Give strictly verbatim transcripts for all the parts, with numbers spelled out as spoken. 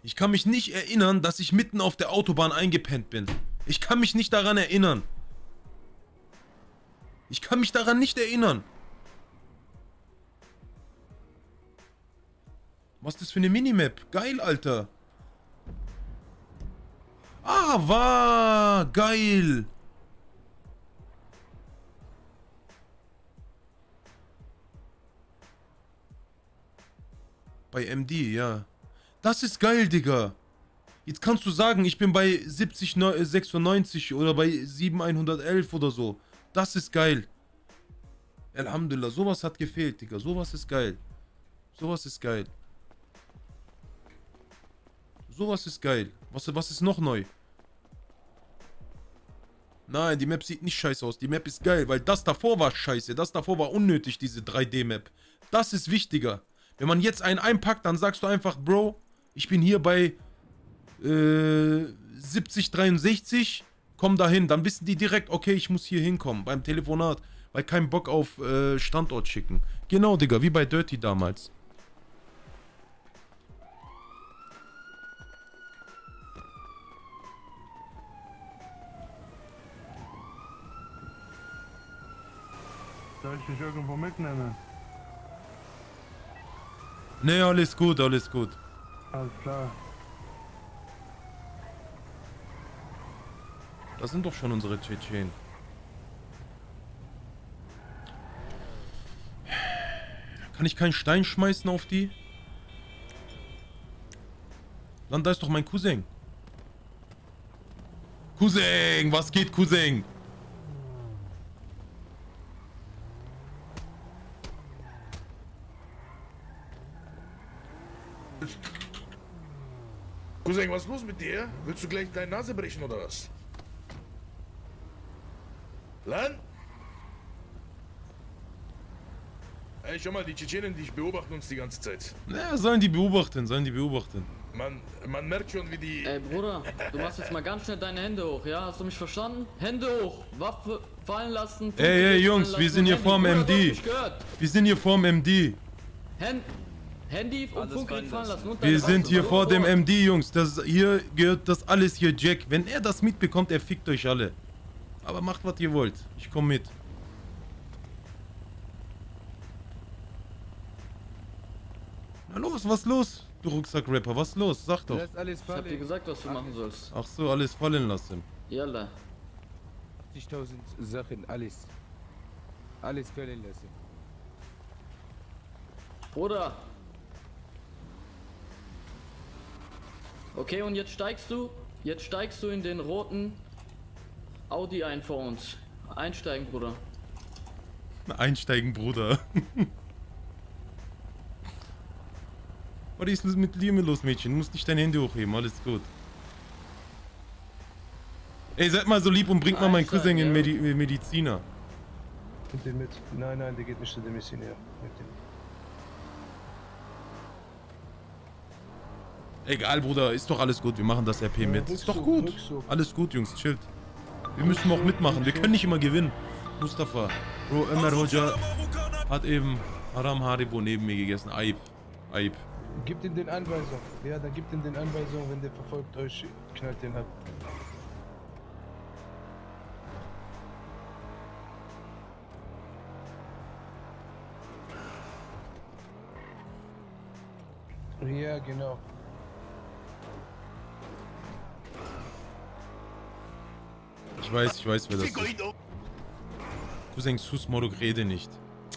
Ich kann mich nicht erinnern, dass ich mitten auf der Autobahn eingepennt bin. Ich kann mich nicht daran erinnern. Ich kann mich daran nicht erinnern. Was ist das für eine Minimap? Geil, Alter. Ah, war geil. Bei M D, ja. Das ist geil, Digga. Jetzt kannst du sagen, ich bin bei siebzig sechsundneunzig oder bei sieben hundertelf oder so. Das ist geil. Alhamdulillah, sowas hat gefehlt, Digga. Sowas ist geil. Sowas ist geil. Sowas ist geil. Was, was ist noch neu? Nein, die Map sieht nicht scheiße aus. Die Map ist geil, weil das davor war scheiße. Das davor war unnötig, diese drei D Map. Das ist wichtiger. Wenn man jetzt einen einpackt, dann sagst du einfach, Bro, ich bin hier bei äh, siebzig dreiundsechzig, komm dahin. Dann wissen die direkt, okay, ich muss hier hinkommen beim Telefonat, weil kein Bock auf äh, Standort schicken. Genau, Digga, wie bei Dirty damals. Soll ich dich irgendwo mitnehmen? Ne, alles gut, alles gut. Alles klar. Das sind doch schon unsere Tschetschenen. Kann ich keinen Stein schmeißen auf die? Dann da ist doch mein Cousin. Cousin, was geht, Cousin? Cousin, was ist los mit dir? Willst du gleich deine Nase brechen oder was? Lan? Ey, schau mal, die Tschetschenen, die beobachten uns die ganze Zeit. Ja, sollen die beobachten, sollen die beobachten. Man, man merkt schon, wie die... Ey, Bruder, du machst jetzt mal ganz schnell deine Hände hoch, ja? Hast du mich verstanden? Hände hoch! Waffe fallen lassen... Ey, ey, Jungs, wir sind hier vorm M D. Wir sind hier vorm M D. Hand, Handy und Funkgerät fallen lassen. Und wir sind hier vor dem M D, Jungs. Das, hier gehört das alles hier Jack. Wenn er das mitbekommt, er fickt euch alle. Aber macht, was ihr wollt. Ich komm mit. Na los, was los? Du Rucksack-Rapper, was los? Sag doch. Ich hab dir gesagt, was du machen sollst. Ach so, alles fallen lassen. Yalla. achtzigtausend Sachen, alles. Alles fallen lassen. Bruder. Okay, und jetzt steigst du, jetzt steigst du in den roten Audi ein vor uns. Einsteigen, Bruder. Einsteigen, Bruder. Was ist mit dir los, Mädchen? Du musst nicht dein Handy hochheben, alles gut. Ey, seid mal so lieb und bringt mal meinen Cousin in Medi Mediziner. Nimmt den mit. Nein, nein, der geht nicht zu dem Mediziner. Egal, Bruder, ist doch alles gut. Wir machen das R P mit. Ist doch gut. Alles gut, Jungs, chillt. Wir müssen auch mitmachen. Wir können nicht immer gewinnen. Mustafa. Bro, Ömer Hoca hat eben Haram Haribo neben mir gegessen. Aib. Aib. Gib ihm den Anweisung. Ja, dann gibt ihm den Anweisung, wenn der verfolgt euch, knallt den ab. Ja, genau. Ich weiß, ich weiß, wer das ist. Cousin Sus Moruk, rede nicht.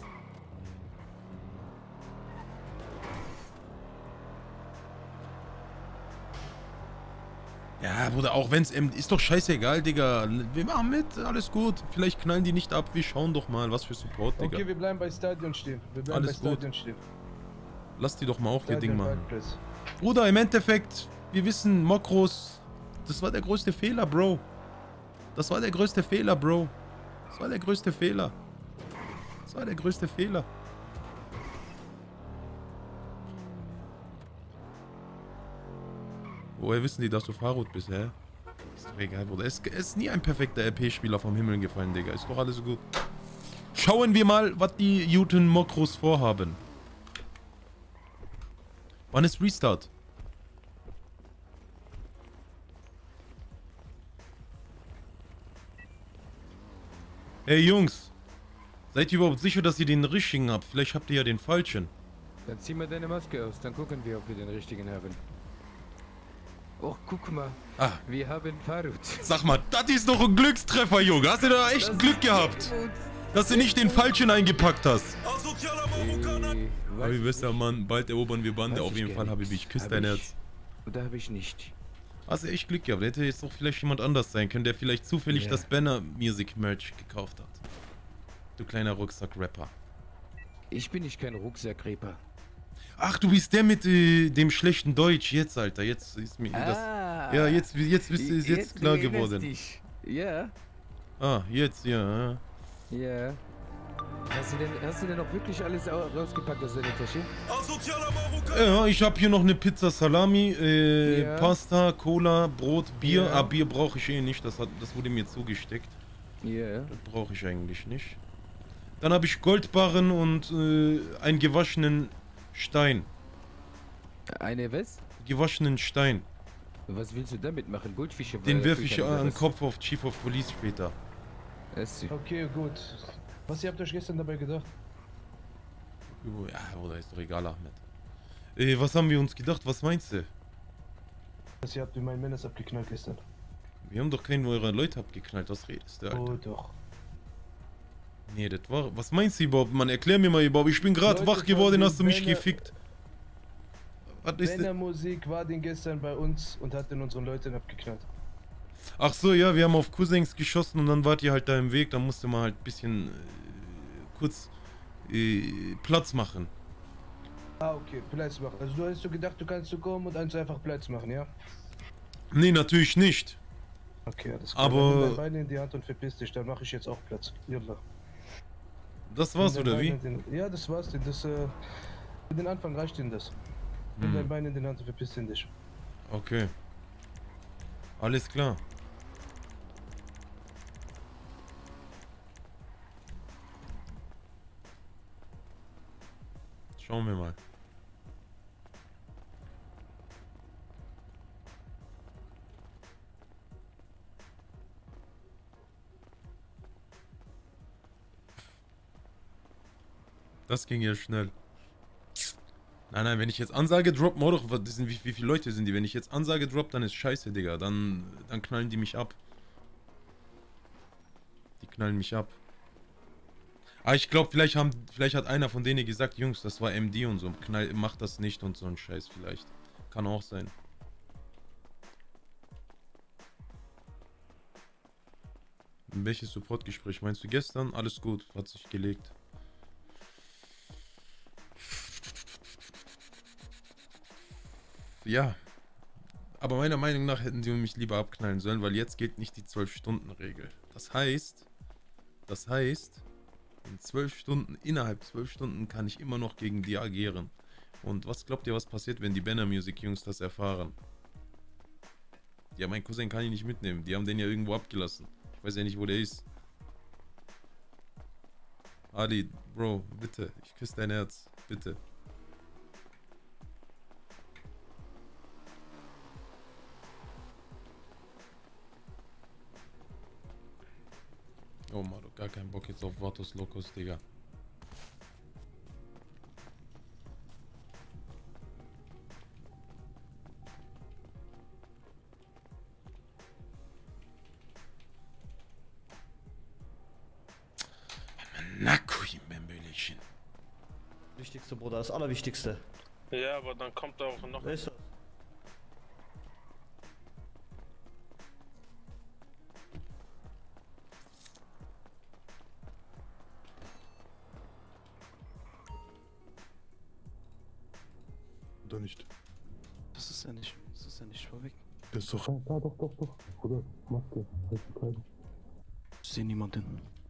Ja, Bruder, auch wenn's ähm, ist doch scheißegal, Digga. Wir machen mit, alles gut. Vielleicht knallen die nicht ab, wir schauen doch mal, was für Support, Digga. Okay, wir bleiben bei Stadion stehen. Wir bleiben alles bei Stadion gut. stehen. Lass die doch mal auch Stadion ihr Ding machen. Parkplatz. Bruder, im Endeffekt, wir wissen, Mokros, das war der größte Fehler, Bro. Das war der größte Fehler, Bro. Das war der größte Fehler. Das war der größte Fehler. Woher wissen die, dass du Farut bist, hä? Ist doch egal, Bruder. Es ist nie ein perfekter R P-Spieler vom Himmel gefallen, Digga. Ist doch alles gut. Schauen wir mal, was die Juten Mokros vorhaben. Wann ist Restart? Ey, Jungs. Seid ihr überhaupt sicher, dass ihr den richtigen habt? Vielleicht habt ihr ja den falschen. Dann zieh mal deine Maske aus, dann gucken wir, ob wir den richtigen haben. Och, guck mal. Ah. Wir haben Farut. Sag mal, das ist doch ein Glückstreffer, Junge. Hast du da echt Glück gehabt? Dass du nicht den falschen eingepackt hast. Äh, Habibi, bester Mann, bald erobern wir Bande. Weiß Auf ich jeden gar Fall, nicht. Habibi, ich küsse Hab dein ich- Herz. Da habe ich nicht. Hast du echt Glück gehabt. Hätte jetzt doch vielleicht jemand anders sein können, der vielleicht zufällig Ja. das Banner Music Merch gekauft hat. Du kleiner Rucksack-Rapper. Ich bin nicht kein Rucksackreper. Ach, du bist der mit äh, dem schlechten Deutsch. Jetzt, Alter, jetzt ist mir das... Ah, Ja, jetzt, jetzt ist es jetzt klar du erinnerst geworden. dich. Ja, Ah, jetzt, ja. ja. Hast du denn, hast du denn auch wirklich alles au- rausgepackt aus deiner Tasche? Ja, ich habe hier noch eine Pizza Salami, äh, Ja. Pasta, Cola, Brot, Bier. Ja. Ah, Bier brauche ich eh nicht, das, hat, das wurde mir zugesteckt. Ja. Das brauche ich eigentlich nicht. Dann habe ich Goldbarren und äh, einen gewaschenen Stein. Eine was? Gewaschenen Stein. Was willst du damit machen? Goldfische? Den äh, werfe ich füttern oder an den was? Kopf auf Chief of Police später. Das- Okay, gut. Was ihr habt euch gestern dabei gedacht? Ja, oder ist doch egal, Ahmed. Äh, was haben wir uns gedacht? Was meinst du? Was ihr habt wie mein Menace abgeknallt gestern. Wir haben doch keinen eurer Leute abgeknallt. Was redest du, Alter? Oh doch. Nee, das war... Was meinst du überhaupt, Mann? Erklär mir mal überhaupt. Ich bin gerade Leute wach von geworden, den hast du mich Banner- gefickt. Was ist Banner denn? Musik war den gestern bei uns und hat den unseren Leuten abgeknallt. Ach so, ja, wir haben auf Cousins geschossen und dann wart ihr halt da im Weg. Da musste man halt ein bisschen äh, kurz äh, Platz machen. Ah, okay, Platz machen. Also du hast so gedacht, du kannst so kommen und eins einfach Platz machen, ja? Nee, natürlich nicht. Okay, alles klar. Aber- Dann nimm dein Bein in die Hand und verpiss dich, dann mache ich jetzt auch Platz. Yallah. Das war's, Nimm dein oder wie? Bein in Den, ja, das war's. denn Das, äh, für den Anfang reicht Ihnen das. Nimm Hm. dein Bein in die Hand und verpiss dich. Okay. Alles klar. Schauen wir mal. Das ging ja schnell. Nein, nein, wenn ich jetzt Ansage drop, Mordor, das sind, wie, wie viele Leute sind die? Wenn ich jetzt Ansage drop, dann ist scheiße, Digga. Dann, dann knallen die mich ab. Die knallen mich ab. Aber ich glaube, vielleicht haben, vielleicht hat einer von denen gesagt, Jungs, das war M D und so. Knall, macht das nicht und so ein Scheiß vielleicht. Kann auch sein. Welches Supportgespräch meinst du gestern? Alles gut, hat sich gelegt. Ja, aber meiner Meinung nach hätten sie mich lieber abknallen sollen, weil jetzt gilt nicht die zwölf Stunden Regel. Das heißt, das heißt, in zwölf Stunden, innerhalb zwölf Stunden kann ich immer noch gegen die agieren. Und was glaubt ihr, was passiert, wenn die Banner Music Jungs das erfahren? Ja, mein Cousin kann ich nicht mitnehmen, die haben den ja irgendwo abgelassen. Ich weiß ja nicht, wo der ist. Ali, Bro, bitte, ich küsse dein Herz, bitte. Oh Mann, gar keinen Bock jetzt auf Vatos Locos, Digga. Nakui, Membelchen. Wichtigste, Bruder, das Allerwichtigste. Ja, aber dann kommt auch noch. Wer ist das? Oder nicht? Das ist er nicht. Das ist er nicht. Vorweg. Das ist doch. Ja, doch, doch, doch. Bruder, Maske. Halt die Kleidung. Ich sehe niemanden.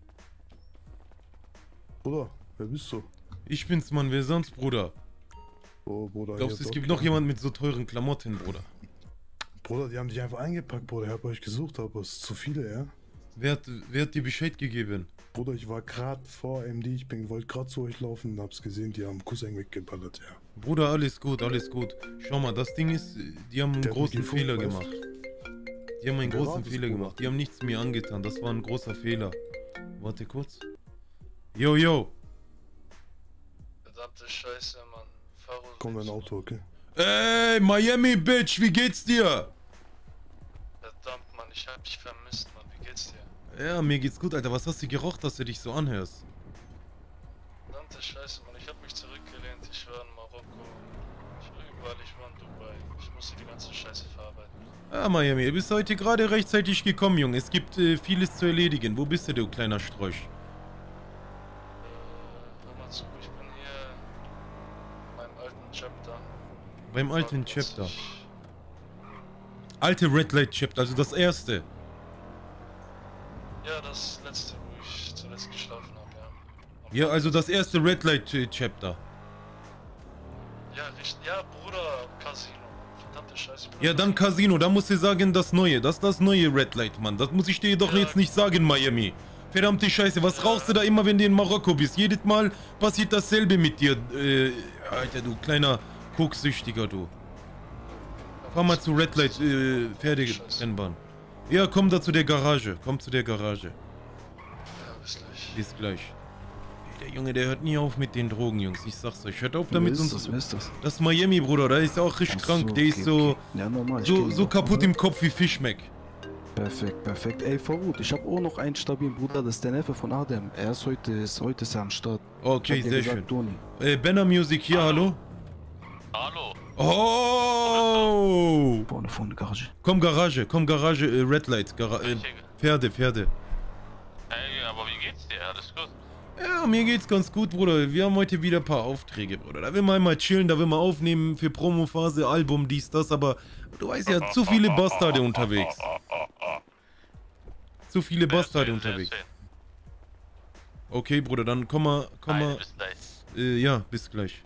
Bruder, wer bist du? Ich bin's, Mann, wer sonst, Bruder? Oh, Bruder. Glaubst du, ihr es habt gibt doch- noch jemand mit so teuren Klamotten, Bruder? Bruder, die haben dich einfach eingepackt, Bruder. Ich hab euch gesucht, aber es ist zu viele, ja? Wer hat, wer hat dir Bescheid gegeben? Bruder, ich war gerade vor M D, ich bin wollte gerade zu euch laufen und hab's gesehen, die haben Cousin weggeballert, ja. Bruder, alles gut, alles gut. Schau mal, das Ding ist, die haben einen Der hat großen mich gefunkt, Fehler weißt gemacht. Die haben einen Wer war großen das, Fehler Bruder? gemacht. Die haben nichts mir angetan. Das war ein großer Fehler. Warte kurz. Yo, yo. Verdammte Scheiße, Mann. Faro. Komm in ein Auto, okay? Ey, Miami, Bitch, wie geht's dir? Verdammt, Mann, ich hab dich vermisst, Mann. Wie geht's dir? Ja, mir geht's gut, Alter. Was hast du geraucht, dass du dich so anhörst? Verdammte Scheiße, Mann. Ich hab mich zurückgelehnt. Ich war in Marokko. Ich war überall. Ich war in Dubai. Ich musste die ganze Scheiße verarbeiten. Ah, Miami, du bist heute gerade rechtzeitig gekommen, Junge. Es gibt äh, vieles zu erledigen. Wo bist du, du kleiner Strolch? Äh, hör mal zu. Ich bin hier in meinem alten Chapter. Beim alten Warte kurz, Chapter. ich- Alte Red Light Chapter, also das erste. Ja, das letzte, wo ich zuletzt geschlafen habe, ja. Am Ja, also das erste Red Light äh, Chapter. Ja, richtig. Ja, Bruder, Casino. Verdammte Scheiße. Bruder, Ja, dann Casino, da musst du sagen, das neue. Das ist das neue Red Light, Mann. Das muss ich dir doch Ja. jetzt nicht sagen, Miami. Verdammte Scheiße, was Ja. rauchst du da immer, wenn du in Marokko bist? Jedes Mal passiert dasselbe mit dir. Äh, Alter, du kleiner Koksüchtiger, du. Fahr mal zu Red Light, äh, Pferderennbahn. Ja, komm da zu der Garage. Komm zu der Garage. Ja, bis gleich. Bis gleich. Ey, der Junge, der hört nie auf mit den Drogen, Jungs. Ich sag's euch. Hört auf damit, Wer ist sonst... das? Wer ist das? Das ist Miami, Bruder. Da ist er auch richtig Ach krank. so, Der ist okay, so... okay. Ja, normal. ich So, kenn ihn so doch. kaputt im Kopf wie Fischmeck. Perfekt, perfekt. Ey, Farut, ich habe auch noch einen stabilen Bruder, das ist der Neffe von Adem. Er ist heute, ist heute ist er am Start. Okay, Ich hab dir sehr gesagt, schön. Toni. Äh, Benner Music hier, hallo? Hallo. Oh! Vorne, vorne, Garage. Komm, Garage, komm, Garage, äh, Red Light. Gara äh, Pferde, Pferde. Hey, aber wie geht's dir? Alles gut? Ja, mir geht's ganz gut, Bruder. Wir haben heute wieder ein paar Aufträge, Bruder. Da will man einmal chillen, da will man aufnehmen für Promophase, Album, dies, das, aber du weißt ja, zu viele Bastarde unterwegs. Zu viele Bastarde unterwegs. Okay, Bruder, dann komm mal, komm mal. Bis gleich. Äh, ja, bis gleich.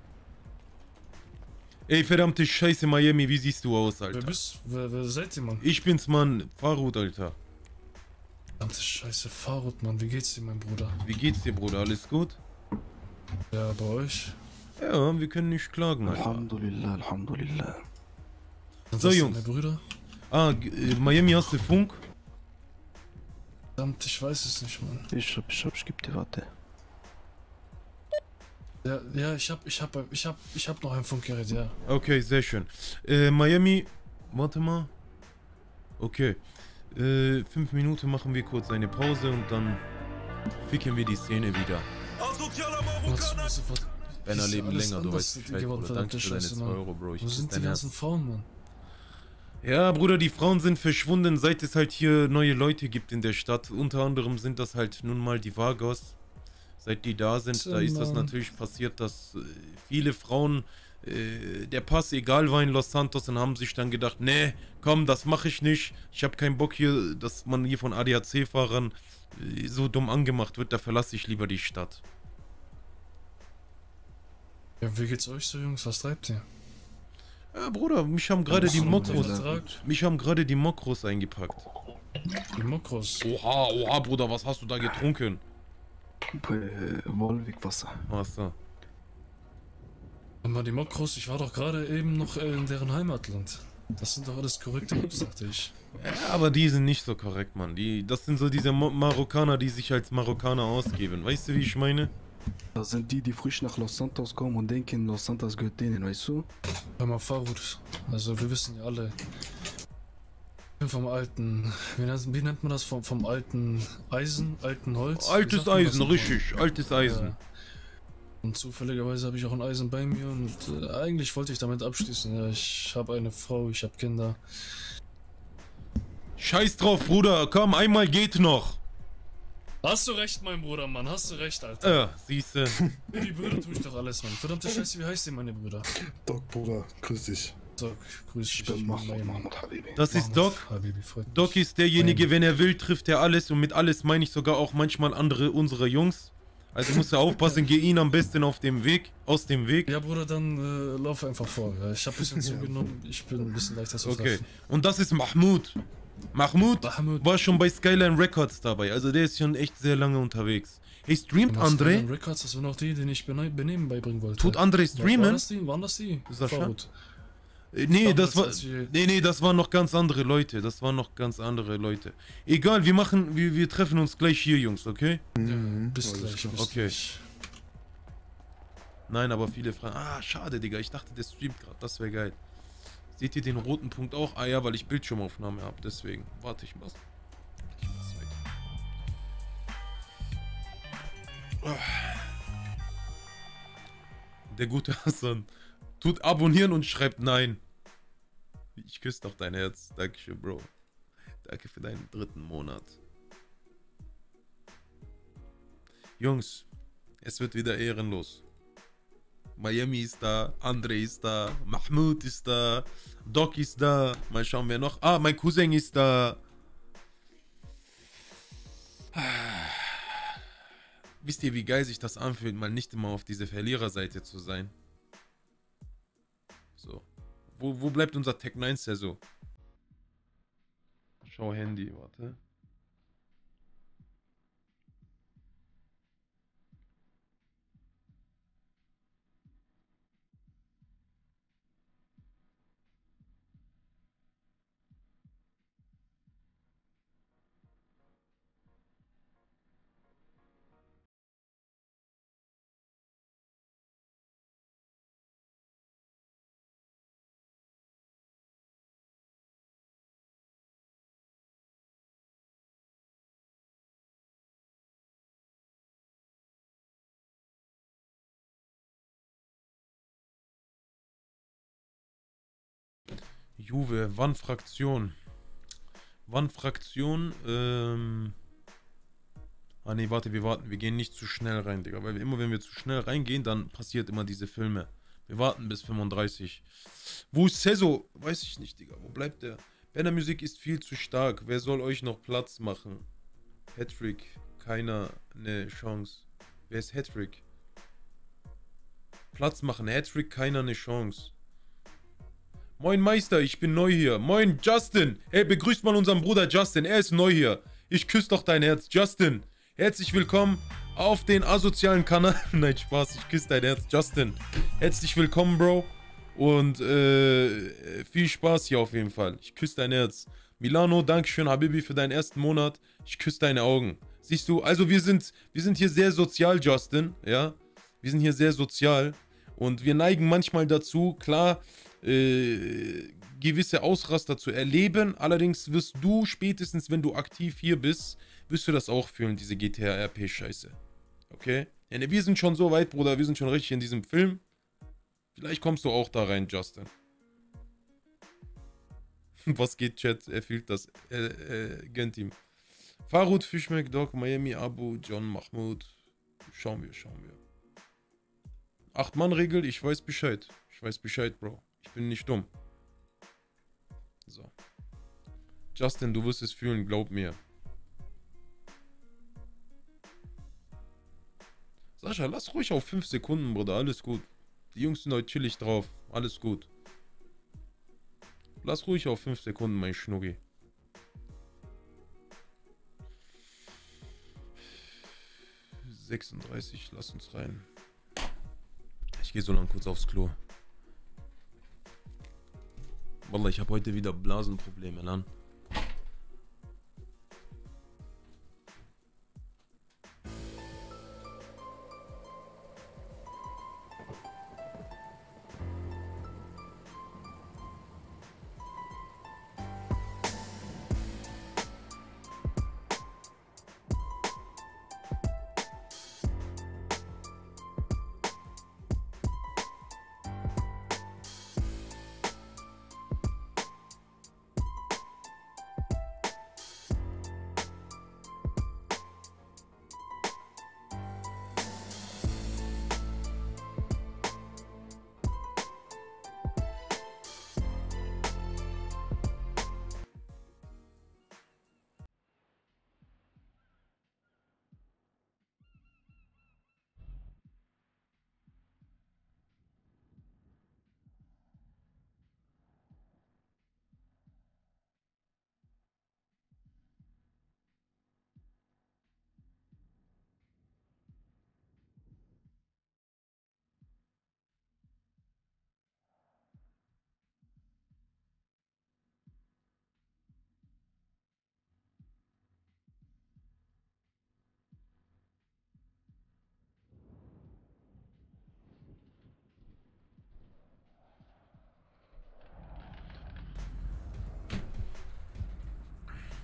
Ey, verdammte Scheiße, Miami, wie siehst du aus, Wer Alter? bist wer, wer seid ihr, Mann? Ich bin's, Mann. Farut, Alter. Verdammte Scheiße, Farut, Mann. Wie geht's dir, mein Bruder? Wie geht's dir, Bruder? Alles gut? Ja, bei euch? Ja, wir können nicht klagen, Alter. Alhamdulillah, Alhamdulillah. Sind So, das Jungs. deine Brüder? Ah, g- äh, Miami, hast du Funk? Verdammt, ich weiß es nicht, Mann. Ich hab, ich hab, ich geb dir, warte. Ja, ja, ich hab, ich hab, ich hab, ich hab noch ein Funkgerät, ja. Okay, sehr schön. Äh, Miami, warte mal. Okay. Äh, fünf Minuten machen wir kurz eine Pause und dann ficken wir die Szene wieder. Was, was, was, Benner ist leben alles länger, du anders weißt Bescheid, geworden, Bruder. Danke verdammte für deine Scheiße, zwei Mann. Euro, Bro. Ich Wo küsse sind die dein ganzen Herz. Frauen, Mann? Ja, Bruder, die Frauen sind verschwunden, seit es halt hier neue Leute gibt in der Stadt. Unter anderem sind das halt nun mal die Vargos. Seit die da sind, da ist das Mann. natürlich passiert, dass äh, viele Frauen äh, der Pass egal war in Los Santos und haben sich dann gedacht, nee, komm, das mache ich nicht. Ich habe keinen Bock hier, dass man hier von A D A C-Fahrern äh, so dumm angemacht wird, da verlasse ich lieber die Stadt. Ja, wie geht's euch so, Jungs? Was treibt ihr? Ja, Bruder, mich haben gerade die Hast du einen Mokros, Vertrag? mich haben gerade die Mokros eingepackt. Die Mokros. Oha, oha, Bruder, was hast du da getrunken? Äh, Wolwig-Wasser. Was da? Aber die Mokros, ich war doch gerade eben noch äh, in deren Heimatland. Das sind doch alles korrekte Jungs, dachte ich. Ja, aber die sind nicht so korrekt, Mann. Die, das sind so diese Mo Marokkaner, die sich als Marokkaner ausgeben. Weißt du, wie ich meine? Das sind die, die frisch nach Los Santos kommen und denken, Los Santos gehört denen, weißt du? Hör mal, Farut. Also, wir wissen ja alle. Ich bin vom alten. Wie nennt, wie nennt man das? Vom, vom alten Eisen, alten Holz? Wie Altes sagt man das Eisen, nochmal? richtig. Altes Eisen. Ja. Und zufälligerweise habe ich auch ein Eisen bei mir und äh, eigentlich wollte ich damit abschließen. Ja, ich habe eine Frau, ich habe Kinder. Scheiß drauf, Bruder. Komm, einmal geht noch. Hast du recht, mein Bruder, Mann. Hast du recht, Alter. Äh, siehste. Für die Brüder tue ich doch alles, Mann. Verdammte Scheiße, wie heißt ihr, meine Brüder? Doc, Bruder, grüß dich. Doc, grüß dich. Ich bin Mahmoud, Miami. Mahmoud Habibi. Das ist Mahmoud Doc. Habibi, freut mich. Doc ist derjenige, wenn er will, trifft er alles. Und mit alles meine ich sogar auch manchmal andere unserer Jungs. Also musst du aufpassen, geh ihn am besten auf dem Weg, aus dem Weg. Ja, Bruder, dann äh, lauf einfach vor. Ja. Ich habe ein bisschen zugenommen. Ich bin ein bisschen leichter zu Okay. treffen. Und das ist Mahmoud. Mahmoud Mahmoud. war schon bei Skyline Records dabei. Also der ist schon echt sehr lange unterwegs. Hey, streamt Was André? Skyline Records, das waren auch die, denen ich bene benehmen beibringen wollte. Tut André War, war streamen? das die? Waren das die? Sascha? Farut. Äh, Nee, das Damals, war. als wir- Nee, nee, das waren noch ganz andere Leute. Das waren noch ganz andere Leute. Egal, wir machen. Wir, wir treffen uns gleich hier, Jungs, okay? Ja, bis alles gleich. klar. Bis Okay. gleich. Nein, aber viele fragen. Ah, schade, Digga. Ich dachte, der streamt gerade. Das wäre geil. Seht ihr den roten Punkt auch? Ah ja, weil ich Bildschirmaufnahme habe. Deswegen. Warte, ich mach's. Ich mach's weg. Der gute Hassan tut abonnieren und schreibt nein. Ich küsse doch dein Herz. Dankeschön, Bro. Danke für deinen dritten Monat. Jungs, es wird wieder ehrenlos. Miami ist da, André ist da, Mahmoud ist da, Doc ist da. Mal schauen, wer noch. Ah, mein Cousin ist da. Wisst ihr, wie geil sich das anfühlt, mal nicht immer auf diese Verliererseite zu sein? So. Wo, wo bleibt unser Tech neun so? Schau Handy, warte. Juve, wann Fraktion? Wann Fraktion? Ähm. Ah ne, warte, wir warten. Wir gehen nicht zu schnell rein, Digga. Weil wir immer, wenn wir zu schnell reingehen, dann passiert immer diese Filme. Wir warten bis fünfunddreißig. Wo ist Cezo? Weiß ich nicht, Digga. Wo bleibt der? Banner Musik ist viel zu stark. Wer soll euch noch Platz machen? Hattrick. Keiner eine Chance. Wer ist Hattrick? Platz machen. Hattrick, keiner eine Chance. Moin Meister, ich bin neu hier. Moin Justin. Hey, begrüßt mal unseren Bruder Justin. Er ist neu hier. Ich küsse doch dein Herz. Justin, herzlich willkommen auf den asozialen Kanal. Nein, Spaß. Ich küsse dein Herz. Justin, herzlich willkommen, Bro. Und äh, viel Spaß hier auf jeden Fall. Ich küsse dein Herz. Milano, Dankeschön, Habibi, für deinen ersten Monat. Ich küsse deine Augen. Siehst du, also wir sind, wir sind hier sehr sozial, Justin. Ja, wir sind hier sehr sozial. Und wir neigen manchmal dazu, klar, Äh, gewisse Ausraster zu erleben. Allerdings wirst du spätestens, wenn du aktiv hier bist, wirst du das auch fühlen, diese G T A R P-Scheiße. Okay? Ja, ne, wir sind schon so weit, Bruder. Wir sind schon richtig in diesem Film. Vielleicht kommst du auch da rein, Justin. Was geht, Chat? Er fühlt das. Äh, äh, gönnt ihm. Farud, Fischmeck, Doc, Miami, Abu, John, Mahmoud. Schauen wir, schauen wir. Acht-Mann-Regel, ich weiß Bescheid. Ich weiß Bescheid, Bro. Ich bin nicht dumm. So. Justin, du wirst es fühlen, glaub mir. Sascha, lass ruhig auf fünf Sekunden, Bruder. Alles gut. Die Jungs sind heute chillig drauf. Alles gut. Lass ruhig auf fünf Sekunden, mein Schnuggi. sechsunddreißig, lass uns rein. Ich gehe so lang kurz aufs Klo. Wallah, ich habe heute wieder Blasenprobleme, Lan.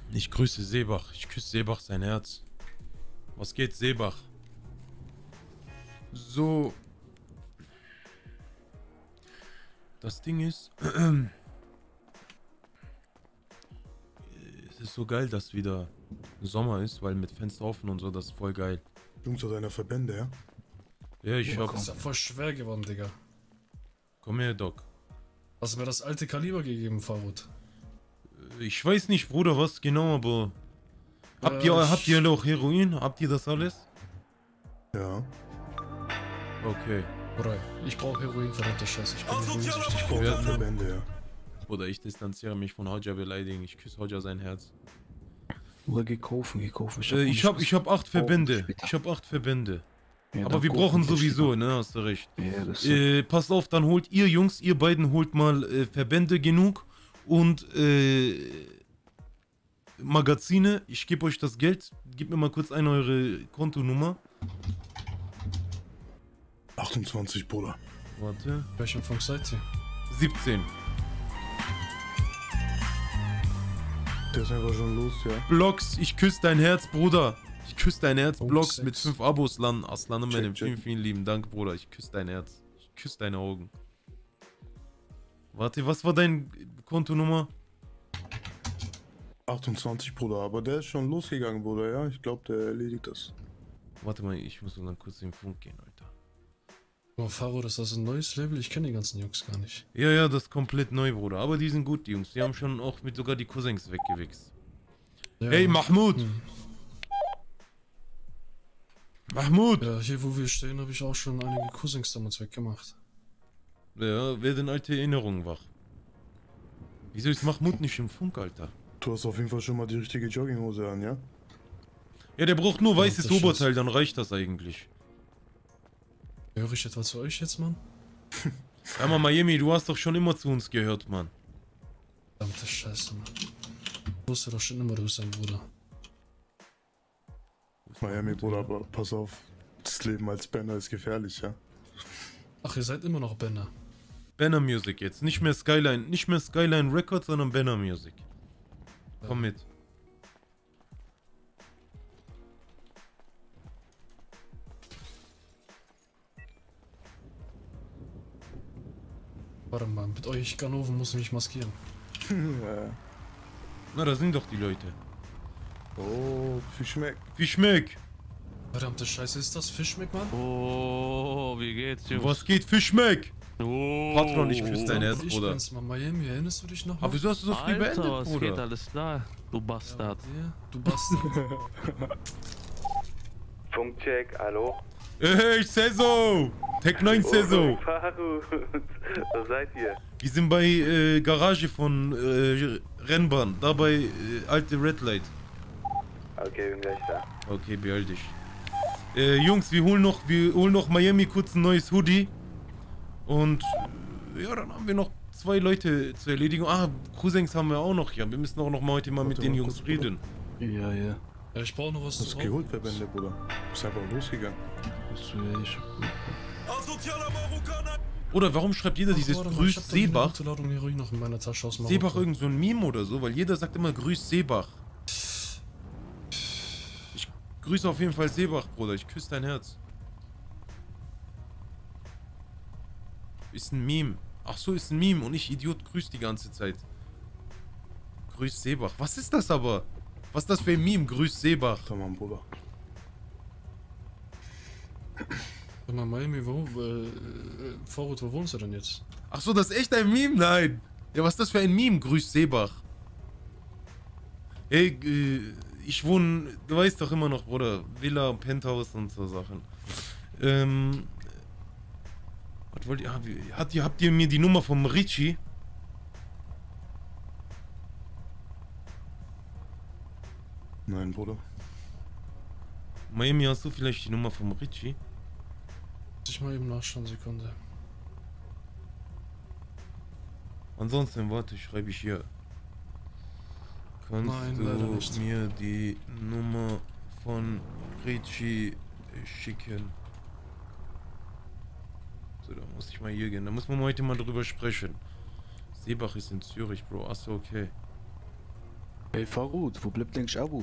Ich grüße Seebach. Ich küsse Seebach sein Herz. Was geht, Seebach? So. Das Ding ist. Es ist so geil, dass wieder Sommer ist, weil mit Fenster offen und so, das ist voll geil. Jungs aus deiner Verbände, ja? Ja, ich Ja, hab. ist ja voll schwer geworden, Digga. Komm her, Doc. Hast du mir das alte Kaliber gegeben, Farut? Ich weiß nicht, Bruder, was genau, aber. Habt ihr, Äh, ich- habt ihr auch Heroin? Habt ihr das alles? Ja. Okay. Bruder, ich brauche Heroin, verdammte Scheiße. Ich bin heroinsüchtig. Aus der Verbände, ja. Oder ich distanziere mich von Hodja beleidigen. Ich küsse Hodja sein Herz. Oder gekauft, gekauft. Ich, äh, ich hab, ich hab acht Verbände. Ich hab acht Verbände. Ja, Aber dann wir kaufen brauchen wir sowieso, später. ne? Hast du recht. Ja, das ist Äh, passt auf, dann holt ihr Jungs, ihr beiden holt mal äh, Verbände genug und äh, Magazine. Ich gebe euch das Geld. Gebt mir mal kurz eine eure Kontonummer. achtundzwanzig, Bruder. Warte. Welchen Funk seid ihr? siebzehn. Der ist einfach schon los, ja. Blocks, ich küsse dein Herz, Bruder. Ich küsse dein Herz. Oh, Blocks sechs. mit fünf Abos, Lan. Aslan und Check, meinem. check. Vielen, vielen lieben Dank, Bruder. Ich küsse dein Herz. Ich küsse deine Augen. Warte, was war dein Kontonummer? achtundzwanzig, Bruder. Aber der ist schon losgegangen, Bruder, ja. Ich glaube, der erledigt das. Warte mal, ich muss dann kurz in den Funk gehen, Alter. Oh, Faro, das ist ein neues Label. Ich kenne die ganzen Jungs gar nicht. Ja, ja, das ist komplett neu, Bruder. Aber die sind gut, die Jungs. Die haben schon auch mit sogar die Cousins weggewichst. Ja, Hey, Mahmoud! Hm. Mahmoud! Ja, hier wo wir stehen, habe ich auch schon einige Cousins damals weggemacht. Ja, werden alte Erinnerungen wach. Wieso ist Mahmoud nicht im Funk, Alter? Du hast auf jeden Fall schon mal die richtige Jogginghose an, ja? Ja, der braucht nur weißes das Oberteil, dann reicht das eigentlich. Höre ich etwa zu euch jetzt, Mann? Sag mal, Miami, du hast doch schon immer zu uns gehört, Mann. Verdammte Scheiße, Mann. Ich wusste doch schon immer, du bist ein Bruder. Miami, Bruder, aber pass auf. Das Leben als Banner ist gefährlich, ja? Ach, ihr seid immer noch Banner. Banner Music jetzt. Nicht mehr Skyline, nicht mehr Skyline Records, sondern Banner Music. Komm mit. Warte mal, mit euch Ganoven muss ich mich maskieren. ja. Na, da sind doch die Leute. Oh, Fischmeck. Wie schmeckt? Verdammte Scheiße, ist das Fischmeck, Mann? Oh, wie geht's, Jungs? Was geht, Fischmeck? Oh, Patron, ich küsse dein Herz, ich Bruder. bin's mal, Miami, erinnerst du dich noch? Aber wieso hast du so früh Alter, beendet, was geht, Bruder? alles klar? Du Bastard. Ja, du Bastard. Funkcheck, hallo? Hey, Seso! Tech neun Seso! Farut, wo seid ihr? Wir sind bei äh, Garage von äh, Rennbahn, da bei äh, alte Red Light. Okay, bin gleich da. Okay, beeil dich. Äh, Jungs, wir holen noch, wir holen noch Miami kurz ein neues Hoodie. Und äh, ja, dann haben wir noch zwei Leute zur Erledigung. Ah, Cousins haben wir auch noch. Ja, wir müssen auch noch mal heute mal mit Warte den mal Jungs kurz, reden. Ja, ja. Ja, ich brauche noch was Du hast zu geholt, Verbände, Bruder. Ist einfach losgegangen. Achso, ja, ich Oder warum schreibt jeder dieses warte mal, ich Grüß hab da eine Seebach? gute Ladung Heroin noch in meiner Tasche aus Marokko. Seebach irgend so ein Meme oder so, weil jeder sagt immer Grüß Seebach. Ich grüße auf jeden Fall Seebach, Bruder. Ich küsse dein Herz. Ist ein Meme. Ach so, ist ein Meme und ich Idiot grüß die ganze Zeit. Grüß Seebach. Was ist das aber? Was ist das für ein Meme? Grüß Seebach. Tamam, Bruder. Sag mal, Miami, wo, äh, äh, Vorut, wo wohnst du denn jetzt? Ach so, das ist echt ein Meme? Nein. Ja, was ist das für ein Meme? Grüß Seebach. Hey, äh, ich wohne, du weißt doch immer noch, Bruder, Villa, Penthouse und so Sachen. Ähm, was wollt ihr, habt ihr, habt ihr mir die Nummer vom Richie? Nein, Bruder. Miami, hast du vielleicht die Nummer vom Richie? Muss ich mal eben nachschauen, Sekunde. Ansonsten, warte, schreibe ich hier. Kannst Nein, leider du nicht. mir die Nummer von Richie schicken? So, da muss ich mal hier gehen. Da muss man heute mal drüber sprechen. Seebach ist in Zürich, Bro. Achso, okay. Ey, Farud, wo bleibt eigentlich Abu?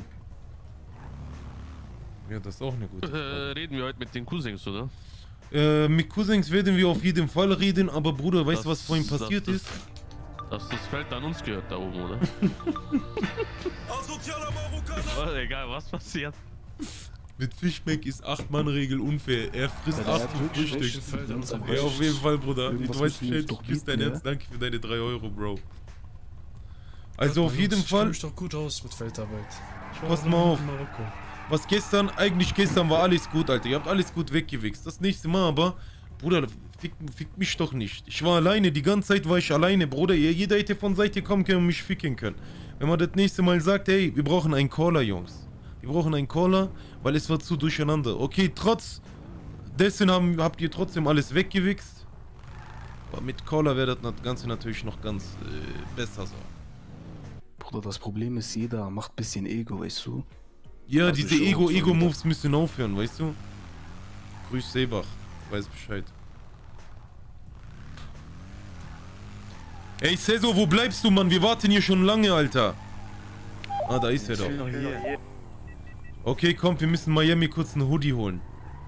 Ja, das ist auch eine gute Äh, Frage. reden wir heute mit den Cousins, oder? Äh, mit Cousins werden wir auf jeden Fall reden, aber Bruder, weißt du, was Das- vorhin passiert das- ist? Dass das Feld an uns gehört da oben, oder? Oh, egal, was passiert. Mit Fischmeck ist acht Mann Regel unfair. Er frisst Ja, acht der zum hat wirklich Frühstück. Feld an unserem Ja, auf jeden Fall, Bruder. Irgendwas Du weißt müssen wir uns Bescheid, doch ich küsse dein bieten, Herz. ja? Danke für deine drei Euro, Bro. Also auf jeden Ich Fall, kenne mich doch gut aus mit Feldarbeit. Ich war Pass auch mal in auf. Marokko. was gestern, eigentlich gestern war alles gut, Alter. Ihr habt alles gut weggewichst. Das nächste Mal aber, Bruder, fick, fick mich doch nicht. Ich war alleine, die ganze Zeit war ich alleine, Bruder. Ihr- Jeder hätte von Seite kommen können und mich ficken können. Wenn man das nächste Mal sagt, hey, wir brauchen einen Caller, Jungs. Wir brauchen einen Caller, weil es war zu durcheinander. Okay, trotz dessen haben, habt ihr trotzdem alles weggewichst. Aber mit Caller wäre das Ganze natürlich noch ganz äh, besser so. Bruder, das Problem ist, jeder macht ein bisschen Ego, weißt du? Ja, Also diese schon Ego, so Ego-Moves müssen aufhören, weißt du? Grüß Seebach, weiß Bescheid. Ey, Ceso, wo bleibst du, Mann? Wir warten hier schon lange, Alter. Ah, da ist er doch. Okay, komm, wir müssen Miami kurz einen Hoodie holen.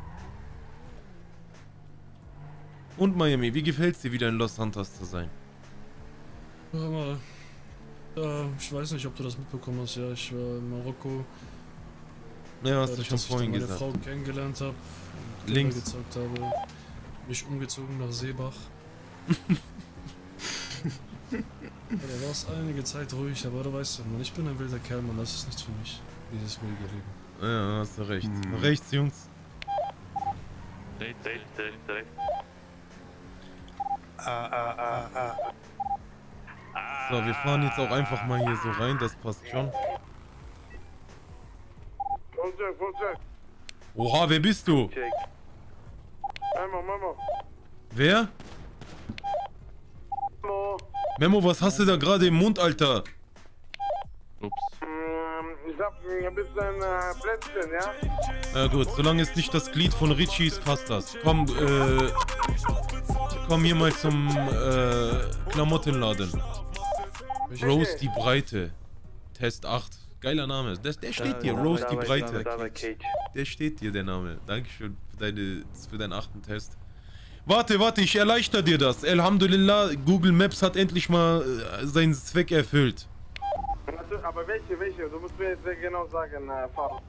Und Miami, wie gefällt's dir, wieder in Los Santos zu sein? Hör mal. Ja, ich weiß nicht, ob du das mitbekommen hast. Ja, ich war in Marokko. Ja, hast du dadurch, schon dass ich vorhin da meine gesagt. Frau kennengelernt habe. Links. gezockt habe. Mich umgezogen nach Seebach. Ja, da war es einige Zeit ruhig, aber du weißt doch, Mann, ich bin ein wilder Kerl, Mann, das ist nichts für mich. Dieses ruhige Leben. Ja, hast du recht. Hm. Rechts, Jungs. Rechts, rechts, rechts, rechts. So, wir fahren jetzt auch einfach mal hier so rein, das passt schon. Fahrzeug, Fahrzeug. Oha, wer bist du? Check. Memo, Memo. Wer? Memo. Memo, was hast du da gerade im Mund, Alter? Ups. Ähm, ich hab ein bisschen äh, Plätzchen, ja? Na gut, solange es nicht das Glied von Richie ist, passt das. Komm, äh... Komm hier mal zum, äh... Klamottenladen. Rose die Breite. Test acht. Geiler Name. Das, der steht hier, Rose die Breite. Der steht hier, der Name. Dankeschön für, deine, für deinen achten Test. Warte, warte, ich erleichter dir das. Alhamdulillah, Google Maps hat endlich mal äh, seinen Zweck erfüllt. Aber welche, welche? Du musst mir jetzt sehr genau sagen, äh, Fahrer.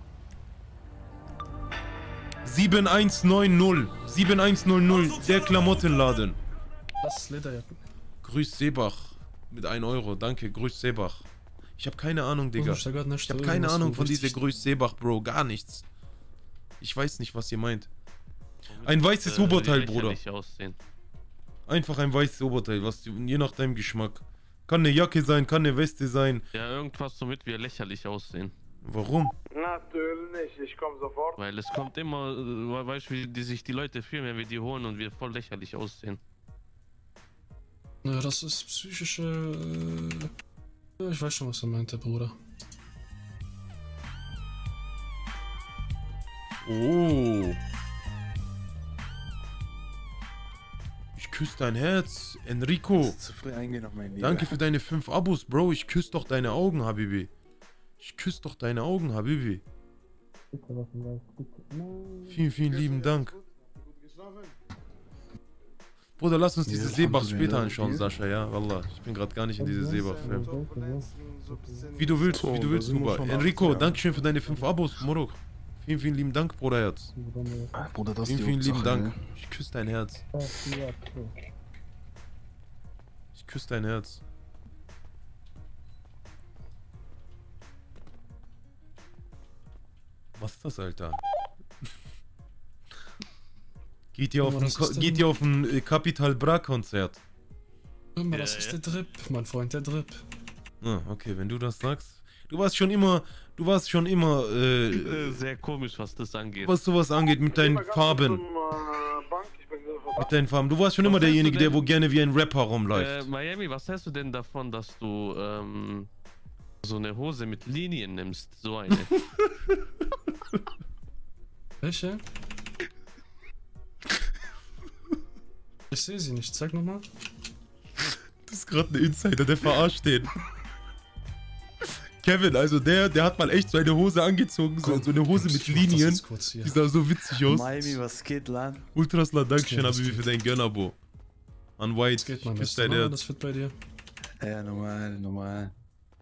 sieben eins neun null. sieben eins null null, der Klamottenladen. Das ist Lederjacken. Grüß Seebach. Mit ein Euro, danke, grüß Seebach. Ich habe keine Ahnung, Digga. Ich hab Ich habe keine Ahnung von dieser Grüß Seebach, Bro, gar nichts. Ich weiß nicht, was ihr meint. Ein weißes Äh, Oberteil, die Bruder. lächerlich aussehen. Einfach ein weißes Oberteil, was du- je nach deinem Geschmack. Kann eine Jacke sein, kann eine Weste sein. Ja, irgendwas, womit wir lächerlich aussehen. Warum? Natürlich, ich komme sofort. Weil es kommt immer, äh, weißt du, wie die sich die Leute fühlen, wenn wir die holen und wir voll lächerlich aussehen. Ja, das ist psychische. Äh, ja, ich weiß schon, was er meint, der Bruder. Oh. Ich küsse dein Herz, Enrico. Zu früh eingehen auf mein Leben. Danke für deine fünf Abos, Bro. Ich küsse doch deine Augen, Habibi. Ich küsse doch deine Augen, Habibi. Vielen, vielen lieben Dank. Bruder, lass uns diese Ja, Seebach Alhamdulillah. später anschauen, Sascha, ja? Wallah, ich bin gerade gar nicht in diese Seebach-Film. Wie du willst, wie du willst, da sind wir Nuba. schon Enrico, acht, ja. dankeschön für deine fünf Abos, Morok. Vielen, vielen lieben Dank, Bruderherz. Bruder, das Vielen, ist die vielen lieben Hauptsache, Dank. ne? Ich küsse dein Herz. Ich küsse dein Herz. Was ist das, Alter? Geht ihr auf Aber ein, das Ko- ist geht denn- ihr auf ein äh, Capital Bra Konzert? Hör mal, Ja, das ist ja. der Drip, mein Freund, der Drip. Ah, okay, wenn du das sagst. Du warst schon immer, du warst schon immer, äh, Äh, sehr komisch, was das angeht. was sowas angeht, mit deinen Geh mal ganz Farben. kurz zum, äh, Bank, ich bin sofort da. Mit deinen Farben. Du warst schon immer Was hältst du derjenige, der denn- wo gerne wie ein Rapper Äh, rumläuft. Miami, was hältst du denn davon, dass du ähm, so eine Hose mit Linien nimmst? So eine. Welche? Ich sehe sie nicht, zeig nochmal. Das ist gerade ein Insider, der verarscht den. Kevin, also der, der hat mal echt so eine Hose angezogen, so, so eine Hose mit Linien. Die sah so witzig aus. Miami, was geht, Lan? Ultrasla, Dankeschön, Habibi, für dein Gönnerbo. An White, Das geht, mein küss Bester. dein Na, Herz. das wird bei dir. Ja, normal, normal.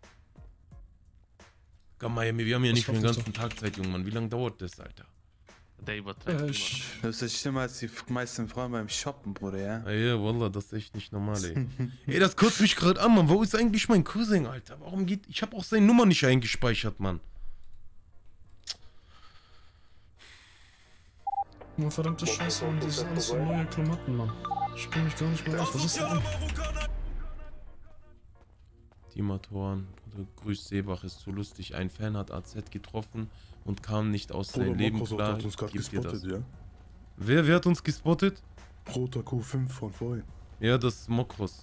Komm, Miami, wir haben ja Was nicht mehr den schaffst ganzen Tag Zeit, Junge, Mann. Wie lange dauert das, Alter? Der übertreibt Ja, immer. ich, Das ist schlimmer als die meisten Frauen beim Shoppen, Bruder, ja? Ah, ja, Wallah, das ist echt nicht normal, ey. Ey, das kotzt mich gerade an, Mann. Wo ist eigentlich mein Cousin, Alter? Warum geht... Ich habe auch seine Nummer nicht eingespeichert, Mann. oh, verdammte Scheiße, und das sind alles so neue Klamotten, Mann. Ich komm mich gar nicht mehr aus. Was ist denn? Die Matoren, Bruder, grüßt Seebach, ist zu lustig. Ein Fan hat A Z getroffen und kam nicht aus Bruder, seinem Leben Mokros klar. hat uns gerade Gib dir das. gespottet, ja? Wer, wer hat uns gespottet? Roter Q fünf von vorhin. Ja, das ist Mokros.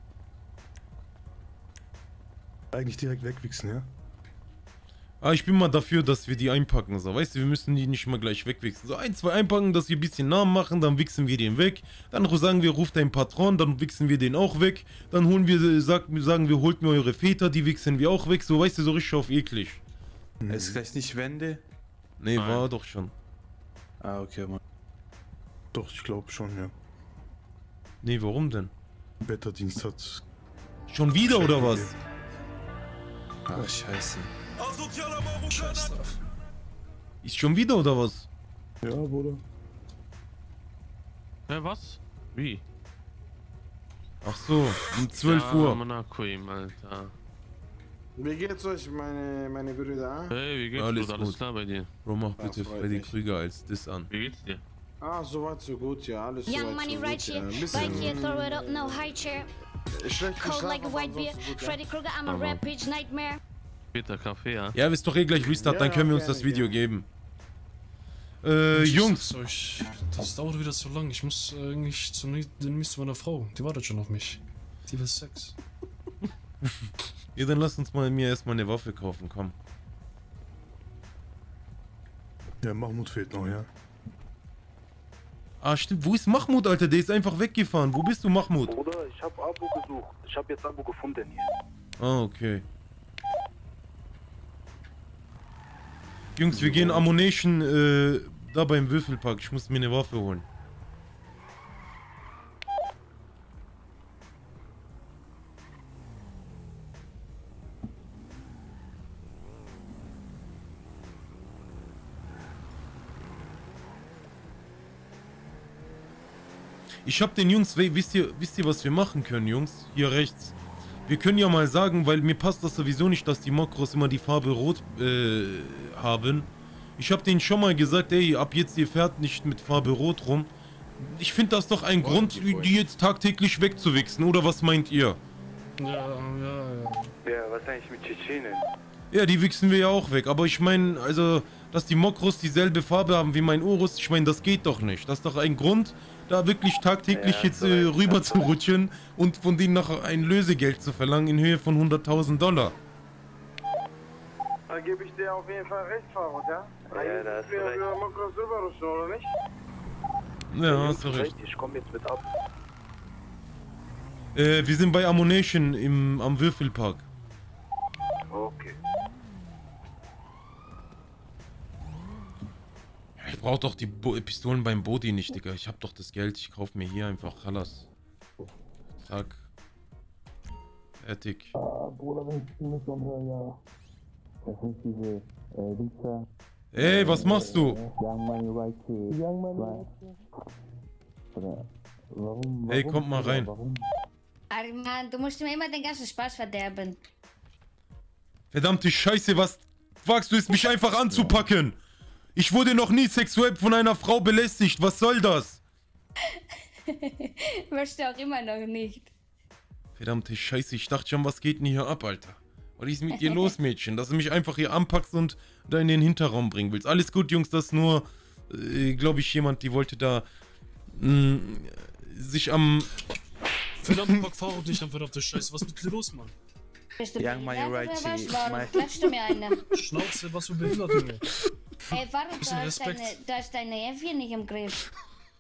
Eigentlich direkt wegwichsen, ja? Ah, ich bin mal dafür, dass wir die einpacken, so. Weißt du, wir müssen die nicht mal gleich wegwichsen. So ein, zwei einpacken, dass wir ein bisschen Namen machen, dann wichsen wir den weg. Dann sagen wir, ruft dein Patron, dann wichsen wir den auch weg. Dann holen wir, sag, sagen wir, holt mir eure Väter, die wichsen wir auch weg. So, weißt du, so richtig auf eklig. Mhm. Ist gleich nicht Wende? Nee, Nein. war doch schon. Ah, okay, Mann. Doch, ich glaube schon, ja. Nee, warum denn? Wetterdienst hat... Schon wieder oder was? Ach, scheiße. Scheiß drauf. Ist schon wieder oder was? Ja, Bruder. Hä, was? Wie? Ach so, um zwölf Ja, Uhr. Monaco ihm, Alter. Wie geht's euch, meine, meine Brüder? Hey, wie geht's, Alles Bruder? Alles gut. klar bei dir? Bro, mach Ja, bitte freut Freddy mich. Krüger als Diss an. Wie geht's dir? Ah, soweit so gut, ja, alles Young soweit money so right gut, ja. here, Ein bike here, bisschen throw it up, no high chair. schlecht Cold like a geschlafen, white beer. ansonsten gut, ja. Freddy Krueger, I'm a Aber- rampage nightmare. Später Kaffee, ja? Ja, ist doch eh gleich Restart, Ja, dann können wir uns gerne, das Video gerne. geben. Äh, Jungs. Das, euch, das dauert wieder zu lang. Ich muss äh, eigentlich zum nächsten zu meiner Frau. Die wartet schon auf mich. Die will Sex. Ja, dann lass uns mal mir erstmal eine Waffe kaufen, komm. Ja, Mahmoud fehlt noch, ja? Ah, stimmt. Wo ist Mahmoud, Alter? Der ist einfach weggefahren. Wo bist du, Mahmoud? Bruder, ich hab Abo gesucht. Ich hab jetzt Abo gefunden hier. Ah, okay. Jungs, wir gehen Ammunition äh, da beim Würfelpark. Ich muss mir eine Waffe holen. Ich hab den Jungs, we- wisst ihr, wisst ihr, was wir machen können, Jungs? Hier rechts. Wir können ja mal sagen, weil mir passt das sowieso nicht, dass die Mokros immer die Farbe rot äh, haben. Ich habe denen schon mal gesagt, ey, ab jetzt ihr fährt nicht mit Farbe rot rum. Ich finde das doch ein Grund, die jetzt tagtäglich wegzuwichsen, oder was meint ihr? Ja, ja, ja. Ja, was eigentlich mit Tschetschenen? Ja, die wichsen wir ja auch weg, aber ich meine, also, dass die Mokros dieselbe Farbe haben wie mein Urus, ich meine, das geht doch nicht. Das ist doch ein Grund, da wirklich tagtäglich Ja, jetzt so äh, recht, rüber hast zu du recht. rutschen und von denen nachher ein Lösegeld zu verlangen in Höhe von hunderttausend Dollar. Da gebe ich dir auf jeden Fall recht, Fahrer, ja? Ja, da hast du recht. Wir mal kurz rüberrutschen, oder nicht? Ja, hast du recht. Ich komm jetzt mit ab. Äh, wir sind bei Ammunition im, am Würfelpark. Okay. Ich brauch doch die Bo Pistolen beim Body nicht, Digga. Ich hab doch das Geld, ich kauf mir hier einfach Chalas. Zack. Fertig. Bruder, wenn ich die Mission höre, ja. Das sind diese, äh, Wichser. Ey, was machst du? Young Money right here. Young Money right here. Oder, warum, Ey, kommt mal rein. Warum? Arman, du musst mir immer den ganzen Spaß verderben. Verdammte Scheiße, was wagst du es, mich einfach anzupacken? Ich wurde noch nie sexuell von einer Frau belästigt. Was soll das? Wirst du auch immer noch nicht. Verdammte Scheiße, ich dachte schon, was geht denn hier ab, Alter? Was ist mit dir los, Mädchen? Dass du mich einfach hier anpackst und da in den Hinterraum bringen willst. Alles gut, Jungs, das ist nur, äh, glaube ich, jemand, die wollte da mh, sich am... Verdammt, pack Fahrrad nicht an, verdammte Scheiße. Was ist mit dir los, Mann? Bist du Young Money behindert right oder was? here. Warum My- klatschst du mir eine? Schnauze, was für behindert, Junge. Ey, warum Bisschen da ist, Respekt. deine, da ist deine F hier nicht im Griff?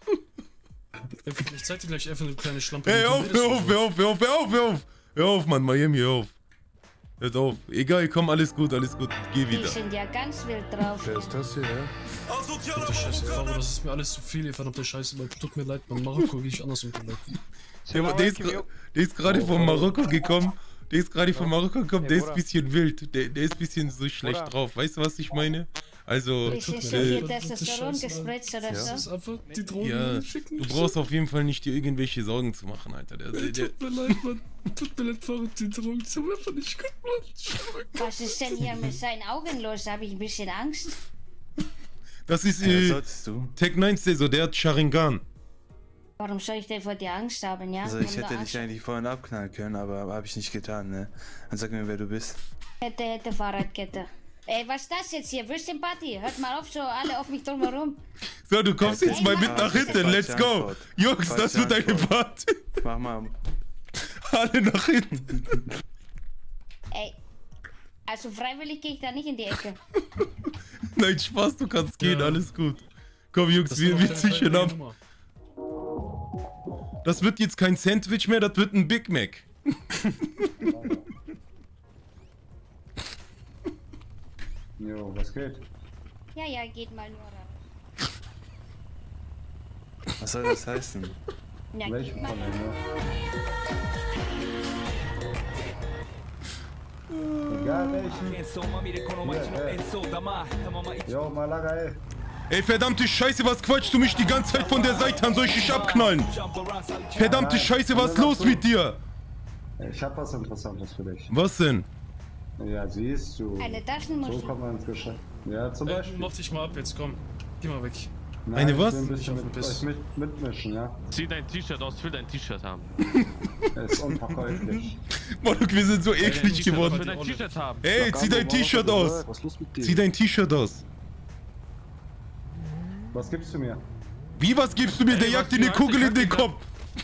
Ich zeig dir gleich einfach eine kleine Schlampe. Hey, hör auf, hör auf, hör auf, hör auf, hör auf, hör auf! Hör auf, Mann, Miami, hör auf. Hört auf. Egal, komm, alles gut, alles gut. Geh Die wieder. sind ja ganz wild drauf. Wer ist das hier, ja? Verdammte Scheiße, Faro, das ist mir alles zu viel, ihr verdammte Scheiße, Leute. Tut mir leid, man, Marokko gehe ich anders unterwegs. Der, der ist, gra- der ist gerade von Marokko gekommen. Der ist gerade von Marokko gekommen, der ist ein bisschen wild. Der, der ist ein bisschen so schlecht drauf. Weißt du, was ich meine? Also, Ist das so äh, viel Testosteron gespritzt oder Das so? ist einfach die Drogen, ja, die ficken du mich brauchst so. auf jeden Fall nicht dir irgendwelche Sorgen zu machen, Alter. Der, der, Ey, der, tut mir leid, Mann. Tut mir leid, Faro, die Drogen sind einfach nicht gut, Mann. Was ist denn hier mit seinen Augen los? Da habe ich ein bisschen Angst. das ist Ja, äh, solltest du. Tech neun so, der hat Sharingan. Warum soll ich denn vor dir Angst haben, ja? Also ich Nimm hätte doch dich Angst. eigentlich vorhin abknallen können, aber habe ich nicht getan, ne? Dann sag mir, wer du bist. Hätte, hätte Fahrradkette. Ey, was ist das jetzt hier? Würstchenparty? Hört mal auf, so alle auf mich drumherum. So, du kommst jetzt mal mit nach hinten. Let's go. Jungs, das wird eine Party. Mach mal. Alle nach hinten. Ey, also freiwillig gehe ich da nicht in die Ecke. Nein, Spaß, du kannst gehen, Ja. alles gut. Komm, Jungs, Das wir, war wir doch ziehen deine ab. Nummer. Das wird jetzt kein Sandwich mehr, das wird ein Big Mac. Jo, was geht? Ja, ja, geht mal nur raus. Was soll das heißen? Ja, Welchen geht mal von denen, ja? Egal welchen. Ja, ey. Jo, Malaga, ey. Ey, verdammte Scheiße, was quatschst du mich die ganze Zeit von der Seite an? Soll ich dich abknallen? Verdammte Scheiße, was ist los mit dir? Ich hab was Interessantes für dich. Was denn? Ja, siehst du. Eine Taschenmuschi. So kommt man ins Geschäft. Ja, zum Ey, Beispiel. mach dich mal ab jetzt, komm. Geh mal weg. Nein, Eine ich was? will ein bisschen Ich mit hoffe, euch mit, mitmischen, ja? Zieh dein T-Shirt aus, ich will dein T-Shirt haben. Er ist unverkäuflich. Mann, wir sind so Dein eklig T-Shirt, geworden. Ich will dein T-Shirt haben. Ey, zieh dein T-Shirt aus. Was ist los mit dir? Zieh dein T-Shirt aus. Was gibst du mir? Wie, was gibst du mir? Der Ey, jagt was dir eine für Kugel in alte den Kacke. Kopf.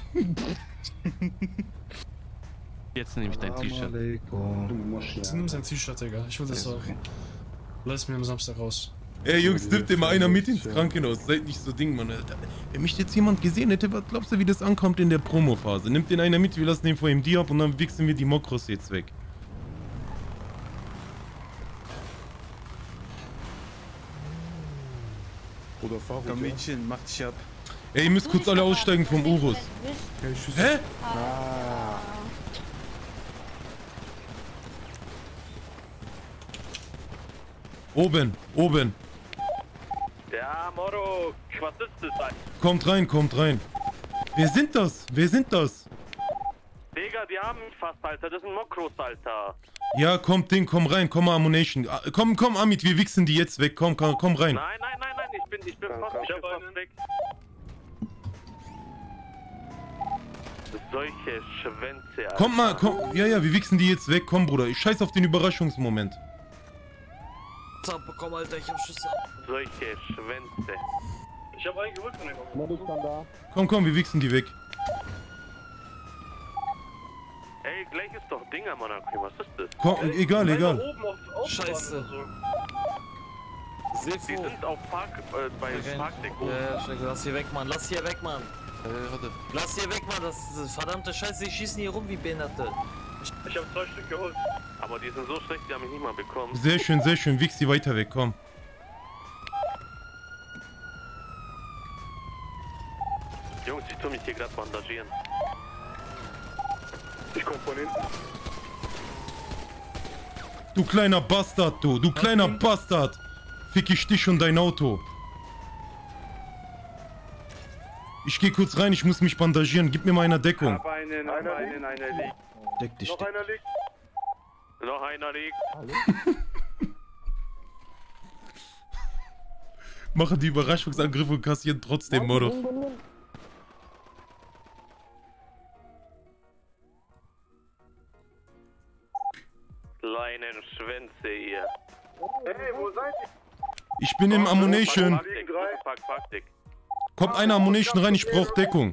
Jetzt nehme ich dein T-Shirt. Du Musch, Jetzt ja. nimm sein T-Shirt, Digga. Ich will das auch. Lass mir am Samstag raus. Ey, Jungs, nimmt immer einer mit ins Krankenhaus. Seid nicht so Ding, Mann. Alter. Wenn mich jetzt jemand gesehen hätte, was glaubst du, wie das ankommt in der Promo-Phase? Nimmt den einer mit, wir lassen den vor ihm die ab und dann wichsen wir die Mokros jetzt weg. Oder Faro. Komm, Mädchen, mach dich ab. Ey, ihr müsst kurz alle aussteigen vom Urus. Hey, tschüss. Hä? Oben, oben. Ja, Moro, was ist das? Kommt rein, kommt rein. Wer sind das? Wer sind das? Digga, die haben mich fast, Alter. Das sind Mokros, Alter. Ja, kommt Ding, komm rein, komm Ammunition. Ah, Komm, komm, Amit, wir wichsen die jetzt weg. Komm, komm, komm rein. Nein, nein, nein, nein, ich bin, ich bin fast, ich bin fast weg. Solche Schwänze, Alter. Komm mal, komm. Ja, ja, wir wichsen die jetzt weg. Komm, Bruder. Ich scheiß auf den Überraschungsmoment. Komm, Alter, ich hab Schüsse. Solche Schwänze. Ich hab einen geholt von dem. Komm, komm, wir wichsen die weg. Ey, gleich ist doch Dinger, Mann. Okay, was ist das? Komm, egal, egal. Scheiße. Die sind auf Park, äh, bei Parkdeko. Ja, ja, lass hier weg, Mann. Lass hier weg, Mann. Äh, warte. Lass hier weg, Mann. Das ist verdammte Scheiße. Die schießen hier rum wie Behinderte. Ich hab zwei Stück geholt. Aber die sind so schlecht, die haben mich nicht mal bekommen. Sehr schön, sehr schön. Wichs die weiter weg, komm. Jungs, ich tu mich hier gerade bandagieren. Ich komm von hinten. Du kleiner Bastard, du. Du kleiner Bastard. Fick ich dich und dein Auto. Ich geh kurz rein, ich muss mich bandagieren. Gib mir mal eine Deckung. Hab einen, hab einen, einer liegt. Deck dich, Noch deck. einer liegt. Noch einer liegt. Machen die Überraschungsangriffe und kassieren trotzdem Moro. Kleinen Schwänze hier. Hey, wo seid ihr? Ich bin im Ammunition. Parkdeck, Park, Parkdeck. Kommt eine Ammunition rein, ich brauch Deckung.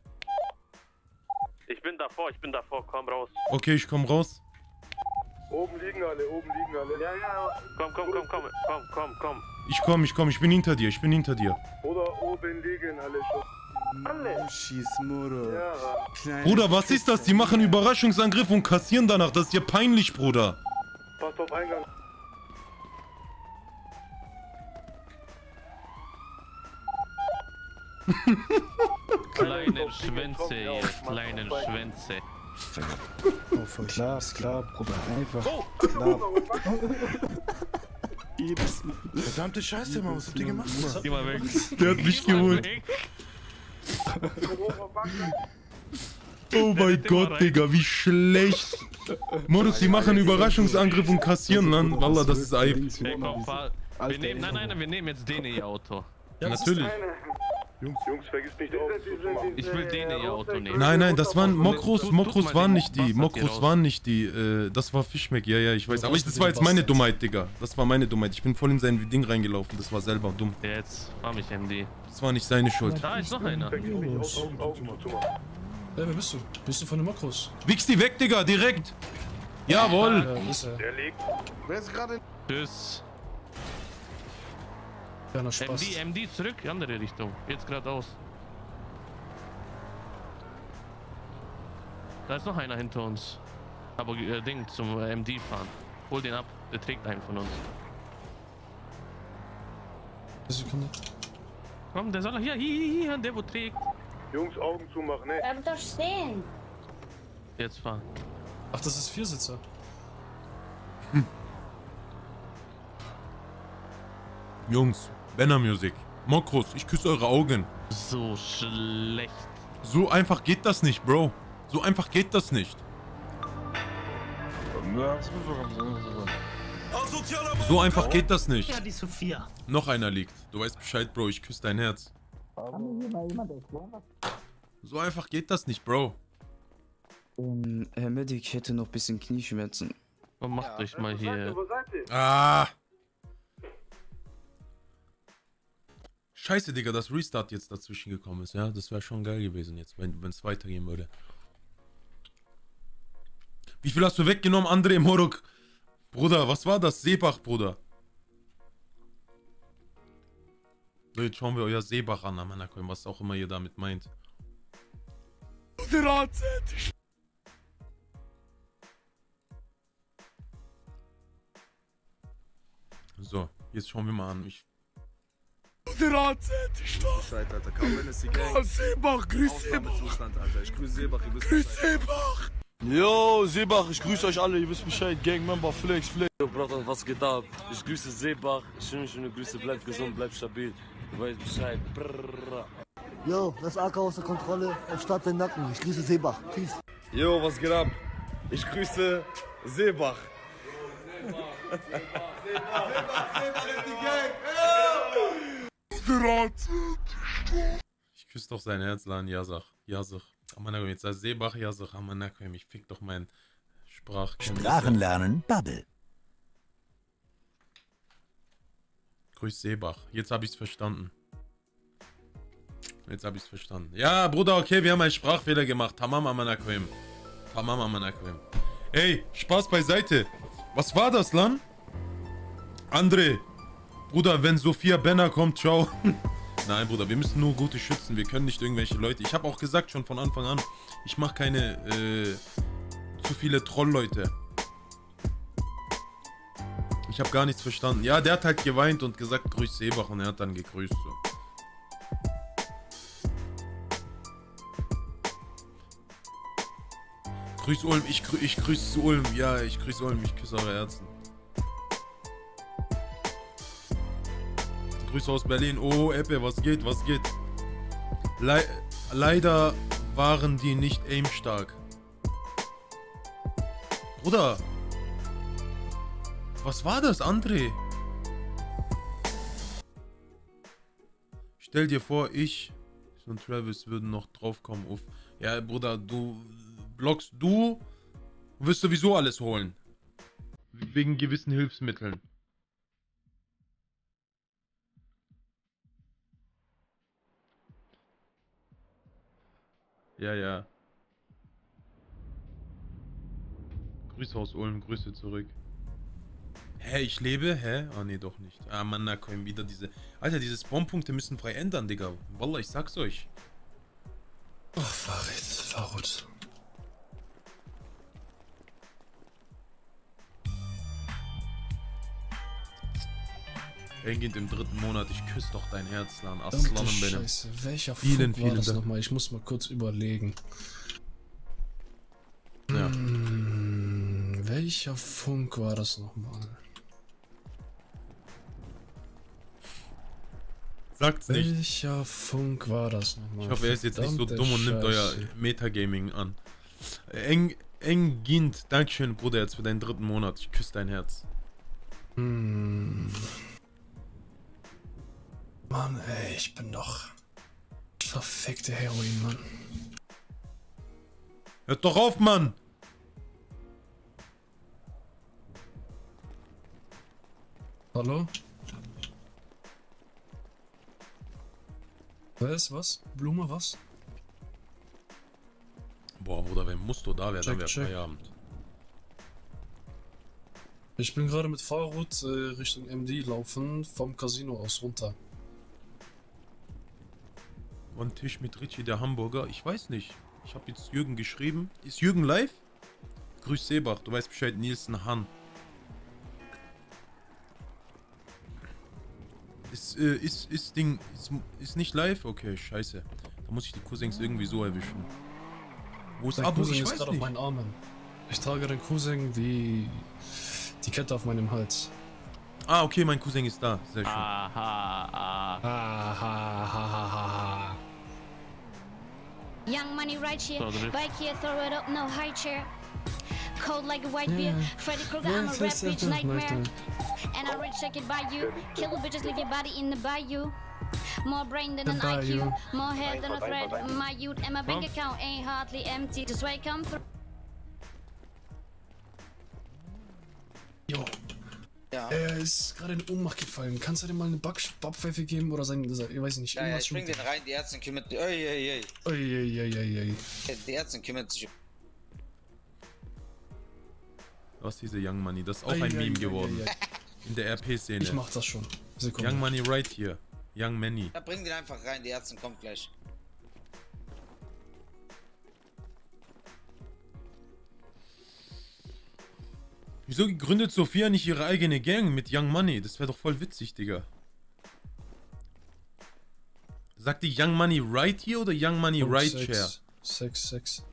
Ich bin davor, ich bin davor, komm raus. Okay, ich komm raus. Oben liegen alle, oben liegen alle. Ja, ja. Komm, komm, komm, komm, komm, komm, komm. Ich komm, ich komm, ich bin hinter dir, ich bin hinter dir. Oder oben liegen alle schon. Alle. Schieß, Moro. Ja. Kleine Bruder, was ist das? Die machen Überraschungsangriff und kassieren danach. Das ist ja peinlich, Bruder. macht auf Eingang. Kleine Schwänze, ihr kleinen Schwänze. Oh, voll klar, klar, Bruder, einfach. Klar. Verdammte Scheiße, Mann, was habt ihr gemacht, Mann? Geh mal weg. Der hat mich geholt. Oh mein Gott, Digga, wie schlecht. Modus, die machen Überraschungsangriff und kassieren dann. Wallah, das ist Eib. Ey, komm, fahr. Wir nehmen, nein, nein, wir nehmen jetzt den ihr Auto. Ja, natürlich. Jungs, Jungs, vergiss nicht auf. Ich will den ihr Auto nehmen. Nein, nein, das waren Mokros, Mokros waren nicht die, Mokros waren nicht die, äh, das war Fischmeck, ja, ja, ich weiß, aber ich, das war jetzt meine Dummheit, Digga, das war meine Dummheit, ich bin voll in sein Ding reingelaufen, das war selber dumm. Ja, jetzt fahr mich M D. Das war nicht seine Schuld. Da ist noch einer. Ey, wer bist du? Bist du von den Makros? Wichs die weg, Digga, direkt! Jawohl! Ja, ist er. Der liegt. Wer ist gerade? Tschüss. Kleiner M Spaß. D, M D zurück, andere Richtung. Jetzt geradeaus. Da ist noch einer hinter uns. Aber äh, Ding zum äh, M D fahren. Hol den ab, der trägt einen von uns. Sekunde. Komm, der soll hier, hier, hier, der wo trägt. Jungs, Augen zumachen, ne? Bleib doch stehen. Jetzt fahr. Ach, das ist Viersitzer. Jungs, Benner Music, Mokros, ich küsse eure Augen. So schlecht. So einfach geht das nicht, Bro. So einfach geht das nicht. So einfach geht das nicht. Ja, die Sophia. Noch einer liegt. Du weißt Bescheid, Bro, ich küsse dein Herz. So einfach geht das nicht, Bro. Ähm, Herr Medic, ich hätte noch ein bisschen Knieschmerzen. Und macht euch mal hier. Ah! Scheiße, Digga, dass Restart jetzt dazwischen gekommen ist, ja? Das wäre schon geil gewesen jetzt, wenn es weitergehen würde. Wie viel hast du weggenommen, André Morok? Bruder, was war das? Seebach, Bruder. So, jetzt schauen wir euer Seebach an, Amanakoim, was auch immer ihr damit meint. So, jetzt schauen wir mal an. Ich Bescheid, Alter. Kaum wenn es die Gang. Seebach, grüß Seebach. Zustand, Alter. Ich grüße Seebach, ihr wisst Grüß Bescheid. Seebach. Yo, Seebach, ich grüße euch alle, ihr wisst Bescheid. Gangmember, Flex, Flex. Yo, Bruder, was geht ab? Ich grüße Seebach. Schöne, schöne Grüße. Bleib gesund, bleib stabil. Du weißt Bescheid. Brrr. Yo, das ist A K aus der Kontrolle. Er starrt den Nacken. Ich grüße Seebach. Peace. Yo, was geht ab? Ich grüße Seebach. Ich küsse doch sein Herzlein, Jasach. Jasach. Amanakoim, jetzt heißt Seebach, Jasach. Amanakoim, ich fick doch mein Sprachkenntnis. Sprachenlernen, Bubble. Grüß Seebach. Jetzt habe ich's verstanden. Jetzt habe ich's verstanden. Ja, Bruder, okay, wir haben einen Sprachfehler gemacht. Tamam, Amanakoim. Tamam, Amanakoim. Ey, Spaß beiseite. Was war das, Lan? André. Bruder, wenn Sophia Benner kommt, ciao. Nein, Bruder, wir müssen nur gute schützen. Wir können nicht irgendwelche Leute... Ich habe auch gesagt schon von Anfang an, ich mache keine äh, zu viele Trollleute. Ich habe gar nichts verstanden. Ja, der hat halt geweint und gesagt, grüß Seebach, und er hat dann gegrüßt. So. Grüß Ulm, ich, grü ich grüße Ulm. Ja, ich grüße Ulm, ich küsse eure Herzen. Grüße aus Berlin. Oh, Eppe, was geht, was geht? Le Leider waren die nicht aimstark. Bruder. Was war das, André? Stell dir vor, ich und Travis würden noch draufkommen auf... Ja, Bruder, du blockst du, wirst sowieso alles holen. Wegen gewissen Hilfsmitteln. Ja, ja. Grüße aus Ulm, Grüße zurück. Hä, ich lebe? Hä? Ah, nee, doch nicht. Ah, Mann, na komm, wieder diese... Alter, diese Spawnpunkte müssen frei ändern, Digga. Wallah, ich sag's euch. Oh, Farid, Farut. Engin im dritten Monat, ich küsse doch dein Herz, Lan. Verdammte Aslan benim. Scheiße, welcher Vielen, Funk war vielen das Dank. nochmal? Ich muss mal kurz überlegen. Ja. Hm, welcher Funk war das nochmal? Sagt's nicht. Welcher Funk war das nochmal? Ich hoffe, er ist jetzt nicht so Verdammte dumm und nimmt euer Scheiße. Metagaming an. Eng, Engint, Dankeschön, Bruder, jetzt für deinen dritten Monat. Ich küsse dein Herz. Hm. Mann, ey, ich bin doch verfickte Heroin, Mann. Hört doch auf, Mann! Hallo? Wer ist was? Blume, was? Boah, Bruder, wenn Musto da wäre, dann Check, wäre check. Feierabend. Ich bin gerade mit Fahrrad äh, Richtung M D laufen, vom Casino aus runter. One Tisch mit Richie, der Hamburger. Ich weiß nicht. Ich habe jetzt Jürgen geschrieben. Ist Jürgen live? Grüß Seebach, du weißt Bescheid, Nielsen Han. Ist, äh, ist, ist Ding, ist, ist nicht live? Okay, scheiße. Da muss ich die Cousins irgendwie so erwischen. Wo ist Mein Abu? Cousin Ich ist weiß gerade auf nicht. meinen Armen. Ich trage den Cousin wie die Kette auf meinem Hals. Ah, okay, mein Cousin ist da. Sehr schön. Aha, ah. Ha, ha, ha, ha, ha. Young money right here, So, drift. bike here, throw it up, no high chair. Cold like a white Yeah. beer, Freddy Krueger, Yeah, I'm a yes, rap yes, bitch yes, nightmare. nice, And I rich, I can buy you. Kill bitches, leave your body in the bayou. More brain than The an I Q, bayou. more head than a thread. My youth and my bank account ain't hardly empty. Just wait, come through. Jo. Ja. Er ist gerade in Ohnmacht gefallen. Kannst du dem mal eine Back Backpfeife geben oder sein, ich weiß nicht, Ja, ja, irgendwas ich bring den rein, die Ärztin kümmert sich. Oi, oi, oi. Ui, ui, ui, ui, ui. Die Ärztin kümmert sich. Was ist diese Young Money? Das ist auch Ei, ein ei, Meme ei, geworden. ei, ei. In der R P-Szene. Ich mach das schon. Sekunde. Young Money right here. Young Money. Ja, bring den einfach rein, die Ärztin kommt gleich. Wieso gründet Sophia nicht ihre eigene Gang mit Young Money? Das wäre doch voll witzig, Digga. Sagt die Young Money right here oder Young Money Fünf, right sechs, chair? sechs, sechs.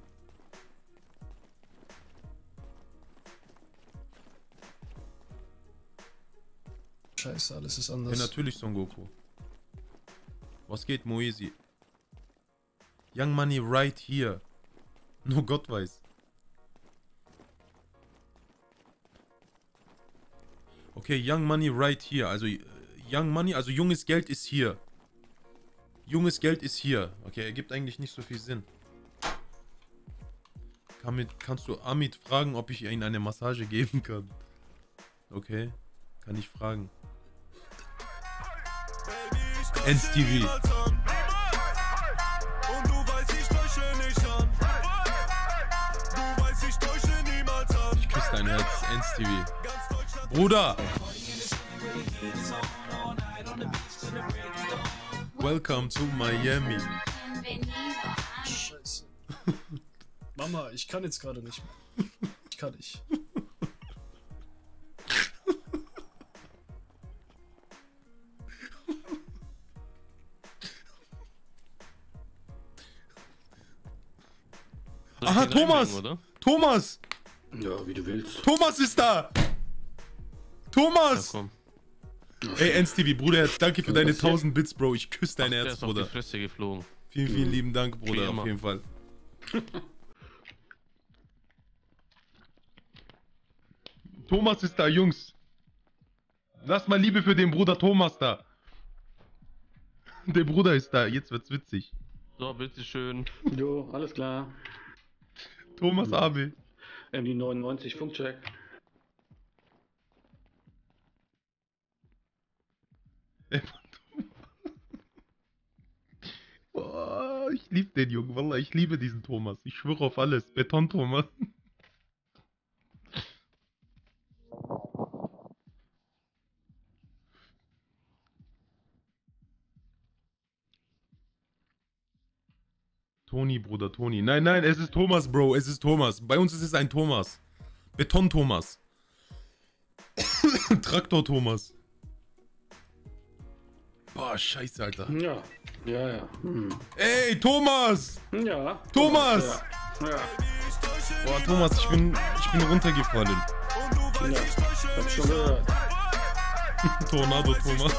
Scheiße, alles ist Ja, anders. natürlich Son Goku. Was geht, Moesi? Young Money right here. Nur Gott weiß. Okay, Young Money right here. Also äh, Young Money, also junges Geld ist hier. Junges Geld ist hier. Okay, ergibt eigentlich nicht so viel Sinn. Kann mit, kannst du Amit fragen, ob ich ihm eine Massage geben kann? Okay, kann ich fragen. N S T V. Ich küsse dein Herz, N S T V. Bruder! Welcome to Miami. Scheiße. Mama, ich kann jetzt gerade nicht mehr. Ich kann nicht. Aha, Thomas! Oder? Thomas! Ja, wie du willst. Thomas ist da! Thomas! Ja, komm. Ey, N S T V, Bruder, danke für deine passiert? tausend Bits, Bro. Ich küsse dein Der Herz, ist auf die Bruder. Fresse geflogen. Vielen, vielen lieben Dank, Wie Bruder, immer. auf jeden Fall. Thomas ist da, Jungs. Lass mal Liebe für den Bruder Thomas da. Der Bruder ist da, jetzt wird's witzig. So, bitteschön. Jo, alles klar. Thomas Abel. M D neunundneunzig, Funkcheck. Boah, ich liebe den Jungen, Wallah, ich liebe diesen Thomas. Ich schwöre auf alles. Beton Thomas. Toni, Bruder, Toni. Nein, nein, es ist Thomas, Bro. Es ist Thomas. Bei uns ist es ein Thomas. Beton Thomas. Traktor Thomas. Boah, scheiße, Alter. Ja, ja, ja. Hm. Ey, Thomas! Ja. Thomas! Ja. ja. Boah, Thomas, ich bin, ich bin runtergefallen. Ja, hab schon gehört. Tornado, Thomas.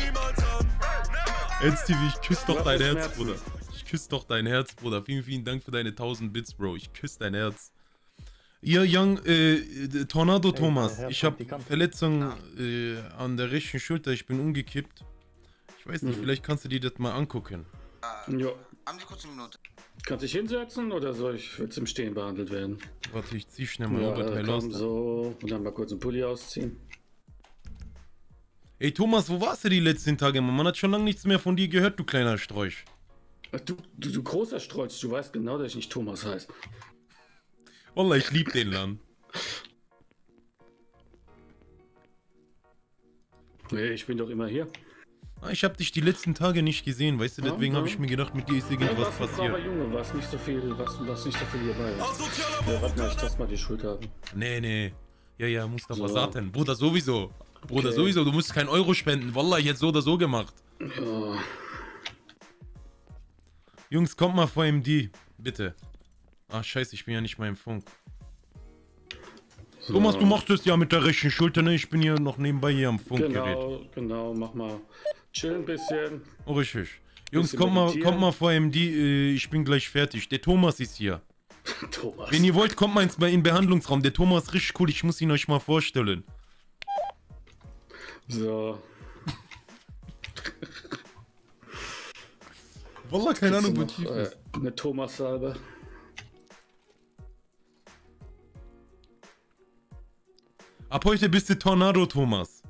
Ernst, ich küsse doch dein Herz, Bruder. Ich küsse doch dein Herz, Bruder. Vielen, vielen Dank für deine tausend Bits, Bro. Ich küsse dein Herz. Ihr Young, äh, Tornado hey, Thomas, ich habe Verletzung äh, an der rechten Schulter, ich bin umgekippt. Ich weiß nicht, mhm. vielleicht kannst du dir das mal angucken. Äh, ja. Haben Sie kurz eine Minute? Kannst du dich hinsetzen oder soll ich jetzt im Stehen behandelt werden? Warte, ich zieh schnell mal ja, Oberteil komm, aus. So, und dann mal kurz einen Pulli ausziehen. Ey Thomas, wo warst du die letzten Tage? Man hat schon lange nichts mehr von dir gehört, du kleiner Strolch. Du, du, du großer Strolch, du weißt genau, dass ich nicht Thomas heiße. Wallah, ich lieb den Land. Nee, ich bin doch immer hier. Ich habe dich die letzten Tage nicht gesehen, weißt du, deswegen ja, ja. habe ich mir gedacht, mit dir ist irgendwas ja, passiert. Aber Junge, was nicht so viel, was, was nicht so viel hierbei ist. Ja, warte mal, ich taste mal die Schulter ab. Nee, nee. Ja, ja, muss doch so. was sagen. Bruder, sowieso. Bruder, okay. sowieso, du musst keinen Euro spenden. Wallah, ich hätte so oder so gemacht. Ja. Jungs, kommt mal vor M D, bitte. Ach, scheiße, ich bin ja nicht mal im Funk. So. Thomas, du machst das ja mit der rechten Schulter, ne? Ich bin hier noch nebenbei hier am Funkgerät. Genau, genau, mach mal. Chill ein bisschen. Oh, richtig. Jungs, kommt mal, kommt mal vor M D, ich bin gleich fertig. Der Thomas ist hier. Thomas. Wenn ihr wollt, kommt mal ins, in den Behandlungsraum. Der Thomas ist richtig cool, ich muss ihn euch mal vorstellen. So. Wallah, keine Ahnung, wo tief ist. Eine Thomas-Salbe. Ab heute bist du Tornado, Thomas.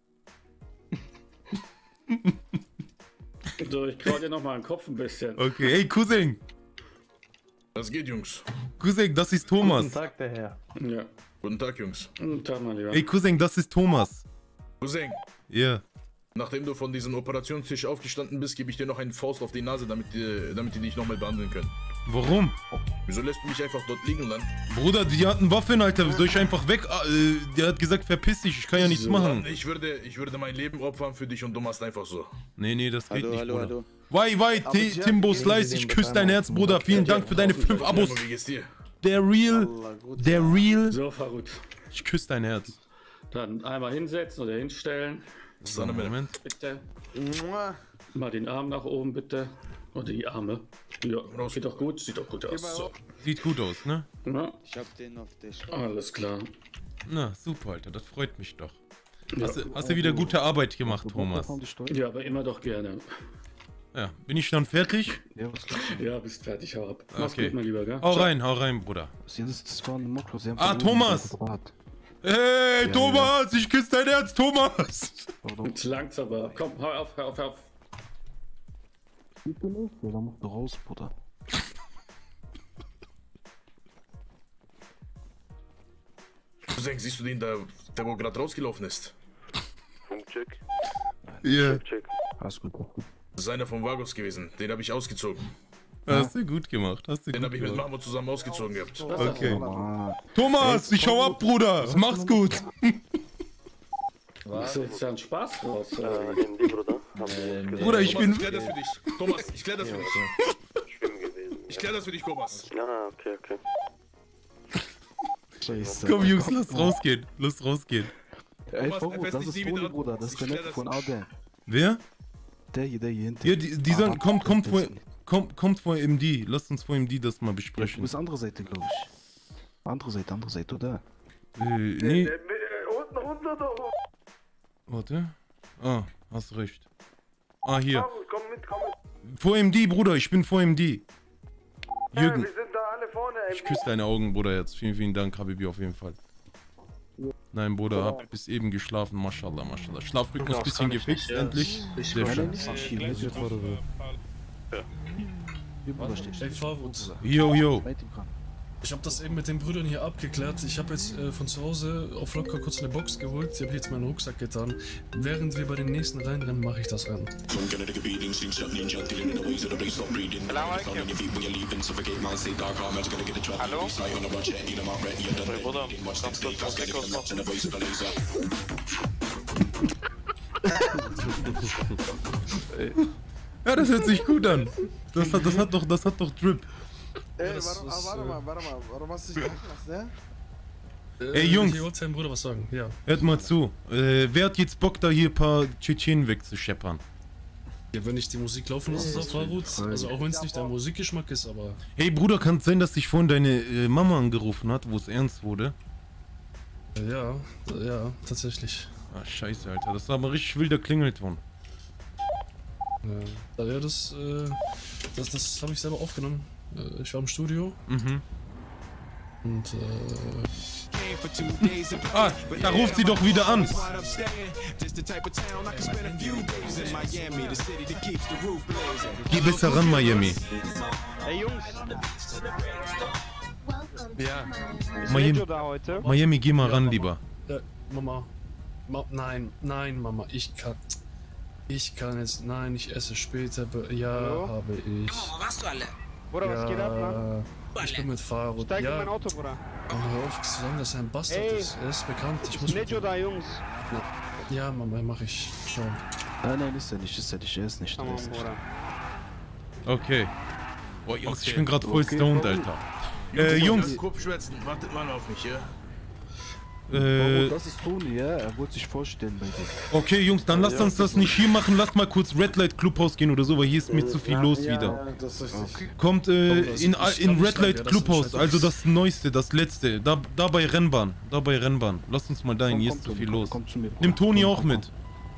So, ich krau dir noch mal den Kopf ein bisschen. Okay, hey Cousin. Was geht, Jungs? Cousin, das ist Thomas. Guten Tag, der Herr. Ja. Guten Tag, Jungs. Guten Tag, mein Lieber. Hey Cousin, das ist Thomas. Cousin. Ja. Yeah. Nachdem du von diesem Operationstisch aufgestanden bist, gebe ich dir noch einen Faust auf die Nase, damit die, damit die dich nochmal behandeln können. Warum? Wieso lässt du mich einfach dort liegen lassen? Bruder, die hatten Waffen, Alter. Soll ich einfach weg? Äh, der hat gesagt, verpiss dich, ich kann ja nichts so. machen. Ich würde, ich würde mein Leben opfern für dich und du machst einfach so. Nee, nee, das geht hallo, nicht, hallo, Bruder. hallo. Why, why, Timbo Slice, ich küsse dein Herz, Bruder. Vielen Dank für deine fünf Abos. Wie geht's dir? Der Real, der Real. So, Farut. Ich küsse dein Herz. Dann einmal hinsetzen oder hinstellen. So, Moment. Bitte. Mal den Arm nach oben, bitte. Oder die Arme. Ja, sieht doch gut, sieht doch gut aus. So. Sieht gut aus, ne? Ja. Ich hab den auf dich. Alles klar. Na, super, Alter, das freut mich doch. Hast, ja. du, hast du wieder gute Arbeit gemacht, Thomas? Ja, aber immer doch gerne. Ja, bin ich dann fertig? Ja, ja bist fertig, hau ab. Mach's okay. gut, mein Lieber, gell? Hau rein, hau rein, Bruder. Ah, Ah, Thomas! Hey, ja, Thomas, ja. ich küsse dein Herz, Thomas! Jetzt langt's aber. Komm, hau auf, hau auf, hau auf. Siehst du nicht? Ja, dann musst du raus, Bruder. Cousin, siehst du den da, der wo gerade rausgelaufen ist? Funkcheck. Ja. Yeah. Alles gut. Das ist einer von Vagos gewesen, den habe ich ausgezogen. Ja. Hast du gut gemacht, hast du Den gut habe ich mit Mahmoud zusammen ausgezogen gehabt. Okay. Thomas, ich hau ab, Bruder. Mach's gut. Was ist jetzt da ein Spaß raus? Äh, M D, Bruder. Bruder, ich bin... Ich klär das für dich. Thomas, ich klär das für dich. Schwimmen gewesen. Ich klär das für dich, Thomas. Ja, okay, okay. Scheiße. Komm, Jungs, lass rausgehen. Lass rausgehen. Ey, Thomas, das ist Toni, Bruder. Das ist der Neffe von Adem. Wer? Der hier, der hier hinten. Ja, die, die ah, sollen, kommt, kommt vor, kommt, kommt vor M D. Lasst uns vor M D das mal besprechen. Du bist andere Seite, glaube ich. Andere Seite, andere Seite, oder? Äh, nee. Unten, unten, oder? Warte. Ah, hast recht. Ah, hier. Komm mit, komm mit. Vor M D, Bruder, ich bin vor M D. Jürgen. Ja, wir sind da alle vorne, ich küsse deine Augen, Bruder, jetzt. Vielen, vielen Dank, Habibi, auf jeden Fall. Nein, Bruder, hab bis eben geschlafen. Maschallah, maschallah. Schlafrhythmus bisschen gefixt, endlich. Sehr schön. Yo, yo. Ich habe das eben mit den Brüdern hier abgeklärt. Ich habe jetzt äh, von zu Hause auf locker kurz eine Box geholt. Sie habe jetzt meinen Rucksack getan. Während wir bei den nächsten reinrennen, mache ich das an. Hallo? Hey Bruder, kannst du das Prosecco machen? Ja, das hört sich gut an. Das hat, das hat doch, das hat doch Drip. Ey, warum, ah, warte mal, warte mal, warum hast du dich machen lassen, ne? Ey, Jungs. Ich wollte deinem Bruder was sagen, ja. Hört mal zu. Äh, wer hat jetzt Bock, da hier ein paar Tschetschenen wegzuscheppern? Ja, wenn ich die Musik laufen lasse, auf Farut, also auch wenn es nicht dein Musikgeschmack ist, aber... Hey Bruder, kann es sein, dass dich vorhin deine äh, Mama angerufen hat, wo es ernst wurde? Ja, ja, tatsächlich. Ah, scheiße, Alter. Das war aber richtig wilder Klingelton. Ja, ja das, äh, das, das habe ich selber aufgenommen. Äh, ich war im Studio. Mhm. Und, äh... Ah, da ruft sie doch wieder an. Geh besser ran, Miami. Hey Jungs. Ja. Miami, da heute? Miami, geh mal ran, lieber. Ja, Mama. Ma nein, nein, Mama, ich kann... Ich kann jetzt... Nein, ich esse später. Ja, Hallo? habe ich. Mama, warst du alle? Bruder, ja, was geht ab, Mann? Ich bin mit Farut. Steig ja. in mein Auto, Bruder. Und hör auf zu sagen, dass er ein Bastard Ey. ist. Er ist bekannt. Ich muss Nejo da, Jungs. Na, ja, Mama, mach ich. Schau. Nein, nein, ist er nicht, ist er nicht, er ist nicht, er ist nicht. Okay. Oh, Jungs, Okay. ich bin gerade voll Okay. stoned, Alter. Äh, Jungs. Kopfschwätzen, wartet mal auf mich, ja? Äh, das ist Toni, ja? Er wollte sich vorstellen bei dir. okay, Jungs, dann lasst uns das nicht hier machen. Lasst mal kurz Red Light Clubhaus gehen oder so, weil hier ist mir zu viel los wieder. Das ist richtig. Kommt äh, in, in Red Light Clubhaus, also das neueste, das letzte. Da, da bei Rennbahn. Da bei Rennbahn. Lasst uns mal dahin, hier ist zu viel los. Nimm Toni auch mit.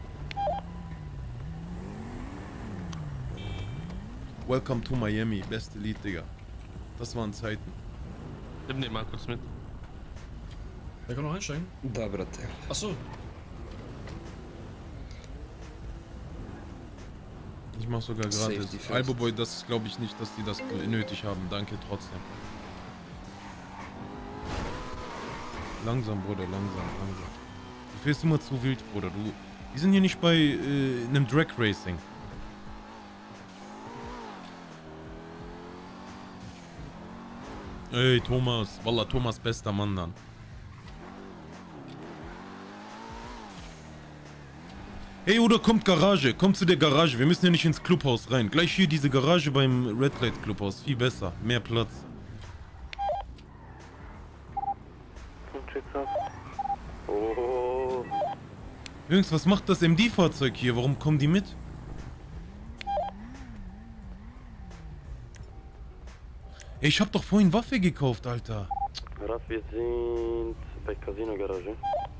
Welcome to Miami, beste Lied, Digga. Das waren Zeiten. Nimm den mal kurz mit. Wer kann noch einsteigen? Da, Brate. Achso. Ich mach sogar gratis. Safety first. Alboboy, das glaube ich nicht, dass die das nötig haben. Danke trotzdem. Langsam, Bruder, langsam, langsam. Du fährst immer zu wild, Bruder. Du, wir sind hier nicht bei äh, einem Drag Racing. Ey, Thomas. Wallah, Thomas, bester Mann dann. Hey, oder kommt Garage. Kommt zu der Garage. Wir müssen ja nicht ins Clubhaus rein. Gleich hier diese Garage beim Red Light Clubhaus. Viel besser. Mehr Platz. Oh. Jungs, was macht das M D-Fahrzeug hier? Warum kommen die mit? Ey, ich hab doch vorhin Waffe gekauft, Alter. Rat, wir sind bei Casino Garage.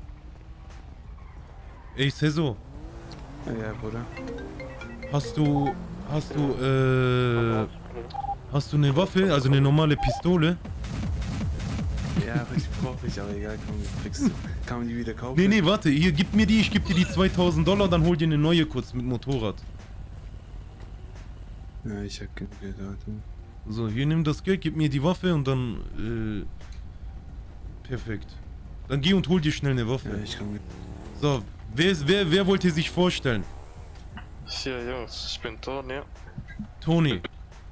Ey, Sezo. Ja, Bruder. Hast du... Hast du, äh... Hast du eine Waffe? Also eine normale Pistole? Ja, ich brauche ich, aber egal, komm, kriegst du. Kann man die wieder kaufen? Nee, nee, warte. Hier, gib mir die. Ich geb dir die zweitausend Dollar, dann hol dir eine neue kurz mit Motorrad. Ja, ich hab kein Geld, warte. So, hier nimm das Geld, gib mir die Waffe und dann, äh... Perfekt. Dann geh und hol dir schnell eine Waffe. Ja, ich kann mit. So, wer, ist, wer, wer wollte sich vorstellen? Ja, Jungs, ich bin Toni. Toni.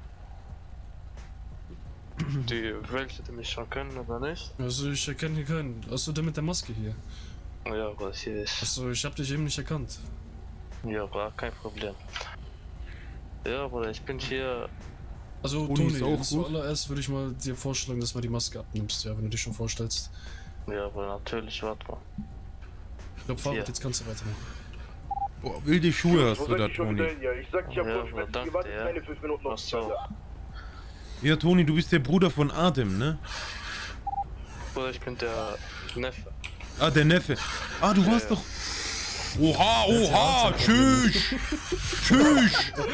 Die welche die mich schon kennen oder nicht? Also ich erkenne hier keinen. Achso, der mit der Maske hier. Ja, was hier ist. Achso, ich hab dich eben nicht erkannt. Ja, war kein Problem. Ja, Bruder, ich bin hier. Also Toni ist Toni, auch gut. zuallererst würde ich mal dir vorschlagen, dass du mal die Maske abnimmst, ja, wenn du dich schon vorstellst. Ja, Bruder, natürlich, warte mal. Ich glaub, Fahrrad, Ja. jetzt kannst du weitermachen. Boah, wilde Schuhe hast du da, Toni. Ja, ich sag, ich hab Ja, Kopfschmerzen. danke Ihr wartet dir. keine fünf Minuten auf Ach mich, so. Alter. Ja, Toni, du bist der Bruder von Adem, ne? Bruder, ich bin der Neffe. Ah, der Neffe. Ah, du warst Ja. doch... Oha, oha, tschüss! Tschüss!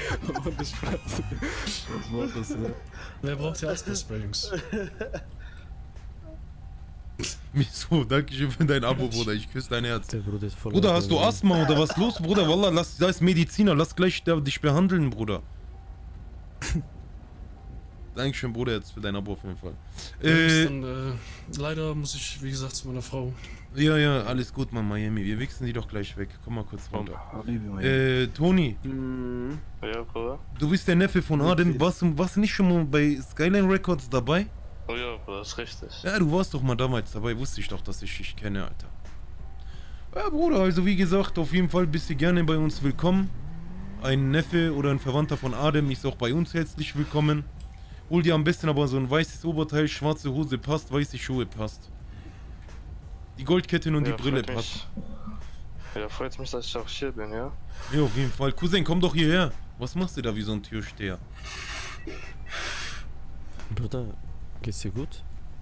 Was war das, ne? Wer braucht hier Asbestspray, Jungs? Wieso? Dankeschön für dein Abo, Bruder. Ich küsse dein Herz. Der Bruder ist voll. Bruder, hast du Asthma oder was los, Bruder? Wallah, lass, da ist Mediziner. Lass gleich der, dich behandeln, Bruder. Dankeschön, Bruder, jetzt für dein Abo auf jeden Fall. Jungs, Äh, dann, äh, leider muss ich, wie gesagt, zu meiner Frau. ja, ja, alles gut, Mann, Miami. Wir wichsen die doch gleich weg. Komm mal kurz runter. Habibi, Miami. Äh, Toni, Ja, Bruder. du bist der Neffe von Adem. Warst du, warst du nicht schon mal bei Skyline Records dabei? Oh ja, Bruder, ist richtig. Ja, du warst doch mal damals dabei. Wusste ich doch, dass ich dich kenne, Alter. Ja, Bruder, also wie gesagt, auf jeden Fall bist du gerne bei uns willkommen. Ein Neffe oder ein Verwandter von Adem ist auch bei uns herzlich willkommen. Hol dir am besten aber so ein weißes Oberteil, schwarze Hose passt, weiße Schuhe passt. Die Goldkette und Ja, die Brille freut passt. mich. Ja, freut mich, dass ich auch hier bin, ja? Ja, auf jeden Fall. Cousin, komm doch hierher. Was machst du da wie so ein Türsteher? Bruder, geht's dir gut?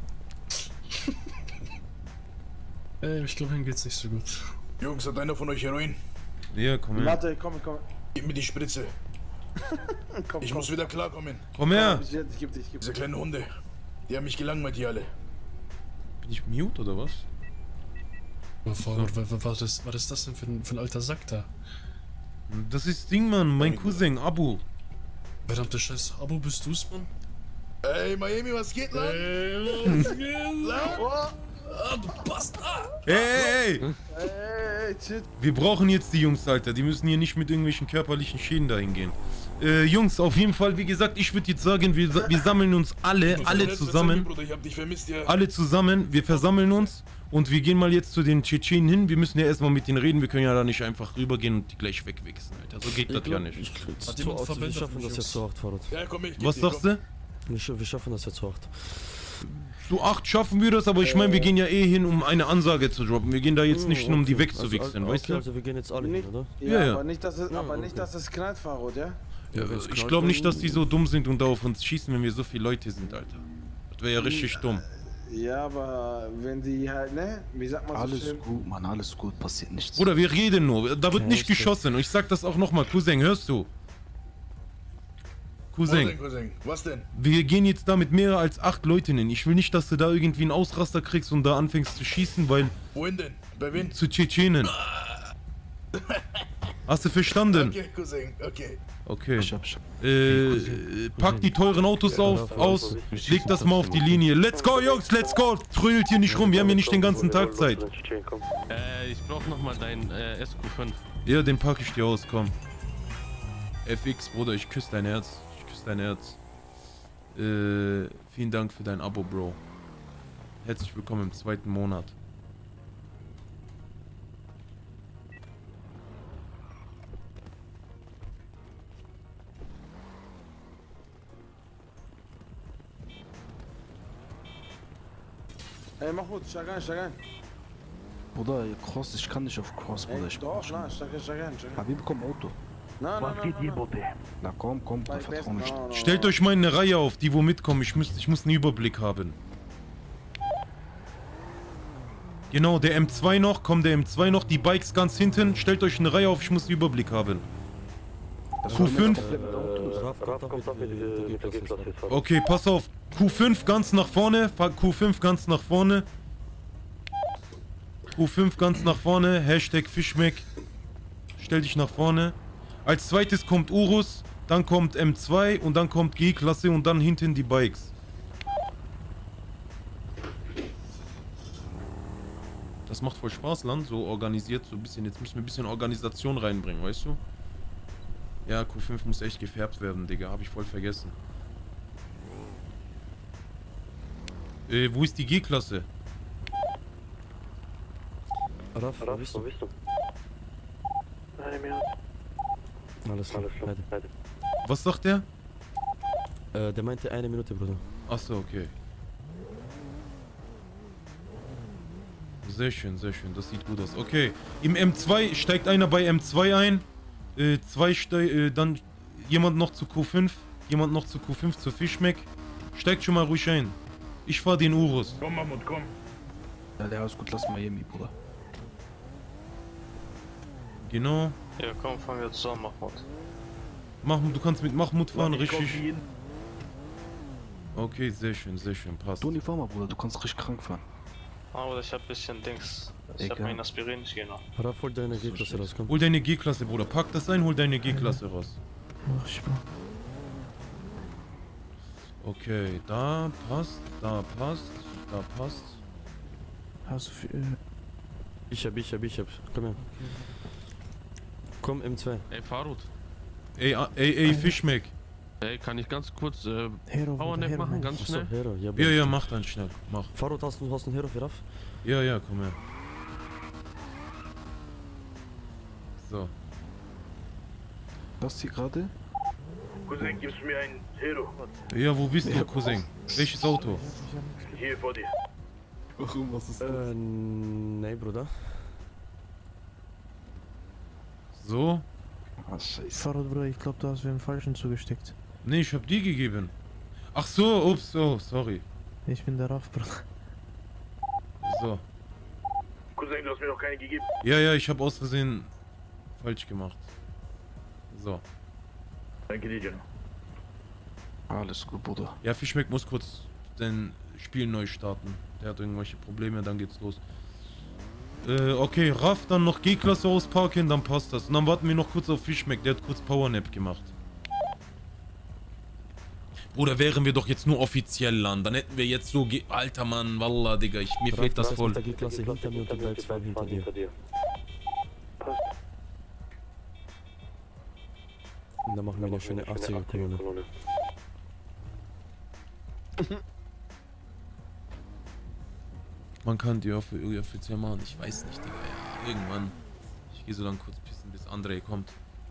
Ey, ich glaube, ihm geht's nicht so gut. Jungs, hat einer von euch Heroin? Ja, komm her. Warte, komm, komm. Gib mir die Spritze. komm ich komm. muss wieder klarkommen. Komm her. Ich, ich geb dich, ich geb Diese kleinen Hunde, die haben mich gelangweilt hier alle. Bin ich mute oder was? Was war, war, war, das, was ist das denn für ein, für ein alter Sack da? Das ist Ding, Mann. Mein Cousin, Abu. Verdammte Scheiße, Abu, bist du's, Mann? Ey, Miami, was geht, Land? Ey, los geht's! Ah, du Bastard! Hey, hey, hey! Ey, shit. Wir brauchen jetzt die Jungs, Alter. Die müssen hier nicht mit irgendwelchen körperlichen Schäden dahin gehen. Äh, Jungs, auf jeden Fall, wie gesagt, ich würde jetzt sagen, wir, wir sammeln uns alle, alle zusammen. Bruder, ich hab dich vermisst, ja. Alle zusammen, wir versammeln uns und wir gehen mal jetzt zu den Tschetschenen hin. Wir müssen ja erstmal mit denen reden. Wir können ja da nicht einfach rübergehen und die gleich wegwichsen, Alter. So geht Ich das ja glaub, nicht. Ich, ich, Hat zu jemand acht, wir Verbände schaffen von das Jungs? jetzt zu acht, Fahrrad. Ja, komm, ich geb Was dir, sagst komm. du? Wir, sch- wir schaffen das jetzt zu acht. Zu acht schaffen wir das, aber ich meine, wir gehen ja eh hin, um eine Ansage zu droppen. Wir gehen da jetzt nicht hin, um die wegzuwichsen, also, weißt okay, du? Also wir gehen jetzt alle hin, oder? Ja, Ja, ja. aber nicht, dass es, Ja, aber okay. nicht, dass es knallt, Farod, ja? Ja, wenn's ich knallt, glaube nicht, dann- dass die so dumm sind und da auf uns schießen, wenn wir so viele Leute sind, Alter. Das wäre ja richtig dumm. Ja, aber wenn die halt, ne? Wie sagt man so Alles schön? gut, Mann, alles gut, passiert nichts. Bruder, wir reden nur. Da wird Okay, nicht ist gut. geschossen. Und ich sag das auch nochmal. Cousin, hörst du? Cousin, Cousin, Cousin, was denn? wir gehen jetzt da mit mehr als acht Leuten hin. Ich will nicht, dass du da irgendwie einen Ausraster kriegst und da anfängst zu schießen, weil... Wohin denn? Bei wem? Zu Tschetschenen. Hast du verstanden? Okay, Cousin, okay. Okay. Ich hab schon. Äh, pack die teuren Autos auf, aus, leg das mal auf die Linie. Let's go, Jungs, let's go! Trödelt hier nicht rum, wir haben hier nicht den ganzen Tag Zeit. Äh, ich brauch nochmal dein äh, S Q fünf. Ja, den pack ich dir aus, komm. F X, Bruder, ich küsse dein Herz. Ich küsse dein Herz. Äh, vielen Dank für dein Abo, Bro. Herzlich willkommen im zweiten Monat. Ey, Mahmoud, steig ein, steig ein. Bruder, Cross, ich kann nicht auf Cross, Bruder. Ey, Ich doch, na, steig ein, steig ein, steig ein. Aber wir bekommen Auto. Na, na, na, na, na. Na komm, komm, Bei Bruder, vertrau mich. Best- no, no, Stellt no. euch mal eine Reihe auf, die wo mitkommen. Ich muss, ich muss einen Überblick haben. Genau, der M zwei noch, komm, der M zwei noch, die Bikes ganz hinten. Stellt euch eine Reihe auf, ich muss einen Überblick haben. Q fünf. Okay, pass auf. Q fünf ganz nach vorne. Q fünf ganz nach vorne. Q fünf ganz nach vorne. Hashtag Fischmeck. Stell dich nach vorne. Als zweites kommt Urus. Dann kommt M zwei und dann kommt G-Klasse und dann hinten die Bikes. Das macht voll Spaß, Land. So organisiert, so ein bisschen. Jetzt müssen wir ein bisschen Organisation reinbringen, weißt du? Ja, Q fünf muss echt gefärbt werden, Digga. Hab ich voll vergessen. Äh, wo ist die G-Klasse? Raff, wo bist du? Eine Minute. Alles klar, beide. Was sagt der? Äh, der meinte eine Minute, Bruder. Achso, okay. Sehr schön, sehr schön. Das sieht gut aus. Okay. Im M zwei steigt einer bei M zwei ein. Äh, zwei steigt, äh, dann jemand noch zu Q fünf. Jemand noch zu Q fünf, zu Fischmeck. Steigt schon mal ruhig ein. Ich fahr den Urus. Komm, Mahmoud, komm. Ja, der ist gut, lass Miami, Bruder. Genau. Ja, komm, fahren wir zusammen, Mahmoud. Mahmoud, du kannst mit Mahmoud fahren, Ich komm richtig. hin. Okay, sehr schön, sehr schön, passt. Du, fahr mal, Bruder, du kannst richtig krank fahren. Aber ich hab ein bisschen Dings. Ich hab Egal. mein Aspirin nicht genommen. Raff, hol deine G-Klasse raus, komm. Hol deine G-Klasse, Bruder. Pack das ein, hol deine G-Klasse raus. Mach ich mal. Okay, da passt, da passt, da passt. Hast du viel? Ich hab, ich hab, ich hab. Komm her. Komm, M zwei. Ey, Farut. Ey, a- ey, ey, Fischmeck. Ey, kann ich ganz kurz äh, Hero, Powernap Hero, machen, ganz Achso, schnell? Hero, ja, Ja, ja, mach dann schnell, mach. Farod, hast du, hast du einen Hero für Raff? Ja, ja, komm her. So. Was hier gerade? Cousin, gibst du mir ein Hero? Ja, wo bist du, Cousin? Welches Auto? Hier vor dir. Warum, was ist das? Äh, nee, Bruder. So? Ah, scheiße. Fahrrad, Bruder, ich glaube, du hast mir den falschen zugesteckt. Nee, ich hab die gegeben. Ach so, ups, oh, sorry. Ich bin der Raff, Bruder. So. Cousin, du hast mir noch keine gegeben. Ja, ja, ich habe aus Versehen falsch gemacht. So. Danke dir, John. Alles gut, Bruder. Ja, Fischmeck muss kurz sein Spiel neu starten. Der hat irgendwelche Probleme, dann geht's los. Äh, okay, Raff, dann noch G-Klasse ausparken, dann passt das. Und dann warten wir noch kurz auf Fischmeck, der hat kurz Powernap gemacht. Oder wären wir doch jetzt nur offiziell Land, dann hätten wir jetzt so Ge Alter Mann, Wallah, Digga, ich, mir fehlt das voll. Mit der G-Klasse hinter mir und du bleibst vor hinter dir. Passt. Und dann machen wir eine schöne achtziger-Kolonne. Man kann die auch irgendwie offiziell machen, ich weiß nicht, Digga, ja, irgendwann. Ich gehe so dann kurz pissen, bis André kommt.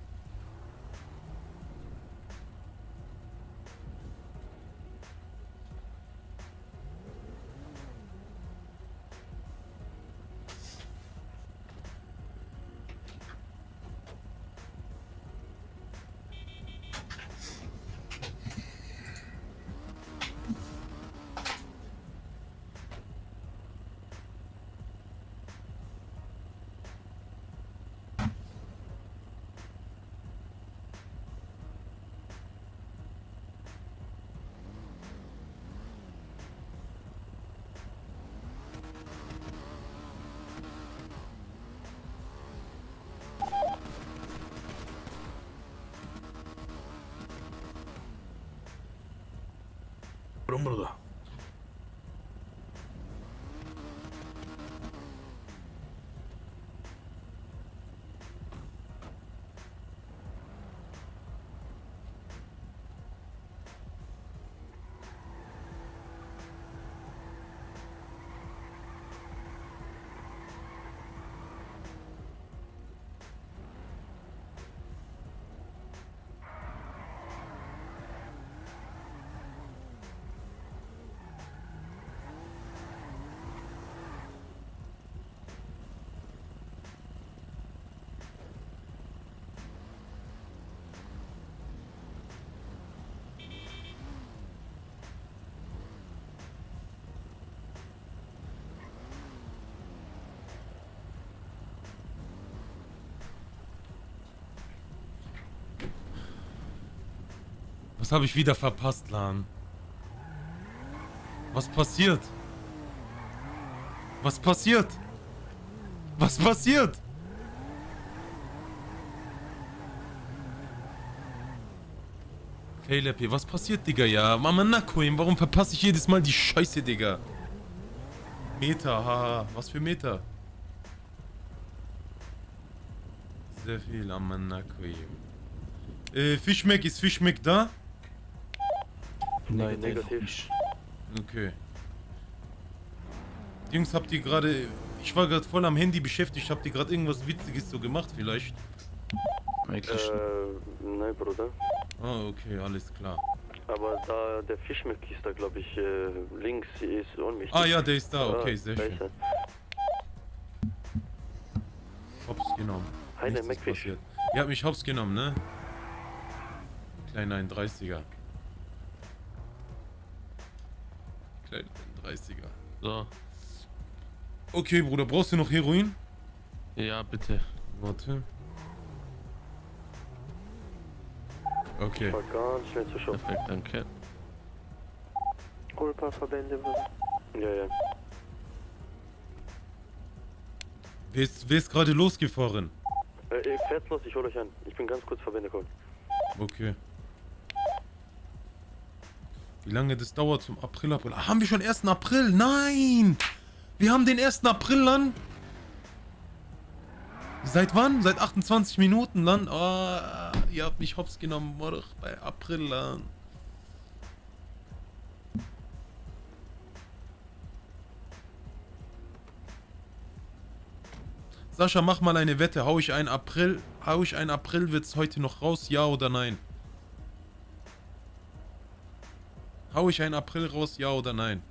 Warum, Bruder? Was habe ich wieder verpasst, Lan? Was passiert? Was passiert? Was passiert? Okay, Leppi, was passiert, Digga? Ja, Mama Nakoim, warum verpasse ich jedes Mal die Scheiße, Digga? Meter, haha, was für Meter? Sehr viel, Mama Nakoim. Äh, Fischmeck, ist Fischmeck da? Nein, negativ. Okay. Jungs, habt ihr gerade... Ich war gerade voll am Handy beschäftigt. Habt ihr gerade irgendwas Witziges so gemacht vielleicht? Eigentlich äh, nein, Bruder. Ah, okay, alles klar. Aber da der Fischmeck ist da, glaube ich, äh, links ist ohnmächtig. Ah ja, der ist da. Okay, sehr da schön. Hops genommen. Heine Meckfisch. Ihr habt mich hops genommen, ne? Kleiner einunddreißiger. Kleiner einunddreißiger. So. Okay, Bruder, brauchst du noch Heroin? Ja, bitte. Warte. Okay. War ganz schnell zu schaffen. Perfekt, danke. Hol ein paar Verbände, Bruder. Ja, ja. Wer ist, wer ist gerade losgefahren? Äh, ihr fährt los, ich hol euch an. Ich bin ganz kurz Verbände gekommen. Okay. Wie lange das dauert zum April, April? Ah, haben wir schon ersten April? Nein! Wir haben den ersten April dann. Seit wann? Seit achtundzwanzig Minuten dann? Oh, ihr habt mich hops genommen, Morch, bei April dann. Sascha, mach mal eine Wette. Hau ich einen April, hau ich einen Aprilwitz heute noch raus, ja oder nein? Hau ich einen April raus, ja oder nein?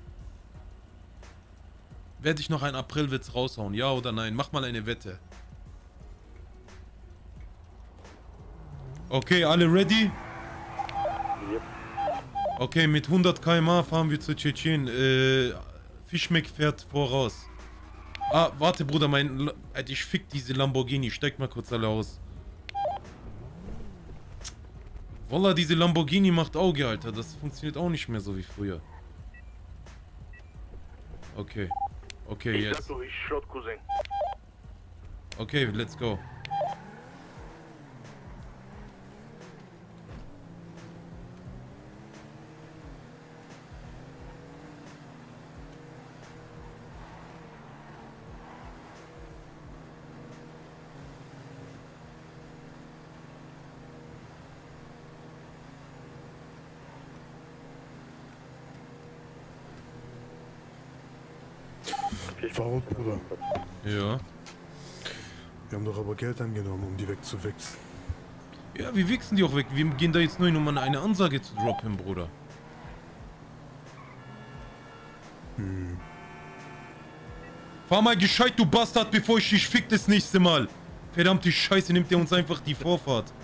Werde ich noch einen Aprilwitz raushauen, ja oder nein? Mach mal eine Wette. Okay, alle ready? Okay, mit hundert Kilometer pro Stunde fahren wir zu Tschetschen. Äh, Fischmeck fährt voraus. Ah, warte, Bruder, mein... Alter, ich fick diese Lamborghini. Steig mal kurz alle aus. Wallah, diese Lamborghini macht Auge, Alter. Das funktioniert auch nicht mehr so wie früher. Okay. Okay, Ich jetzt. sag doch, ich Schrott, Cousin. Okay, let's go. Verrückt, Bruder. Ja. Wir haben doch aber Geld angenommen, um die wegzuwichsen. Ja, wir wichsen die auch weg. Wir gehen da jetzt nur hin, um eine Ansage zu droppen, Bruder. Hm. Fahr mal gescheit, du Bastard, bevor ich dich fick das nächste Mal. Verdammte Scheiße, nimmt ihr uns einfach die Vorfahrt.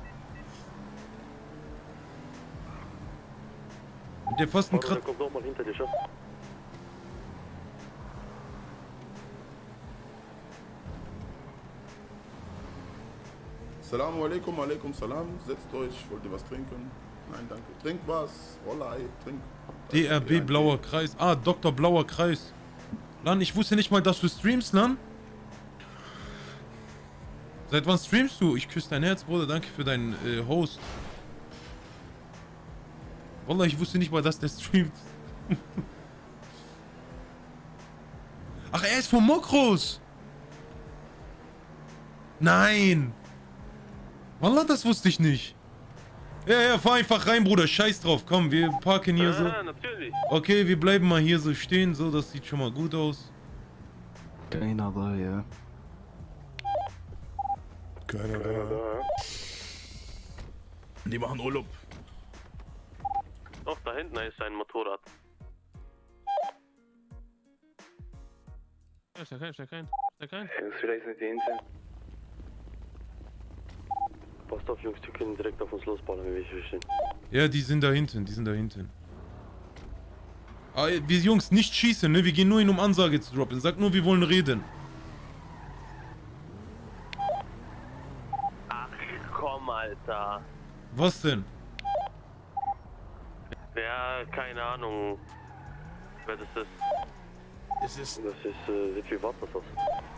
Und der fast ein Krat... kommt noch mal hinter dir, Schatz. Assalamu alaikum, alaikum salam. Setzt euch, wollt ihr was trinken? Nein, danke. Trink was. Rollei, trink. D R B Blauer Kreis. Ah, Doktor Blauer Kreis. Lan, ich wusste nicht mal, dass du streamst, Lan. Seit wann streamst du? Ich küsse dein Herz, Bruder. Danke für deinen äh, Host. Wallah, ich wusste nicht mal, dass der streamt. Ach, er ist von Mokros. Nein. Wallah, das wusste ich nicht. Ja, ja, fahr einfach rein, Bruder. Scheiß drauf. Komm, wir parken hier so. Ah, natürlich. Okay, wir bleiben mal hier so stehen. So, das sieht schon mal gut aus. Keiner da, ja. Keiner da. Die machen Urlaub. Doch, da hinten ist ein Motorrad. Ja, steig rein, steig rein, steig rein. Jungs, vielleicht sind die hinten. Passt auf, Jungs, die können direkt auf uns losballen, wenn wir hier stehen. Ja, die sind da hinten, die sind da hinten. Ah, wir Jungs, nicht schießen, ne? Wir gehen nur hin, um Ansage zu droppen. Sag nur, wir wollen reden. Ach komm, Alter. Was denn? Ja, keine Ahnung, wer das ist. Das ist... Das ist, äh, sieht wie Watters aus.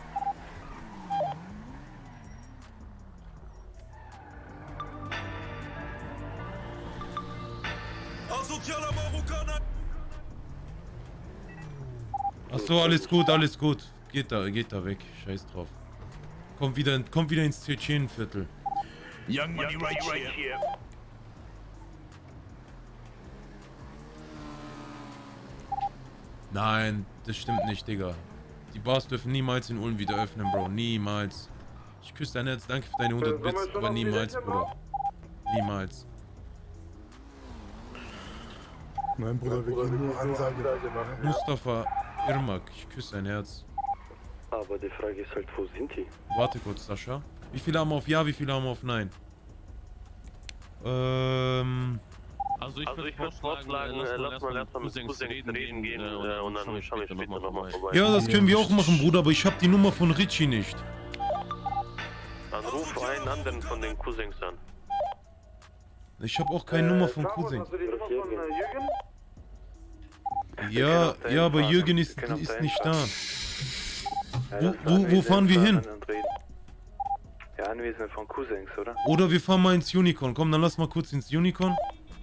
Asozialer Marokkaner! Achso, alles gut, alles gut. Geht da, geht da weg. Scheiß drauf. Kommt wieder, kommt wieder ins Tschetschenenviertel. Young Money right here. Nein, das stimmt nicht, Digga. Die Bars dürfen niemals in Ulm wieder öffnen, Bro. Niemals. Ich küsse dein Herz, danke für deine hundert Bits, aber niemals, Bruder. Niemals. Nein, Bruder, wir gehen nur Ansage machen. Mustafa Irmak, ich küsse dein Herz. Aber die Frage ist halt, wo sind die? Warte kurz, Sascha. Wie viele haben auf Ja, wie viele haben auf Nein? Ähm... Also ich also würde ich würd vorschlagen, vorschlagen, äh, lass mal erstmal mit Cousins Cousins reden, reden gehen äh, und dann schauen wir später nochmal vorbei. vorbei. Ja, das können wir auch machen, Bruder, aber ich habe die Nummer von Richie nicht. Dann ruf einen anderen von den Cousins an. Ich habe auch keine äh, Nummer von Cousins. Hast du die Nummer von äh, Jürgen? Ja, ja, aber Jürgen ist, ist nicht da. Wo, wo, wo fahren wir hin? Ja, Anwesen von Cousins, oder? Oder wir fahren mal ins Unicorn. Komm, dann lass mal kurz ins Unicorn.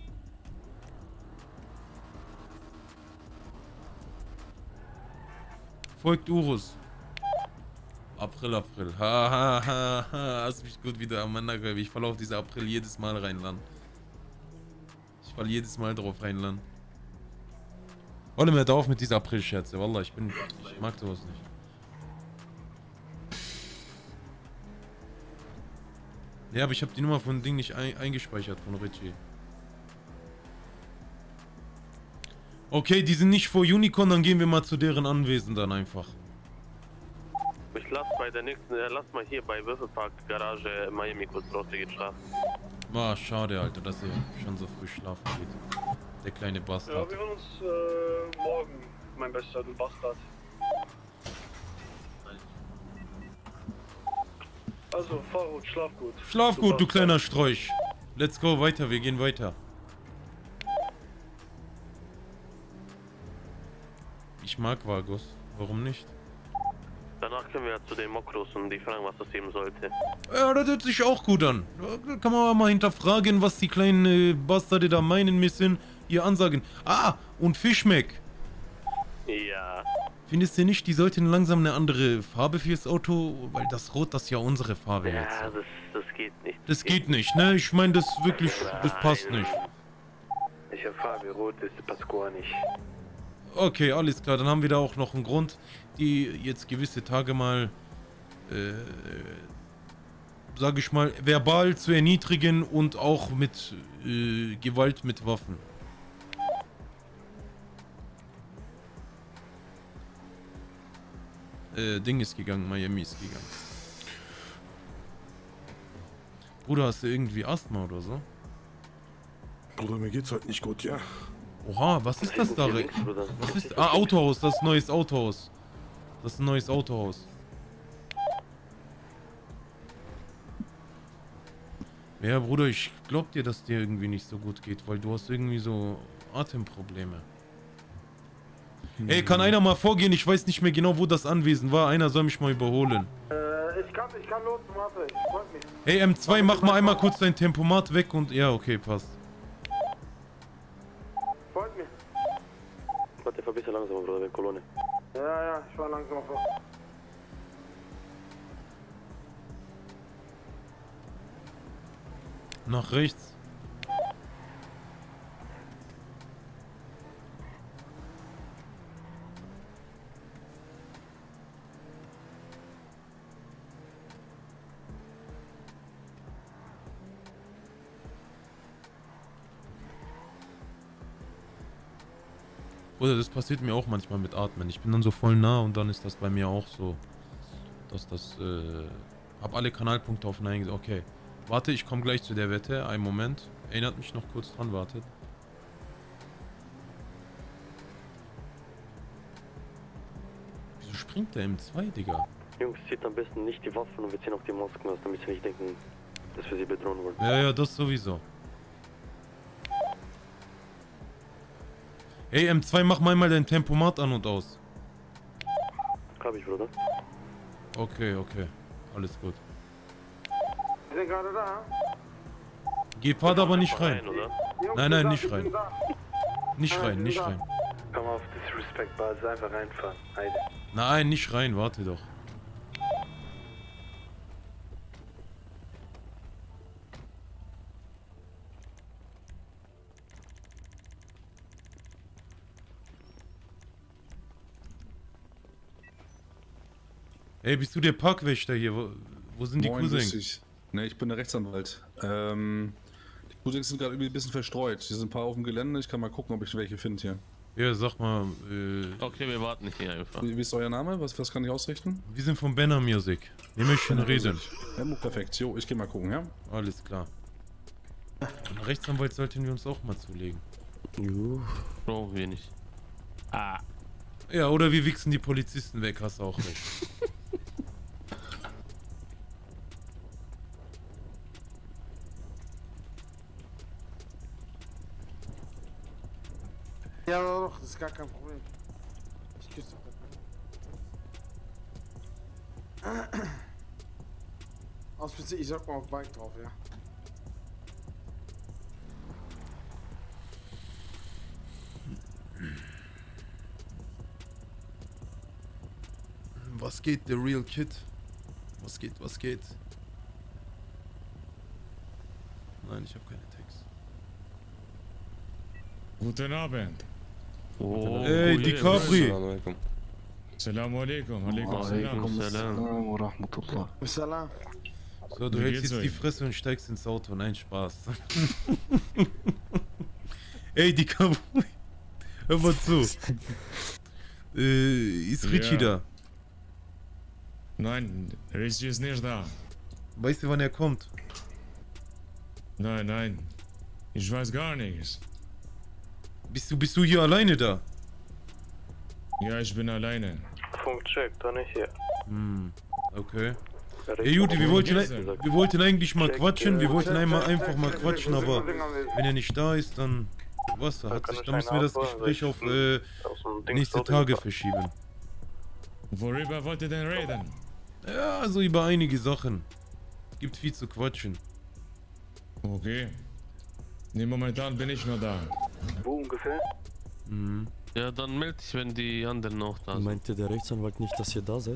Folgt Urus. April, April. Ha, ha, ha, ha. Hast mich gut wieder am Mann. Ich fall auf diese April jedes Mal reinland. Ich fall jedes Mal drauf reinland. Wolle mir da auf mit dieser April-Scherze. Wallah, ich bin. Ich mag sowas nicht. Ja, aber ich habe die Nummer von Ding nicht ein eingespeichert, von Richie. Okay, die sind nicht vor Unicorn, dann gehen wir mal zu deren Anwesen dann einfach. Ich lass bei der nächsten, äh, lass mal hier bei Würfelpark Garage Miami kurz raus, der geht schlafen. Ah, schade, Alter, dass er schon so früh schlafen geht. Der kleine Bastard. Ja, wir hören uns äh, morgen, mein Bester, du Bastard. Also, fahr gut, schlaf gut. Schlaf gut, du kleiner Sträuch. Let's go, weiter, wir gehen weiter. Ich mag Vargus, warum nicht? Danach können wir ja zu den Mokros und die fragen, was das eben sollte. Ja, das hört sich auch gut an. Da kann man mal hinterfragen, was die kleinen äh, Bastarde da meinen müssen. Ihr ansagen. Ah, und Fischmeck. Ja. Findest du nicht, die sollten langsam eine andere Farbe fürs Auto? Weil das Rot, das ist ja unsere Farbe ja, jetzt. Ja, das, das geht nicht. Das geht nicht, ne? Ich meine, das wirklich, das passt nicht. Ich habe Farbe Rot, das passt gar nicht. Okay, alles klar, dann haben wir da auch noch einen Grund, die jetzt gewisse Tage mal, äh, sag ich mal, verbal zu erniedrigen und auch mit äh, Gewalt mit Waffen. Äh, Ding ist gegangen, Miami ist gegangen. Bruder, hast du irgendwie Asthma oder so? Bruder, mir geht's heute nicht gut, ja. Oha, was ist das da? Was ist... Ah, Autohaus, das ist ein neues Autohaus. Das ist ein neues Autohaus. Ja, Bruder, ich glaub dir, dass dir irgendwie nicht so gut geht, weil du hast irgendwie so Atemprobleme. Hm. Ey, kann einer mal vorgehen? Ich weiß nicht mehr genau, wo das Anwesen war. Einer soll mich mal überholen. Äh, ich kann, ich kann los, warte, ich freut mich. Hey, M zwei, mach mal einmal kurz dein Tempomat weg und... Ja, okay, passt. Folgt mir. Warte, fahr ein bisschen langsamer, Bruder, der Kolonne. Ja, ja, ich fahr langsam vor. Nach rechts. Oder das passiert mir auch manchmal mit Atmen. Ich bin dann so voll nah und dann ist das bei mir auch so, dass das, äh, hab alle Kanalpunkte auf Nein gesagt. Okay, warte, ich komme gleich zu der Wette. Einen Moment. Erinnert mich noch kurz dran, wartet. Wieso springt der M zwei, Digga? Jungs, zieht am besten nicht die Waffen und wir ziehen auch die Masken aus, damit sie nicht denken, dass wir sie bedrohen wollen. Ja, ja, das sowieso. Ey, M zwei, mach mal mal dein Tempomat an und aus. Hab ich, Bruder. Okay, okay. Alles gut. Wir sind gerade da. Geh Pfad aber nicht rein. rein Nein, nein, nicht rein. Nicht rein, nicht rein. Komm auf Disrespect-Basis, einfach reinfahren. Heide. Nein, nicht rein, warte doch. Ey, bist du der Parkwächter hier? Wo, wo sind die Moin, Cousins? Ich. Ne, ich bin der Rechtsanwalt. Ähm, die Cousins sind gerade irgendwie ein bisschen verstreut. Hier sind ein paar auf dem Gelände. Ich kann mal gucken, ob ich welche finde hier. Ja, sag mal, äh... Okay, wir warten hier einfach. Wie, wie ist euer Name? Was, was kann ich ausrichten? Wir sind von Banner Music. Wir möchten reden. Ja, perfekt. Jo, ich geh mal gucken, ja? Alles klar. Einen Rechtsanwalt sollten wir uns auch mal zulegen. Juh, brauchen wir nicht. Ah. Ja, oder wir wichsen die Polizisten weg, hast du auch recht. Ja, doch, das ist gar kein Problem. Ich küsse doch. Aus Prinzip, ich sag mal auf Bike drauf, ja. Was geht, The Real Kid? Was geht, was geht? Nein, ich habe keine Text. Guten Abend. Oh, hey, die Capri. Salam alaikum. Alaikum salam. wa rahmatullah. Salam. So, du Wie hältst geht's jetzt die euch? Fresse und steigst ins Auto. Nein, Spaß. Ey, die Cowboy. Hör mal zu. äh, ist Richie Ja. da? Nein, Richie ist nicht da. Weißt du, wann er kommt? Nein, nein. Ich weiß gar nichts. Bist du, bist du hier alleine da? Ja, ich bin alleine. Funkcheck, da nicht hier. Hm, okay. Ey, Juti, wir wollten, wir wollten eigentlich mal quatschen, wir wollten einmal einfach mal quatschen, aber wenn er nicht da ist, dann was, hat sich, dann müssen wir das Gespräch auf äh, nächste Tage verschieben. Worüber wollt ihr denn reden? Ja, also über einige Sachen. Gibt viel zu quatschen. Okay. Nee, momentan bin ich nur da. Wo ungefähr? Mhm. Ja, dann melde dich, wenn die anderen auch da sind. Meinte der Rechtsanwalt nicht, dass ihr da seid?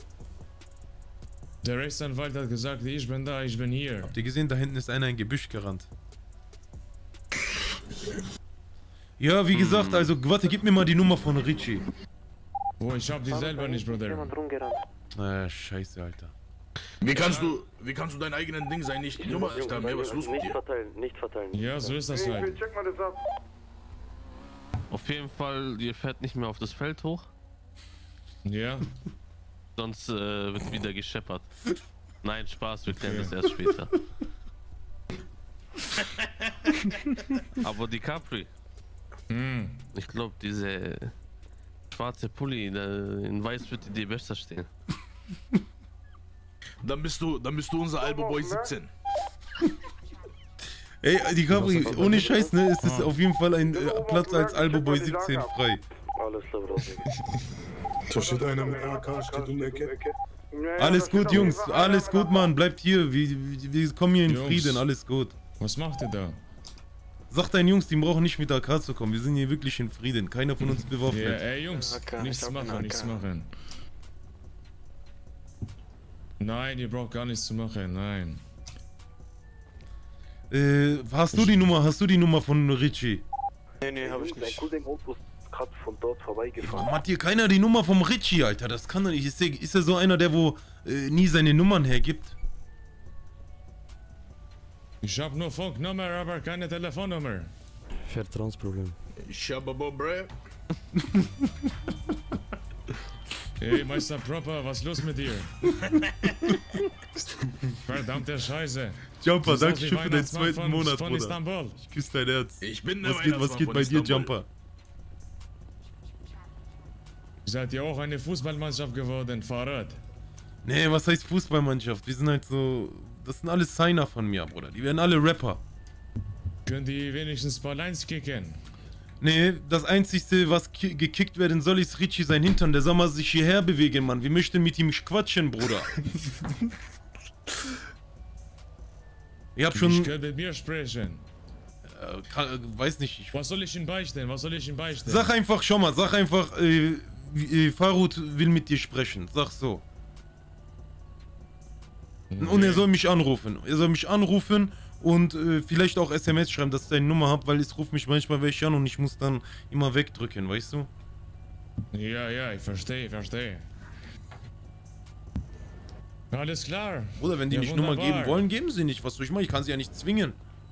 Der Rechtsanwalt hat gesagt, ich bin da, ich bin hier. Habt ihr gesehen, da hinten ist einer in ein Gebüsch gerannt. Ja, wie gesagt, also warte, gib mir mal die Nummer von Richie. Oh, ich hab die selber nicht, Bruder. Ah, scheiße, Alter. Wie kannst du, wie kannst du dein eigenen Ding sein, nicht die Nummer nicht haben? Ja, was ist los mit Nicht dir? verteilen, nicht verteilen. Ja, so ist das halt. Check mal das ab. Auf jeden Fall, ihr fährt nicht mehr auf das Feld hoch. Ja. Sonst äh, wird wieder gescheppert. Nein, Spaß, wir klären das erst später. Aber die Capri. Hm. Ich glaube, diese schwarze Pulli, der in weiß wird die besser stehen. Dann bist du, dann bist du unser Alboboy siebzehn. Ey, die Capri, ohne Scheiß, ne, ist es auf jeden Fall ein äh, Platz als Alboboy siebzehn frei. Alles klar, Bro. Da steht einer mit A K, steht in der Ecke. Alles gut, Jungs, alles gut, Mann, bleibt hier, wir, wir, wir kommen hier in Jungs. Frieden, alles gut. Was macht ihr da? Sag deinen Jungs, die brauchen nicht mit A K zu kommen, wir sind hier wirklich in Frieden, keiner von uns Ja, bewaffnet. ey Jungs, nichts machen, nichts machen. Nein, ihr braucht gar nichts zu machen, nein. Äh, hast du die Nummer, hast du die Nummer von Richie? Nee, nee, hab ich nicht. Mein Cousin Auto ist gerade von dort vorbeigefahren. Warum hat hier keiner die Nummer vom Richie, Alter? Das kann doch nicht. Ist er, ist er so einer, der wo äh, nie seine Nummern hergibt? Ich hab nur Funknummer, aber keine Telefonnummer. Vertrauensproblem. Ich hab aber Bre. Ey, Meister Proper, was ist los mit dir? Verdammte Scheiße. Jumper, Du danke sagst, schön wie für deinen Weihnachtsmann zweiten von, Monat, von Bruder. Istanbul. Ich küsse dein Herz. Ich bin der Was geht, was Weihnachtsmann geht von bei dir, Istanbul. Jumper? Seid ihr auch eine Fußballmannschaft geworden, Fahrrad? Nee, was heißt Fußballmannschaft? Wir sind halt so. Das sind alles Signer von mir, Bruder. Die werden alle Rapper. Könnt ihr wenigstens ein paar Lines kicken? Nee, das einzigste, was ki gekickt werden soll, ist Richie sein Hintern. Der soll mal sich hierher bewegen, Mann. Wir möchten mit ihm quatschen, Bruder. Ich hab schon. Ich könnte mit mir sprechen. Äh, kann, weiß nicht. Ich Was soll ich ihm beichten? Was soll ich ihm beichten? Sag einfach, schau mal, sag einfach, äh, äh, Farud will mit dir sprechen. Sag so. Okay. Und er soll mich anrufen. Er soll mich anrufen und äh, vielleicht auch S M S schreiben, dass ich deine Nummer habe, weil es ruft mich manchmal welche an und ich muss dann immer wegdrücken, weißt du? Ja, ja, ich verstehe, verstehe. Alles klar. Oder wenn die Ja, nicht Nummer wunderbar. geben wollen, geben sie nicht. Was soll ich machen? Ich kann sie ja nicht zwingen.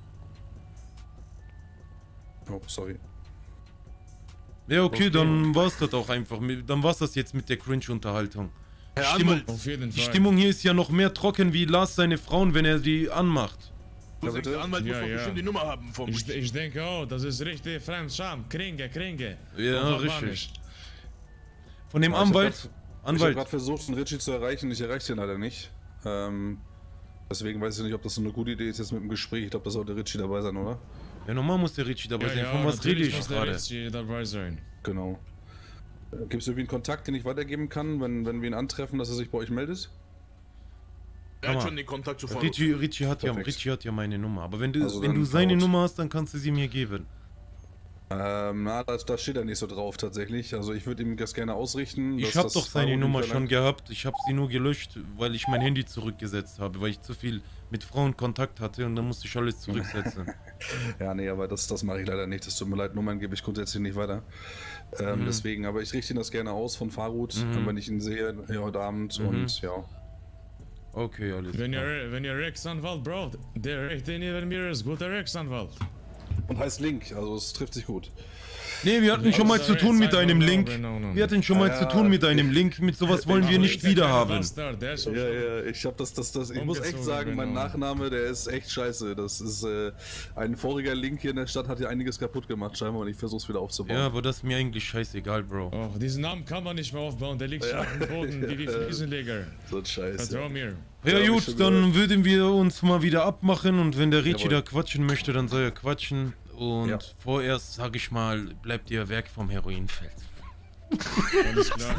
Oh, sorry. Ja, okay, Okay. dann war's das auch einfach. Dann war's das jetzt mit der Cringe-Unterhaltung. Die Herr Stimmung, Anwalt. Auf jeden die Fall. Stimmung hier ist ja noch mehr trocken wie Lars seine Frauen, wenn er die anmacht. Cousin, der Anwalt Ja, muss doch ja. bestimmt die Nummer haben vom Ich, ich denke auch, das ist richtig Fremdscham. Kringe, Kringe. Ja, Auf richtig. Albanisch. Von dem Ja, ich hab Anwalt. grad- Ich habe Anwalt. gerade versucht, den Richie zu erreichen, ich erreiche ihn leider nicht. Ähm, deswegen weiß ich nicht, ob das so eine gute Idee ist jetzt mit dem Gespräch. Ich glaube, da sollte Richie dabei sein, oder? Ja, normal muss der Richie dabei Ja, sein. ja, Von was rede natürlich ich muss der gerade? Richie dabei sein. Genau. Gibt es irgendwie einen Kontakt, den ich weitergeben kann, wenn, wenn wir ihn antreffen, dass er sich bei euch meldet? Er hat Hammer. schon den Kontakt zu Faruk. Richie, Richie, hat ja, Perfekt. Richie hat ja meine Nummer. Aber wenn du, Also wenn dann du seine Faruk. Nummer hast, dann kannst du sie mir geben. Ähm, na, da, da steht er nicht so drauf tatsächlich. Also ich würde ihm das gerne ausrichten. Ich dass habe das doch seine Faruk Nummer nicht schon verlangt. gehabt. Ich habe sie nur gelöscht, weil ich mein Handy zurückgesetzt habe, weil ich zu viel mit Frauen Kontakt hatte und dann musste ich alles zurücksetzen. Ja, nee, aber das, das mache ich leider nicht. Das tut mir leid, Nummern gebe ich grundsätzlich nicht weiter. Ähm, Mhm. Deswegen, aber ich richte ihn das gerne aus von Farud, Mhm. wenn ich ihn sehe ja, heute Abend Mhm. und ja. Okay, alles Wenn klar. ihr, wenn ihr Rechtsanwalt braucht, der Rechte neben mir ist guter Rechtsanwalt. Und heißt Link, also es trifft sich gut. Nee, wir hatten schon mal zu tun mit einem Link. Wir hatten schon mal zu tun mit einem Link. Mit sowas wollen wir nicht wieder haben. Ja, ja, ich hab das, das, das, ich muss echt sagen, mein Nachname, der ist echt scheiße. Das ist, äh, ein voriger Link hier in der Stadt hat hier einiges kaputt gemacht, scheinbar, und ich versuch's wieder aufzubauen. Ja, aber das ist mir eigentlich scheißegal, Bro. Oh, diesen Namen kann man nicht mehr aufbauen, der liegt schon auf dem Boden, wie die Fliesenleger. So ein Scheiß. Vertrau mir. Ja gut, dann würden wir uns mal wieder abmachen und wenn der Ricci Jawohl. da quatschen möchte, dann soll er quatschen. Und Ja. vorerst, sag ich mal, bleibt ihr Werk vom Heroinfeld. Alles klar.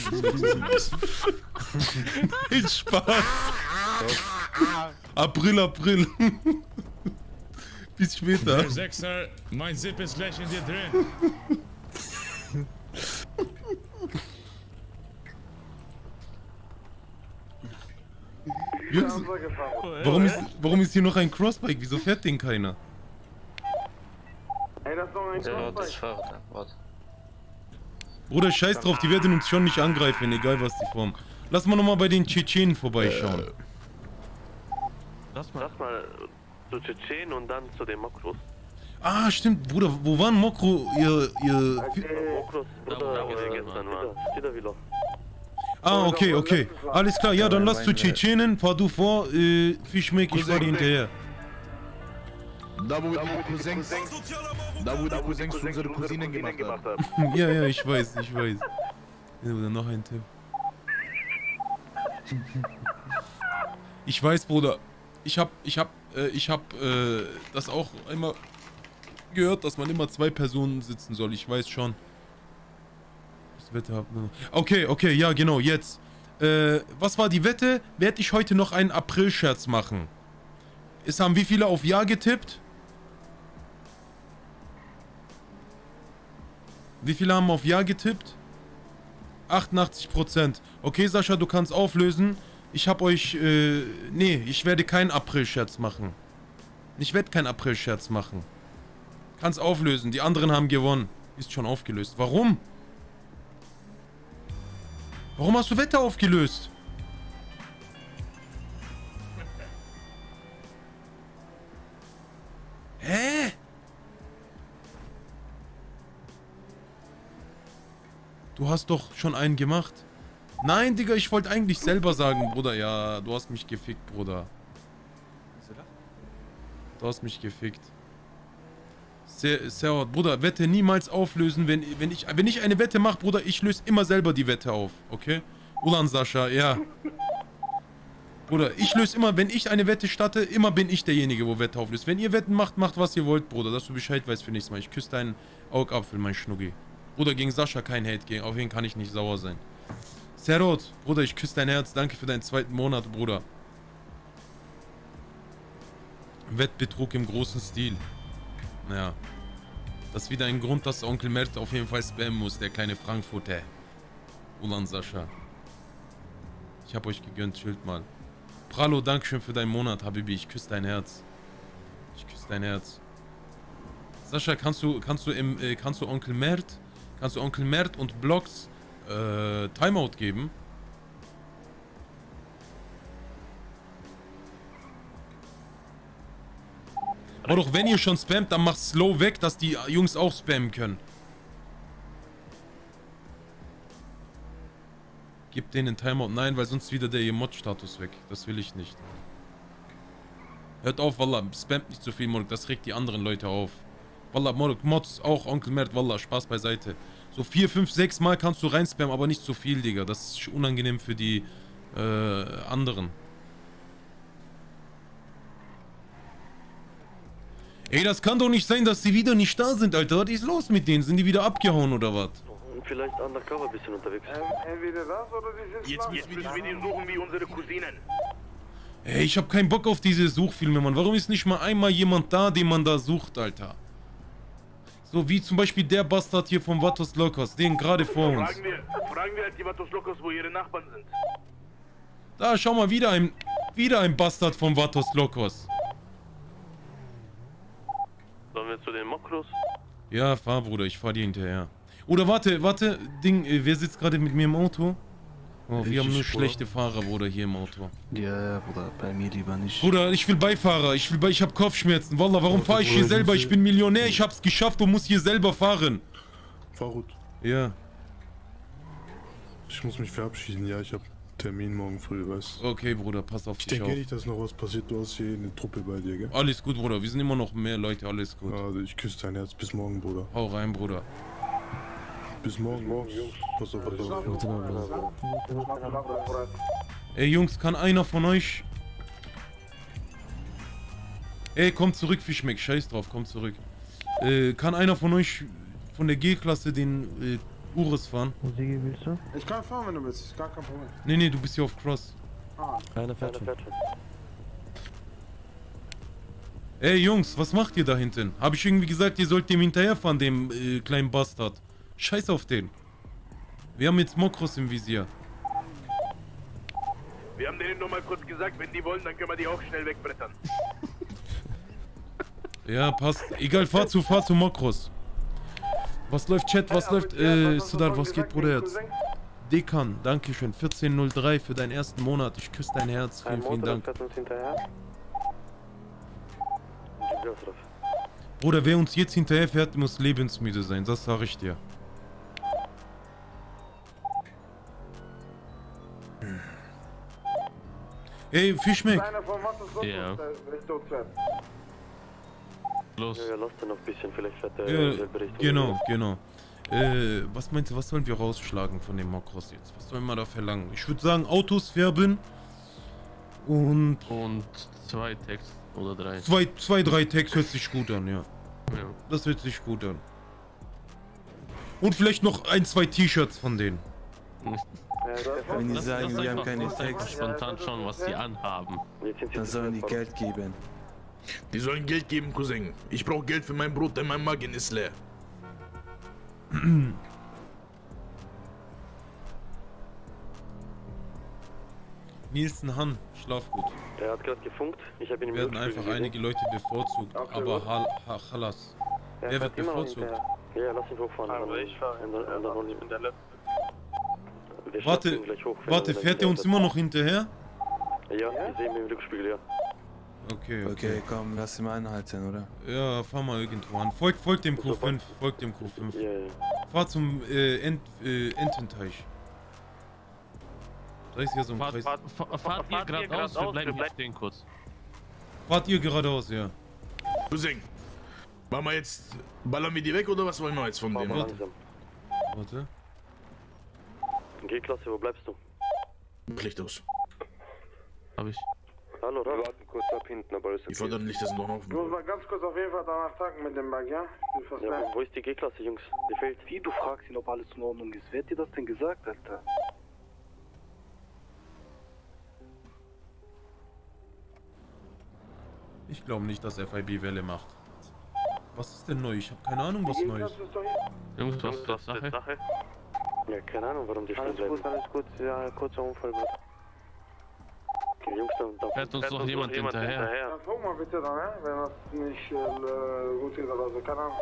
Nein, Spaß. April, April. Bis später. Der Sechser, mein Zip ist gleich in dir drin. Jungs, warum ist, warum ist hier noch ein Crossbike? Wieso fährt den keiner? Ey, das ist doch ein Ja, das Crossbike. Fahrrad, warte. Bruder, scheiß drauf, die werden uns schon nicht angreifen, egal was die formen. Lass mal nochmal bei den Tschetschenen vorbeischauen. Lass mal. Lass mal zu Tschetschen und dann zu den Mokros. Ah, stimmt, Bruder, wo waren Mokro, ihr, ihr... Mokros, Bruder, wo wir gestern waren. Steht Ah, okay, okay. Alles klar, ja, dann lass zu Tschetschenen, fahr du vor, äh, Fischmeck, ich fahr dir hinterher. Da wo die Cousins, da wo die Cousins unsere Cousinen gemacht haben. Ja, ja, ich weiß, ich weiß. Ja, oder noch ein Tipp. Ich weiß, Bruder. Ich hab, ich hab, äh, ich hab, äh, das auch immer gehört, dass man immer zwei Personen sitzen soll. Ich weiß schon. Das Wetter hab nur noch. Okay, okay, ja, genau, jetzt. Äh, was war die Wette? Werde ich heute noch einen April-Scherz machen? Es haben wie viele auf Ja getippt? Wie viele haben auf Ja getippt? achtundachtzig Prozent. Okay, Sascha, du kannst auflösen. Ich hab euch, äh, nee, ich werde keinen April-Scherz machen. Ich werde keinen April-Scherz machen. Kannst auflösen. Die anderen haben gewonnen. Ist schon aufgelöst. Warum? Warum hast du Wette aufgelöst? Hä? Du hast doch schon einen gemacht. Nein, Digga, ich wollte eigentlich selber sagen, Bruder. Ja, du hast mich gefickt, Bruder. Du hast mich gefickt. Sehr, sehr, Bruder, Wette niemals auflösen, wenn, wenn, ich, wenn ich eine Wette mache, Bruder, ich löse immer selber die Wette auf, okay? Ulan Sascha, ja. Bruder, ich löse immer, wenn ich eine Wette starte, immer bin ich derjenige, wo Wette auflöst. Wenn ihr Wetten macht, macht was ihr wollt, Bruder, dass du Bescheid weißt für nächstes Mal. Ich küsse deinen Augapfel, mein Schnuggi. Bruder, gegen Sascha kein Hate, gegen, auf ihn kann ich nicht sauer sein. Serot, Bruder, ich küsse dein Herz, danke für deinen zweiten Monat, Bruder. Wettbetrug im großen Stil. Ja. Das ist wieder ein Grund, dass Onkel Mert auf jeden Fall spammen muss, der kleine Frankfurter. Ulan Sascha. Ich hab euch gegönnt, chillt mal. Pralo, dankeschön für deinen Monat, Habibi. Ich küsse dein Herz. Ich küsse dein Herz. Sascha, kannst du, kannst du im, äh, kannst du Onkel Mert, kannst du Onkel Mert und Blocks äh, Timeout geben? Aber doch, wenn ihr schon spammt, dann macht slow weg, dass die Jungs auch spammen können. Gebt denen Timeout. Nein, weil sonst wieder der Mod-Status weg. Das will ich nicht. Hört auf, Wallah. Spammt nicht so viel, Morg. Das regt die anderen Leute auf. Wallah, Morg. Mods auch, Onkel Mert. Wallah, Spaß beiseite. So vier, fünf, sechs Mal kannst du rein spammen, aber nicht so viel, Digga. Das ist unangenehm für die äh, anderen. Ey, das kann doch nicht sein, dass sie wieder nicht da sind, Alter. Was ist los mit denen? Sind die wieder abgehauen oder was? Vielleicht undercover ein bisschen unterwegs. Ähm, entweder das oder die sind Jetzt, jetzt müssen wir die suchen wie unsere Cousinen. Ey, ich hab keinen Bock auf diese Suchfilme, Mann. Warum ist nicht mal einmal jemand da, den man da sucht, Alter? So wie zum Beispiel der Bastard hier vom Vatos Locos, den gerade vor uns. Fragen wir, fragen wir halt die Vatos Locos, wo ihre Nachbarn sind. Da, schau mal, wieder ein, wieder ein Bastard vom Vatos Locos. Sollen wir zu den Mokros? Ja, fahr, Bruder, ich fahr dir hinterher. Oder warte, warte, Ding, äh, wer sitzt gerade mit mir im Auto? Oh, wir haben nur schlechte Fahrer, Bruder, hier im Auto. Ja, Bruder, bei mir lieber nicht. Bruder, ich will Beifahrer, ich will bei, ich hab Kopfschmerzen. Wallah, warum fahre ich hier selber? Ich bin Millionär, ich hab's geschafft und muss hier selber fahren. Farut. Ja. Ich muss mich verabschieden, ja, ich hab Termin morgen früh, weißt du. Okay, Bruder, pass auf ich dich auf. Ich denke auf. nicht, dass noch was passiert, du hast hier eine Truppe bei dir, gell? Alles gut, Bruder, wir sind immer noch mehr Leute, alles gut. Also ich küsse dein Herz, bis morgen, Bruder. Hau rein, Bruder. Bis morgen, Jungs. Pass auf, pass auf. Gute Nacht, Bruder. Ey, Jungs, kann einer von euch... Ey, kommt zurück, Fischmeck, scheiß drauf, kommt zurück. Äh, kann einer von euch von der G-Klasse den äh, Urus fahren? Sigi, willst du? Ich kann fahren, wenn du willst, ist gar kein Problem. Nee, nee, du bist hier auf Cross. Ah. Einer fährt schon. Ey, Jungs, was macht ihr da hinten? Hab ich irgendwie gesagt, ihr sollt dem hinterherfahren, dem äh, kleinen Bastard. Scheiß auf den. Wir haben jetzt Mokros im Visier. Wir haben denen nur mal kurz gesagt, wenn die wollen, dann können wir die auch schnell wegbrettern. Ja, passt. Egal, fahr zu, fahr zu Mokros. Was läuft, Chat? Was läuft? Äh, Sudar, was geht, Bruder jetzt? Dekan, dankeschön. vierzehn null drei für deinen ersten Monat. Ich küsse dein Herz. Vielen, vielen Dank. Bruder, wer uns jetzt hinterher fährt, muss lebensmüde sein. Das sag ich dir. Hey, Fischmeck. Ja. Los. Ja, lass den noch ein bisschen, vielleicht fährt der Ja, selber Richtung. genau, genau. Äh, was meinst du, was sollen wir rausschlagen von dem Mokros jetzt? Was sollen wir da verlangen? Ich würde sagen, Autos färben und... Und zwei Tags oder drei. Zwei, zwei drei Tags hört sich gut an, ja. Ja. Das hört sich gut an. Und vielleicht noch ein, zwei T-Shirts von denen. Wenn die Lass- sagen, lass wir haben einfach keine kurz einfach Tags, spontan schauen, was die anhaben. dann sollen die Geld geben. Die sollen Geld geben, Cousin. Ich brauche Geld für mein Brot, denn mein Magen ist leer. Nielsen Han, schlaf gut. Der hat gerade gefunkt. Ich habe ihn im Werden Rückspiegel einfach gesehen. einige Leute bevorzugt, aber hal, ha, halas. Er Wer fährt wird immer noch bevorzugt? hinterher. Ja, ja, lass ihn hochfahren. Aber ich fahre in der, in der Runde. In der Left. Wir Warte, schnappen ihn gleich hoch, wenn warte, er fährt er uns immer noch hinterher? Ja, ich sehe ihn im Rückspiegel, ja. Okay, okay. Okay, komm, lass ihn mal anhalten, oder? Ja, fahr mal irgendwo an. Folgt folgt dem Q fünf, folgt dem Q fünf. Ja, ja. Fahr zum äh, Ent, äh, Ententeich. Da ist ja so ein Fahrt, Kreis. fahrt, fahrt, fahrt ihr geradeaus, wir bleiben hier stehen kurz. Fahrt ihr geradeaus, ja. Cousin, machen wir jetzt, ballern wir die weg oder was wollen wir jetzt von dem? Warte. Warte. G-Klasse, wo bleibst du? Licht aus. Hab ich. Hallo, Wir warten kurz ab hinten, aber ist Die vorderen Lichter sind doch noch Ich muss mal ganz kurz auf jeden Fall danach tanken mit dem Bag, ja? Ich bin fast Ja, leer. wo, wo ist die G-Klasse, Jungs? Die fehlt. Wie, du fragst ihn, ob alles in Ordnung ist. Wer hat dir das denn gesagt, Alter? Ich glaube nicht, dass F I B Welle macht. Was ist denn neu? Ich habe keine Ahnung, was neu ist. Jungs, was ist das Sache? Sache? Ja, keine Ahnung, warum die stehen Alles bleiben. gut, alles gut. Ja, kurzer Unfall, Bruder. Okay, Jungs, dann... dann Fährt uns noch jemand hinterher? Dann guck mal bitte dann, ja? Wenn das nicht äh, gut ist oder so, keine Ahnung.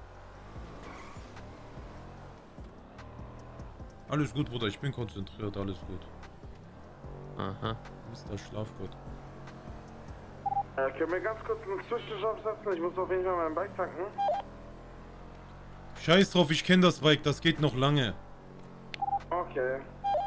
Alles gut, Bruder, ich bin konzentriert, alles gut. Aha. Mister Schlafgott. Äh, können wir ganz kurz einen Zwischenstopp setzen? Ich muss auf jeden Fall mein Bike tanken. Scheiß drauf, ich kenne das Bike, das geht noch lange. Okay.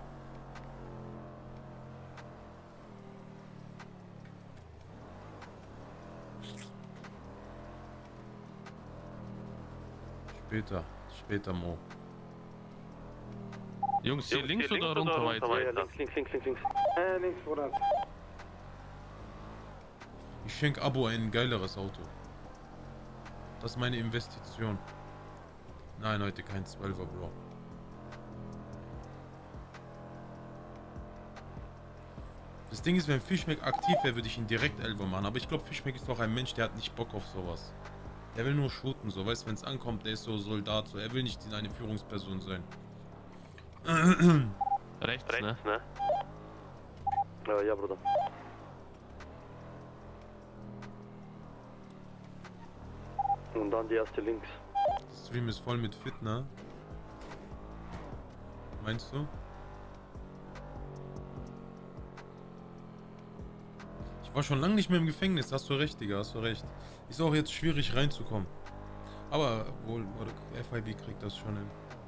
Später, später, Mo. Jungs, hier links, links oder runter weiter? Ja, links, links, links, links, links. Äh, links, Bruder. Ich schenk Abo ein geileres Auto. Das ist meine Investition. Nein, heute kein zwölfer, Bro. Das Ding ist, wenn Fischmeck aktiv wäre, würde ich ihn direkt elfer machen. Aber ich glaube, Fischmeck ist doch ein Mensch, der hat nicht Bock auf sowas. Der will nur shooten, so. Weißt du, wenn es ankommt, der ist so Soldat, so. Er will nicht eine Führungsperson sein. Rechts, Rechts, ne? ne? Äh, ja, Bruder. Und dann die erste links. Der Stream ist voll mit Fit, ne? Meinst du? Ich war schon lange nicht mehr im Gefängnis, hast du recht, Digga, hast du recht. Ist auch jetzt schwierig reinzukommen. Aber wohl, F I B kriegt das schon hin.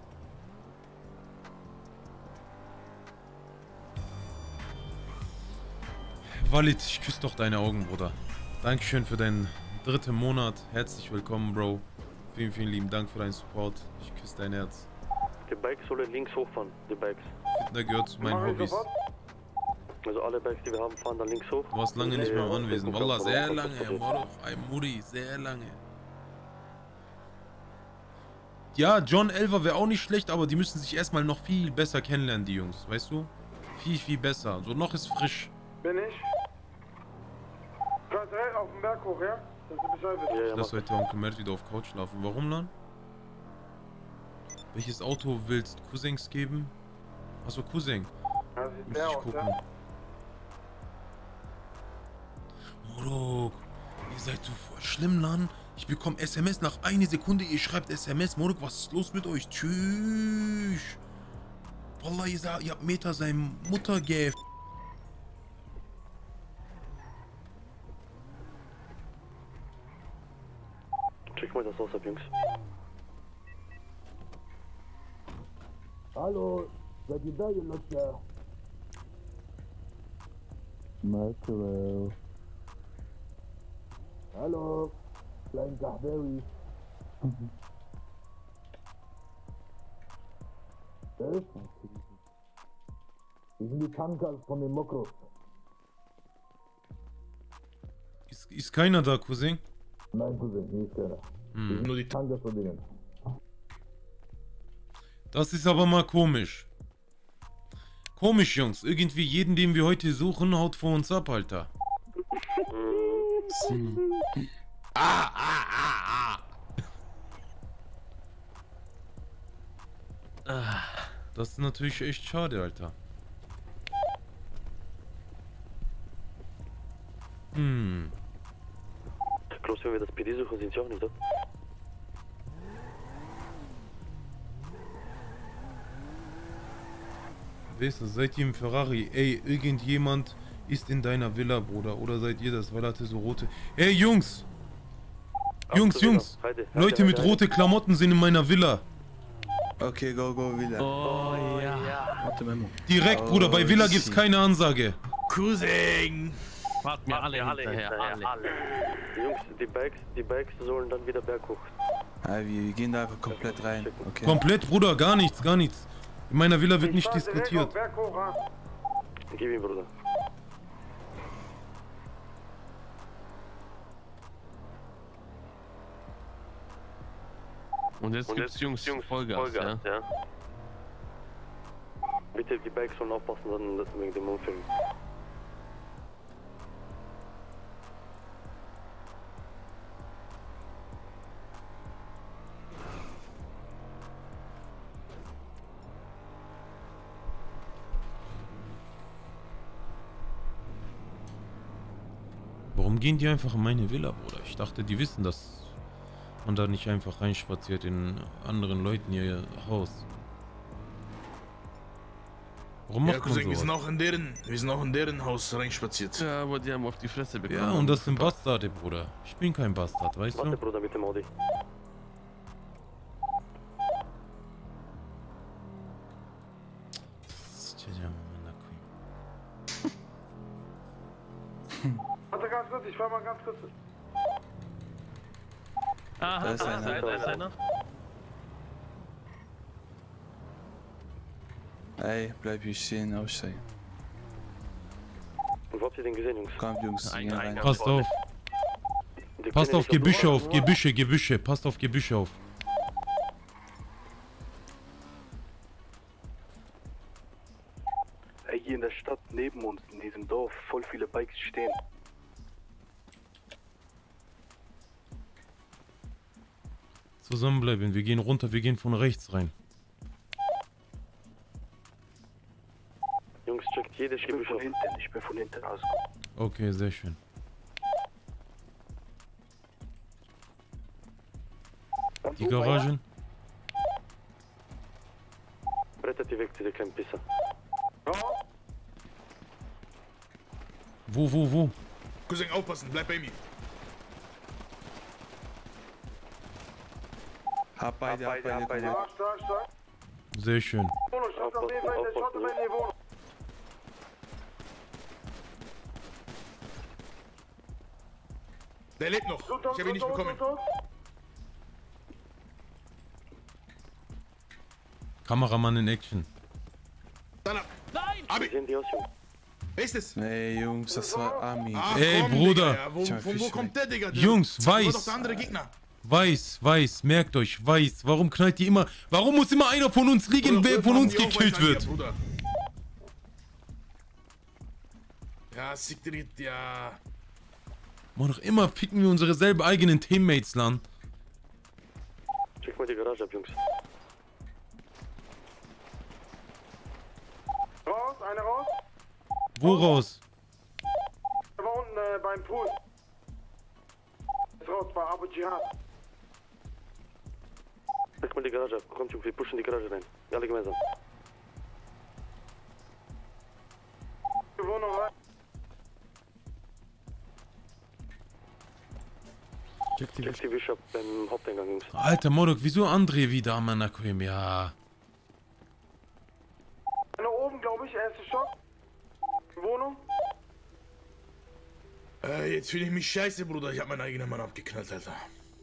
Walid, ich küsse doch deine Augen, Bruder. Dankeschön für deinen dritten Monat. Herzlich willkommen, Bro. Vielen, vielen lieben Dank für deinen Support. Ich küsse dein Herz. Die Bikes sollen links hochfahren, die Bikes. Da gehört zu meinen Hobbys. Also alle Bikes, die wir haben, fahren dann links hoch. Du warst lange nicht mehr im Anwesen. Wallah, sehr lange. Moroch, ein Muri, sehr lange. Ja, John Elver wäre auch nicht schlecht, aber die müssen sich erstmal noch viel besser kennenlernen, die Jungs. Weißt du? Viel, viel besser. So noch ist frisch. Bin ich? Kannst direkt auf den Berg hoch, ja? Dass du Bescheid wissen. Ich lasse heute Onkel Mert wieder auf Couch schlafen. Warum dann? Welches Auto willst du Cousins geben? Achso, Cousin. Ja, sieht Muss der ich aus, gucken. ja? Morok, ihr seid so voll schlimm, Lan. Ich bekomme S M S nach einer Sekunde, ihr schreibt S M S. Morok, was ist los mit euch? Tschüss. Wallah, ihr, sagt, ihr habt Meta seine Mutter gegeben. Check mal das aus ab, Jungs. Hallo, seid ihr da, ihr Lutscher? Michael. Hallo, klein Kahberry. Wer ist das? Wir sind die Tankers von den Mokros. Ist, ist keiner da, Cousin? Nein, Cousin, hier ist keiner. Hm. Wir sind nur die Tankers von denen. Das ist aber mal komisch. Komisch, Jungs. Irgendwie jeden, den wir heute suchen, haut vor uns ab, Alter. Ah, ah, ah, ah. Das ist natürlich echt schade, Alter. Hm. Klaus, wenn wir das P D suchen, sind sie auch nicht da. Weißt du, seid ihr im Ferrari? Ey, irgendjemand ist in deiner Villa, Bruder. Oder seid ihr das? Weil er hatte so rote... Ey, Jungs! Jungs, Jungs! Heide, Heide, Leute mit Heide, rote Klamotten sind in meiner Villa. Okay, go, go, Villa. Oh, ja. Warte, Memo. Direkt, Bruder. Bei Villa gibt's keine Ansage. Cousin! Warten wir alle alle hinterher, hinterher, alle. alle. Jungs, die Bikes, die Bikes sollen dann wieder berghoch. Ah, wir, wir gehen da einfach komplett rein. Okay. Komplett, Bruder. Gar nichts, gar nichts. In meiner Villa wird nicht diskutiert. Berg hoch, ha? Gib ihm, Bruder. Und jetzt Und gibt's jetzt Jungs, Jungs Vollgas, Vollgas, ja? ja. Bitte die Bikes sollen aufpassen, dann das wegen dem Unfall. Warum gehen die einfach in meine Villa, Bruder? Ich dachte, die wissen, dass man da nicht einfach reinspaziert in anderen Leuten ihr Haus. Warum macht Ja, man Cousin, wir sowas? sind auch in deren, wir sind auch in deren Haus reinspaziert. Ja, aber die haben auf die Fresse bekommen. Ja, und das sind Bastarde, Bruder. Ich bin kein Bastard, weißt Warte, du? Bruder, mit dem Audi. Warte ganz kurz, ich fahr mal ganz kurz. Aha, Da ist einer. da ist einer, da ist einer. Ey, bleib hier stehen, aussteigen. Wo habt ihr den gesehen, Jungs? Kommt, Jungs, Ein- gehen ein- rein. Passt auf. Die Passt können auf nicht Gebüsche Nummer- auf, Gebüsche, Gebüsche. Passt auf Gebüsche auf. Ey, hier in der Stadt neben uns, in diesem Dorf, voll viele Bikes stehen. Zusammenbleiben, wir gehen runter, wir gehen von rechts rein. Jungs, checkt jede Ich bin Gebüsch von auf. hinten, ich bin von hinten aus. Okay, sehr schön. Die Garagen? Rettet die weg, diese kleinen Pisser. Wo, wo, wo? Cousin, aufpassen, bleib bei mir. Hab beide, hab beide, hab beide. Stark, stark, stark. Sehr schön. Wohnung, schaut auf jeden Fall, schaut auf die Wohnung. Der lebt noch. Ich habe ihn nicht bekommen. Kameramann in Action. Nein! Abi! Wer ist es? Ey, Jungs, das war Ami. Ah, Ey, komm, Bruder. Digga. Wo, von wo kommt der, Digga? Der Jungs, das war weiß. doch der andere Gegner. Weiß, weiß, merkt euch, weiß. Warum knallt die immer... Warum muss immer einer von uns liegen, wer von uns gekillt wird? Bruder. Ja, Sigrid, ja. Mann, noch immer ficken wir unsere selben eigenen Teammates, Lan. Check mal die Garage ab, Jungs. Raus, eine raus. Wo raus? Der war unten äh, beim Pool. Ist raus, bei Abu Jihad. Check mal die Garage ab. Kommt, Jungs, wir pushen die Garage rein. Alle gemeinsam. Die Wohnung rein. Check die, Check die Bishop beim Haupteingang, Jungs. Alter Modok, wieso André wieder am Anakoim? Ja. Nach oben, glaube ich, erster Stock. Wohnung. Äh, jetzt fühle ich mich scheiße, Bruder. Ich hab meinen eigenen Mann abgeknallt, Alter.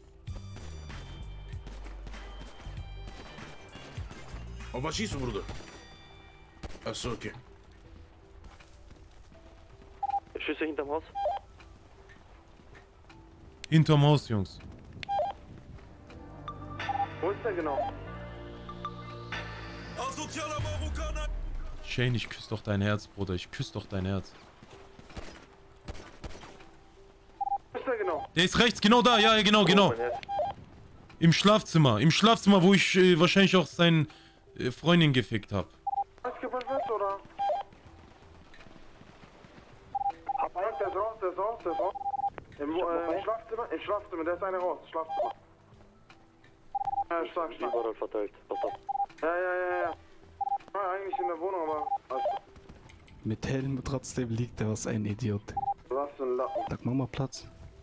Auf was schießt du, Bruder? Achso, okay. Schüsse hinterm Haus. Hinterm Haus, Jungs. Wo ist der genau? Shane, ich küsse doch dein Herz, Bruder. Ich küsse doch dein Herz. Wo ist der genau? Der ist rechts, genau da. Ja, ja, genau, genau. Im Schlafzimmer. Im Schlafzimmer, wo ich äh, wahrscheinlich auch seine äh, Freundin gefickt habe. Ausgefallen wird, oder? Der ist raus, der ist raus, der ist raus. Im, äh, Im Schlafzimmer, im Schlafzimmer, der ist eine raus. Schlafzimmer. Ja, stark, stark. Überall verteilt. Pass auf. Ja, ja, ja, ja. War eigentlich in der Wohnung, aber... Also, Mit Helm trotzdem liegt er was ein Idiot. was für ein Lappen. Sag, mach mal Platz.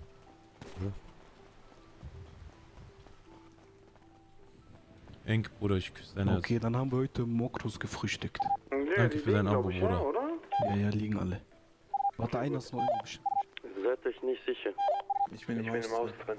Eng, Bruder, ich küsse dein Herz. Okay, dann haben wir heute Mokros gefrühstückt. Okay, Danke die für dein liegen, Abo, glaub ich, ja, Bruder. oder? Ja, ja, liegen alle. Warte, einer ist noch irgendwo. Seid euch nicht sicher. Ich bin im Ich bin im Haus Haus drin. drin.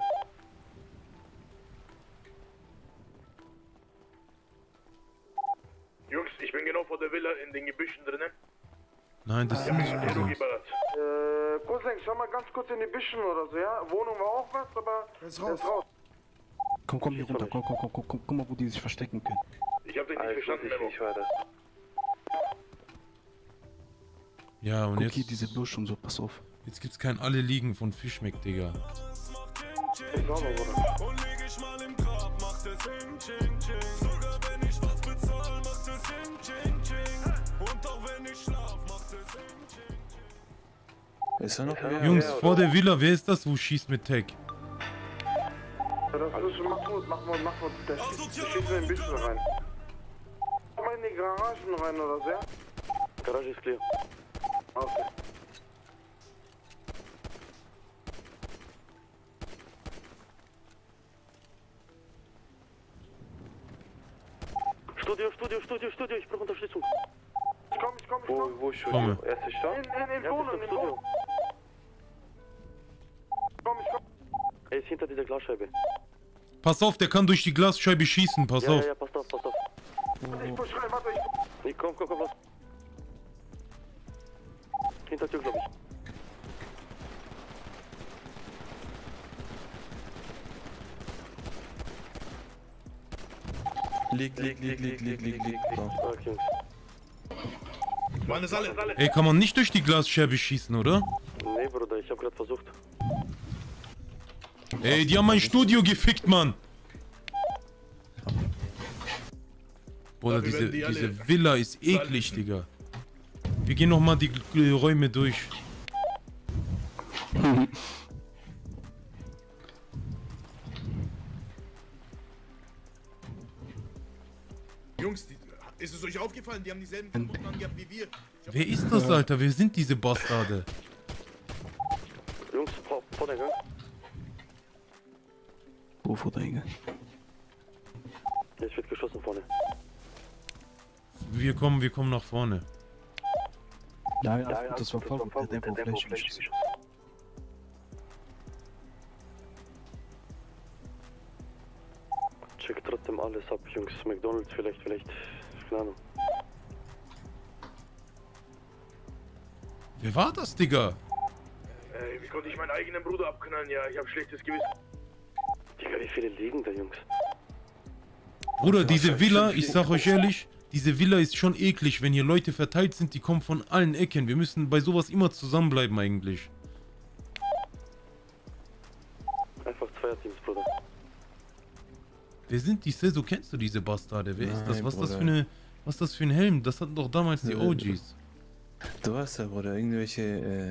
Jungs, ich bin genau vor der Villa in den Gebüschen drinnen. Nein, das ist nicht Genug so. geballert. Äh, Cousin, schau mal ganz kurz in die Büschen oder so, ja? Wohnung war auch was, aber... Der ist raus. raus. Komm, komm hier runter, komm, komm, komm, komm, komm, guck mal, wo die sich verstecken können. Ich hab dich nicht Alles verstanden, ich nicht weiter. Ja, und Guck jetzt... hier diese Busch und so, pass auf. Jetzt gibt's kein Alle liegen von Fischmeck, Digga. Ich glaube, oder? Und leg ich mal im Grab, macht es Ching, Ching, Ching. Sogar wenn ich was bezahl, macht es Ching, Ching, Ching. Und auch wenn ich schlaf, macht es Ching, Ching, Ching. Ist er noch hier? Jungs, vor der Villa, wer ist das, wo schießt mit Tech? Ja, das ist Mahmoud, Mahmoud, Mahmoud. Der schießt in den Büschen rein. Komm mal in die Garagen rein oder so, ja? Garage ist clear. Okay. Studio, Studio, Studio, Studio, ich brauche Unterstützung. Ich komm, ich komm, ich Wo, komm. wo Studio? Komme. Erste Stock? In, in, in Ja, Wohnung, bist in du im Wohnung. Komm, ich komm. Er ist hinter dieser Glasscheibe. Pass auf, der kann durch die Glasscheibe schießen, pass ja, auf. Ja, ja, passt auf, passt auf. Warte, ich push rein, warte, ich... Nee, komm, komm, komm, los. Hinter Tür, glaub ich. Lieg, lieg, lieg, lieg, lieg, lieg, lieg. So. Stark, Jungs. Waren es alle? Ey, kann man nicht durch die Glasscheibe schießen, oder? Nee, Bruder, ich hab grad versucht. Ey, die haben mein Studio gefickt, Mann. Bruder, Dafür diese, werden die alle diese Villa ist eklig, Digga. Wir gehen nochmal die äh, Räume durch. Jungs, die, ist es euch aufgefallen? Die haben dieselben Klamotten angehabt wie wir. Ich hab Wer ist das, Alter? Wer sind diese Bastarde? Vordergang. Wo Vordereingang? Jetzt wird geschossen vorne. Wir kommen, wir kommen nach vorne. Nein, ja, ja, das war voll. Der Tempo Flash geschossen. Check trotzdem alles ab, Jungs. McDonalds vielleicht, vielleicht. Keine Ahnung. Wer war das, Digga? Ey, wie konnte ich meinen eigenen Bruder abknallen? Ja, ich hab schlechtes Gewissen. Digga, wie viele liegen da, Jungs? Bruder, diese Villa, ich sag euch ehrlich, diese Villa ist schon eklig, wenn hier Leute verteilt sind, die kommen von allen Ecken. Wir müssen bei sowas immer zusammenbleiben eigentlich. Einfach Zweierteams, Bruder. Wer sind die Seso? Kennst du diese Bastarde? Wer ist das? Nein, Was ist das für Bruder. eine, was ist das für ein Helm? Das hatten doch damals die O Gs. Du hast ja, Bruder, irgendwelche äh,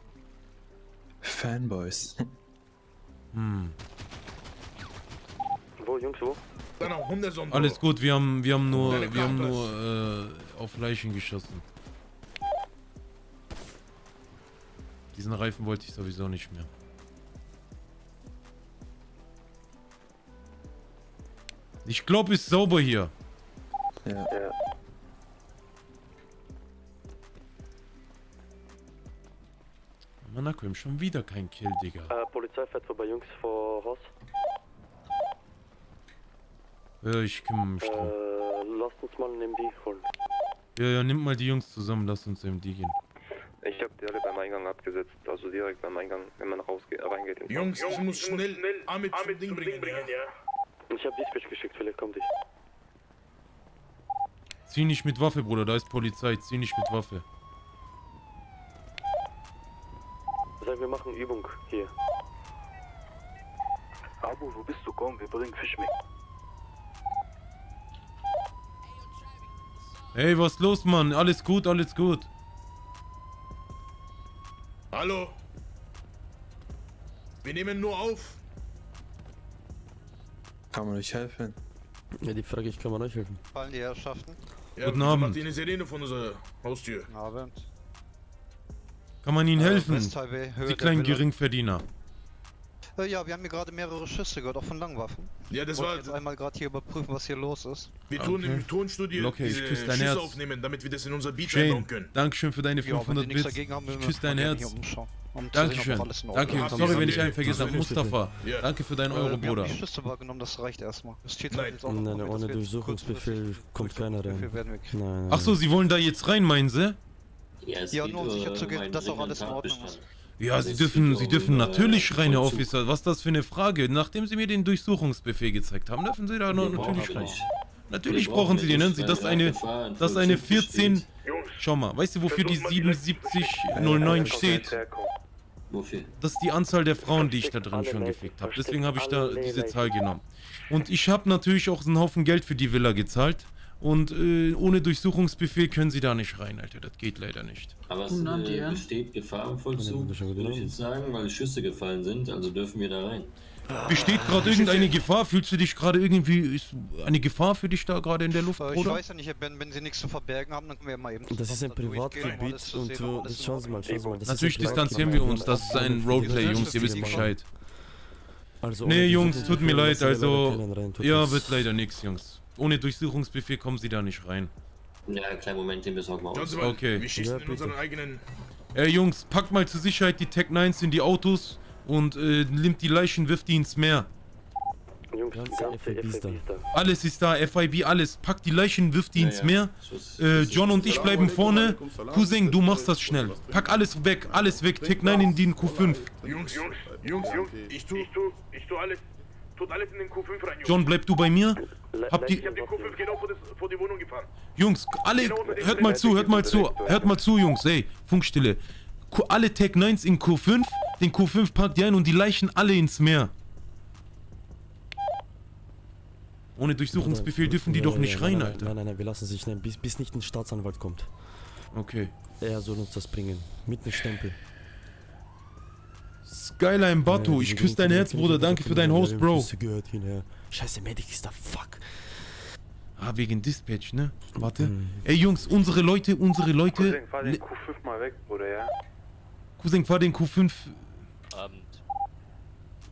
Fanboys. Hm. Wo, Jungs, wo? Alles gut, wir haben, wir haben nur, wir haben nur äh, auf Leichen geschossen. Diesen Reifen wollte ich sowieso nicht mehr. Ich glaube, es ist sauber hier. Ja. Ja. Monaco, schon wieder kein Kill, Digga. Äh, Polizei fährt vorbei, Jungs, vor Haus. Ja, ich kümmere mich drum. Äh, lasst uns mal einen M D holen. Ja, ja, nimm mal die Jungs zusammen, lass uns M D gehen. Ich hab die alle beim Eingang abgesetzt, also direkt beim Eingang, wenn man rausgeht, reingeht. ins Jungs, Haus. ich muss schnell Amit zum Ding bringen, ja. Ich hab Dispatch geschickt, vielleicht kommt ich. Zieh nicht mit Waffe, Bruder, da ist Polizei, zieh nicht mit Waffe. Sag, wir machen Übung hier. Abu, wo bist du? Komm, wir bringen Fisch mit. Hey, was ist los, Mann? Alles gut, alles gut. Hallo? Wir nehmen nur auf. Kann man euch helfen? Ja, die Frage, ich kann man euch helfen. Fallen die Herrschaften? Ja, Guten wieso Abend. macht ihr eine Sirene von unserer Haustür? Guten Abend. Kann man Ihnen Äh, helfen? Westhighway, Höhe Die der kleinen Villa. Geringverdiener. Äh, ja, wir haben hier gerade mehrere Schüsse gehört, auch von Langwaffen. Ja, das Wollte war- jetzt einmal gerade hier überprüfen, was hier los ist. Wir tun Okay. im Tonstudio Locker, ich diese küsse dein Schüsse Herz. aufnehmen, damit wir das in unser Beat Shane, einbauen können. Dankeschön für deine Ja, wenn die fünfhundert nichts Bits. dagegen haben, Ich würden wir küsse dein gerne Herz. hier umschauen, um zu sehen, Dankeschön. ob alles in Ordnung Danke, ist. sorry, wenn ich Ja, einen vergessen habe. das ist Mustafa, Ja. danke für deinen Äh, Euro, wir haben Bruder. die Schüsse wahrgenommen, das reicht erstmal. Es steht halt jetzt auch Nein, noch, nein, dass ohne wir Durchsuchungsbefehl kommt keiner rein. Durchsuchungsbefehl werden wir kriegen. Nein, nein. Ach so, Sie wollen da jetzt rein, meinen Sie? Ja, ja nur um sicher zu gehen, dass auch alles in Ordnung ist. Ja, Sie dürfen, Sie dürfen natürlich rein, Herr Officer. Was ist das für eine Frage? Nachdem Sie mir den Durchsuchungsbefehl gezeigt haben, dürfen Sie da noch natürlich rein. Natürlich brauchen Sie den, ne? Sie, das ist eine, das ist eine vierzehn... Schau mal, weißt du, wofür die siebenundsiebzig null neun steht? Wofür? Das ist die Anzahl der Frauen, die ich da drin schon gefickt habe. Deswegen habe ich da diese Zahl genommen. Und ich habe natürlich auch so einen Haufen Geld für die Villa gezahlt. Und äh, ohne Durchsuchungsbefehl können Sie da nicht rein, Alter. Das geht leider nicht. Aber es äh, besteht Gefahr im Vollzug, würde ich jetzt sagen, weil Schüsse gefallen sind, also dürfen wir da rein. Besteht gerade irgendeine Gefahr? Fühlst du dich gerade irgendwie... Ist eine Gefahr für dich da gerade in der Luft, Äh, Ich Bruder? weiß ja nicht, wenn, wenn sie nichts zu verbergen haben, dann können wir mal eben Das ist ein zusammen da durchgehen, um alles Privatgebiet zu und sehen, du, ob alles das in schauen Sie mal, schauen Sie mal. Das Natürlich ist ein distanzieren wir uns, Privatgebiet. das ist ein Roleplay, Jungs, ihr wisst Bescheid. Also Nee, ohne Jungs, tut mir Durchsuchungsbefehl leid, lassen wir leider also... keinen rein, tut Ja, uns- wird leider nix, Jungs. Ohne Durchsuchungsbefehl kommen Sie da nicht rein. Ja, kleinen Moment, den besorgen wir Schauen uns. Sie mal, Okay. wir schießen Ja, in bitte. unseren eigenen... Ey, Jungs, packt mal zur Sicherheit die Tech Nines in die Autos und äh, nimmt die Leichen, wirft die ins Meer. Jungs, ganze F I B ist da. Alles ist da, F I B, alles. Packt die Leichen, wirft die Ja, ins ja. Meer. Schuss- Äh, John und ich bleiben vorne. Cousin, du machst das schnell. Pack alles weg, alles weg. Tech neun in den Q fünf. Jungs, Jungs, Jungs, Jungs, ich tu, ich tu, ich tu alles, tut alles in den Q fünf rein, Jungs. John, bleib du bei mir. Habt Ich die... hab den Q fünf genau vor, das, vor die Wohnung gefahren. Jungs, alle... Hört mal zu, hört mal zu. Hört mal zu, Jungs. Ey, Funkstille. Q- Alle Tech neun's in Q fünf. Den Q fünf packt ihr ein und die Leichen alle ins Meer. Ohne Durchsuchungsbefehl dürfen die Ja, doch ja, nicht ja, rein, nein, Alter. Nein, nein, nein, wir lassen sich nicht, bis, bis nicht ein Staatsanwalt kommt. Okay. Er soll uns das bringen. Mit einem Stempel. Skyline Batu, ich küsse dein Herz, Bruder. Danke für deinen Host, Bro. Gehört hin, Scheiße, Medic ist da, fuck. Ah, wegen Dispatch, ne? Warte. Ey, Jungs, unsere Leute, unsere Leute... Cousin, fahr den Q fünf mal weg, Bruder, ja? Cousin, fahr den Q fünf... Abend.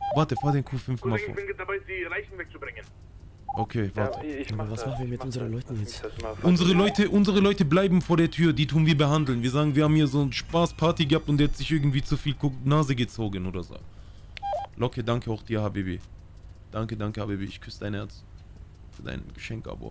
Warte, fahr den Q fünf mal vor. Ich bin dabei, die Leichen wegzubringen. Okay, warte. Aber was machen wir mit unseren Leuten jetzt? Unsere Leute, unsere Leute bleiben vor der Tür, die tun wir behandeln. Wir sagen, wir haben hier so eine Spaßparty gehabt und der hat sich irgendwie zu viel Nase gezogen oder so. Locke, danke auch dir, Habibi. Danke, danke, Habibi. Ich küsse dein Herz. Für dein Geschenk, Abo.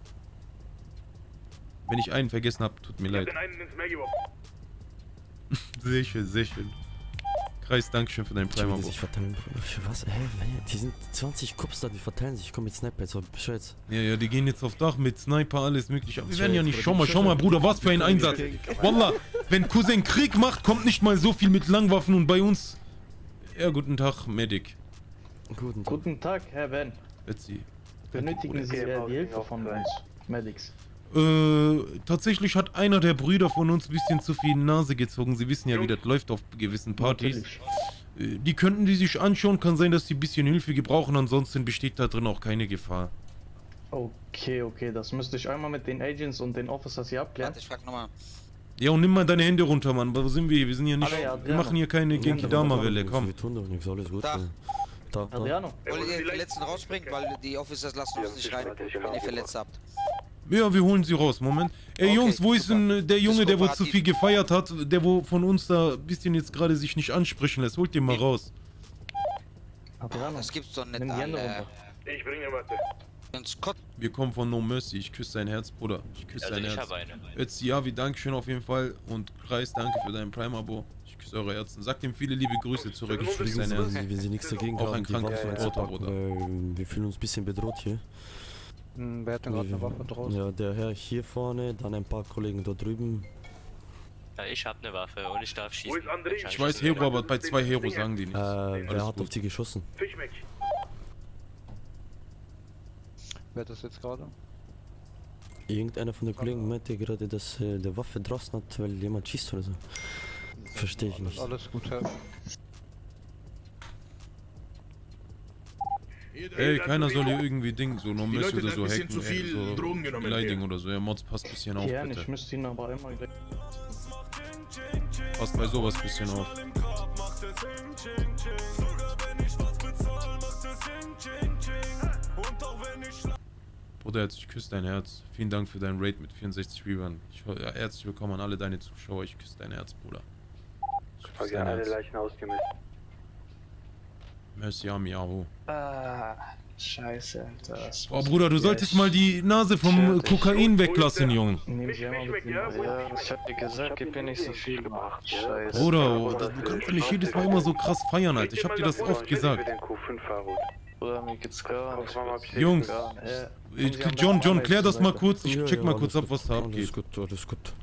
Wenn ich einen vergessen habe, tut mir leid. Ich hab den einen ins Meer geworfen. Sehr schön, sehr schön. Kreis, Dankeschön für dein Prime, Abo. sich verteilen, Bruder. Für was? Hä? Die sind zwanzig Cops da, die verteilen sich. Ich komm mit Sniper jetzt auf Bescheid. Ja, ja, die gehen jetzt auf Dach mit Sniper, alles mögliche. Wir werden ja nicht. Schau mal, schau mal, Bruder, was für ein Einsatz. Wallah, wenn Cousin Krieg macht, kommt nicht mal so viel mit Langwaffen und bei uns. Ja, guten Tag, Medic. Guten Tag. Guten Tag, Herr Ben. Betsy. Benötigen Sie äh, die Hilfe von uns, Medics? Äh, tatsächlich hat einer der Brüder von uns ein bisschen zu viel Nase gezogen. Sie wissen ja, wie das läuft auf gewissen Partys. Äh, die könnten die sich anschauen, kann sein, dass sie ein bisschen Hilfe gebrauchen, ansonsten besteht da drin auch keine Gefahr. Okay, okay, das müsste ich einmal mit den Agents und den Officers hier abklären. Warte, ich frag nochmal. Ja, und nimm mal deine Hände runter, Mann. Wo sind wir? Wir sind hier nicht. Alle, wir machen hier keine Genki-Dama-Welle, komm. Wir tun doch nichts, alles gut. Da. Da, da. Adriano. Wollt ihr die Verletzten rausbringen? Weil die Officers lassen uns nicht rein, wenn ihr Verletzt habt. Ja, wir holen sie raus. Moment. Ey, Okay, Jungs, wo ist super. denn der Junge, Das der wo zu kooperativ. viel gefeiert hat, der wo von uns da ein bisschen jetzt gerade sich nicht ansprechen lässt? Holt den mal raus. Adriano. Das gibt's doch nicht, Nimm die Hände Alter. runter. Ich bringe warte. Wir kommen von No Mercy. Ich küsse dein Herz, Bruder. Ich küsse Also dein ich Herz. hab eine. Jetzt Yavi, Dankeschön auf jeden Fall. Und Kreis, danke für dein Prime-Abo. Ich küsse eure Herzen. Sagt ihm viele liebe Grüße zurück. Ich küsse dein Herz. Wenn sie nichts dagegen Auch haben, ein die kranker Waffen Supporter, einzupacken, Bruder. weil wir fühlen uns ein bisschen bedroht hier. Hm, wer hat denn gerade eine Waffe draußen? Ja, der Herr hier vorne, dann ein paar Kollegen da drüben. Ja, ich hab eine Waffe und ich darf schießen. Ich weiß Hero, aber bei zwei Hero sagen die Äh, nichts. wer hat auf die geschossen? Fischmeck. Wer hat das jetzt gerade? Irgendeiner von den Kollegen meinte gerade, dass äh, der Waffe draußen hat, weil jemand schießt oder so. Verstehe ich nicht. Alles gut, Herr. Ey, keiner soll hier irgendwie Ding, so No Die Mercy Leute oder so haben ein bisschen hacken, zu viel ey, so Drogen genommen beleidigen hier. oder so. Ja, Mods, passt ein bisschen auf, Gern, ich bitte. müsste ihn aber einmal gleich. Passt bei sowas ein bisschen auf. Bruder, ich küsse dein Herz. Vielen Dank für dein Raid mit vierundsechzig Reavern. Ich, ja, herzlich willkommen an alle deine Zuschauer. Ich küsse dein Herz, Bruder. Ich küsse Okay, dein alle Herz. Leichen ausgemisst. Merci, Ami, Abo. Ah, scheiße, Alter. das Oh, muss Bruder, du ich solltest gleich- mal die Nase vom Fertig. Kokain weglassen, Junge. Nehmen Sie einmal bitte. Ja, ich hab dir gesagt, gib mir nicht so viel. Ach, scheiße. Bruder, oh, das- du kannst doch nicht jedes Mal immer so krass feiern, Alter. Ich hab dir das oft gesagt. Bruder, mir geht's gar nicht. Jungs, Gar nicht. äh, Kommen Sie am John, besten John, mal klär das zur mal Seite. kurz. Ich Ja, check ja, mal alles kurz ab, gut. was da Alles abgeht. gut, alles gut.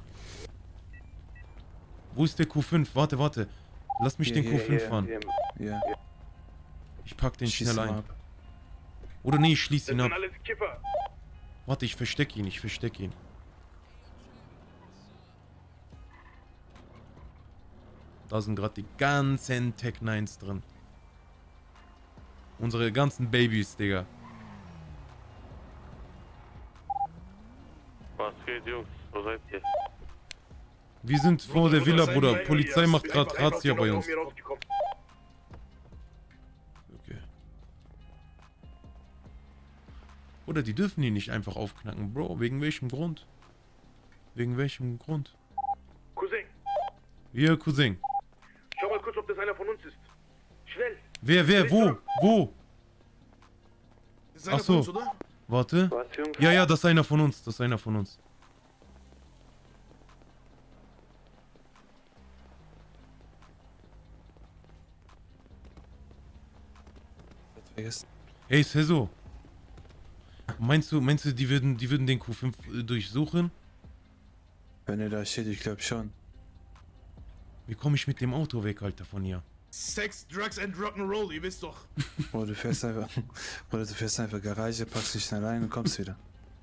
Wo ist der Q fünf? Warte, warte. Lass mich den Q fünf fahren. Ja. Ich pack den Schieß schnell ihn ein. ab. Oder nee, ich schließ ihn Das ab. sind alles Kiffer. Warte, ich versteck ihn, ich versteck ihn. Da sind gerade die ganzen Tech Nines drin. Unsere ganzen Babys, Digga. Was geht, Jungs? Wo seid ihr? Wir sind vor der Villa, Bruder. Polizei macht gerade Einfach- einfach Razzia genau bei aus uns. mir rausgekommen. Okay. Oder die dürfen die nicht einfach aufknacken, Bro. Wegen welchem Grund? Wegen welchem Grund? Cousin, Wir, Cousin. schau mal kurz, ob das einer von uns ist. Schnell. Wer, wer, wo? Wo? Das ist einer Ach von so. uns, oder? Warte. Was, Jungs? Ja, ja, das ist einer von uns. Das ist einer von uns. Vergessen. Hey, Sezo. Meinst du, meinst du, die würden, die würden den Q fünf äh, durchsuchen? Wenn er da steht, ich glaube schon. Wie komme ich mit dem Auto weg, Alter, von hier? Sex, Drugs and Rock'n'Roll, ihr wisst doch. Oder du fährst einfach, oder du fährst einfach Garage, packst dich schnell rein und kommst wieder.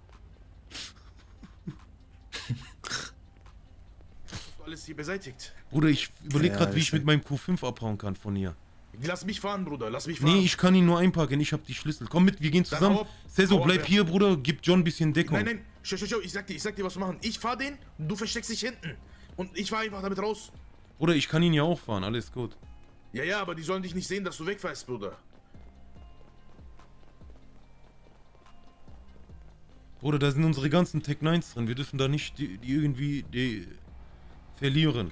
Alles hier beseitigt. Bruder, ich überlege Ja, gerade, wie ich ich mit meinem Q fünf abhauen kann von hier. Lass mich fahren, Bruder, lass mich fahren. Nee, ich kann ihn nur einpacken, ich hab die Schlüssel. Komm mit, wir gehen Dann zusammen. hau ab. Sezo, Hau ab, bleib ja. hier, Bruder, gib John ein bisschen Deckung. Nein, nein, schau, schau, schau, ich sag dir, ich sag dir, was wir machen. Ich fahr den, du versteckst dich hinten. Und ich fahr einfach damit raus. Bruder, ich kann ihn ja auch fahren, alles gut. Ja, ja, aber die sollen dich nicht sehen, dass du wegfährst, Bruder. Bruder, da sind unsere ganzen Tech neun's drin. Wir dürfen da nicht die, die irgendwie die verlieren.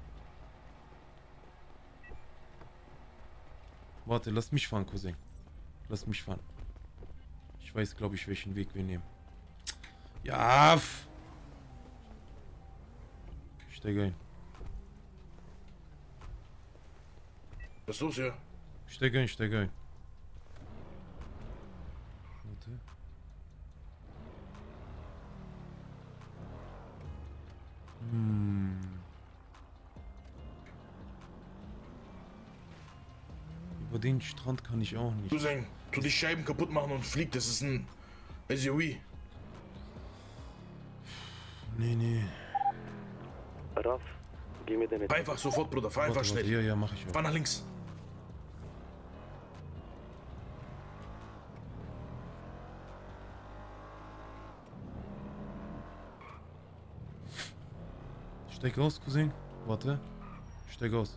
Warte, lass mich fahren, Cousin. Lass mich fahren. Ich weiß, glaube ich, welchen Weg wir nehmen. Ja. Ich steige ein. Was ist los hier? Ich steige ein, ich steige ein. Warte. Hm. Über den Strand kann ich auch nicht. Cousin, tu die Scheiben kaputt machen und flieg, das ist ein S U V. Nee, nee. Raff, geh mir deine... Fahr einfach sofort, Bruder, fahr einfach Warte, warte, schnell. ja, ja, mach ich auch. Fahr nach links. Steig aus, Cousin. Warte. Steig aus.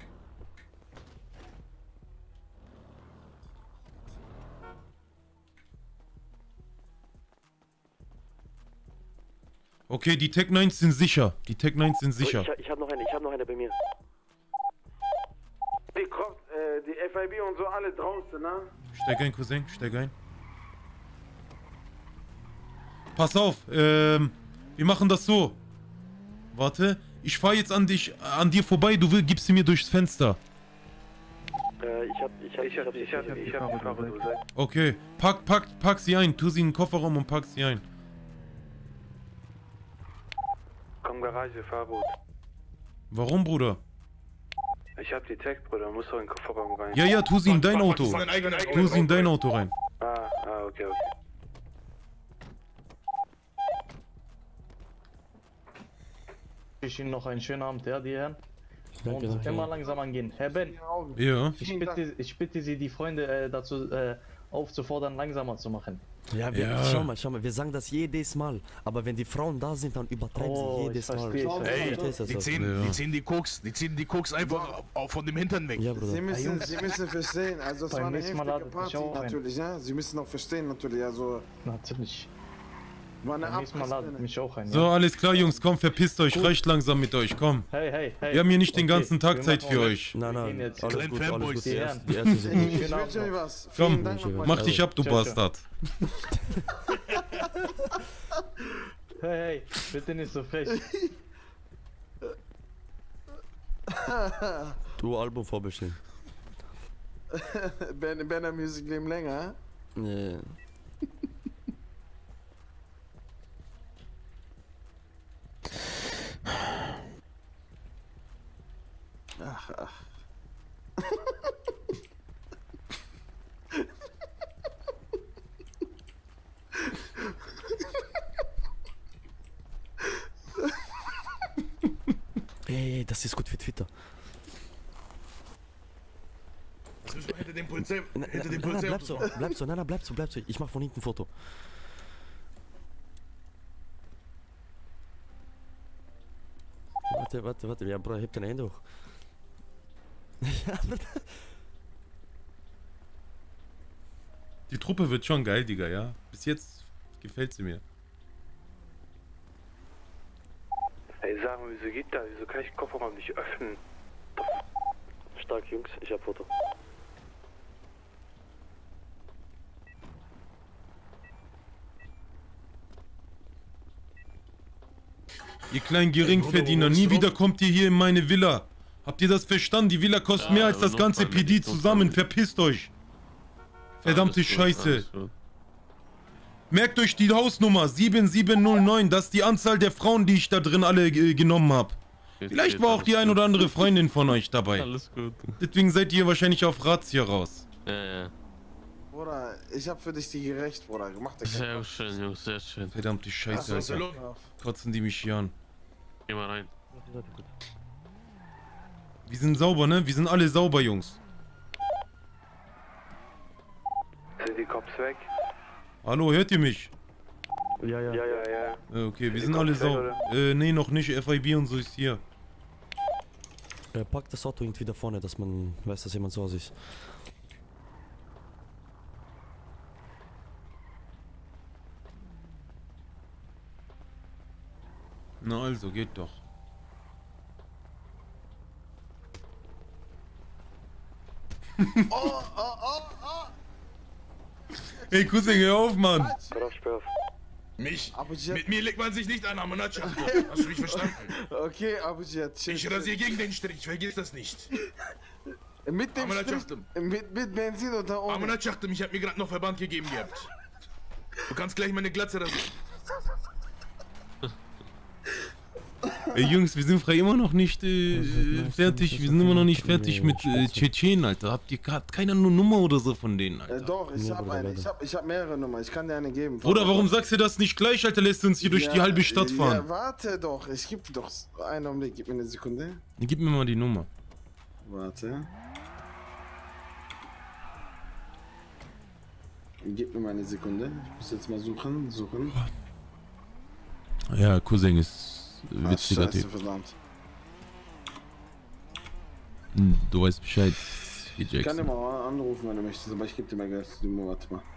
Okay, die Tech neun's sind sicher. Die Tech neun's sind sicher. Ich, ich hab noch eine, ich hab noch eine bei mir. Die Cops, äh, die F I B und so alle draußen, ne? Steig ein, Cousin, steig ein. Pass auf, ähm, wir machen das so. Warte, ich fahr jetzt an dich, an dir vorbei, du will, gibst sie mir durchs Fenster. Äh, ich hab, ich hab, ich hab, ich hab, ich hab, ich hab die Fahrdose. Okay, pack, pack, pack sie ein, tu sie in den Kofferraum und pack sie ein. Komm, Garage, Fahrrad. Warum, Bruder? Ich hab die Tech, Bruder, muss doch in den Kofferraum rein. Ja, ja, tu sie in dein Auto. Tu sie in dein Auto rein. Ah, ah, okay, okay. Ich Ihnen noch einen schönen Abend, ja, die Herren. Danke, Und danke. immer langsam angehen. Herr Ben, Ja. ich bitte, ich bitte Sie, die Freunde äh, dazu äh, aufzufordern, langsamer zu machen. Ja, wir, Ja. schau mal, schau mal, wir sagen das jedes Mal. Aber wenn die Frauen da sind, dann übertreiben Oh, sie ich jedes Mal. verstehe, ich verstehe. Ey, Verstehst du die das? ziehen, Ja. die ziehen die Koks, die ziehen die Koks einfach auch von dem Hintern weg. Ja, Bruder. Sie müssen, Sie müssen verstehen, also es Beim war eine nächsten Mal heftige lade ich Party auch ein. natürlich, ja. Sie müssen auch verstehen natürlich, also Natürlich. war eine Beim nächsten Mal ladet Abriss. mich auch ein. So, Ja? alles klar, Jungs, komm, verpisst euch, Gut. reicht langsam mit euch, komm. Hey, hey, hey. Wir haben hier nicht den Okay, ganzen Tag wir Zeit machen für auch- euch. Nein, Wir nein, gehen jetzt- alles Kleinen gut, alles Fanboys. gut. Die Die ersten, die ersten sind Ich, gut. ich Schönen Abend wünsche euch noch. was. Komm, Vielen Dank nochmal. mach dich ab, du Ciao, ciao. Bastard. Hey, hey, bitte nicht so frech. Du Album vorbestellen. Ben, Benner Music leben länger. Ja. Ach, ach. Ey, das ist gut für Twitter. Das müssen wir hinter dem Polizei, Na, hinter na, dem na, Polizei. bleib so, bleib so, nein, nein, bleib so, bleib so. Ich mach von hinten ein Foto. Warte, warte, warte, ja, Bro, heb deine Hände hoch. Ja, Die Truppe wird schon geil, Digga, ja. Bis jetzt gefällt sie mir. Ey, sag mal, wieso geht das? Wieso kann ich den Kofferraum nicht öffnen? Stark, Jungs, ich hab Foto. Ihr kleinen Geringverdiener, nie wieder kommt ihr hier in meine Villa. Habt ihr das verstanden? Die Villa kostet Ja, mehr als aber das ganze Notfall, P D Notfall. zusammen. Verpisst euch. Verdammte Alles gut, Scheiße. alles gut. Merkt euch die Hausnummer sieben sieben null neun. Das ist die Anzahl der Frauen, die ich da drin alle äh, genommen habe. Jetzt Vielleicht geht war auch alles die ein gut. oder andere Freundin von euch dabei. Alles gut. Deswegen seid ihr wahrscheinlich auf Razzia raus. Ja, ja. Bruder, ich hab für dich die gerecht, Bruder. Mach dir Sehr keinen schön, Jungs, sehr schön. Verdammte Ach Scheiße, so, ist er Alter. los? Kotzen die mich hier an. Geh mal rein. Wir sind sauber, ne? Wir sind alle sauber, Jungs. Sind die Cops weg? Kopf. Hört ihr mich? Ja, ja. Ja, ja, ja. Äh, Okay, wir Die sind alle Kopf weg, sauber. Äh, nee, noch nicht. F I B und so ist hier. Er packt das Auto irgendwie da vorne, dass man weiß, dass jemand zu Hause ist. Na also, geht doch. Oh, oh, oh, oh! Hey Cousin, hör auf, Mann! Mich? Mit mir legt man sich nicht an, Amanatschach. Hast du mich verstanden? Okay, Abujad. Ich rasiere gegen den Strich, vergiss das nicht. Mit dem Strich, mit, mit Benzin oder ohne? Amanatschach, ich hab mir gerade noch Verband gegeben gehabt. Du kannst gleich meine Glatze rasieren. Ey Jungs, wir sind frei immer noch nicht äh, fertig, wir sind immer noch nicht fertig mit äh, Tschetschenen, Alter. Habt ihr hat keiner eine Nummer oder so von denen, Alter? Äh, doch, ich hab eine, ich hab, ich hab mehrere Nummern, ich kann dir eine geben. Oder warum sagst du das nicht gleich, Alter? Lässt du uns hier ja, durch die halbe Stadt fahren? Ja, warte doch, ich geb dir doch einen Augenblick, gib mir eine Sekunde. Gib mir mal die Nummer. Warte. Gib mir mal eine Sekunde, ich muss jetzt mal suchen, suchen. Ja, Cousin ist... witziger Ach, Scheiße, Typ. verdammt. Hm, du weißt Bescheid. Ich kann dir mal anrufen, wenn du möchtest, aber ich gebe dir mal gleich die Nummer. Warte mal.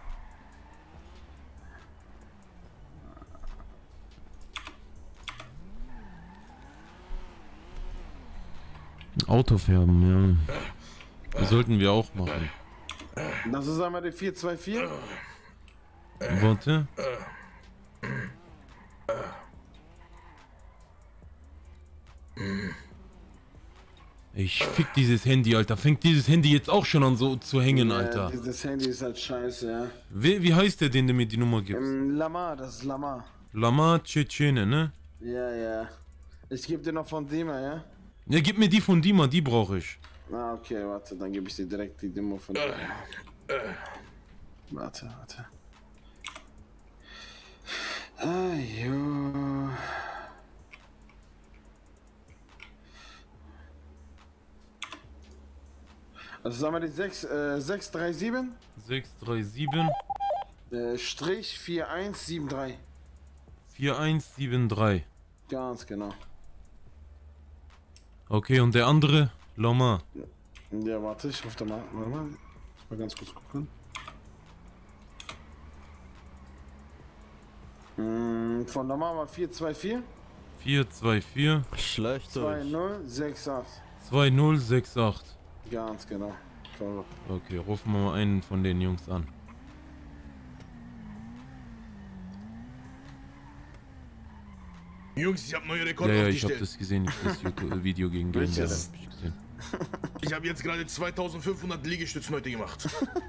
Autofärben, ja. Das sollten wir auch machen. Das ist einmal die vier zwei vier. Warte. Ich fick dieses Handy, Alter. Fängt dieses Handy jetzt auch schon an so zu hängen, ja, Alter. Dieses Handy ist halt scheiße, ja. Wie, wie heißt der, den du mir die Nummer gibst? Ähm, Lama, das ist Lama. Lama Tschetschene, ne? Ja, ja. Ich geb dir noch von Dima, ja? Ja, gib mir die von Dima, die brauche ich. Ah, okay, warte, dann gebe ich dir direkt die Demo von Dima. Warte, warte. Ah, jo. Also sagen wir die sechs, äh, sechs drei sieben? sechs drei sieben. Äh, Strich vier eins sieben drei. vier eins sieben drei. Ganz genau. Okay, und der andere? Lama. Ja, warte, ich rufe da mal. Warte mal. Mal ganz kurz gucken. Hm, von Lama war vier zwei vier. vier zwei vier. Schlecht. zwei null sechs acht. zwei null sechs acht. Ganz genau. Voll. Okay, rufen wir mal einen von den Jungs an. Jungs, ich hab neue Rekorde Ja, ja, aufgestellt. ich hab das gesehen, ich das YouTube-Video gegen Game hab ich gesehen. Ich habe jetzt gerade zweitausendfünfhundert Liegestützen heute gemacht.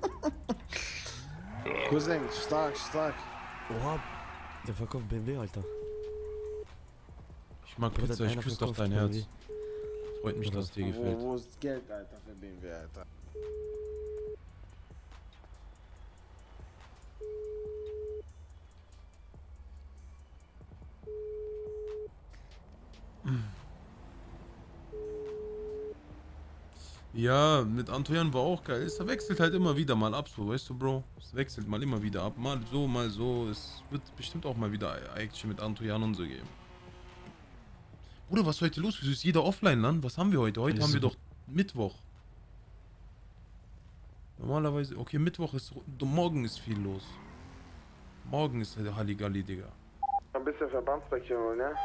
Cousin, stark, stark. Oha, der verkauft B M W, Alter. Ich mag Bruder, Pizza, ich einer küsse doch verkauft dein B M W. Herz. Freut mich, dass es dir gefällt. Wo, wo ist Geld, Alter, für B M W, Alter? Ja, mit Antoine war auch geil. Es wechselt halt immer wieder mal ab, so, weißt du, Bro? Es wechselt mal immer wieder ab. Mal so, mal so. Es wird bestimmt auch mal wieder Action mit Antoine und so geben. Bruder, was ist heute los? Wieso ist jeder offline, dann? Was haben wir heute? Heute haben wir doch Mittwoch. Normalerweise, okay, Mittwoch ist, morgen ist viel los. Morgen ist der Halligalli, Digga. Ein bisschen Verbandspäckchen holen, ne?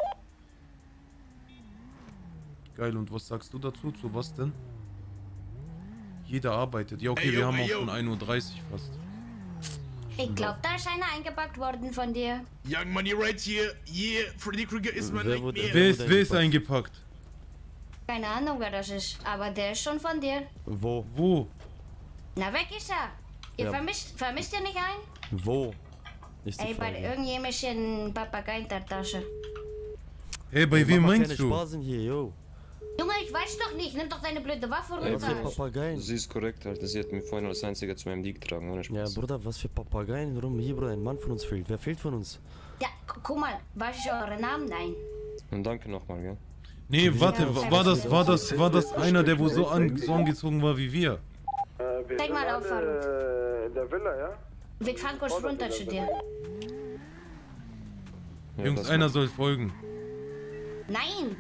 Geil, und was sagst du dazu? Zu was denn? Jeder arbeitet. Ja, okay, Ey, wir yo, haben ey, auch yo. schon ein Uhr dreißig fast. Ich glaube, da ist einer eingepackt worden von dir. Young Money right here. Yeah, Freddy Krueger ist mein Nightmare. Wer ist, wer ist eingepackt? Keine Ahnung, wer das ist, aber der ist schon von dir. Wo? Wo? Na, weg ist er. Ihr Ja. vermisst, vermisst ihr nicht einen? Wo? Ist die Ey, bei Frage. irgendjemandem Papagei in der Tasche. Hey, bei Ey, wem mach mal meinst keine du? Spaß hier, yo. Junge, ich weiß doch nicht. Nimm doch deine blöde Waffe Ey, runter. was für Papageien. Sie ist korrekt, Alter. Sie hat mir vorhin als einziger zu meinem League getragen, ohne Ja, Spaß. Bruder, was für Papageien rum hier, Bruder. Ein Mann von uns fehlt. Wer fehlt von uns? Ja, gu- guck mal, weiß ich eure Namen? Nein. Und danke nochmal, gell? Nee, warte, wa- war das, war das, war das einer, der wo so, an, so angezogen war wie wir? Äh, wir Zeig sind mal alle, auf, Faruk. äh, in der Villa, ja? Wir fahren kurz runter zu dir. Jungs, einer soll folgen. Nein.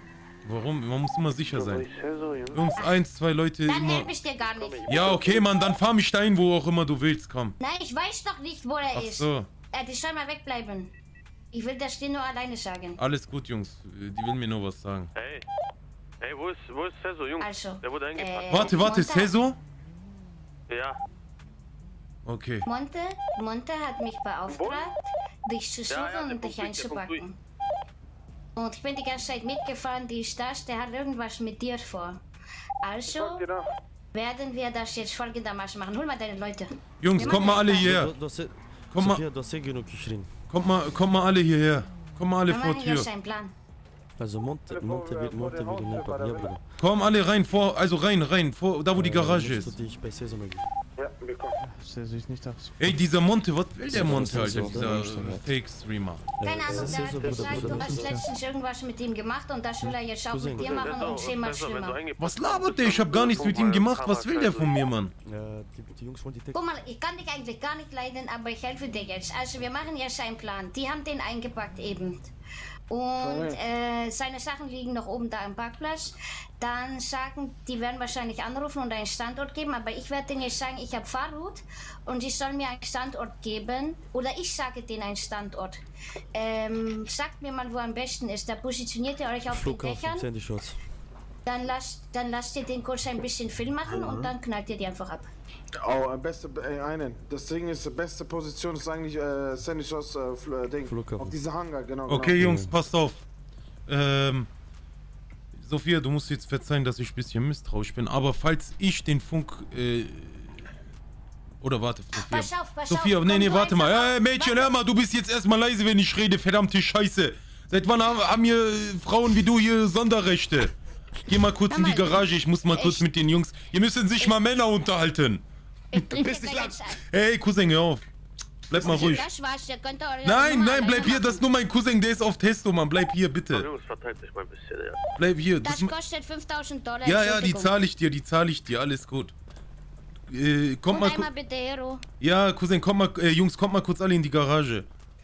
Warum? Man muss immer sicher sein. Jungs, eins, zwei Leute Dann immer... helfe ich dir gar nicht. Ja, okay, Mann, dann fahr mich dahin, wo auch immer du willst, komm. Nein, ich weiß doch nicht, wo er Ach ist. so. Äh, die soll mal wegbleiben. Ich will das dir nur alleine sagen. Alles gut, Jungs. Die will mir nur was sagen. Ey, ey, wo ist, wo ist Cezo, Jungs? Also, Der wurde eingepackt. äh, Warte, warte, Monta- Cezo? Ja. Okay. Monte, Monte hat mich beauftragt, dich zu suchen Ja, ja, der und dich Punkt durch, der Punkt einzupacken. Und ich bin die ganze Zeit mitgefahren, die ist das, der hat irgendwas mit dir vor. Also werden wir das jetzt folgendermaßen machen. Hol mal deine Leute. Jungs, Wir kommt machen mal alle einen Plan. hierher. Du hast, Komm mal. Sophia, du hast ja genug geschrien. Kommt mal, kommt mal alle hierher. Kommt mal alle Wir vor machen Tür. jetzt einen Plan. Also Monte, Monte will, Monte will ihn mitpacken. Ja, Bruder. Komm alle rein, vor, also rein, rein, vor, da wo die Äh, Garage musst ist. du dich bei Cäsar melden. Ja, wir kommen. Cäsar ist nicht aus. Ey, dieser Monte, was will der Cäsar Monte, ist Alter, nicht dieser so, äh, Fake-Streamer? Keine Ahnung, der Cäsar, hat Bruder, gesagt, Bruder, du hast Bruder. letztens irgendwas mit ihm gemacht und das will er jetzt auch Cousin. mit dir machen und zehnmal schlimmer. Was labert der? Ich hab gar nichts mit ihm gemacht. Was will der von mir, Mann? Ja, die, die Jungs wollen die Text. Guck mal, ich kann dich eigentlich gar nicht leiden, aber ich helfe dir jetzt. Also wir machen jetzt einen Plan. Die haben den eingepackt eben. Und äh, seine Sachen liegen noch oben da am Parkplatz. Dann sagen, die werden wahrscheinlich anrufen und einen Standort geben, aber ich werde denen jetzt sagen, ich habe Fahrrad und sie sollen mir einen Standort geben. Oder ich sage denen einen Standort. Ähm, sagt mir mal, wo am besten ist. Da positioniert ihr euch auf den Flughafen, Dächern. Sandy Shots. Dann lasst, dann lasst ihr den kurz ein bisschen Film machen und dann knallt ihr die einfach ab. Oh, beste, äh, einen. Das Ding ist, die beste Position ist eigentlich äh, Sandy Shots äh, Fl- äh, Ding. Flughafen. Auf diese Hangar, genau. Okay, genau. Jungs, passt auf. Ähm, Sophia, du musst jetzt verzeihen, dass ich ein bisschen misstrauisch bin, aber falls ich den Funk, äh, oder warte, Sophia. Pass auf, pass Sophia, auf, nee, komm nee, du warte mal. einfach Ey, Mädchen, hör mal, du bist jetzt erstmal leise, wenn ich rede, verdammte Scheiße. Seit wann haben, haben hier äh, Frauen wie du hier Sonderrechte? Geh mal kurz in die Garage, ich muss mal kurz mit den Jungs. Hier müssen sich mal Männer unterhalten. Ich bringe dir jetzt ein. Ey, Cousin, hör auf. Bleib mal ruhig. Das war's, ihr könnt eure Nein, Nummer nein, bleib alleine hier, machen. das ist nur mein Cousin, der ist auf Testo, Mann. Bleib hier, bitte. Jungs, verteilt sich mal ein bisschen, ja. Bleib hier. Das Das, kostet fünftausend Dollar. ja, ja, die Entschuldigung. zahle ich dir, die zahle ich dir, alles gut. Äh, kommt Und mal. einmal ku- bitte, Hero. Ja, Cousin, komm mal, äh, Jungs, kommt mal kurz alle in die Garage.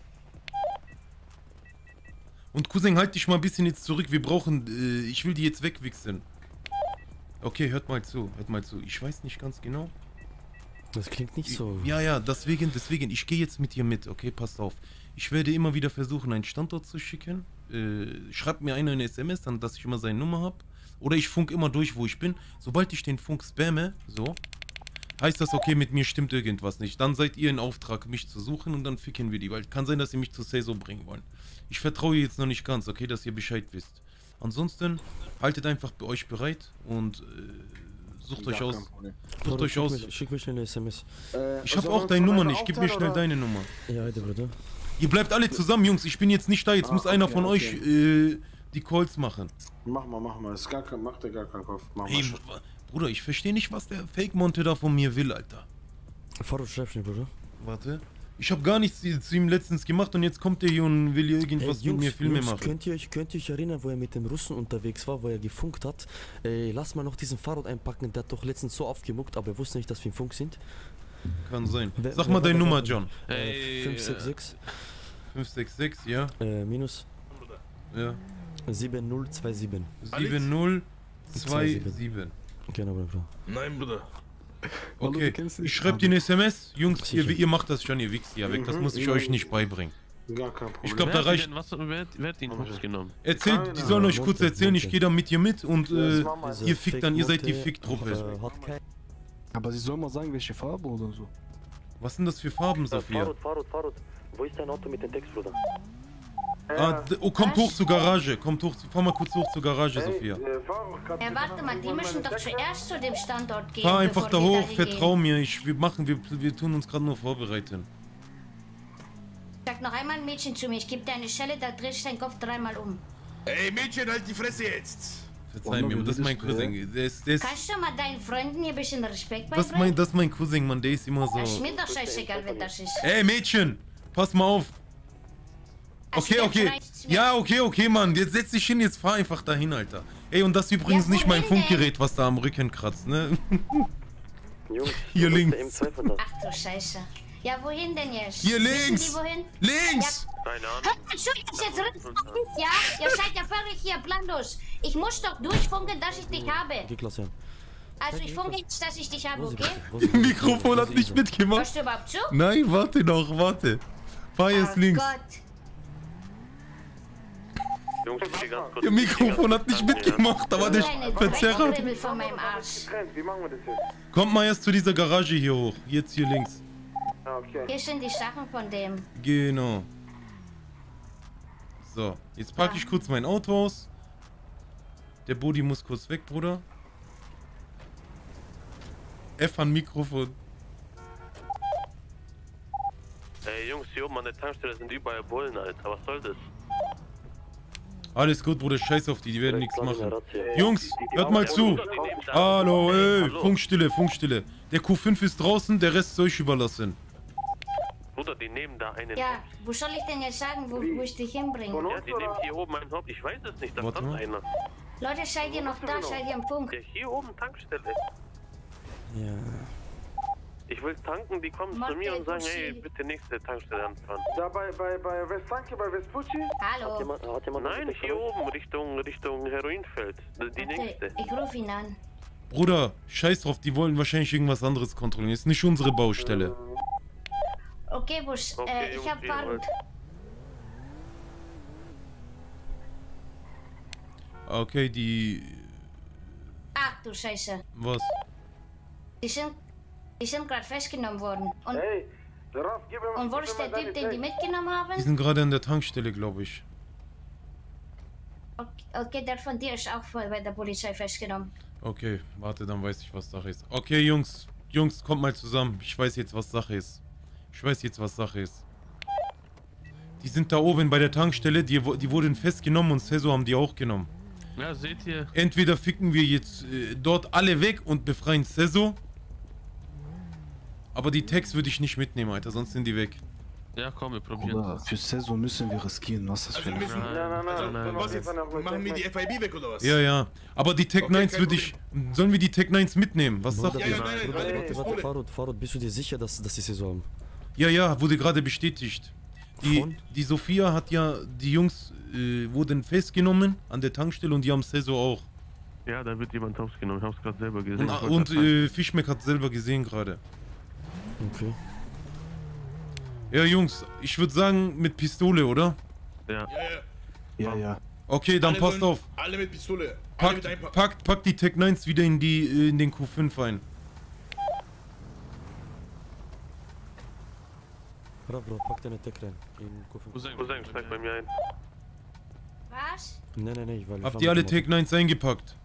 Und Cousin, halt dich mal ein bisschen jetzt zurück. Wir brauchen, äh, ich will die jetzt wegwichsen. Okay, hört mal zu, hört mal zu. Ich weiß nicht ganz genau. Das klingt nicht so. Ja, ja, deswegen, deswegen, ich gehe jetzt mit dir mit, okay, passt auf. Ich werde immer wieder versuchen, einen Standort zu schicken. Äh, schreibt mir einer eine S M S, dann, dass ich immer seine Nummer habe. Oder ich funk immer durch, wo ich bin. Sobald ich den Funk spamme, so, heißt das, okay, mit mir stimmt irgendwas nicht. Dann seid ihr in Auftrag, mich zu suchen und dann ficken wir die. Weil kann sein, dass sie mich zu Cäsar bringen wollen. Ich vertraue jetzt noch nicht ganz, okay, dass ihr Bescheid wisst. Ansonsten, haltet einfach bei euch bereit und äh, sucht Gar euch kein aus. Problem. Sucht Bruder, euch schick aus. Mir, schick mir schnell eine S M S. Äh, Ich habe sollen auch wir deine uns Nummer voneinander nicht. Gib mir aufteilen, schnell oder? deine Nummer. Ja, Alter, Bruder. Ihr bleibt alle zusammen, Jungs. Ich bin jetzt nicht da. Jetzt Ah, muss einer okay, von okay. euch äh, die Calls machen. Mach mal, mach mal. Das ist gar kein, macht dir gar keinen Kopf. Mach Hey, mal. Bruder, ich verstehe nicht, was der Fake-Monte da von mir will, Alter. Faro, schreib schnell, Bruder. Warte. Ich habe gar nichts zu ihm letztens gemacht und jetzt kommt der hier und will hier irgendwas Ey, mit mir Filme Jungs, machen. Könnt ihr, euch, könnt ihr euch erinnern, wo er mit dem Russen unterwegs war, wo er gefunkt hat? Ey, lass mal noch diesen Fahrrad einpacken, der hat doch letztens so aufgemuckt, aber er wusste nicht, dass wir im Funk sind. Kann sein. Wer- Sag wer mal war deine dabei? Nummer, John. Äh, fünf sechs sechs. fünf sechs sechs, ja. Äh, minus. Ja. sieben null zwei sieben. sieben null zwei sieben. Genau, Bruder. Nein, Bruder. Okay, ich schreibe dir eine S M S. Jungs, ihr, Sicher. ihr macht das schon, ihr wichst ja weg. Das Mhm, muss ich ja. euch nicht beibringen. Gar kein Problem. Ich glaube, Wer da hat die reicht. denn, was, wer, wer hat ihn hops genommen? Erzählt, die Keiner. sollen euch Monte, kurz erzählen, ich Monte. gehe dann mit ihr mit und äh, Mama. ihr fickt dann, ihr seid die Monte, Ficktruppe. äh, hat kein- Aber sie soll mal sagen, welche Farbe oder so. Was sind das für Farben, Sophia? Fahrrad, Fahrrad, Fahrrad. Wo ist dein Auto mit dem Text, Bruder? Ah, d- oh, kommt hoch zur Garage. Kommt hoch, fahr mal kurz hoch zur Garage, Sophia. Äh, fahr, kannst Ja, du warte mal, die meine müssen doch Decke? zuerst zu dem Standort gehen. Fahr einfach da bevor wir hoch, dahin vertrau gehen. mir. Ich, wir machen, wir, wir tun uns gerade nur vorbereiten. Sag noch einmal ein Mädchen zu mir, ich gebe dir eine Schelle, da drehst du deinen Kopf dreimal um. Ey, Mädchen, halt die Fresse jetzt! Verzeih mir, das ist mein Cousin. Der ist, der ist, Kannst du mal deinen Freunden hier ein bisschen Respekt das, ist mein, beibringen? das ist mein Cousin, Mann. Der ist immer Das ist so. mir doch scheißegal, wer das ist. Ey, Mädchen, pass mal auf. Also Okay, jetzt okay. reicht's mir. Ja, okay, okay, Mann. Jetzt setz dich hin, jetzt fahr einfach dahin, Alter. Ey, und das ist übrigens Ja, nicht mein wohin denn? Funkgerät, was da am Rücken kratzt, ne? Jungs, Hier du bist links. im Zweifel das. Ach du Scheiße. Ja, wohin denn jetzt? Hier Wissen links. Sie wohin? Links! Ja. Keine Ahnung. Hört mal, schon, ist jetzt richtig, ja? Ihr seid ja völlig hier planlos. Ich muss doch durchfunken, dass ich dich habe. Geh, Klassian. Also ich funke jetzt, dass ich dich habe, okay? Das Mikrofon hat nicht mitgemacht. Hörst du überhaupt zu? Nein, warte noch, warte. Fahr jetzt Oh links. Gott. Jungs, ich geh ganz kurz. Ihr Mikrofon hat nicht mitgemacht, aber der Kleine verzerrt. Dreckdribbel von meinem Arsch. Wie machen wir das jetzt? Kommt mal erst zu dieser Garage hier hoch. Jetzt hier links. Ah, okay. Hier sind die Sachen von dem. Genau. So, jetzt packe ich kurz mein Auto aus. Der Bodi muss kurz weg, Bruder. F an Mikrofon. Ey, Jungs, hier oben an der Tankstelle sind überall Bullen, Alter. Was soll das? Alles gut, Bruder, scheiß auf die, die werden nichts machen. Ey, Jungs, die- die- die hört mal Autos- zu. die nehmen da- Hallo, ey, Hallo. Funkstille, Funkstille. Der Q fünf ist draußen, der Rest ist euch überlassen. Bruder, die nehmen da einen Ja, wo soll ich denn jetzt sagen, wo, wo ich dich hinbringe? Ja, die nehmen hier oben einen Haupt. Ich weiß es nicht, da Warte kommt mal. einer. Leute, seid ihr noch da? Seid ihr am Funk? Ja, hier oben Tankstelle. Ja. Ich will tanken, die kommen Mach zu mir den und sagen, Buschi. hey, bitte nächste Tankstelle anfahren. Da bei, bei, bei Westtanke, bei Vespucci? Hallo. Nein, hier oben, Richtung, Richtung Heroinfeld. Die nächste. Warte, ich rufe ihn an. Bruder, scheiß drauf, die wollen wahrscheinlich irgendwas anderes kontrollieren. Ist nicht unsere Baustelle. Okay, Bus, Okay, äh, ich Jungs, hab ihr Farut. wollt- Okay, die... Ach du Scheiße. Was? Die sind, die sind gerade festgenommen worden. Und, Hey, Raf, gib mir und wo ist der Typ, den die mitgenommen Die haben? sind gerade an der Tankstelle, glaube ich. Okay, okay, der von dir ist auch voll bei der Polizei festgenommen. Okay, warte, dann weiß ich, was Sache ist. Okay, Jungs, Jungs, kommt mal zusammen. Ich weiß jetzt, was Sache ist. Ich weiß jetzt, was Sache ist. Die sind da oben bei der Tankstelle, die, die wurden festgenommen und Ceso haben die auch genommen. Ja, seht ihr? Entweder ficken wir jetzt äh, dort alle weg und befreien Ceso. Aber die Tags würde ich nicht mitnehmen, Alter, sonst sind die weg. Ja, komm, wir probieren Bruder, für Saison müssen wir riskieren. Was ist das für Also wir ein... müssen... Nein, nein, nein. Also, was jetzt? Machen wir die F I B weg oder was? Ja, ja. Aber die Tech Okay, Nines kein würde ich... Sollen wir die Tech Nines mitnehmen? Was sagt Bruder, ihr? ja, nein, nein, Bruder, alle warte, Pistole. warte, Farod, Farod, bist du dir sicher, dass, dass die Saison haben? Ja, ja, wurde gerade bestätigt. Die, Von? die Sophia hat ja, die Jungs äh, wurden festgenommen an der Tankstelle und die haben Ceso auch. Ja, da wird jemand hops genommen. Ich hab's gerade selber gesehen. Und, Ich wollte und grad sagen. äh, Fischmeck hat selber gesehen gerade. Okay. Ja, Jungs, ich würde sagen mit Pistole, oder? Ja. Ja, ja. Ja, ja. Okay, dann Alle passt sollen- auf. Alle mit Pistole. Alle mit Packt, Einpacken. packt, packt die Tech Nines wieder in, die, äh, in den Q fünf ein. Bro, Bro, pack deine Tech rein. In Q fünf. Cousin, Cousin, steig bei mir ein. Was? Nee, nee, nee, weil... ich Habt fahr ihr alle mit dem Tech Nines eingepackt?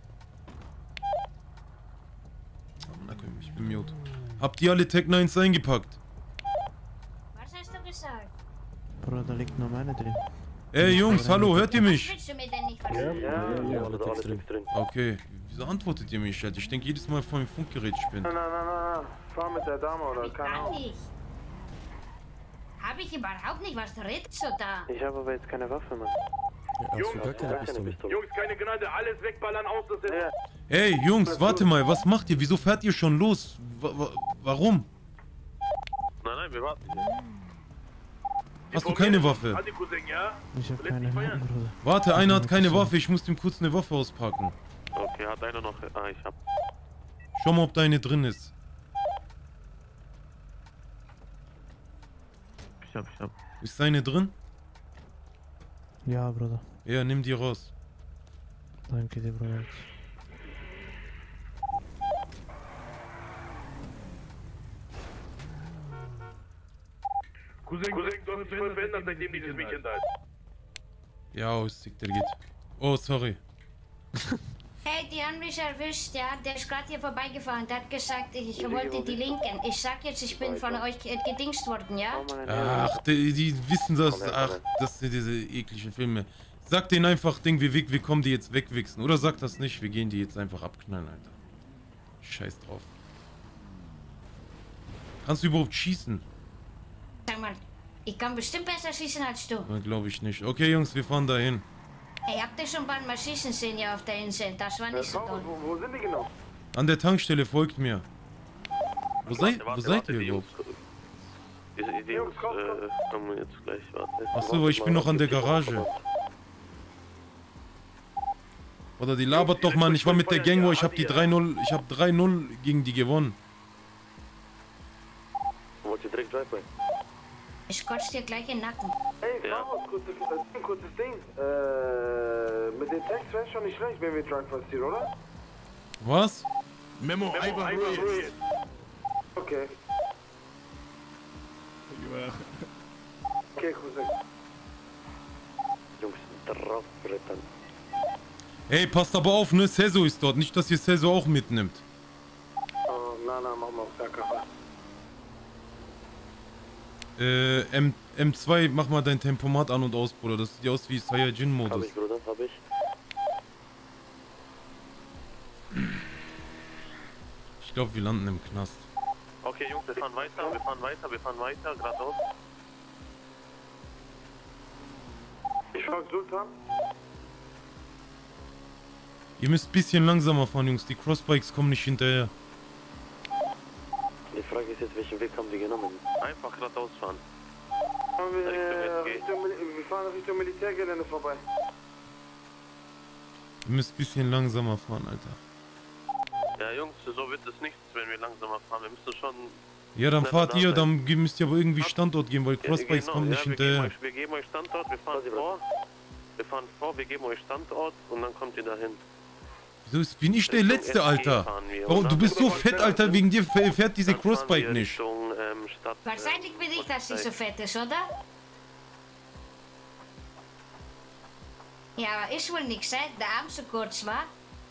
Ich bin mute. Habt ihr alle Tech Nines eingepackt? Was hast du gesagt? Bruder, da liegt nur meine drin. Ey Jungs, hallo, hört ihr mich? Willst du mir denn nicht verstehen? Auto. Ja, alle Techs drin. Okay, wieso antwortet ihr mich jetzt? Ich denke jedes Mal vor dem Funkgerät ich bin. Nein, nein, nein, nein, nein. Fahr mit der Dame oder keine Gar Ahnung. nicht. Hab ich überhaupt nicht, was redest du da? Ich habe aber jetzt keine Waffe, Mann. Ja, hast du gar keine Pistole? Jungs, keine Gnade, alles wegballern, aus, das ist... Ey Jungs, warte mal, was macht ihr? Wieso fährt ihr schon los? Wa wa warum? Nein, nein, wir warten. Hast du keine Waffe? Adi Cousin, ja? Ich hab keine Ahnung, Bruder. Warte, einer hat keine Waffe, ich muss dem kurz eine Waffe auspacken. Okay, hat einer noch. Ah, ich hab. Schau mal, ob da eine drin ist. Ich hab, ich hab. Ist da eine drin? Ja, Bruder. Ja, nimm die raus. Danke dir, Bruder. Cousin, Cousin, du hast dich voll verändert, seitdem dieses Mädchen da ist. Ja, aussick, der geht. Oh, sorry. Hey, die haben mich erwischt, ja. Der ist gerade hier vorbeigefahren. Der hat gesagt, ich wollte die Linken. Ich sag jetzt, ich bin von euch äh, gedingst worden, ja? Ach, die, die wissen das. Ach, das sind diese ekligen Filme. Sag denen einfach, Ding, wir, wir kommen die jetzt wegwichsen. Oder sag das nicht, wir gehen die jetzt einfach abknallen, Alter. Scheiß drauf. Kannst du überhaupt schießen? Sag mal, ich kann bestimmt besser schießen als du. Glaube ich nicht. Okay, Jungs, wir fahren dahin. Hey, habt ihr schon mal schießen sehen hier auf der Insel? Das war nicht so toll. Wo, wo sind die genau? An der Tankstelle folgt mir. Wo, Warte, seid, warte, wo seid warte, ihr die überhaupt? Jungs- Diese Idee Jungs, äh, kommen jetzt gleich, warte. Achso, weil ich bin noch an der Garage. Oder die labert doch, Mann. Ich war mit der Gang, wo ich hab die drei null, ich hab drei null gegen die gewonnen. Wollt ihr direkt Drive-By? Ich kotze dir gleich in den Nacken. Ey, ja. Frau, kurzes, äh, kurzes Ding. Äh, mit den Text wäre schon nicht schlecht, wenn wir Drive-By ziehen, oder? Was? Memo, Memo einfach ruhig. Okay. Okay, Cousin. Jungs, draufbrettern. Ey, passt aber auf, ne? Sezo ist dort. Nicht, dass ihr Sezo auch mitnimmt. Oh, na, na, machen wir auf gar keinen Fall. Äh, M M2, mach mal dein Tempomat an und aus, Bruder. Das sieht aus wie Saiyajin-Modus. Hab ich, Bruder, hab ich. Ich glaube, wir landen im Knast. Okay, Jungs, wir fahren weiter, wir fahren weiter, wir fahren weiter, geradeaus. Ich frag Sultan. Ihr müsst ein bisschen langsamer fahren, Jungs. Die Crossbikes kommen nicht hinterher. Die Frage ist jetzt, welchen Weg haben wir genommen? Einfach geradeaus fahren. Wir, äh, Richtung, wir fahren Richtung Militärgelände vorbei. Ihr müsst ein bisschen langsamer fahren, Alter. Ja, Jungs, so wird es nichts, wenn wir langsamer fahren. Wir müssen schon... Ja, dann fahrt ihr, dann müsst ihr aber irgendwie Standort geben, weil Crossbikes ja, genau, kommen nicht ja, wir hinterher. Geben euch, wir geben euch Standort, wir fahren vor. Wir fahren vor, wir geben euch Standort und dann kommt ihr dahin. Wieso bin ich der Letzte, Alter? Warum, du bist so fett, Alter, wegen dir fährt diese Crossbike nicht. Wahrscheinlich bin ich, dass sie so fett ist, oder? Ja, aber ist wohl nix, hè? Der Arm so kurz war.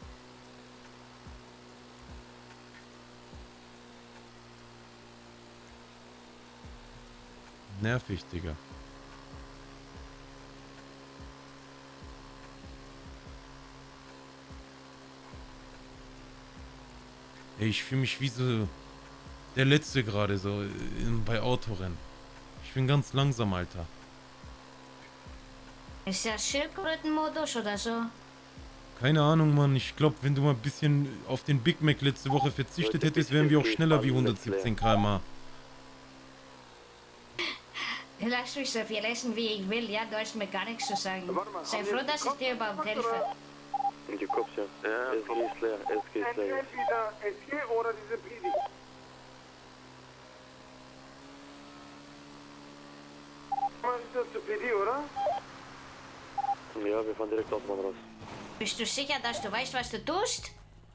Nervig, Digga. Ey, ich fühle mich wie so der Letzte gerade so in, bei Autorennen. Ich bin ganz langsam, Alter. Ist das Schildkrötenmodus oder so? Keine Ahnung, Mann. Ich glaube, wenn du mal ein bisschen auf den Big Mac letzte Woche verzichtet hättest, wären wir auch schneller wie hundertsiebzehn Kilometer pro Stunde. Lass mich so viel essen, wie ich will, ja? Du hast mir gar nichts zu sagen. Sei froh, dass ich dir überhaupt helfe. Die Cops, ja. Ja, S G ist leer, S G ist leer. Entweder S G oder diese P D. Was ist das zur P D, oder? Ja, wir fahren direkt Autobahn raus. Bist du sicher, dass du weißt, was du tust?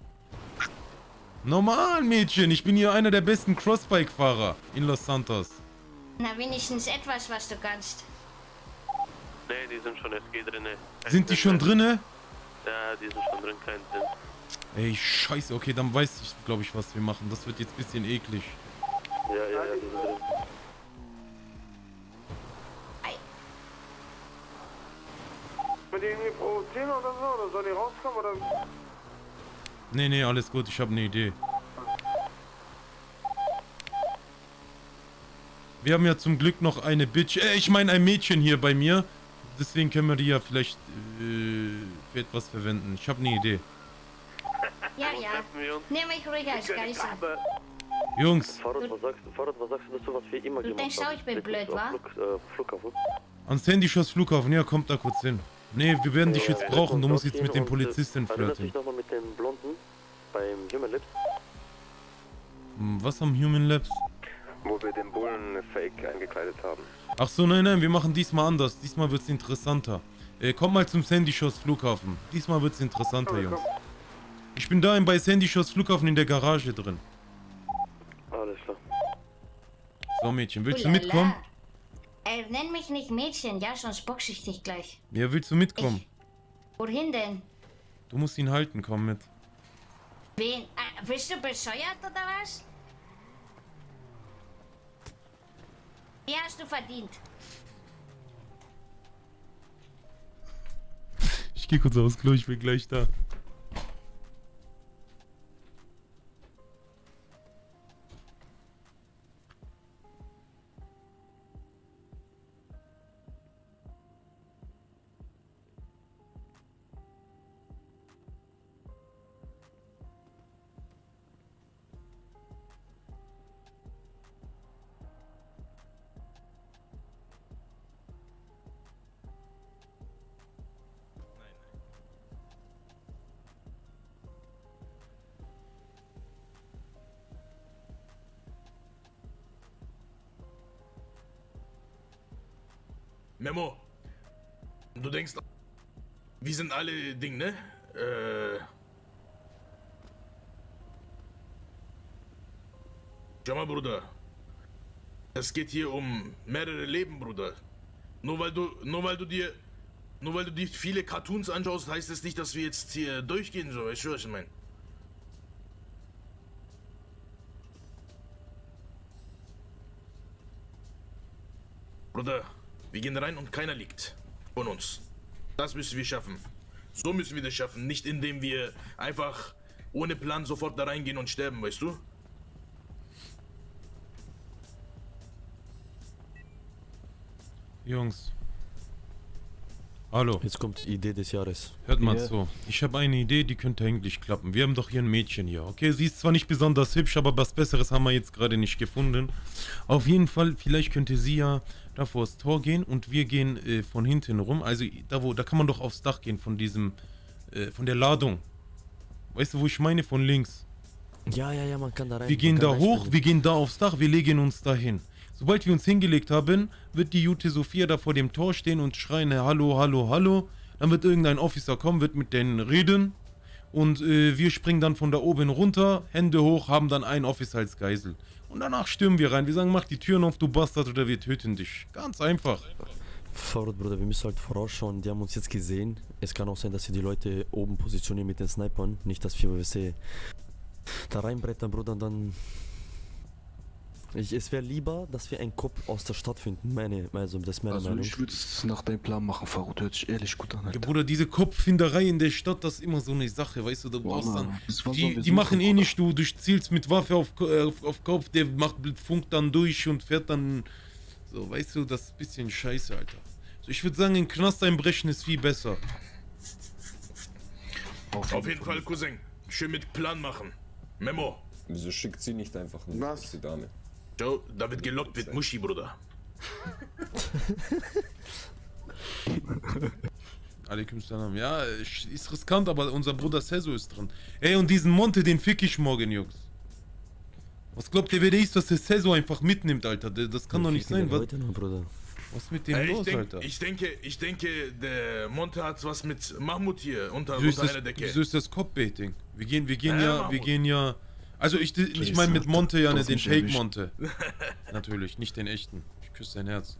Normal, Mädchen. Ich bin hier einer der besten Crossbike-Fahrer in Los Santos. Na, wenigstens etwas, was du kannst. Ne, die sind schon S G drinne. Sind die schon drinne? Ja, die sind schon drin, kein Sinn. Ey, scheiße. Okay, dann weiß ich, glaube ich, was wir machen. Das wird jetzt ein bisschen eklig. Ja, ja, ja, die sind drin. Mit die irgendwie provozieren oder so? Oder soll die rauskommen oder? Nee, nee, alles gut. Ich habe eine Idee. Wir haben ja zum Glück noch eine Bitch. Äh, ich meine ein Mädchen hier bei mir. Deswegen können wir die ja vielleicht äh, für etwas verwenden. Ich habe eine Idee. Ja, ja. Nimm mich ruhig als Geisel. Jungs. Farad, was sagst du, Farad, was sagst du dazu, was wir immer Du gemacht denkst haben? auch, ich bin Mit blöd, auf wa? Flug, äh, Flughafen. Ans Handyschuss Flughafen. Ja, kommt da kurz hin. Nee, wir werden dich jetzt Ja, brauchen. Du musst jetzt dorthin mit dem und, Polizisten äh, Erinnerst flirten. dich nochmal mit dem Blonden beim Human Lips? Hm, Was am Human Labs? Wo wir den Bullen fake eingekleidet haben. Ach so, nein, nein, wir machen diesmal anders. Diesmal wird's interessanter. Äh, komm mal zum Sandyshows Flughafen. Diesmal wird's interessanter, Jungs. Ich bin da bei Sandyshows Flughafen in der Garage drin. Alles klar. So, Mädchen, willst du Ulala. mitkommen? Ey, nenn mich nicht Mädchen, ja, sonst boxe ich dich gleich. Ja, willst du mitkommen? Wohin denn? Du musst ihn halten, komm mit. Wen? Ah, bist du bescheuert oder was? Wie hast du verdient? Ich geh kurz aufs Klo, ich bin gleich da. Memo. Du denkst, wir sind alle Ding, ne? Äh. Schau mal, Bruder. Es geht hier um mehrere Leben, Bruder. Nur weil du, nur weil du dir, nur weil du dir viele Cartoons anschaust, heißt es nicht, dass wir jetzt hier durchgehen, so. Weißt du, was ich meine? Bruder, wir gehen rein und keiner liegt von uns. Das müssen wir schaffen. So müssen wir das schaffen, nicht indem wir einfach ohne Plan sofort da reingehen und sterben, weißt du? Jungs. Hallo. Jetzt kommt die Idee des Jahres. Hört mal Ja. zu. Ich habe eine Idee, die könnte eigentlich klappen. Wir haben doch hier ein Mädchen hier. Okay, sie ist zwar nicht besonders hübsch, aber was Besseres haben wir jetzt gerade nicht gefunden. Auf jeden Fall, vielleicht könnte sie ja da vor das Tor gehen und wir gehen äh, von hinten rum. Also da wo, da kann man doch aufs Dach gehen von diesem, äh, von der Ladung. Weißt du, wo ich meine? Von links. Ja, ja, ja, man kann da rein. Wir gehen man da kann hoch, reinspringen. wir gehen da aufs Dach, wir legen uns da hin. Sobald wir uns hingelegt haben, wird die Jute Sophia da vor dem Tor stehen und schreien, hallo, hallo, hallo. Dann wird irgendein Officer kommen, wird mit denen reden. Und äh, wir springen dann von da oben runter, Hände hoch, haben dann einen Officer als Geisel. Und danach stürmen wir rein. Wir sagen, mach die Türen auf, du Bastard, oder wir töten dich. Ganz einfach. Verrückt, Bruder, wir müssen halt vorausschauen. Die haben uns jetzt gesehen. Es kann auch sein, dass sie die Leute oben positionieren mit den Snipern. Nicht, dass wir sie da reinbrettern, Bruder, und dann... Ich, es wäre lieber, dass wir einen Kopf aus der Stadt finden. Meine, also das ist meine Also Meinung. ich würde es nach deinem Plan machen, Farut. Hört sich ehrlich gut an, Ja, Alter. Bruder, diese Kopffinderei in der Stadt, das ist immer so eine Sache, weißt du, du brauchst Wallah, dann, das war die, sowieso die machen eh Bruder. nicht, du, du zielst mit Waffe auf, äh, auf, auf Kopf, der macht Funk dann durch und fährt dann, so, weißt du, das ist ein bisschen scheiße, Alter. So, ich würde sagen, in den Knast einbrechen ist viel besser. Auf jeden Fall, Cousin. Schön mit Plan machen. Memo. Wieso schickt sie nicht einfach eine Was? die Dame? Joe, da wird gelockt mit Muschi, Bruder. Alaikum Salam. Ja, ist riskant, aber unser Bruder Sezo ist drin. Ey, und diesen Monte, den fick ich morgen, Jungs. Was glaubt ihr, wer der ist, dass der Sezo einfach mitnimmt, Alter? Das kann doch nicht sein. Was, Heute noch, Bruder. was ist mit dem Ey, ich, los, denk, Alter? ich denke, ich denke, der Monte hat was mit Mahmoud hier unter, Wieso ist, unter das, einer Decke. wieso ist das Cop-Baiting? Wir gehen, wir gehen Ja, ja, wir Mahmoud. gehen ja... Also ich, ich Scheiße, meine mit Alter. Monte ja Du ne, hast den mich Fake erwischt. Monte. Natürlich, nicht den echten. Ich küsse dein Herz.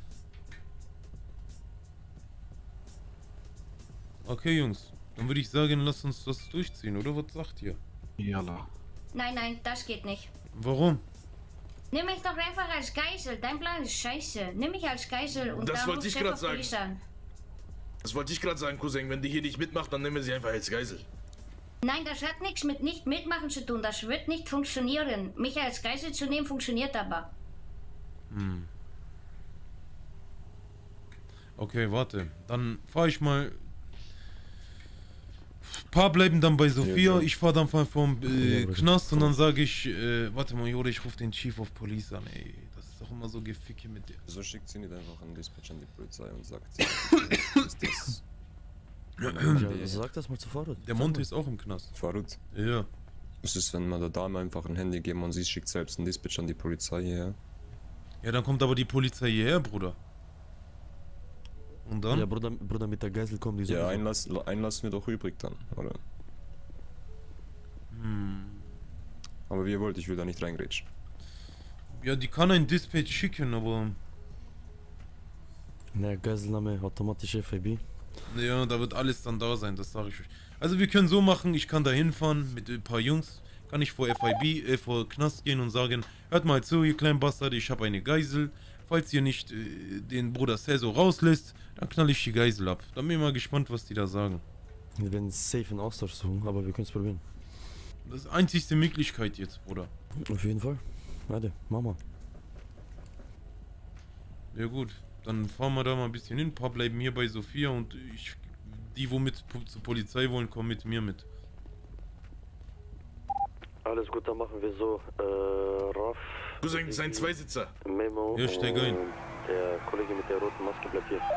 Okay, Jungs. Dann würde ich sagen, lasst uns das durchziehen, oder? Was sagt ihr? Jalla. Nein, nein, das geht nicht. Warum? Nimm mich doch einfach als Geisel. Dein Plan ist scheiße. Nimm mich als Geisel und Das dann wollte ruf ich Chef grad of sagen. Police an. Das wollte ich gerade sagen, Cousin. Wenn die hier nicht mitmacht, dann nehmen wir sie einfach als Geisel. Nein, das hat nichts mit nicht mitmachen zu tun. Das wird nicht funktionieren. Mich als Geisel zu nehmen, funktioniert aber. Hm. Okay, warte. Dann fahre ich mal. Ein paar bleiben dann bei Sophia. Ja, ja. Ich fahre dann mal vom äh, Ja, bitte. Knast und dann sage ich, äh, warte mal, Jure, ich rufe den Chief of Police an, ey. Das ist doch immer so Geficke mit dir. Wieso schickt sie nicht einfach einen Dispatch an die Polizei und sagt, ist das... Ja, sag das mal zu Farut. Der Monte ist auch im Knast. Farut? Ja. Was ist, wenn man der Dame einfach ein Handy geben und sie schickt selbst einen Dispatch an die Polizei hierher? Ja, dann kommt aber die Polizei hierher, Bruder. Und dann? Ja, Bruder, Bruder, mit der Geisel kommen die so. Ja, einlass, einlassen wir doch übrig dann, oder? Hm. Aber wie ihr wollt, ich will da nicht reingrätschen. Ja, die kann ein Dispatch schicken, aber... Ne, Geiselnahme, automatisch F I B. Ja, da wird alles dann da sein, das sage ich euch. Also wir können so machen, ich kann da hinfahren mit ein paar Jungs, kann ich vor F I B, äh, vor Knast gehen und sagen, hört mal zu, ihr kleinen Bastard, ich habe eine Geisel. Falls ihr nicht äh, den Bruder Sezo rauslässt, dann knall ich die Geisel ab. Dann bin ich mal gespannt, was die da sagen. Wir werden safe in Austausch suchen, aber wir können es probieren. Das ist die einzigste Möglichkeit jetzt, Bruder. Auf jeden Fall. Warte, Mama. Ja gut, dann fahren wir da mal ein bisschen hin. Ein paar bleiben hier bei Sophia und ich, die, wo mit zur Polizei wollen, kommen mit mir mit. Alles gut, dann machen wir so. Äh, Raff. Cousin, das ist ein Zweisitzer. Memo. Ja, steig ein. und Der Kollege mit der roten Maske bleibt hier.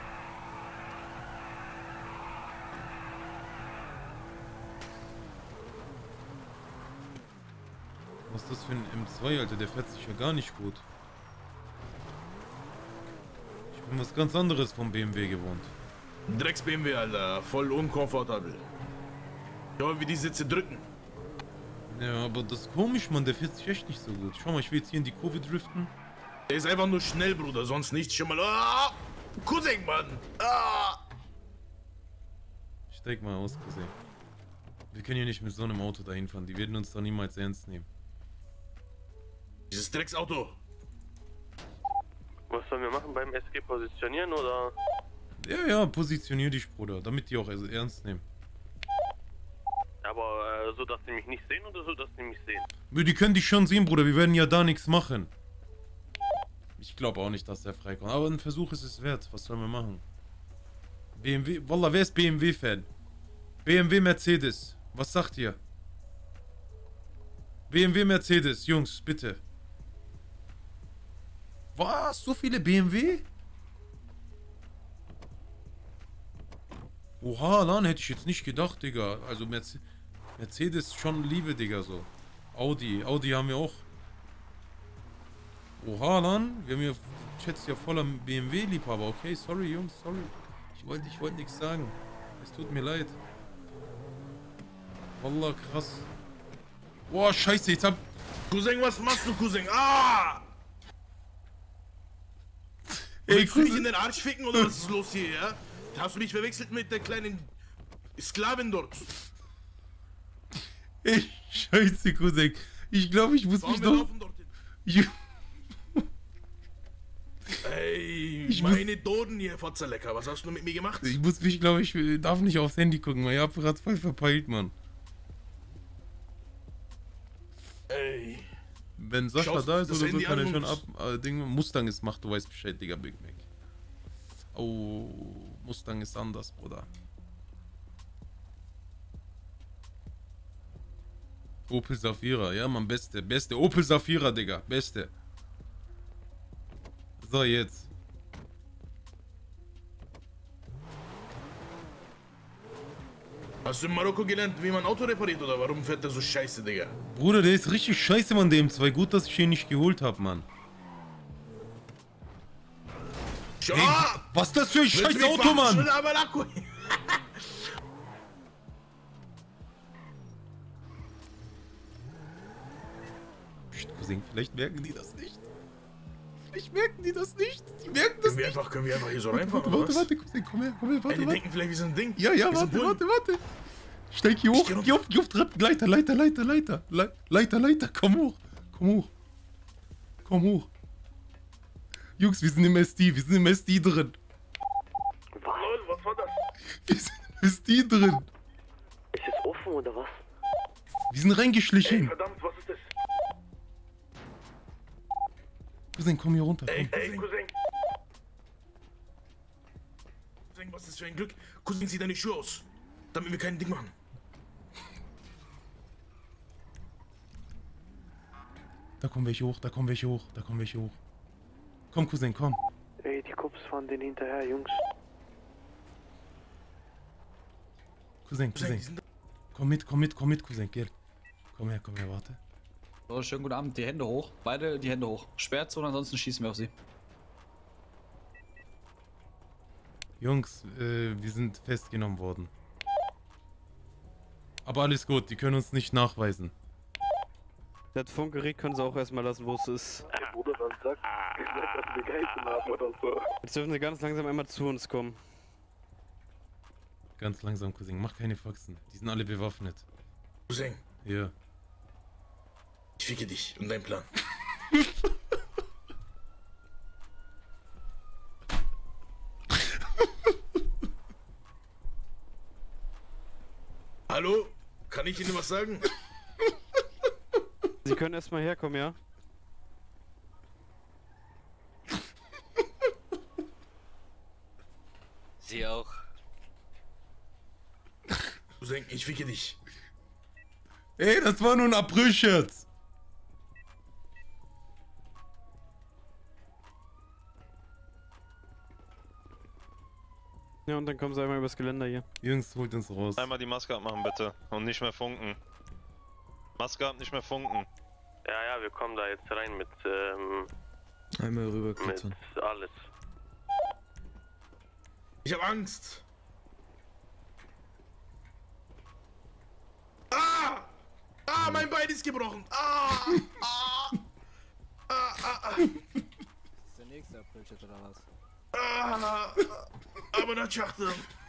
Was ist das für ein M zwei, Alter? Der fährt sich ja gar nicht gut. Ich Ich bin was ganz anderes vom B M W gewohnt. Drecks-B M W, Alter. Voll unkomfortabel. Schau, wie die Sitze drücken. Ja, aber das ist komisch, Mann. Der fährt sich echt nicht so gut. Schau mal, ich will jetzt hier in die Kurve driften. Der ist einfach nur schnell, Bruder. Sonst nichts. Schon mal... Ah! Cousin, Mann! Ah! Steig mal aus, Cousin. Wir können hier nicht mit so einem Auto dahin fahren. Die werden uns doch niemals ernst nehmen. Dieses Drecksauto. Was sollen wir machen beim S G positionieren oder? Ja, ja, positionier dich, Bruder, damit die auch also ernst nehmen. Aber äh, so, dass die mich nicht sehen oder so, dass die mich sehen? Die können dich schon sehen, Bruder, wir werden ja da nichts machen. Ich glaube auch nicht, dass der freikommt. Aber ein Versuch ist es wert. Was sollen wir machen? B M W, Wallah, wer ist B M W-Fan? B M W Mercedes. Was sagt ihr? B M W Mercedes, Jungs, bitte. Was? So viele B M W? Oha, dann hätte ich jetzt nicht gedacht, Digga. Also Merce Mercedes schon Liebe, Digga, so. Audi, Audi haben wir auch. Oha, dann. Wir haben ja, ich schätze ja voller B M W-Liebhaber. Okay, sorry, Jungs, sorry. Ich wollte ich wollte nichts sagen. Es tut mir leid. Wallah, krass. Boah, scheiße, jetzt hab... Cousin, was machst du, Cousin? Ah! Ey, willst du mich in den Arsch ficken oder was ist los hier, ja? Hast du mich verwechselt mit der kleinen Sklavin dort? Ey, scheiße, Cousin. Ich glaube, ich muss Warum mich wir noch... laufen dorthin? Ich... Ey, Ich meine Doden hier, Fotzerlecker. Was hast du mit mir gemacht? Ich muss mich, glaube ich, darf nicht aufs Handy gucken, weil ich hab gerade voll verpeilt, Mann. Ey. Wenn Sascha Schaust da ist das oder so, Handy kann an er schon und- ab... Äh, Ding, Mustang ist Macht, du weißt Bescheid, Digga, Big Mac. Oh, Mustang ist anders, Bruder. Opel Safira, ja, Mann, beste, beste. Opel Safira, Digga, beste. So, jetzt. Hast du in Marokko gelernt, wie man Auto repariert oder warum fährt der so scheiße, Digga? Bruder, der ist richtig scheiße, Mann, der M zwei. Gut, dass ich ihn nicht geholt hab, Mann. Schau! Ey, was ist das für ein Willst du scheiß mich Auto, verarschen, Mann? aber Akku. Psst, Cousin, vielleicht merken die das nicht. Vielleicht merken die das nicht. Die merken das Können wir nicht. einfach, können wir einfach hier so reinfahren, Warte, oder warte, was? warte, Cousin, komm her, komm her, warte, Ey, die warte. denken vielleicht, wir sind ein Ding. Ja, ja, Wir sind warte, Bullen. warte, warte. Steig hier hoch, geh auf, geh auf Treppen, Leiter, Leiter, Leiter, Leiter, Le- Leiter, Leiter, komm hoch, komm hoch, komm hoch. Jungs, wir sind im S D, wir sind im S D drin. Lol, was war das? Wir sind im S D drin. Ist es offen oder was? Wir sind reingeschlichen. Ey, verdammt, was ist das? Cousin, komm hier runter. Ey, Komm. ey, Cousin. Cousin, was ist für ein Glück? Cousin, zieh deine Schuhe aus, damit wir kein Ding machen. Da kommen welche hoch, da kommen welche hoch, da kommen welche hoch. Komm, Cousin, komm. Ey, die Cops fahren den hinterher, Jungs. Cousin, Cousin. Komm mit, komm mit, komm mit, Cousin, geh. Komm her, komm her, warte. So, schönen guten Abend. Die Hände hoch. Beide die Hände hoch. Sperrt so und ansonsten schießen wir auf sie. Jungs, äh, wir sind festgenommen worden. Aber alles gut, die können uns nicht nachweisen. Das Funkgerät können sie auch erstmal lassen, wo es ist. Der Bruder dann sagt, dass wir gegessen haben oder so. Jetzt dürfen sie ganz langsam einmal zu uns kommen. Ganz langsam, Cousin, mach keine Faxen. Die sind alle bewaffnet. Cousin, Ja. ich ficke dich und deinen Plan. Hallo? Kann ich Ihnen was sagen? Sie können erstmal herkommen, ja? Sie auch. Cousin, ich ficke dich. Ey, das war nur ein April-Scherz. Ja, und dann kommen sie einmal übers Geländer hier. Jungs, holt uns raus. Einmal die Maske abmachen, bitte. Und nicht mehr funken. Maske ab, nicht mehr funken. Ja, ja, wir kommen da jetzt rein mit, ähm, Einmal rüber, mit alles. Ich hab Angst. Ah! Ah, mein Bein ist gebrochen. Ah! Ah! Ah! Ah! Ah! Ist der nächste April-Chat oder was? Ah! Aber das Schachtel.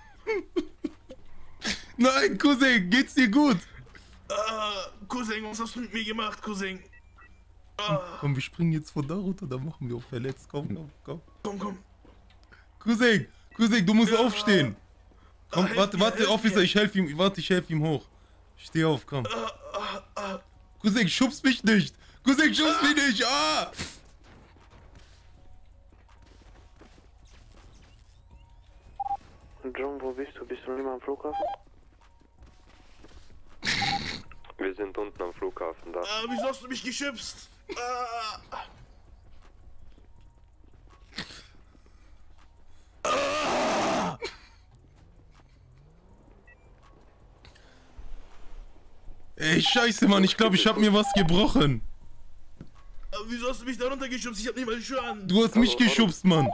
Nein, Cousin, geht's dir gut? Ah, Cousin, was hast du mit mir gemacht, Cousin? Ah. Komm, wir springen jetzt von da runter, dann machen wir auch verletzt. Komm, komm, komm. Komm, komm. Cousin, Cousin, du musst Ja. aufstehen. Komm, Helf warte, mir, warte, helf Officer, mir. ich helfe ihm. Warte, ich helfe ihm hoch. Steh auf, komm. Ah, ah, ah. Cousin, schubst mich nicht. Cousin, schubst mich nicht. Ah! John, wo bist du? Bist du noch nicht mal am Flughafen? Wir sind unten am Flughafen da. Ah, wieso hast du mich geschubst? Ah. Ah. Ey, scheiße, Mann, ich glaube, ich habe mir was gebrochen. Ah, wieso hast du mich da runtergeschubst? Ich hab nicht mal Schuhe an. Du hast mich geschubst, Mann.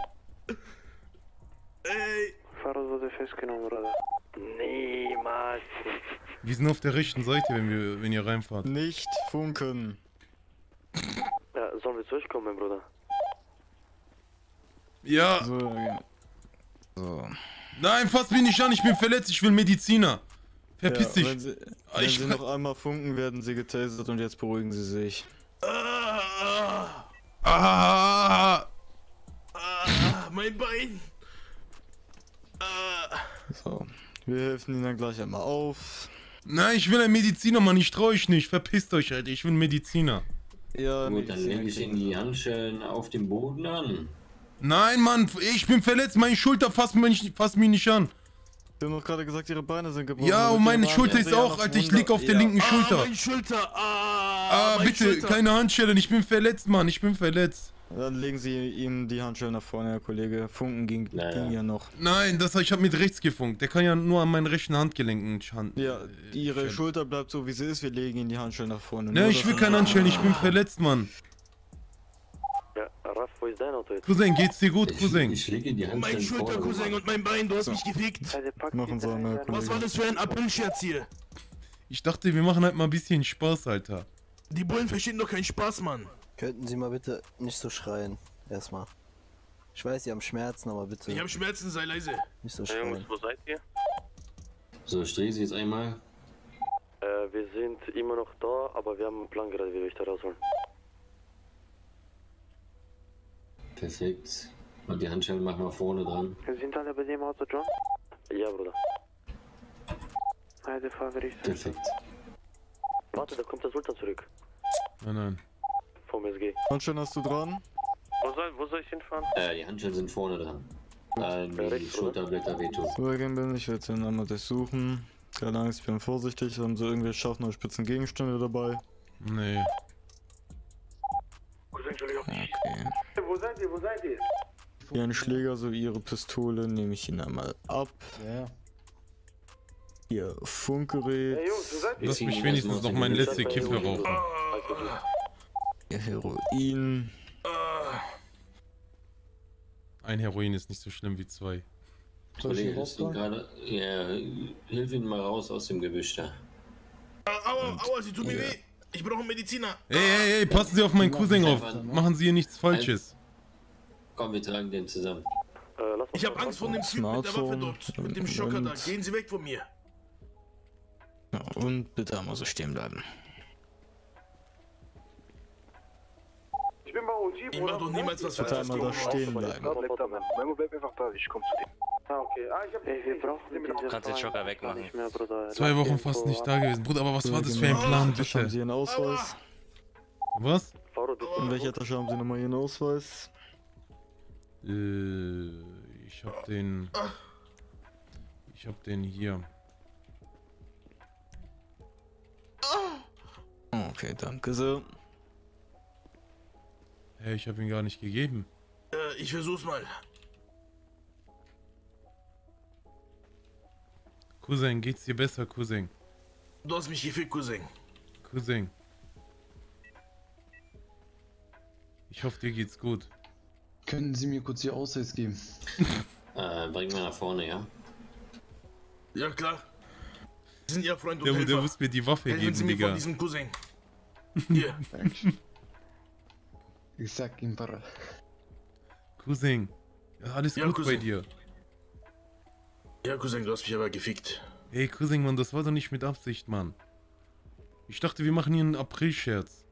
Ey. Fahrer wurde festgenommen, Bruder. Niemals. Wir sind auf der rechten Seite, wenn, wir, wenn ihr reinfahrt. Nicht funken. Ja, sollen wir durchkommen, mein Bruder? Ja. So, ja. So. Nein, fass mich nicht an, ich bin verletzt, ich will Mediziner. Verpiss Ja, dich. Wenn Sie, wenn Ich Sie kann- noch einmal funken, werden Sie getasert und jetzt beruhigen Sie sich. Ah. Ah! Ah, mein Bein. Ah. So. Wir helfen Ihnen dann gleich einmal auf. Nein, ich will einen Mediziner, Mann, ich treu euch nicht. Verpisst euch, Alter, ich will einen Mediziner. Ja, Gut, dann lege ich Ihnen die Handschellen auf dem Boden an. Nein, Mann, ich bin verletzt, meine Schulter fasst mich, fasst mich nicht an. Sie haben doch gerade gesagt, Ihre Beine sind gebrochen. Ja, Mit und meine Ihren Schulter Armen ist sind Sie ja auch, noch Alter, ich wunder- lieg auf der ja. linken Schulter. Ah, mein Schulter. Ah, Ah, mein bitte, Schulter. keine Handschellen, ich bin verletzt, Mann, ich bin verletzt. Dann legen Sie ihm die Handschellen nach vorne, Herr Kollege. Funken ging, ging ja noch. Nein, das, ich habe mit rechts gefunkt. Der kann ja nur an meinen rechten Handgelenken Hand. Ja, Ihre Schulter bleibt so wie sie ist, wir legen Ihnen die Handschellen nach vorne. Ne, Nur, ich dass will Sie- keine Handschellen, ich bin verletzt, Mann. Ja, Raff, wo ist dein Auto jetzt? Cousin, geht's dir gut, Cousin? Ich lege die Mein Handschellen Schulter, vorne. Cousin, und mein Bein, du hast mich gefickt. Machen Sie einmal, Herr Was war Kollege. das für ein April-Scherz hier? Ich dachte, wir machen halt mal ein bisschen Spaß, Alter. Die Bullen verstehen doch keinen Spaß, Mann. Könnten Sie mal bitte nicht so schreien? Erstmal. Ich weiß, Sie haben Schmerzen, aber bitte. Ich habe Schmerzen, sei leise. Nicht so Ja, Jungs, schreien. wo seid ihr? So, ich drehe sie jetzt einmal. Äh, wir sind immer noch da, aber wir haben einen Plan gerade, wie wir euch da rausholen. Perfekt. Und die Handschellen machen wir vorne dran. Sind alle bei dem Auto, John? Ja, Bruder. Heide, fahr wir richtig. Perfekt. Warte, da kommt der Sultan zurück. Nein, nein. Vom S G. Handschellen hast du dran? Wo soll, wo soll ich hinfahren? Äh, die Handschellen sind vorne dran. Da die rechts, Schulterblätter wehtun. So, bin ich werde Sie dann einmal durchsuchen. Keine Angst, ich bin vorsichtig. Haben Sie irgendwelche scharfen oder spitzen Gegenstände dabei? Nee. Okay. Wo seid ihr? Wo seid ihr? Ihren Schläger sowie Ihre Pistole nehme ich Ihnen einmal ab. Ja. Ihr Funkgerät. Hey Jungs, wo seid ihr? Lass mich wenigstens noch meine letzte Kippe rauchen. Ihr Heroin. Ein Heroin ist nicht so schlimm wie zwei. Kollege, das ging gerade. Ja, hilf ihn mal raus aus dem Gebüsch da. Aua, aua, sie tut mir weh. Ich brauche einen Mediziner. Ey, ey, ey, passen Sie auf meinen Cousin auf. Machen Sie hier nichts Falsches. Komm, wir tragen den zusammen. Ich habe Angst vor dem Typ mit der Waffe Smartphone. dort. Mit dem Schocker da. Gehen Sie weg von mir. Ja, und bitte einmal so stehen bleiben. Ich bin bei O G, Ich Bruder. mach doch niemals was Bitte einmal da stehen bleiben. Bleib da, Memo. Memo, bleib einfach da. Ich komm zu dir. Ah, okay. Ah, ich hab... Ey, wir brauchen diese Kannst den Schocker wegmachen. nicht mehr, Bruder. Zwei Wochen fast nicht da gewesen. Bruder, aber was war das für ein Plan, Haben bitte? Sie Ihren Ausweis? Was? In welcher Tasche haben Sie nochmal Ihren Ausweis? Äh, ich hab den... Ich hab den hier. Okay, danke sehr. Hey, ich hab ihn gar nicht gegeben. Äh, ich versuch's mal. Cousin, geht's dir besser, Cousin? Du hast mich gefickt, Cousin. Cousin. Ich hoffe, dir geht's gut. Können Sie mir kurz Ihr Ausweis geben? Äh, bring mal nach vorne, ja? Ja, klar. Sie sind Ihr Freund und Der, Helfer. der muss mir die Waffe Helfen geben, Sie mir Digga. von diesem Cousin. Hier. Ich sag ihm, Barra. Cousin, ja, alles Ja, gut Cousin. bei dir. Ja, Cousin, du hast mich aber gefickt. Ey, Cousin, Mann, das war doch nicht mit Absicht, Mann. Ich dachte, wir machen hier einen April-Scherz.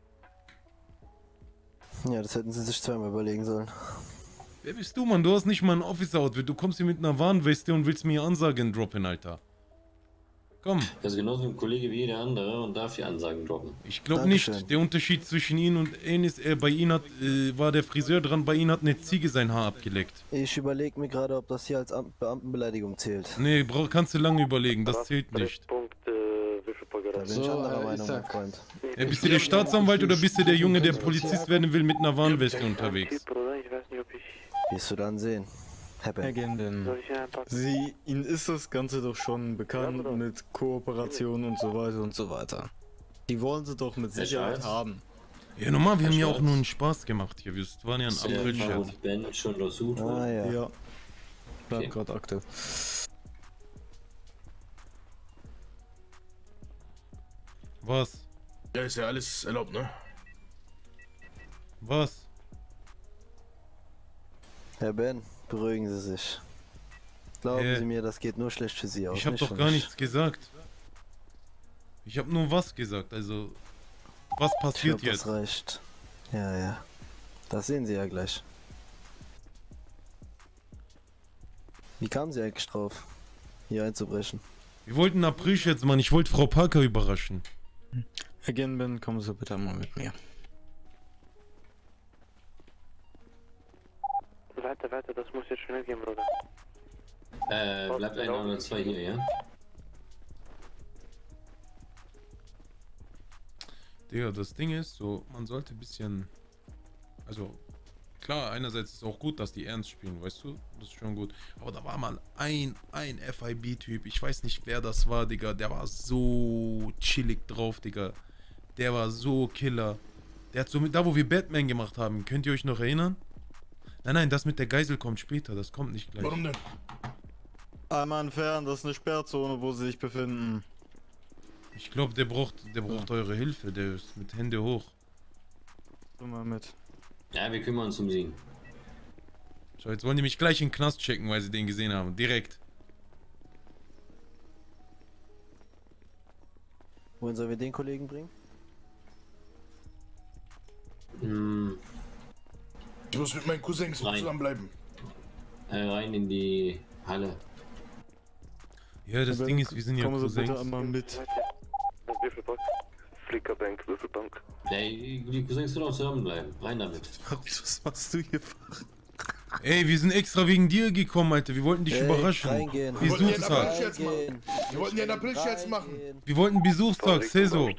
Ja, das hätten sie sich zweimal überlegen sollen. Wer bist du, Mann? Du hast nicht mal ein Officer-Outfit. Du kommst hier mit einer Warnweste und willst mir hier Ansagen droppen, Alter. Komm. Das ist genauso ein Kollege wie jeder andere und darf hier Ansagen droppen. Ich glaube nicht. Der Unterschied zwischen Ihnen und Enis, äh, bei Ihnen hat, äh, war der Friseur dran, bei Ihnen hat eine Ziege sein Haar abgeleckt. Ich überlege mir gerade, ob das hier als Am Beamtenbeleidigung zählt. Nee, brauch, kannst du lange überlegen, das zählt nicht. Da bin ich anderer Meinung, mein Freund. Ja, bist du der Staatsanwalt oder bist du der Junge, der Polizist werden will mit einer Warnweste unterwegs? Wirst du dann sehen. Herr Genden, Sie, Ihnen ist das Ganze doch schon bekannt mit Kooperation und so weiter und so weiter. Die wollen Sie doch mit Sicherheit haben. Ja, normal, wir haben ja auch nur einen Spaß gemacht hier. Wir waren ja ein April-Scherz. Ben schon untersucht Ah, ja. Ja. Bleibt Okay. gerade aktiv. Was? Ja, ist ja alles erlaubt, ne? Was? Herr Ben, beruhigen Sie sich. Glauben Äh, Sie mir, das geht nur schlecht für Sie aus. Ich habe nicht doch für gar mich. nichts gesagt. Ich habe nur was gesagt, also... Was Ich passiert glaub, jetzt? das reicht. Ja, ja. Das sehen Sie ja gleich. Wie kamen Sie eigentlich drauf, hier einzubrechen? Wir wollten April-Scherz, Mann. Ich wollte Frau Parker überraschen. Herr Genben, kommen Sie bitte mal mit mir. Weiter, weiter, das muss jetzt schnell gehen, Bruder. Äh, bleibt einer oder zwei hier, ja? Digga, das Ding ist, so, man sollte ein bisschen... Also, klar, einerseits ist es auch gut, dass die ernst spielen, weißt du? Das ist schon gut. Aber da war mal ein, ein F I B-Typ, ich weiß nicht, wer das war, Digga. Der war so chillig drauf, Digga. Der war so Killer. Der hat so mit, da wo wir Batman gemacht haben, könnt ihr euch noch erinnern? Nein, nein, das mit der Geisel kommt später, das kommt nicht gleich. Warum denn? Einmal entfernt, das ist eine Sperrzone, wo Sie sich befinden. Ich glaube, der braucht, der braucht eure Hilfe, der ist mit Hände hoch. Komm mal mit. Ja, wir kümmern uns um sie. So, jetzt wollen die mich gleich in den Knast checken, weil sie den gesehen haben. Direkt. Wohin sollen wir den Kollegen bringen? Hm, Ich muss mit meinen Cousins Nein. zusammenbleiben. äh, rein in die Halle. Ja, das Aber Ding ist, wir sind ja kommen Sie bitte Cousins. einmal mit. Würfelbank. Flickerbank, Würfelbank. Ey, die Cousins sollen auch zusammenbleiben. Rein damit. Was machst du hier? Ey, wir sind extra wegen dir gekommen, Alter. Wir wollten dich Ey, überraschen. reingehen. Wir wollten ja einen Besuchstag. April-Scherz machen. Wir wollten ja einen April-Scherz machen. Wir wollten Besuchstag, Ceso.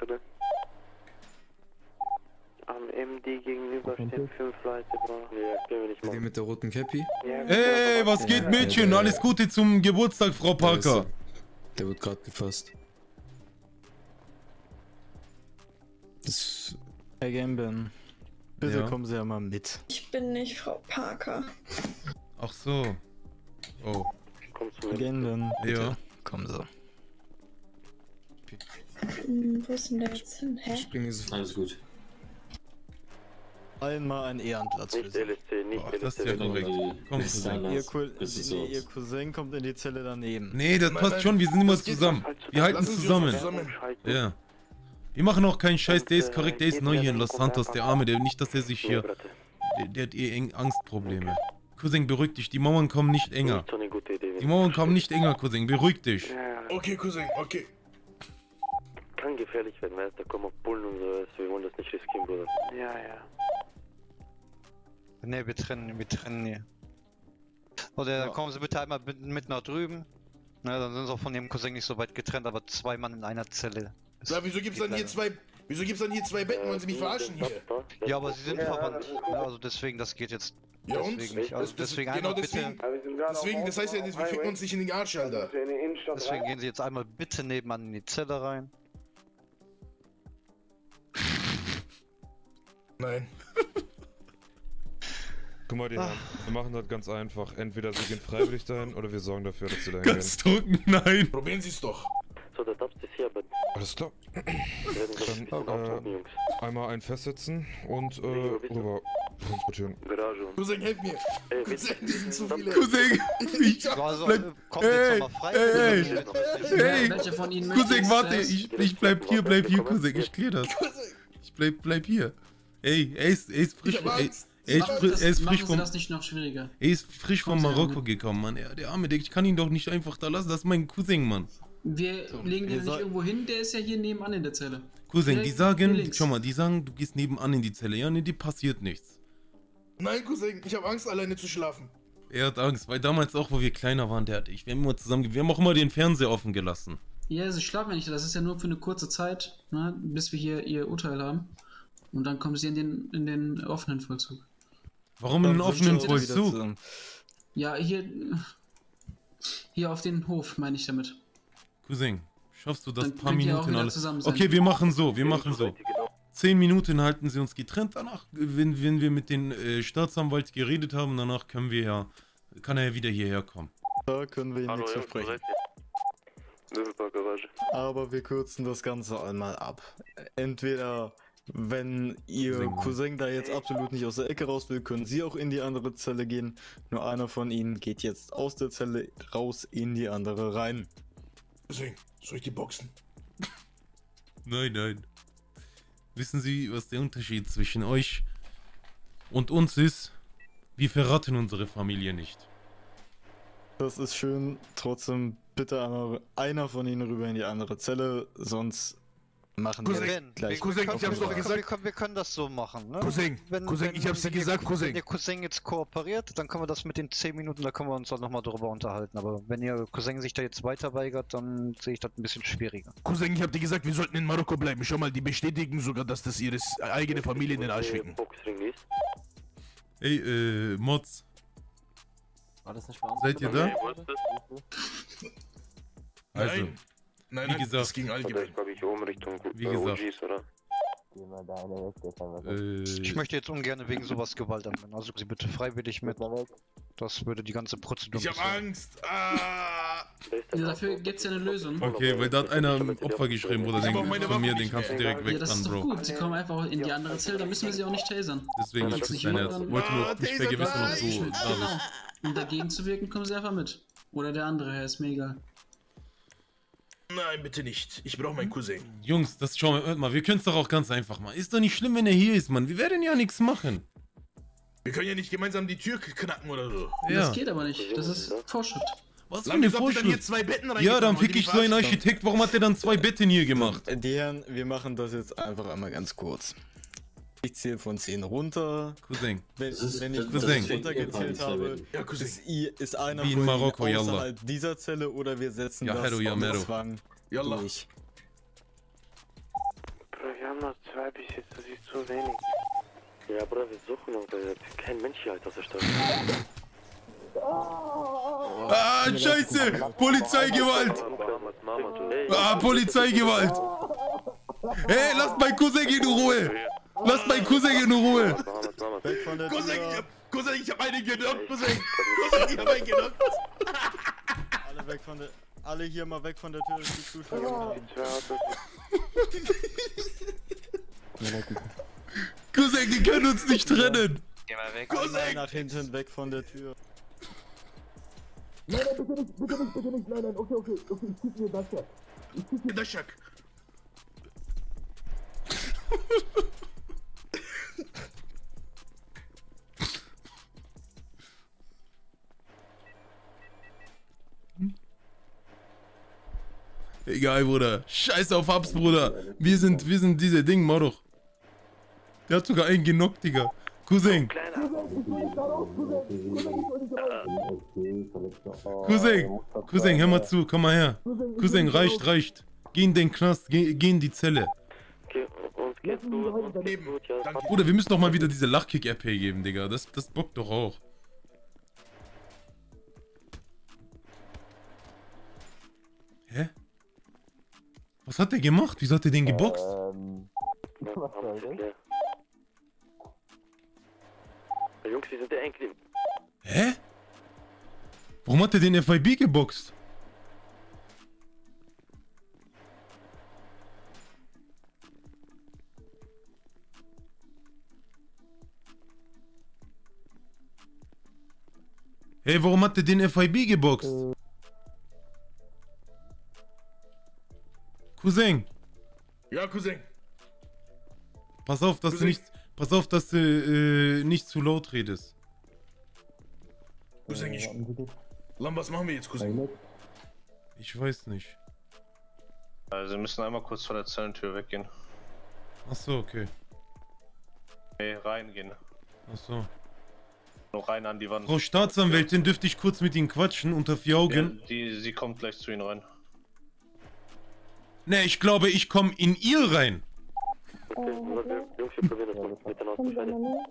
Am M D gegenüber stehen fünf Leute, Bro. Ja, können wir nicht Die mit der roten Cappy? Ey, was geht, Mädchen? Alles Gute zum Geburtstag, Frau Parker. Der wird gerade gefasst. Das. Herr Genben, bitte Ja. kommen Sie einmal mit. Ich bin nicht Frau Parker. Ach so. Oh. Herr Genben, bitte. Ja. Kommen Sie. Hm, wo ist denn der jetzt hin? Hä? Springen Sie. Alles gut. Einmal ein Ehrenplatz für Nicht Sie. L S C, nicht Ach, L das S ist C. ja korrekt. Komm, Bis Cousin. dann. Ihr, Cou Das ist nee, so. Ihr Cousin kommt in die Zelle daneben. Nee, das Nein, passt nein, schon. Wir sind immer das geht zusammen. nicht. Wir halten Lassen Sie uns zusammen. zusammen. Ja. Wir machen auch keinen Scheiß. Der ist korrekt. Der ist neu hier in Los Santos. Der Arme. Der nicht, dass er sich hier... Der, der hat eh eng Angstprobleme. Cousin, beruhig dich. Die Mauern kommen nicht enger. So eine gute Idee. Die Mauern kommen nicht enger, Cousin. Beruhig dich. Okay, Cousin, okay. Kann gefährlich werden, weißt du, da kommen auch Bullen und so. Wir wollen das nicht riskieren, Bruder. Ja, ja. Ne, wir trennen, wir trennen hier. Oder dann kommen Sie bitte einmal mit, mit nach drüben. Na, dann sind Sie auch von Ihrem Cousin nicht so weit getrennt, aber zwei Mann in einer Zelle. Das Na, wieso gibt's dann hier zwei... Wieso gibt's dann hier zwei Betten? Wollen Sie mich verarschen hier? Ja, aber Sie sind verwandt. Ja, also deswegen, das geht jetzt. Ja und? Deswegen nicht. Also Das- das- deswegen genau einmal deswegen. bitte. Deswegen, das heißt ja, wir ficken uns nicht in den Arsch, Alter. Deswegen gehen Sie jetzt einmal bitte nebenan in die Zelle rein. Nein. Guck mal, die Herren, wir machen das ganz einfach. Entweder sie gehen freiwillig dahin oder wir sorgen dafür, dass sie dahin Ganz drücken, nein. Probieren Sie es doch. So, der Dabs ist hier, aber... Alles klar. Dann, Dann äh, einmal ein festsetzen und äh, rüber transportieren. Garage. Cousin, helf mir. Ey, Cousin, die sind zu viele. Cousin, ich Also, bleib... kommt jetzt Ey, noch mal frei. ey, ey, Welche von Ihnen Cousin, möchte warte, jetzt ich, ich bleib hier, bleib hier, Cousin, ich klär das. Ich bleib, bleib hier. Ey, er ist, er ist frisch, ey, er ist, fri er ist frisch Machen Sie vom... das nicht noch schwieriger. Er ist frisch von Kommen Sie Marokko damit. gekommen, Mann. Er, der arme Dick, ich kann ihn doch nicht einfach da lassen, das ist mein Cousin, Mann. Wir legen den nicht irgendwo hin, der ist ja hier nebenan in der Zelle. Cousin, die Direkt sagen, hier links. schau mal, die sagen, du gehst nebenan in die Zelle. Ja, ne, dir passiert nichts. Nein, Cousin, ich habe Angst, alleine zu schlafen. Er hat Angst, weil damals auch, wo wir kleiner waren, der hatte ich. Wir haben immer zusammen, wir haben auch immer den Fernseher offen gelassen. Ja, sie schlafen ja nicht, das ist ja nur für eine kurze Zeit, ne, bis wir hier ihr Urteil haben. Und dann kommen sie in den, in den offenen Vollzug. Warum in den offenen Vollzug? Ja, hier, hier auf den Hof, meine ich damit. Cousin, schaffst du das Dann paar könnt ihr auch Minuten wieder alles? zusammen sein. Okay, wir machen so, wir machen so. Zehn Minuten halten sie uns getrennt, danach, wenn, wenn wir mit dem äh, Staatsanwalt geredet haben, danach können wir ja, kann er ja wieder hierher kommen. Da können wir ihm nichts versprechen. Aber wir kürzen das Ganze einmal ab. Entweder, wenn ihr Cousin. Cousin da jetzt absolut nicht aus der Ecke raus will, können sie auch in die andere Zelle gehen. Nur einer von ihnen geht jetzt aus der Zelle raus in die andere rein. Cousin, soll ich die boxen? Nein, nein. Wissen Sie, was der Unterschied zwischen euch und uns ist? Wir verraten unsere Familie nicht. Das ist schön, trotzdem bitte einer, einer von ihnen rüber in die andere Zelle, sonst machen wir Cousin, das gleich. wir, Cousin, können, ich hab's wir, doch können, gesagt. wir, können, wir können das so machen, ne? Cousin, wenn, Cousin, wenn, ich hab's dir wenn gesagt, ihr, Cousin. Wenn ihr Cousin jetzt kooperiert, dann können wir das mit den zehn Minuten, da können wir uns dann nochmal drüber unterhalten. Aber wenn ihr Cousin sich da jetzt weiter weigert, dann sehe ich das ein bisschen schwieriger. Cousin, ich hab dir gesagt, wir sollten in Marokko bleiben. Schau mal, die bestätigen sogar, dass das ihre eigene Familie in den Arsch ficken. Ey, äh, Mods. Seid ihr da? Also, Nein, nein, wie nein, gesagt, das ging allgemein. wie gesagt, äh, Ich möchte jetzt ungern wegen sowas Gewalt anwenden. Also sie bitte freiwillig mit. Das würde die ganze Prozedur. Ich hab Angst. Ah. Ja, dafür gibt's ja eine Lösung. okay, weil da hat einer ein Opfer geschrieben, Bruder, den von mir, den kannst du direkt Ja, das wegfahren, ist doch Bro. gut. Sie kommen einfach in die andere Zelle, dann müssen wir sie auch nicht tasern. Deswegen, ich küsse dein Herz. Wollte nur nicht vergewissen, ob du da Genau. bist. Um dagegen zu wirken, kommen sie einfach mit. Oder der andere, Herr, ist mir egal. Nein, bitte nicht. Ich brauche meinen Cousin. Jungs, das schauen wir mal. Wir können es doch auch ganz einfach machen. Ist doch nicht schlimm, wenn er hier ist, Mann. Wir werden ja nichts machen. Wir können ja nicht gemeinsam die Tür knacken oder so. Ja. Das geht aber nicht. Das ist Vorschritt. Was für Lange eine sagt ihr dann hier Vorschrift? zwei Betten Ja, reingetan, dann wollt fick ihr ich mich so einen verarschen? Architekt. Warum hat der dann zwei Betten hier gemacht? Die Herren, wir machen das jetzt einfach einmal ganz kurz. Ich zähle von zehn runter. Cousin. Wenn, ist- wenn ich Cousin. Cousin. runtergezählt habe, Ja, Cousin. ist, i- ist einer Wie in von Marokko, ihnen yallah. außerhalb dieser Zelle oder wir setzen Ja, das Hero, ja, auf Mero. Zwang Yallah. durch. Bro, wir haben noch zwei bis jetzt, das ist zu wenig. Ja, Bro, wir suchen noch, da ist kein Mensch hier halt aus der Stadt. Ah, scheiße! Polizeigewalt! Ah, Polizeigewalt! Hey, lasst mein Cousin in Ruhe! Lasst mein Cousin in Ruhe! Weg von der Cousin, ich Tür. hab, Cousin, ich hab einen genockt, Cousin. Cousin, ich hab einen genockt. Alle weg von der. Alle hier mal weg von der Tür, dass die Zuschauer haben. Cousin, die können uns nicht trennen! Geh mal weg. Alle nach hinten weg von der Tür. Nein, nein, bitte nicht, bitte nicht, bitte nicht, nein, nein, okay, okay, okay, ich schieße mir das hier. Ich schieße mir das Schack. Egal, Bruder. Scheiß auf Hubs, Bruder. Wir sind, wir sind diese Ding, mach doch. Der hat sogar einen genockt, Digga. Cousin. Cousin. Cousin, hör mal zu, komm mal her. Cousin, reicht, reicht. Geh in den Knast, geh, geh in die Zelle. Bruder, wir müssen doch mal wieder diese Lachkick-R P geben, Digga. Das, das bockt doch auch. Hä? Was hat der gemacht? Wieso hat der den geboxt? Ähm, was soll das? Ja, Jungs, die sind der Enkel. Hä? Warum hat er den F I B geboxt? Hey, warum hat er den F I B geboxt? Cousin. Ja, Cousin. Pass auf, dass Cousin. du nicht, pass auf, dass du äh, nicht zu laut redest. Cousin, ich... Lam, was machen wir jetzt, Cousin? Ich weiß nicht. Also, wir müssen einmal kurz vor der Zellentür weggehen. Ach so, okay. Nee, reingehen. Ach so. Noch rein an die Wand. Frau Staatsanwältin, dürfte ich kurz mit Ihnen quatschen, unter vier Augen? Ja, die, sie kommt gleich zu Ihnen rein. Ne, ich glaube, ich komme in ihr rein. Okay, Jungs, wir probieren das mal mit der Nordbescheid.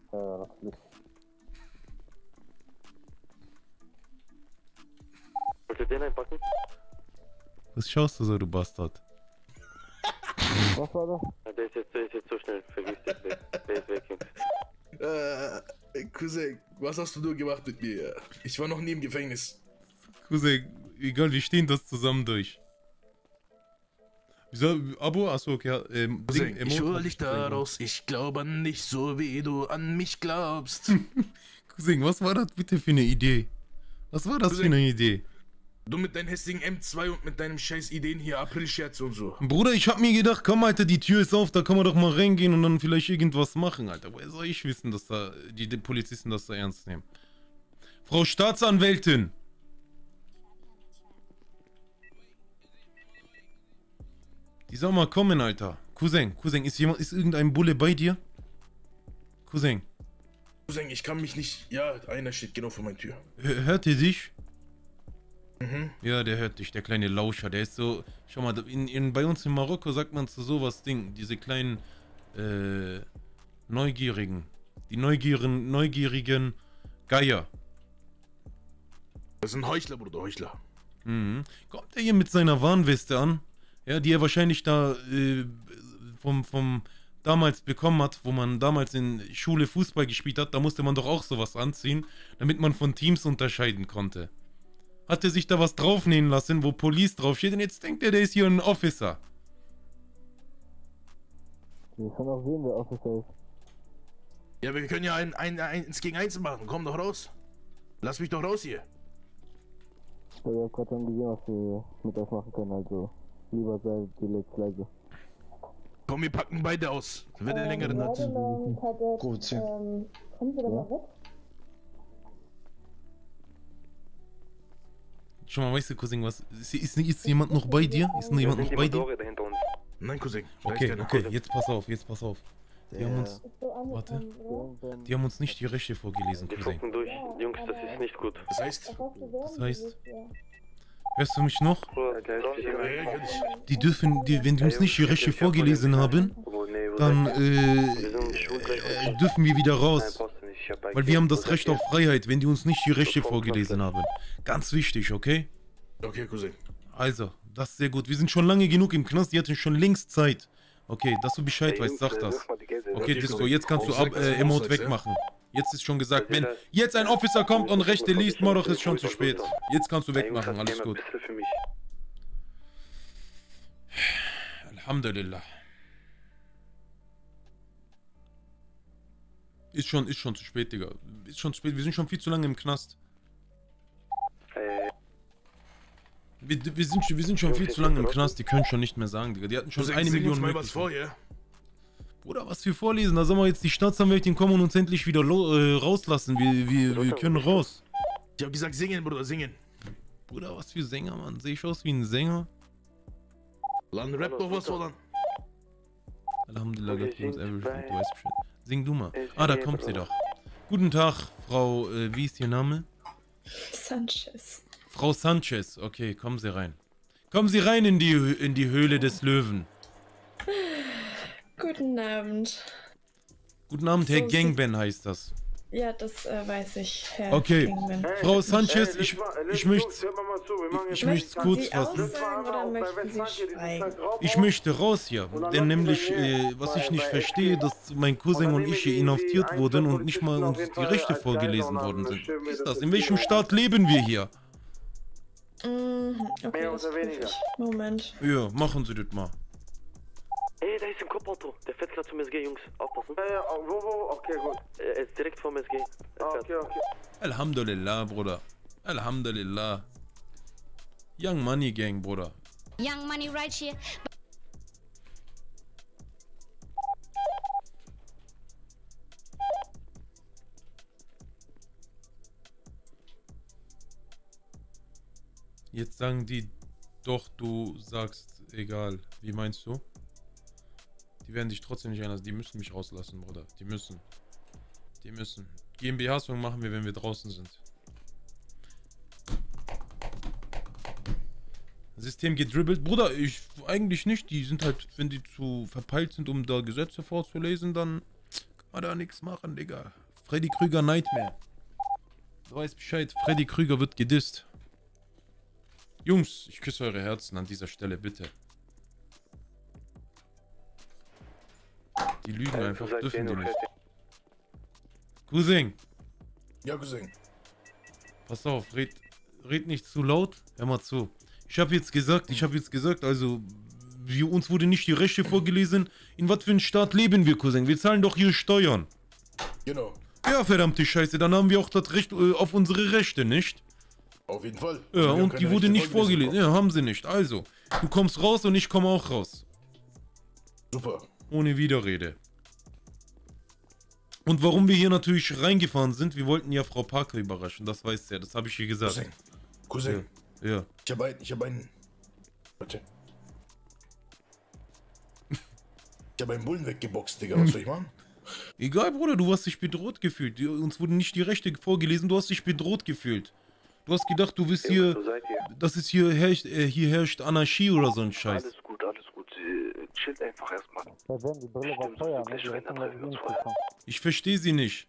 Wollt ihr den einpacken? Was schaust du so, du Bastard? Was war das? Ja, der ist jetzt, der ist jetzt so schnell. Vergiss den weg. Der ist weg, Jungs. Äh, Cousin, was hast du nur gemacht mit mir? Ich war noch nie im Gefängnis. Cousin, egal, wir stehen das zusammen durch. Wieso, Abo? Achso, okay. Ja, ähm, Cousin, Ding, ich hol dich da raus. Ich glaube an nicht so, wie du an mich glaubst. Cousin, was war das bitte für eine Idee? Was war das Cousin, für eine Idee? Du mit deinem hässlichen M zwei und mit deinem scheiß Ideen hier, April-Scherz und so. Bruder, ich hab mir gedacht, komm, Alter, die Tür ist auf, da kann man doch mal reingehen und dann vielleicht irgendwas machen, Alter. Woher soll ich wissen, dass da die, die Polizisten das da ernst nehmen? Frau Staatsanwältin! Die soll mal kommen, Alter. Cousin, Cousin, ist jemand, ist irgendein Bulle bei dir? Cousin. Cousin, ich kann mich nicht... Ja, einer steht genau vor meiner Tür. Hört ihr dich? Mhm. Ja, der hört dich, der kleine Lauscher, der ist so, schau mal, in, in, bei uns in Marokko sagt man zu sowas Ding, diese kleinen, äh, Neugierigen, die neugierigen, neugierigen Geier. Das ist ein Heuchler, Bruder, Heuchler. Mhm. Kommt er hier mit seiner Warnweste an, ja, die er wahrscheinlich da, äh, vom, vom, damals bekommen hat, wo man damals in Schule Fußball gespielt hat, da musste man doch auch sowas anziehen, damit man von Teams unterscheiden konnte. Hat er sich da was draufnähen lassen, wo Police draufsteht und jetzt denkt er, der ist hier ein Officer. Wir können auch sehen, wer Officer ist. Ja, wir können ja ein, ein, ein, eins gegen eins machen. Komm doch raus. Lass mich doch raus hier. Ich hab gerade schon gesehen, was wir mit euch machen können, also lieber sei die jetzt leise. Komm, wir packen beide aus. Wer den längeren hat. Gut, ja. Ähm, kommen Sie doch mal weg? Schau mal, weißt du, Cousin, was? Ist, ist, ist jemand noch bei dir? Ist noch jemand noch bei dir? Nein, Cousin. Okay, okay, jetzt pass auf, jetzt pass auf. Die haben uns. Warte. Die haben uns nicht die Rechte vorgelesen, Die Cousin. gucken durch. Jungs, das ist nicht gut. Das heißt? Das heißt. Hörst du mich noch? Die dürfen, die, wenn die uns nicht die Rechte vorgelesen haben, dann äh, äh, dürfen wir wieder raus. Weil wir haben das Recht auf Freiheit, wenn die uns nicht die Rechte vorgelesen haben. Ganz wichtig, okay? Okay, Cousin. Also, das ist sehr gut. Wir sind schon lange genug im Knast, die hatten schon längst Zeit. Okay, dass du Bescheid weißt, sag das. Okay, Disco, jetzt kannst du ab, äh, Emote wegmachen. Jetzt ist schon gesagt, wenn jetzt ein Officer kommt und Rechte liest, Moroch ist schon zu spät. Jetzt kannst du wegmachen, alles gut. Alhamdulillah. Ist schon, ist schon zu spät, Digga. Ist schon zu spät, wir sind schon viel zu lange im Knast. Wir, wir, sind, wir sind schon viel zu lange im Knast, die können schon nicht mehr sagen, Digga. Die hatten schon eine Million mal was vor, ja? Bruder, was wir vorlesen, da soll mal jetzt die Staatsanwältin kommen und uns endlich wieder äh, rauslassen. Wir, wir, wir können raus. Ich hab gesagt singen, Bruder, singen. Bruder, was für Sänger, Mann. Sehe ich aus wie ein Sänger? Dann rap doch was, oder? Alhamdulillah, Gott uns everything, du weißt Bescheid. Sing du mal. Ah, da kommt sie doch. Guten Tag, Frau, äh, wie ist Ihr Name? Sanchez. Frau Sanchez, okay, kommen Sie rein. Kommen Sie rein in die, in die Höhle des Löwen. Guten Abend. Guten Abend, Herr So, Gangben heißt das. Ja, das äh, weiß ich, Herr Okay, Kingman. Frau Sanchez, Ey, ich, Litwa- Litwa- ich möchte hört mal mal zu, wir machen ich jetzt- möchte es Möchten kurz Sie fassen. aussagen oder möchten Sie schweigen? Ich möchte raus hier, denn nämlich, äh, was ich nicht verstehe, dass mein Cousin und ich hier inhaftiert wurden und nicht mal uns die Rechte vorgelesen worden sind. Was ist das? In welchem Staat leben wir hier? Mhm, okay, Mehr das oder prüfe weniger. ich. Moment. Ja, machen Sie das mal. Ey, da ist ein Kopfauto. Der fährt gerade zum S G, Jungs. Aufpassen. Ja, ja, wo, wo? Okay, gut. Er ist direkt vorm S G. Ah, okay, okay. Alhamdulillah, Bruder. Alhamdulillah. Young Money Gang, Bruder. Young money right here. Jetzt sagen die, doch, du sagst, egal. Wie meinst du? Die werden dich trotzdem nicht einlassen. Die müssen mich rauslassen, Bruder. Die müssen. Die müssen. GmbH-Song machen wir, wenn wir draußen sind. System gedribbelt. Bruder, ich eigentlich nicht. Die sind halt, wenn die zu verpeilt sind, um da Gesetze vorzulesen, dann kann man da nichts machen, Digga. Freddy Krüger Nightmare. Du weißt Bescheid. Freddy Krüger wird gedisst. Jungs, ich küsse eure Herzen an dieser Stelle, bitte. Die lügen einfach, dürfen die nicht. Cousin. Ja, Cousin. Pass auf, red, red nicht zu laut. Hör mal zu. Ich habe jetzt gesagt, ich habe jetzt gesagt, also, wir, uns wurde nicht die Rechte vorgelesen. In was für einem Staat leben wir, Cousin? Wir zahlen doch hier Steuern. Genau. Ja, verdammte Scheiße, dann haben wir auch das Recht äh, auf unsere Rechte, nicht? Auf jeden Fall. Ja, Wir haben und keine die wurde Rechte nicht vorgelesen. bekommen. Ja, haben sie nicht. Also, du kommst raus und ich komme auch raus. Super. Ohne Widerrede. Und warum wir hier natürlich reingefahren sind, wir wollten ja Frau Parker überraschen, das weißt du ja, das habe ich hier gesagt. Cousin. Cousin. Ja. ja. Ich habe einen, ich habe einen. Warte. Ich habe einen Bullen weggeboxt, Digga. Was soll ich machen? Egal, Bruder, du hast dich bedroht gefühlt. Die- Uns wurden nicht die Rechte vorgelesen, du hast dich bedroht gefühlt. Du hast gedacht, du bist hier, das ist hier herrscht, äh, hier herrscht Anarchie oder so ein Scheiß. Alles gut, alles gut. Sie chillt einfach erstmal. Ja, wenn die Brille war teuer, ne? Die hätten wir nicht bekommen. Ich verstehe sie nicht.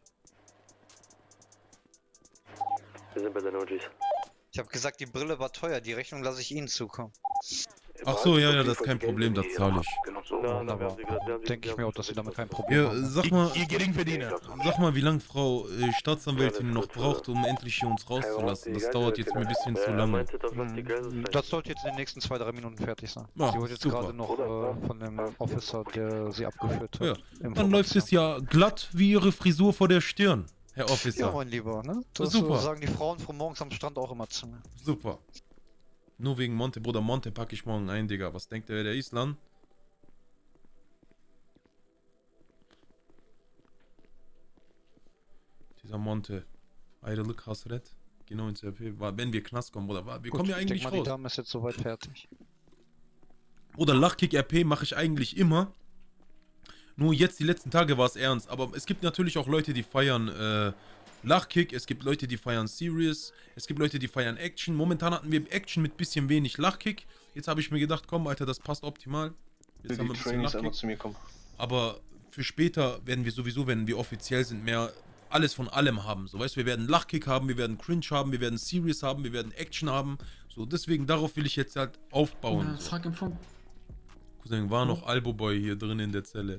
Wir sind bei den O Gs. Ich habe gesagt, die Brille war teuer, die Rechnung lasse ich Ihnen zukommen. Ach so, ja, ja, das ist kein Problem, das zahle ich. Wunderbar. Denke ich mir auch, dass Sie damit kein Problem Ja, haben. sag mal, Ihr Geringverdiener. sag mal, wie lange Frau äh, Staatsanwältin noch braucht, um endlich hier uns rauszulassen. Das dauert jetzt mir ein bisschen zu lange. Das sollte jetzt in den nächsten zwei, drei Minuten fertig sein. Ja, sie wurde jetzt super. gerade noch äh, von dem Officer, der sie abgeführt hat. Ja, dann läuft es ja glatt wie ihre Frisur vor der Stirn, Herr Officer. Ja, mein Lieber, ne? Das Super. äh, sagen die Frauen von morgens am Strand auch immer zu mir. Super. Nur wegen Monte, Bruder, Monte packe ich morgen ein, Digga. Was denkt der, wer der ist, Lan? Dieser Monte. Ayrılık Hasret. Genau ins R P. War, wenn wir Knast kommen, Bruder. War, wir Gut, kommen ja ich eigentlich denk mal, raus. die Dame ist jetzt soweit fertig. Oder Lachkick R P mache ich eigentlich immer. Nur jetzt, die letzten Tage war es ernst. Aber es gibt natürlich auch Leute, die feiern äh, Lachkick. Es gibt Leute, die feiern Serious. Es gibt Leute, die feiern Action. Momentan hatten wir Action mit bisschen wenig Lachkick. Jetzt habe ich mir gedacht, komm, Alter, das passt optimal. Jetzt haben wir ein bisschen Lachkick. zu mir kommen. Aber für später werden wir sowieso, wenn wir offiziell sind, mehr alles von allem haben. So, weißt du, wir werden Lachkick haben, wir werden Cringe haben, wir werden Serious haben, wir werden Action haben. So, deswegen, darauf will ich jetzt halt aufbauen. Ja, so. frag im Funk. Cousin, war noch Albo Boy hier drin in der Zelle.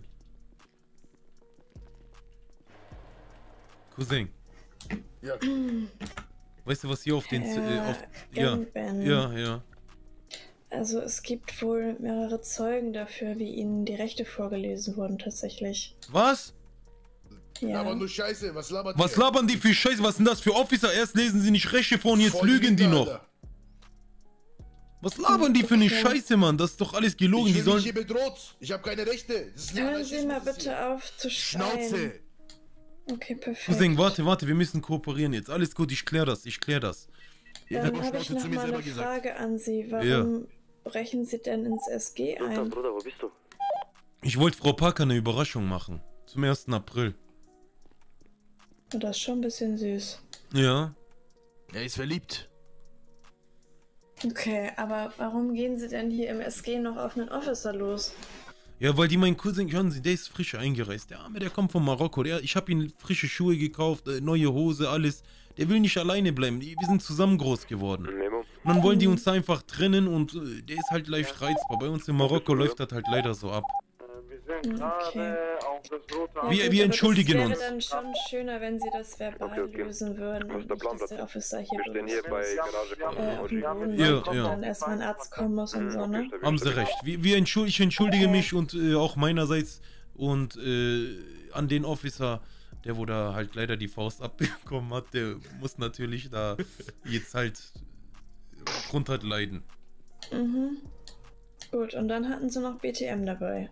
Cousin. Ja. Weißt du, was hier auf den... Z- äh, auf, Herr ja, Genben. ja, ja. Also es gibt wohl mehrere Zeugen dafür, wie ihnen die Rechte vorgelesen wurden tatsächlich. Was? Ja. Aber nur Scheiße, was labert Was ihr? labern die für Scheiße? Was sind das für Officer? Erst lesen sie nicht Rechte vor und jetzt Voll lügen die Lüge, noch. Alter. Was labern die für eine Scheiße, Mann? Das ist doch alles gelogen. Ich Die bin sollen... nicht hier bedroht. Ich habe keine Rechte. Das ist ein Hören Sie mal Anarchismus bitte hier. auf zu schreien. Schnauze. Okay, perfekt. Cousin, warte, warte, wir müssen kooperieren jetzt. Alles gut, ich klär das, ich klär das. Dann habe ich noch mal eine Frage an Sie. Warum Ja. brechen Sie denn ins S G ein? Bruder, wo bist du? Ich wollte Frau Parker eine Überraschung machen. Zum ersten April. Das ist schon ein bisschen süß. Ja. Er ist verliebt. Okay, aber warum gehen Sie denn hier im S G noch auf einen Officer los? Ja, weil die meinen Cousin, hören Sie, der ist frisch eingereist. Der Arme, der kommt von Marokko. Der, ich habe ihm frische Schuhe gekauft, äh, neue Hose, alles. Der will nicht alleine bleiben. Wir sind zusammen groß geworden. Und dann wollen die uns da einfach trennen und äh, der ist halt leicht reizbar. Bei uns in Marokko läuft das halt leider so ab. Okay. Wir, wir entschuldigen uns. Es wäre dann schon schöner, wenn Sie das verbal okay, okay. lösen würden und nicht, dass der Officer hier, wir stehen hier bei Garage äh, auf dem Boden ja, und ja. dann erstmal ein Arzt kommen muss und so, ne? Haben Sie recht. Wir, wir entschuld, ich entschuldige okay. mich und äh, auch meinerseits und äh, an den Officer, der wo da halt leider die Faust abbekommen hat, der muss natürlich da jetzt halt drunter leiden. Mhm. Gut, und dann hatten Sie noch B T M dabei.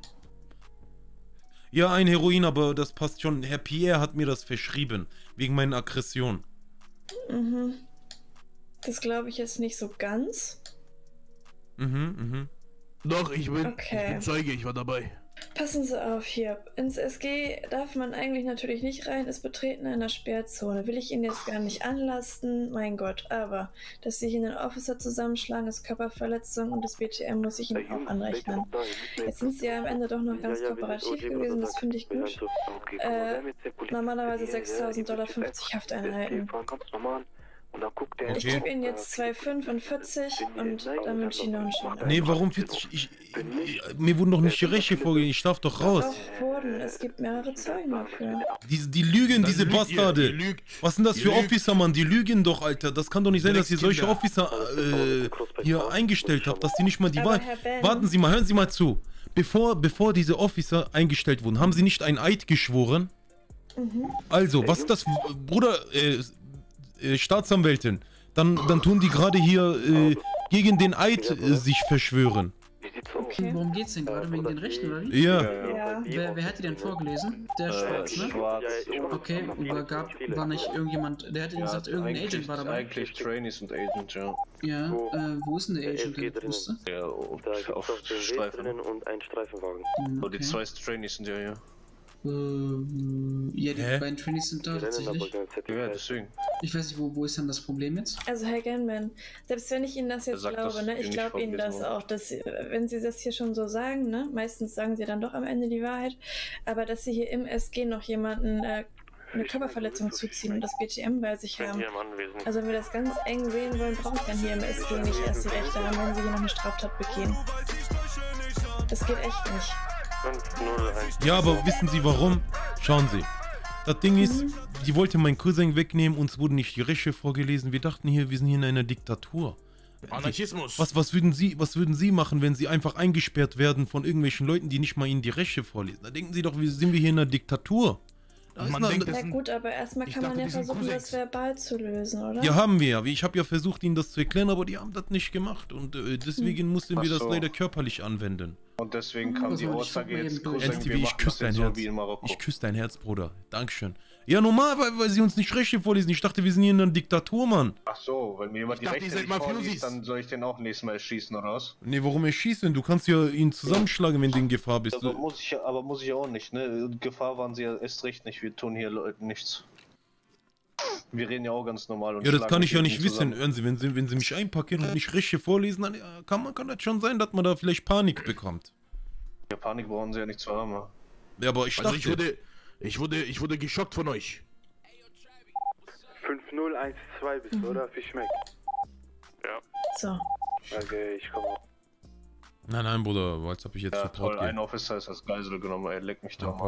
Ja, ein Heroin, aber das passt schon. Herr Pierre hat mir das verschrieben, wegen meiner Aggression. Mhm. Das glaube ich jetzt nicht so ganz. Mhm, mhm. Doch, ich bin, okay. ich bin Zeuge, ich war dabei. Passen Sie auf hier. Ins S G darf man eigentlich natürlich nicht rein, ist Betreten einer Sperrzone. Will ich Ihnen jetzt gar nicht anlasten, mein Gott. Aber, dass Sie hier einen Officer zusammenschlagen, ist Körperverletzung und das B T M muss ich Ihnen auch anrechnen. Jetzt sind Sie ja am Ende doch noch ganz kooperativ gewesen, das finde ich gut. Äh, normalerweise sechstausend Dollar fünfzig Hafteinheiten. Okay. Ich gebe Ihnen jetzt zwei fünfundvierzig und dann wünsche ich Ihnen noch einen schönen Abend. Nee, warum vierzig? Ich, ich, mir wurden doch nicht die Rechte vorgelegt, ich darf doch raus. Doch, wurden. Es gibt mehrere Zeugen dafür. Die, die lügen, das diese Bastarde. Ihr, Was sind das für Officer, Mann? Die lügen doch, Alter. Das kann doch nicht sein, dass ihr solche Officer äh, hier eingestellt habt, dass die nicht mal die Wahl... Warten Sie mal, hören Sie mal zu. Bevor, bevor diese Officer eingestellt wurden, haben Sie nicht einen Eid geschworen? Mhm. Also, was ist das, Bruder... Äh, Staatsanwältin, dann, dann tun die gerade hier äh, gegen den Eid äh, sich verschwören. Okay. Worum geht's denn gerade? Wegen den Rechten, oder wie? Ja. ja. Wer, wer hat die denn vorgelesen? Der Schwarz, ne? Okay, aber gab, war nicht irgendjemand, der hat ja, gesagt, irgendein Agent war dabei. Eigentlich Trainees und Agent, ja. Ja, äh, wo ist denn der Agent, der wusste? Ja, und auf Streifen. Und ein Streifenwagen. Okay. Oh, die zwei Trainees sind ja hier. Ähm, ja, die Hä? beiden Trainees sind da tatsächlich. Ja, deswegen. Ich weiß nicht, wo, wo ist denn das Problem jetzt? Also Herr Ganman, selbst wenn ich Ihnen das jetzt glaube, das ne, ich glaube Ihnen das auch, dass Sie, wenn Sie das hier schon so sagen, ne, meistens sagen Sie dann doch am Ende die Wahrheit, aber dass Sie hier im S G noch jemanden äh, eine Körperverletzung zuziehen und das B T M bei sich haben. Also wenn wir das ganz eng sehen wollen, brauche ich dann hier im S G nicht erst die Rechte haben, wenn Sie hier noch eine Straftat begehen. Das geht echt nicht. Ja, aber wissen Sie warum? Schauen Sie. Das Ding ist, mhm. die wollte meinen Cousin wegnehmen, uns wurden nicht die Rechte vorgelesen. Wir dachten hier, wir sind hier in einer Diktatur. Anarchismus. Was, was, würden Sie, was würden Sie machen, wenn Sie einfach eingesperrt werden von irgendwelchen Leuten, die nicht mal Ihnen die Rechte vorlesen? Da denken Sie doch, wir sind wir hier in einer Diktatur. Man na, denkt, ja gut, aber erstmal kann man ja versuchen, das verbal zu lösen, oder? Ja, haben wir ja. Ich habe ja versucht, ihnen das zu erklären, aber die haben das nicht gemacht. Und äh, deswegen hm. mussten wir das so. leider körperlich anwenden. Und deswegen kam also die Aussage jetzt, Cousin, S T V, ich küsse dein Herz. So ich küsse dein Herz, Bruder. Dankeschön. Ja, normal, weil, weil sie uns nicht Rechte vorlesen. Ich dachte, wir sind hier in einer Diktatur, Mann. Ach so, wenn mir jemand die Rechte nicht vorliest, dann soll ich den auch nächstes Mal erschießen, oder was? Nee, warum erschießen? Du kannst ja ihn zusammenschlagen, wenn du in Gefahr bist. Aber muss ich, aber muss ich auch nicht, ne? In Gefahr waren sie ja erst recht nicht. Wir tun hier Leuten nichts. Wir reden ja auch ganz normal. Und ja, das kann ich ja nicht wissen. Hören Sie, wenn Sie, wenn Sie mich einpacken und nicht Rechte vorlesen, dann ja, kann, man, kann das schon sein, dass man da vielleicht Panik bekommt. Ja, Panik brauchen Sie ja nicht zu haben. Ja, aber ich also dachte... Ich wurde, ich, wurde, ich wurde geschockt von euch. fünf null eins zwei bist du, oder? Fischmeck. Ja. So. Okay, ich komme. Nein, nein, Bruder, als ob ich jetzt ja, Support toll, gehe. Ein Officer ist als Geisel genommen, er leckt mich da ja, mal.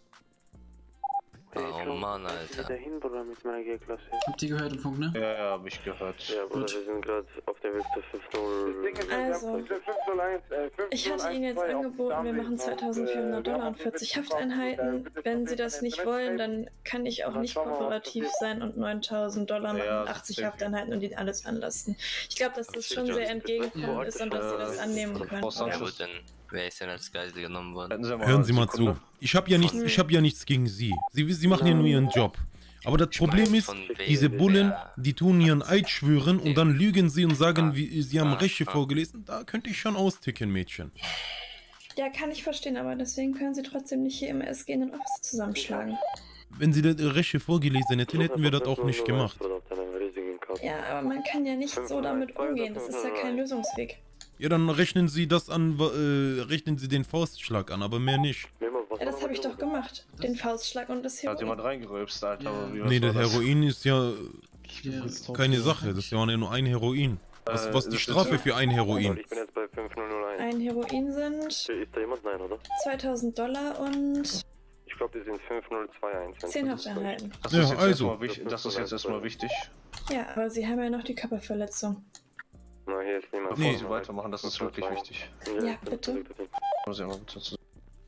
Oh Mann, Alter. Dahin, Bruder, mit meiner G-Klasse. Habt ihr gehört im Funk, ne? Ja, ja, hab ich gehört. Ja, Bruder, wir sind gerade auf der Weg zu fünf null. Also, ich hatte Ihnen jetzt angeboten, wir machen zweitausendvierhundert Dollar und vierzig Hafteinheiten. Wenn Sie das nicht wollen, dann kann ich auch nicht kooperativ sein und neuntausend Dollar machen, ja, achtzig Hafteinheiten und Ihnen alles anlassen. Ich glaube, dass das schon sehr entgegenkommend ist und dass Sie das annehmen können. Ja gut, dann wer ist denn als Geisel genommen worden? Hören Sie mal zu. Ich habe ja nichts, ich habe ja nichts gegen Sie. Sie, Sie machen ja nur Ihren Job. Aber das Problem ist, diese Bullen, die tun ihren Eid schwören und dann lügen sie und sagen, wie, sie haben Rechte vorgelesen. Da könnte ich schon austicken, Mädchen. Ja, kann ich verstehen, aber deswegen können Sie trotzdem nicht hier im S G in den Office zusammenschlagen. Wenn Sie die Rechte vorgelesen hätten, hätten wir das auch nicht gemacht. Ja, aber man kann ja nicht so damit umgehen. Das ist ja kein Lösungsweg. Ja, dann rechnen Sie das an, äh, rechnen Sie den Faustschlag an, aber mehr nicht. Ja, das habe ich doch gemacht. Den Faustschlag und das Hat Heroin. jemand reingerülpst, Alter. aber wie- was Nee, war das Heroin ist ja Ja. keine Sache, das ist ja nur ein Heroin. Was, Äh, was ist die das ist Strafe ja- für ein Heroin? Ich bin jetzt bei fünf null null eins. Ein Heroin sind Ist da jemand? Nein, oder? zweitausend Dollar und Ich glaube, die sind fünf null zwei eins. zehn Hafteinheiten. Das Ja, ist jetzt also. erstmal wichtig- Das ist jetzt erstmal wichtig. Ja, aber Sie haben ja noch die Körperverletzung. Na, hier ist niemand. Bevor Nee. Sie weitermachen, das ist wirklich wichtig. Ja, bitte. Muss ich mal bitte zu-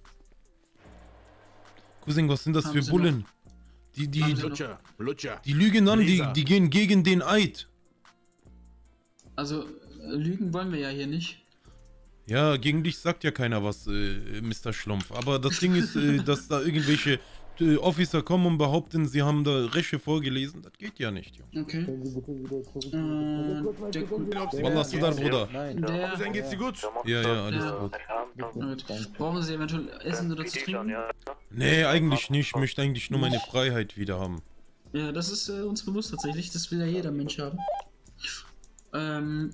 Cousin, was sind das Haben für Sie Bullen? Die, die, Haben Sie noch- Lutscher, Lutscher. die lügen an, die, Laser. die gehen gegen den Eid. Also, äh, lügen wollen wir ja hier nicht. Ja, gegen dich sagt ja keiner was, äh, Mister Schlumpf. Aber das Ding ist, äh, dass da irgendwelche äh, Officer kommen und behaupten, sie haben da Rechte vorgelesen. Das geht ja nicht, Junge. Okay. Äh, der Gut. Was hast du da, Bruder? Der, Cousin, geht's dir gut? Ja, ja, alles Ja. gut. Gut. Brauchen Sie eventuell Essen oder zu trinken? Nee, eigentlich nicht. Ich möchte eigentlich nur meine Freiheit wieder haben. Ja, das ist äh, uns bewusst tatsächlich. Das will ja jeder Mensch haben. Ähm,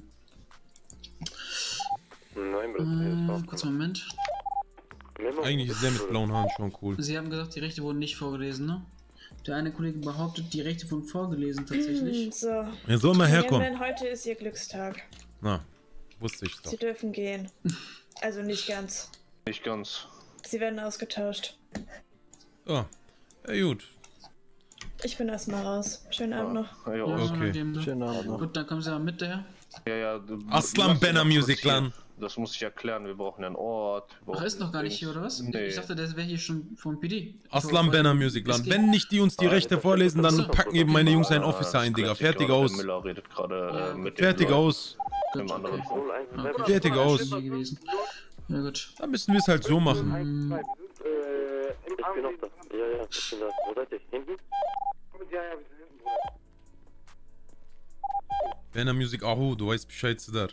Nein, äh, kurz einen Moment. Eigentlich ist der mit blauen Haaren schon cool. Sie haben gesagt, die Rechte wurden nicht vorgelesen, ne? Der eine Kollege behauptet, die Rechte wurden vorgelesen tatsächlich. Hm, so. Er soll mal herkommen. Denn heute ist Ihr Glückstag. Na, wusste ich doch. Sie dürfen gehen. Also nicht ganz. Nicht ganz. Sie werden ausgetauscht. Ah, ja, gut. Ich bin erstmal raus. Schönen Abend noch. Ja, ja, Ja, Okay. geben, ne? Schönen Abend noch. Gut, dann kommen Sie mal mit daher. ja, ja. du- Aslan lass Benner mich kurz Music hier- Clan. Das muss ich erklären. Wir brauchen einen Ort. wir Ach, brauchen ist noch gar nicht Dings. hier, oder was? Nee. Ich dachte, der wäre hier schon vom P D. Aslan Benner Music Land. Wenn nicht die uns die Rechte vorlesen, dann packen eben meine Jungs einen Officer ein, Digga. Fertig aus. Müller redet gerade äh, mit Fertig dem aus. Dem anderen. Okay. Fertig aus. Gewesen. Ja, gut. Dann müssen wir es halt so machen. Ähm, Ich bin noch da. Ja, ja, ich bin da. Wo seid ihr? Hinten? Ja, ja, wir sind hinten, Bruder. Benner Music, ahu, du weißt Bescheid, Sidar.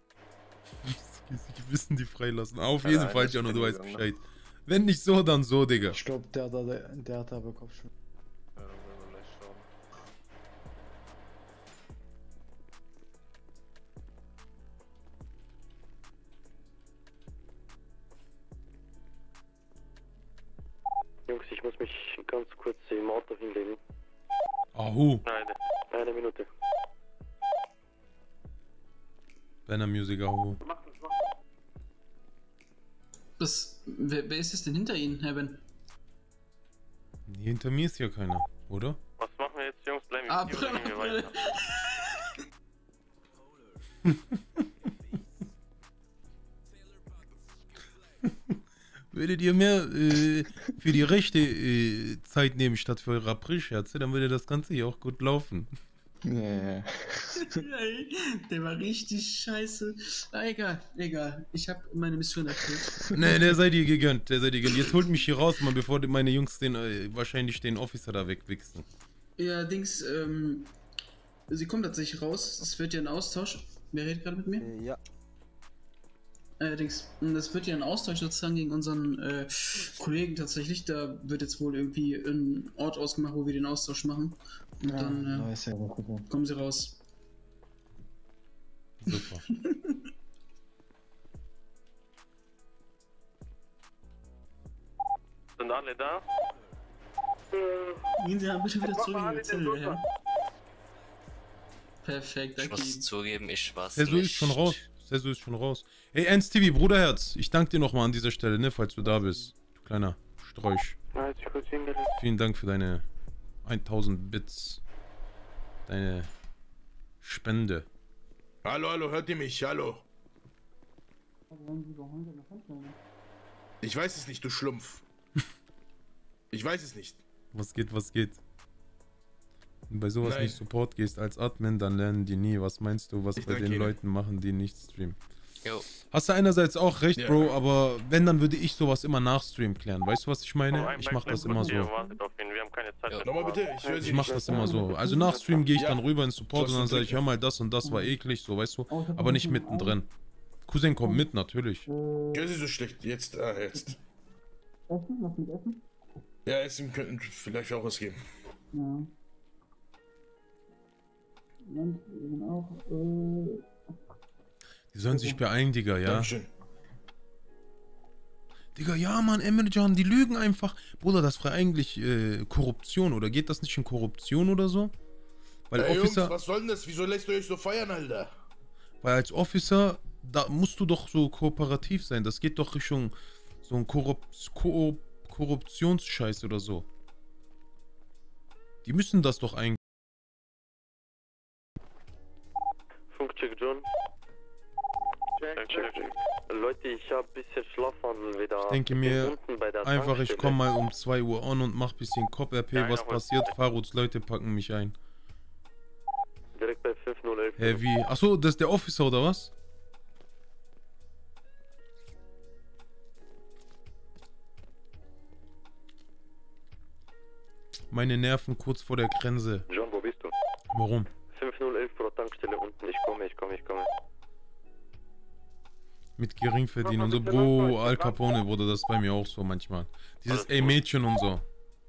Sie wissen die freilassen. Auf jeden Ja, Fall, das Jano, du ist weißt gegangen, Bescheid. Wenn nicht so, dann so, Digga. Ich glaube, der hat da, der, der hat aber Kopfschmerzen. Ja, dann werden wir gleich schauen. Jungs, ich muss mich ganz kurz im Auto hinlegen. Ahu. Nein, eine Minute. Benner Music, ahu. das, wer, wer ist es denn hinter Ihnen, Herr Ben? Hinter mir ist ja keiner, oder? Was machen wir jetzt, Jungs? Bleiben wir Ah, hier oder gehen wir weiter? Würdet ihr mehr äh, für die rechte äh, Zeit nehmen statt für eure April-Scherze, dann würde das Ganze hier auch gut laufen. Nee. Der war richtig scheiße. Ah, egal, egal. Ich habe meine Mission erfüllt. Nee, der seid ihr gegönnt, der seid ihr gegönnt. Jetzt holt mich hier raus, mal, bevor die- meine Jungs den äh, wahrscheinlich den Officer da wegwichsen. Ja, Dings, ähm, sie kommt tatsächlich raus. Es wird ja ein Austausch. Wer redet gerade mit mir? Ja. Allerdings, das wird ja ein Austausch sozusagen gegen unseren äh, Kollegen tatsächlich. Da wird jetzt wohl irgendwie ein Ort ausgemacht, wo wir den Austausch machen. Und Ja, dann äh, nice, ja, super. kommen sie raus. Super. Sind alle da? Gehen Sie bitte wieder zurück in Ihre Zelle, Herr. Perfekt, Ich danke. muss zugeben, ich war's Sesu nicht. ist schon raus. Sesu ist schon raus. Hey, Ernst T V, Bruderherz, ich danke dir nochmal an dieser Stelle, ne, falls du da bist. Du kleiner Sträuch. Als ich kurz hingelegt. Vielen Dank für deine tausend Bits. Deine Spende. Hallo, hallo, hört ihr mich? Hallo. Ich weiß es nicht, du Schlumpf. Ich weiß es nicht. Was geht, was geht? Wenn du bei sowas Nein. nicht Support gehst als Admin, dann lernen die nie. Was meinst du, was Ich bei danke den Ihnen. Leuten machen, die nicht streamen? Jo. Hast du einerseits auch recht, Ja. Bro, aber wenn, dann würde ich sowas immer nach Stream klären. Weißt du, was ich Oh, meine? ein- Ich bleib- mach bleib das kurz immer hier, so. wartet auf ihn, wir haben keine Zeit. mehr. Nochmal bitte, ich höre Sie Ich mach nicht. das immer so. Also nach Stream gehe ich Ja. dann rüber in Support So, und dann ist sage ich, ein hör mal, das und das war eklig, so, weißt du? Aber nicht mittendrin. Cousin kommt mit, natürlich. Ich höre Sie so schlecht. Jetzt, ah, jetzt. Essen? Was mit Essen? Ja, Essen könnten vielleicht auch was geben. Ja. Land eben auch, äh, Die sollen sich beeilen, Digga, ja? Dankeschön. Digga, ja, Mann, Emirjan, die lügen einfach. Bruder, das war eigentlich äh, Korruption, oder geht das nicht in Korruption oder so? Weil Ey, Officer... Jungs, was soll denn das? Wieso lässt ihr euch so feiern, Alter? Weil als Officer, da musst du doch so kooperativ sein. Das geht doch Richtung so ein Korrup Ko Korruptionsscheiß oder so. Die müssen das doch eigentlich... Funkcheck, John. Check, check, check. Leute, ich hab ein bisschen Schlafwandel wieder. Ich denke mir einfach, ich komme mal um zwei Uhr an und mach ein bisschen Cop-R P, was passiert. Faruds Leute packen mich ein. Direkt bei fünf null elf. Hä, wie? Achso, das ist der Officer oder was? Meine Nerven kurz vor der Grenze. John, wo bist du? Warum? fünf null elf pro Tankstelle unten. Ich komme, ich komme, ich komme. Mit Geringverdienen und so. Bro, Al Capone wurde das bei mir auch so manchmal. Dieses ey Mädchen und so.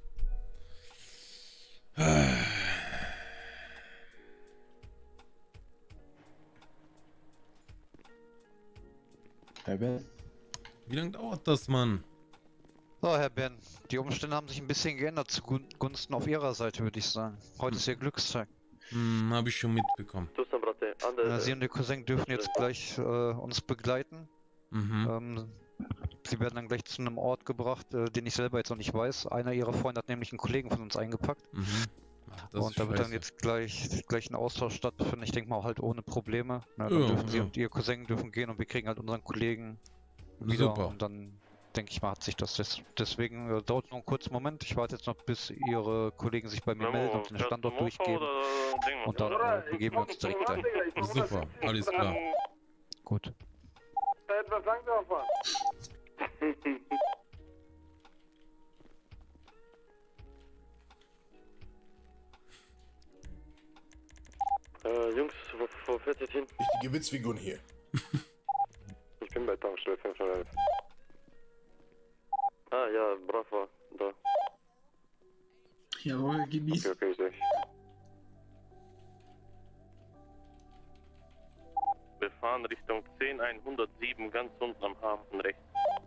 Herr Ben. Wie lange dauert das, Mann? So, Herr Ben, die Umstände haben sich ein bisschen geändert zugunsten auf Ihrer Seite, würde ich sagen. Heute ist Ihr Glückstag. Hm, habe ich schon mitbekommen. Ja, Sie und Ihr Cousin dürfen jetzt gleich äh, uns begleiten. Mhm. Ähm, Sie werden dann gleich zu einem Ort gebracht, äh, den ich selber jetzt noch nicht weiß. Einer Ihrer Freunde hat nämlich einen Kollegen von uns eingepackt. Mhm. Ach, das und ist da wird dann scheiße. jetzt gleich, gleich ein Austausch stattfinden. Ich denke mal halt ohne Probleme. Na, dann Ja, dürfen Sie ja. und Ihr Cousin dürfen gehen und wir kriegen halt unseren Kollegen wieder. Super. Und dann denke ich mal, hat sich das des deswegen äh, dauert noch einen kurzen Moment. Ich warte jetzt noch, bis Ihre Kollegen sich bei mir melden und den Standort durchgeben. Und dann äh, begeben wir uns direkt ein. Super, alles klar. Gut. Etwas langsamer. Äh, Jungs, wo, wo fährt ihr hin? Richtige Witzfiguren hier. Ich bin bei Tankstelle fünf null elf. Ah, ja, Bravo, da. Jawohl, Gebiet. Okay, okay, ich seh. Wir fahren Richtung zehn hundertsieben, ganz unten am Hafen rechts.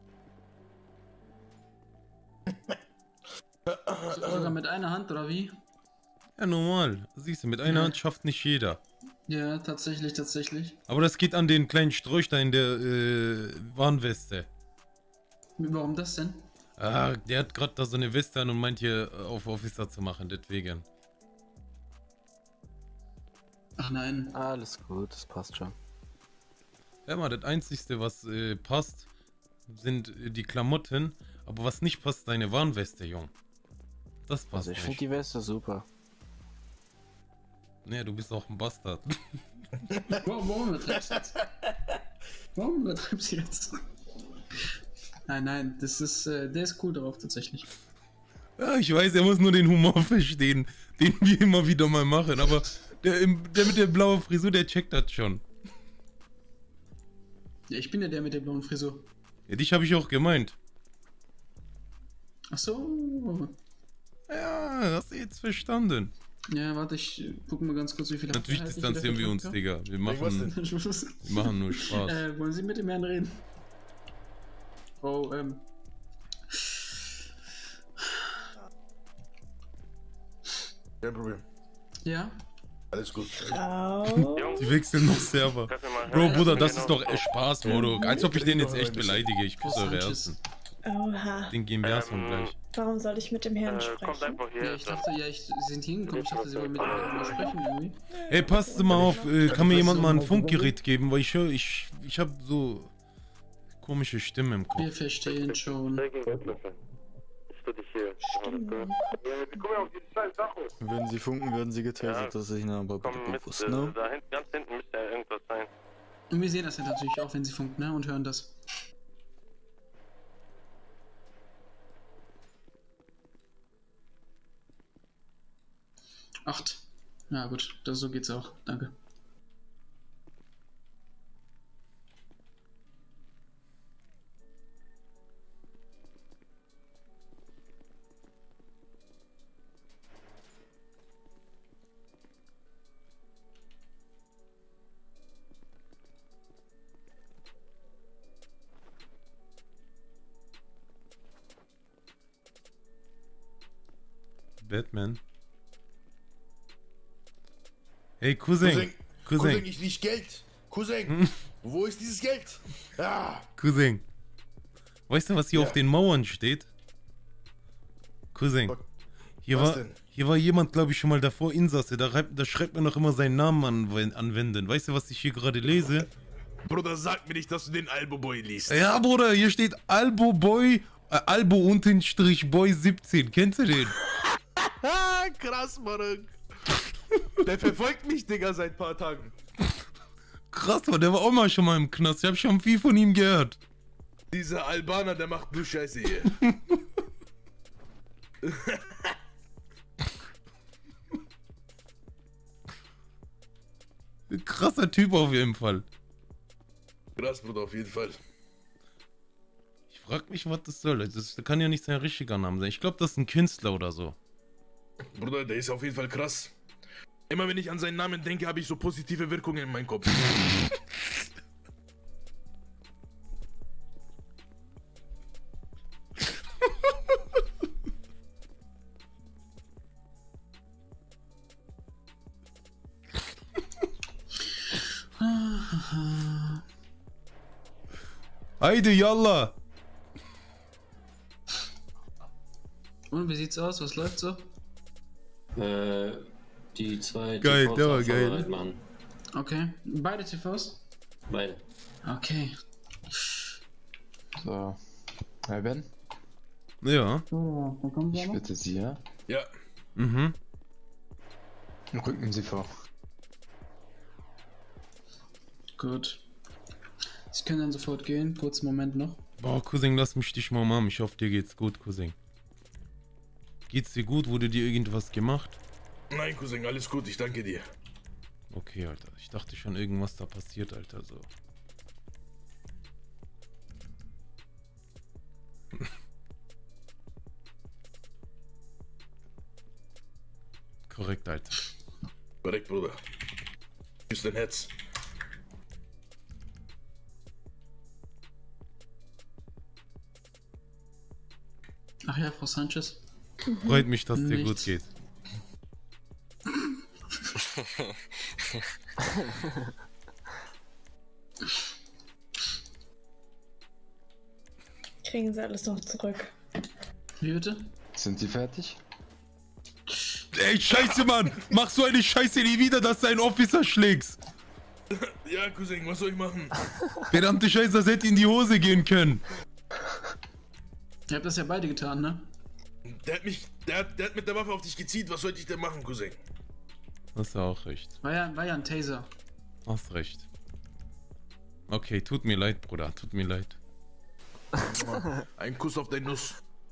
Sogar mit einer Hand, oder wie? Ja, normal. Siehst du, mit einer Ja. Hand schafft nicht jeder. Ja, tatsächlich, tatsächlich. Aber das geht an den kleinen Strolch da in der äh, Warnweste. Warum das denn? Ah, der hat gerade da so eine Weste an und meint hier äh, auf Officer zu machen, deswegen. Ach nein. Alles gut, das passt schon. Ja, mal, das Einzige, was äh, passt, sind äh, die Klamotten. Aber was nicht passt, ist deine Warnweste, Jung. Das passt Also ich finde nicht. die Weste super. Nee, du bist auch ein Bastard. Warum, warum übertreibst du jetzt? Warum übertreibst du jetzt? Nein, nein, das ist, äh, der ist cool drauf, tatsächlich. Ja, ich weiß, er muss nur den Humor verstehen, den wir immer wieder mal machen. Aber der, im- der mit der blauen Frisur, der checkt das schon. Ja, ich bin ja der mit der blauen Frisur. Ja, dich habe ich auch gemeint. Ach so. Ja, hast du jetzt verstanden. Ja, warte, ich äh, guck mal ganz kurz, wie viel Natürlich Abwehr ich distanzieren wieder wir uns, verkauft Digga. Wir habe. machen, wir machen nur Spaß. Äh, wollen Sie mit dem Herrn reden? Oh, ähm. Kein Problem. Ja? Alles gut. Die wechseln noch Server. Bro, Bruder, das ist doch echt Spaß, Modo. Als ob ich den jetzt echt beleidige. Ich küsse eure Herzen. Oha. Den GmbH-Song gleich. Warum soll ich mit dem Herrn sprechen? Ja, ich dachte, ja, ich, Sie sind hingekommen. Ich dachte, Sie wollen mit dem Herrn mal sprechen irgendwie. Ey, passt mal auf. Äh, kann mir jemand mal ein Funkgerät geben? Weil ich höre, ich, ich habe so komische Stimmen im Kopf. Wir verstehen schon. Wenn sie funken, werden sie getasert, dass ich ihnen aber bitte bewusst, ne? Da hinten, ganz hinten müsste ja irgendwas sein. Und wir sehen das ja natürlich auch, wenn Sie funken, ne? Und hören das. Acht. Ja gut, das, so geht's auch. Danke. Batman. Hey, Cousin. Cousin, Cousin. Cousin ich lieg Geld. Cousin, hm? Wo ist dieses Geld? Ah. Cousin. Weißt du, was hier ja. auf den Mauern steht? Cousin. Hier was war, denn? hier war jemand, glaube ich, schon mal davor Insasse. Da, da schreibt man noch immer seinen Namen an, anwenden. Weißt du, was ich hier gerade lese? Bruder, sag mir nicht, dass du den Albo Boy liest. Ja, Bruder, hier steht Albo Boy, äh, Albo Unterstrich Boy siebzehn. Kennst du den? Krass, Mann. Der verfolgt mich, Digga, seit ein paar Tagen. Krass, Mann, der war auch mal schon mal im Knast. Ich hab schon viel von ihm gehört. Dieser Albaner, der macht nur Scheiße hier. Krasser Typ auf jeden Fall. Krass, Bruder, auf jeden Fall. Ich frag mich, was das soll. Das kann ja nicht sein richtiger Name sein. Ich glaube, das ist ein Künstler oder so. Bruder, der ist auf jeden Fall krass. Immer wenn ich an seinen Namen denke, habe ich so positive Wirkungen in meinem Kopf. Heide, yalla! Und wie sieht's aus? Was läuft so? Äh, die zwei geil, T Vs der war geil. Machen. Okay. Beide T Vs? Beide. Okay. So. Herr Ben? Ja. So, da kommen wir Ich noch. bitte Sie, ja? Ja. Mhm. Rücken Sie vor. Gut. Sie können dann sofort gehen. Kurzen Moment noch. Boah, Cousin, lass mich dich mal umarmen. Ich hoffe, dir geht's gut, Cousin. Geht's dir gut? Wurde dir irgendwas gemacht? Nein, Cousin, alles gut. Ich danke dir. Okay, Alter. Ich dachte schon, irgendwas da passiert, Alter. So. Korrekt, Alter. Korrekt, Bruder. Küss dein Herz. Ach ja, Frau Sanchez. Freut mich, dass es dir Nichts. gut geht. Kriegen sie alles noch zurück. Wie bitte? Sind Sie fertig? Ey, scheiße, Mann! Mach so eine Scheiße nie wieder, dass du einen Officer schlägst! Ja, Cousin, was soll ich machen? Verdammte Scheiße, das hätte in die Hose gehen können. Ihr habt das ja beide getan, ne? Der hat mich, der hat, der hat mit der Waffe auf dich gezielt. Was sollte ich denn machen, Cousin? Hast du auch recht. War ja, war ja ein Taser. Hast recht. Okay, tut mir leid, Bruder, tut mir leid. Ein Kuss auf deine Nuss.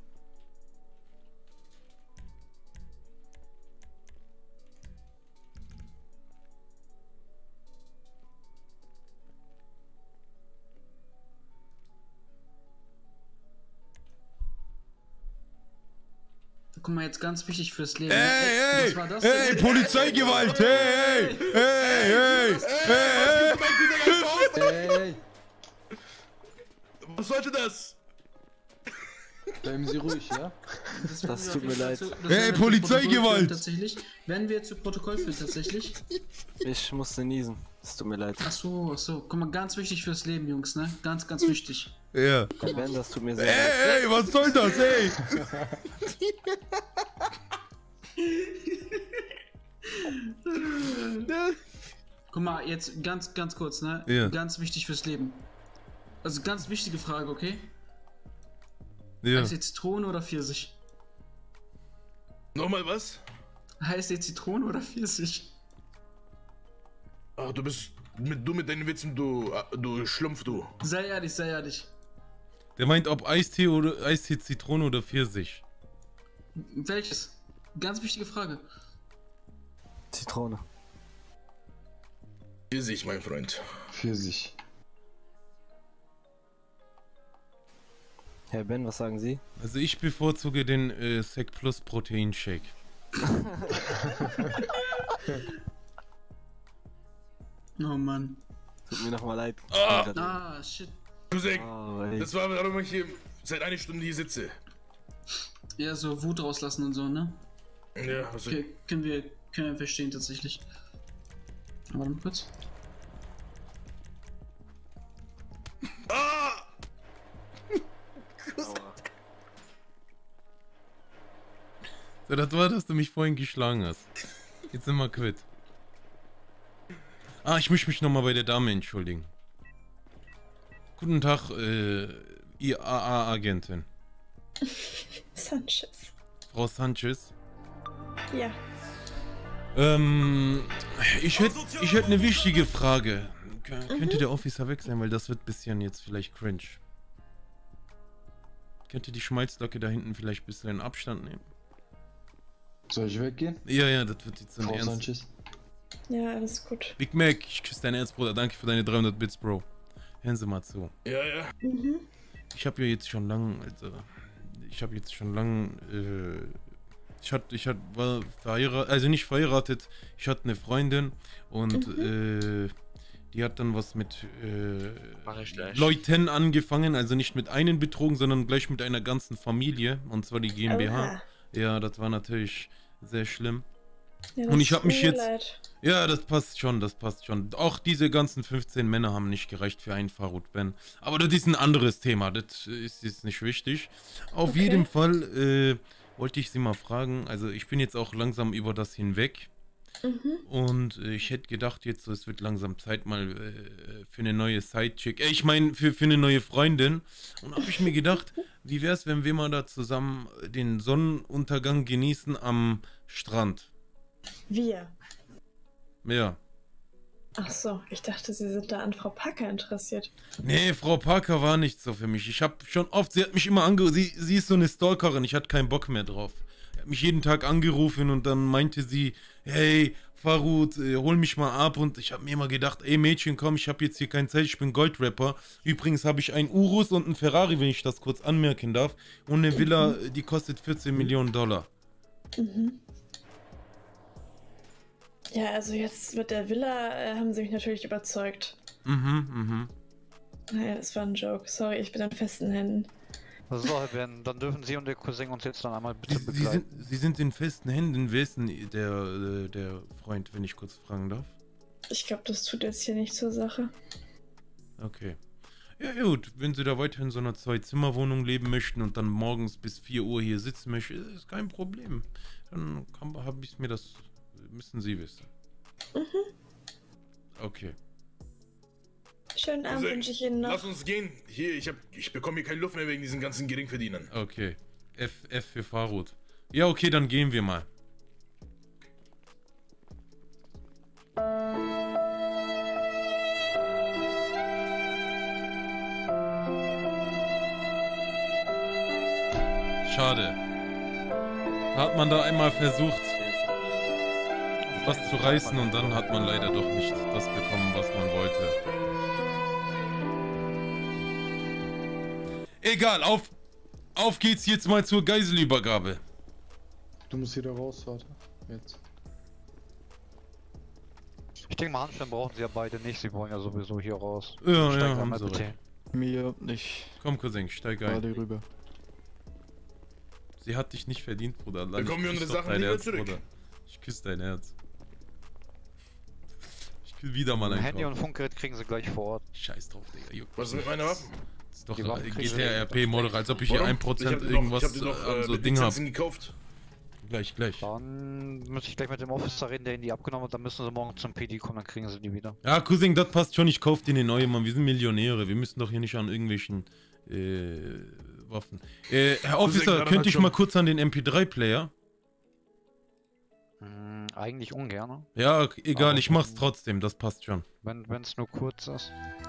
Guck mal, jetzt ganz wichtig fürs Leben. Ey, ey! Was war das Ey, denn? Polizeigewalt! Hey, hey! Hey, hey! Hey, hey! Was sollte das? Bleiben Sie ruhig, ja? Das, Das tut mir leid. Zu, das Hey, werden wir zu Polizeigewalt! Protokoll führen, tatsächlich. Werden wir zu Protokoll führen, tatsächlich. Ich musste niesen. Es tut mir leid. Ach so, ach so. Guck mal, ganz wichtig fürs Leben, Jungs, ne? Ganz, ganz wichtig. Ja. Ben, das tut mir sehr Ey, leid. ey, was soll das, ey? Guck mal, jetzt ganz, ganz kurz, ne? Ja. Ganz wichtig fürs Leben. Also ganz wichtige Frage, okay? Ja. Heißt die Zitrone oder Pfirsich? Nochmal was? Heißt die Zitrone oder Pfirsich? Ach, du bist mit, du mit deinen Witzen, du, du Schlumpf, du. Sei ehrlich, sei ehrlich. Der meint, ob Eistee oder Eistee, Zitrone oder Pfirsich. Welches? Ganz wichtige Frage. Zitrone. Pfirsich, mein Freund. Pfirsich. Herr Ben, was sagen Sie? Also ich bevorzuge den äh, Sec Plus Protein Shake. Oh Mann. Tut mir nochmal leid. Ah, Ah, shit. Cousin, Oh, ey. das war, warum ich hier seit einer Stunde hier sitze. Ja, so Wut rauslassen und so, ne? Ja, was okay, können wir, können wir verstehen tatsächlich. Warte mal kurz. Ah! So, das war, dass du mich vorhin geschlagen hast. Jetzt sind wir quitt. Ah, ich möchte mich nochmal bei der Dame entschuldigen. Guten Tag, äh, I A A-Agentin. Sanchez. Frau Sanchez. Ja. Ähm, ich hätte ich hätt eine wichtige Frage. K könnte der Officer weg sein, weil das wird ein bisschen jetzt vielleicht cringe. Könnte die Schmalzlocke da hinten vielleicht ein bisschen in Abstand nehmen? Soll ich weggehen? Ja, ja, das wird jetzt ein Frau Ernst. Sanchez. Ja, alles gut. Big Mac, ich küsse dein Herz, Bruder. Danke für deine dreihundert Bits, Bro. Hören Sie mal zu. Ja, ja. Mhm. Ich habe ja jetzt schon lang, also, ich habe jetzt schon lang, äh, ich hatte, ich hatte, war verheiratet, also nicht verheiratet, ich hatte eine Freundin und, Mhm. äh, die hat dann was mit, äh, Mach ich gleich. Leuten angefangen, also nicht mit einem betrogen, sondern gleich mit einer ganzen Familie, und zwar die GmbH. Oha. Ja, das war natürlich sehr schlimm. Ja, Und ich das habe mich tut mir jetzt... leid. Ja, das passt schon, das passt schon. Auch diese ganzen fünfzehn Männer haben nicht gereicht für einen Farud Ben. Aber das ist ein anderes Thema, das ist jetzt nicht wichtig. Auf Okay. jeden Fall äh, wollte ich Sie mal fragen, also ich bin jetzt auch langsam über das hinweg. Mhm. Und äh, ich hätte gedacht jetzt, so, es wird langsam Zeit mal äh, für eine neue Sidechick. Äh, ich meine, für, für eine neue Freundin. Und habe ich mir gedacht, wie wäre es, wenn wir mal da zusammen den Sonnenuntergang genießen am Strand? Wir. Ja. Ach so, ich dachte, Sie sind da an Frau Packer interessiert. Nee, Frau Parker war nicht so für mich. Ich habe schon oft, sie hat mich immer angerufen, sie, sie ist so eine Stalkerin, ich hatte keinen Bock mehr drauf. Sie hat mich jeden Tag angerufen und dann meinte sie, hey, Farud, äh, hol mich mal ab. Und ich habe mir immer gedacht, ey Mädchen, komm, ich habe jetzt hier keine Zeit, ich bin Goldrapper. Übrigens habe ich einen Urus und einen Ferrari, wenn ich das kurz anmerken darf. Und eine Villa, Mhm. die kostet vierzehn Millionen Dollar. Mhm. Ja, also jetzt mit der Villa äh, haben Sie mich natürlich überzeugt. Mhm, mhm. Naja, das war ein Joke. Sorry, ich bin in festen Händen. So, Herr Ben, dann dürfen Sie und der Cousin uns jetzt dann einmal bitte Sie, Sie, begleiten. sind, Sie sind in festen Händen. Wer ist denn der, äh, der Freund, wenn ich kurz fragen darf? Ich glaube, das tut jetzt hier nicht zur Sache. Okay. Ja gut, wenn Sie da weiterhin in so einer Zwei-Zimmer-Wohnung leben möchten und dann morgens bis vier Uhr hier sitzen möchten, ist kein Problem. Dann habe ich mir das, müssen Sie wissen. Mhm. Okay. Schönen Abend Cousin, wünsche ich Ihnen noch. Lass uns gehen. Hier, ich hab, ich bekomme hier keine Luft mehr wegen diesen ganzen Geringverdienern. Okay. F, F für Farud. Ja, okay, dann gehen wir mal. Schade. Da hat man da einmal versucht, was zu reißen und dann hat man leider doch nicht das bekommen, was man wollte. Egal, auf, auf geht's jetzt mal zur Geiselübergabe. Du musst wieder raus, Vater. Jetzt. Ich denke mal, Handschellen brauchen Sie ja beide nicht, Sie wollen ja sowieso hier raus. Ja, Steigt ja, einmal haben Sie bitte. recht. Mir nicht. Komm, Cousin, steig ein. Gerade rüber. Sie hat dich nicht verdient, Bruder. Allah, Bekommen wir ich küss unsere doch Sachen dein lieber Herz, zurück. Bruder. Ich küsse dein Herz. Ich will wieder mal ein Handy Kauf. und Funkgerät kriegen Sie gleich vor Ort. Scheiß drauf, Digga. Juckt Was ist mich mit meiner nichts. Waffen? Das ist doch Die Waffen G kriegen T Sie- R P Model, als ob ich hier Warum? ein Prozent Ich hab die doch- irgendwas ich hab die doch, äh, an äh, so mit Ding hab. Lizenzen gekauft. Gleich, gleich. Dann muss ich gleich mit dem Officer reden, der Ihnen die abgenommen hat, dann müssen Sie morgen zum P D kommen, dann kriegen Sie die wieder. Ja, Cousin, das passt schon. Ich kauf dir eine neue, Mann. Wir sind Millionäre. Wir müssen doch hier nicht an irgendwelchen äh, Waffen. Äh, Herr Officer, gerade könnte ich schon- mal kurz an den M P drei Player? Hm, eigentlich ungern. ne? Ja, okay, egal, Aber ich mach's trotzdem. Das passt schon. Wenn es nur kurz ist.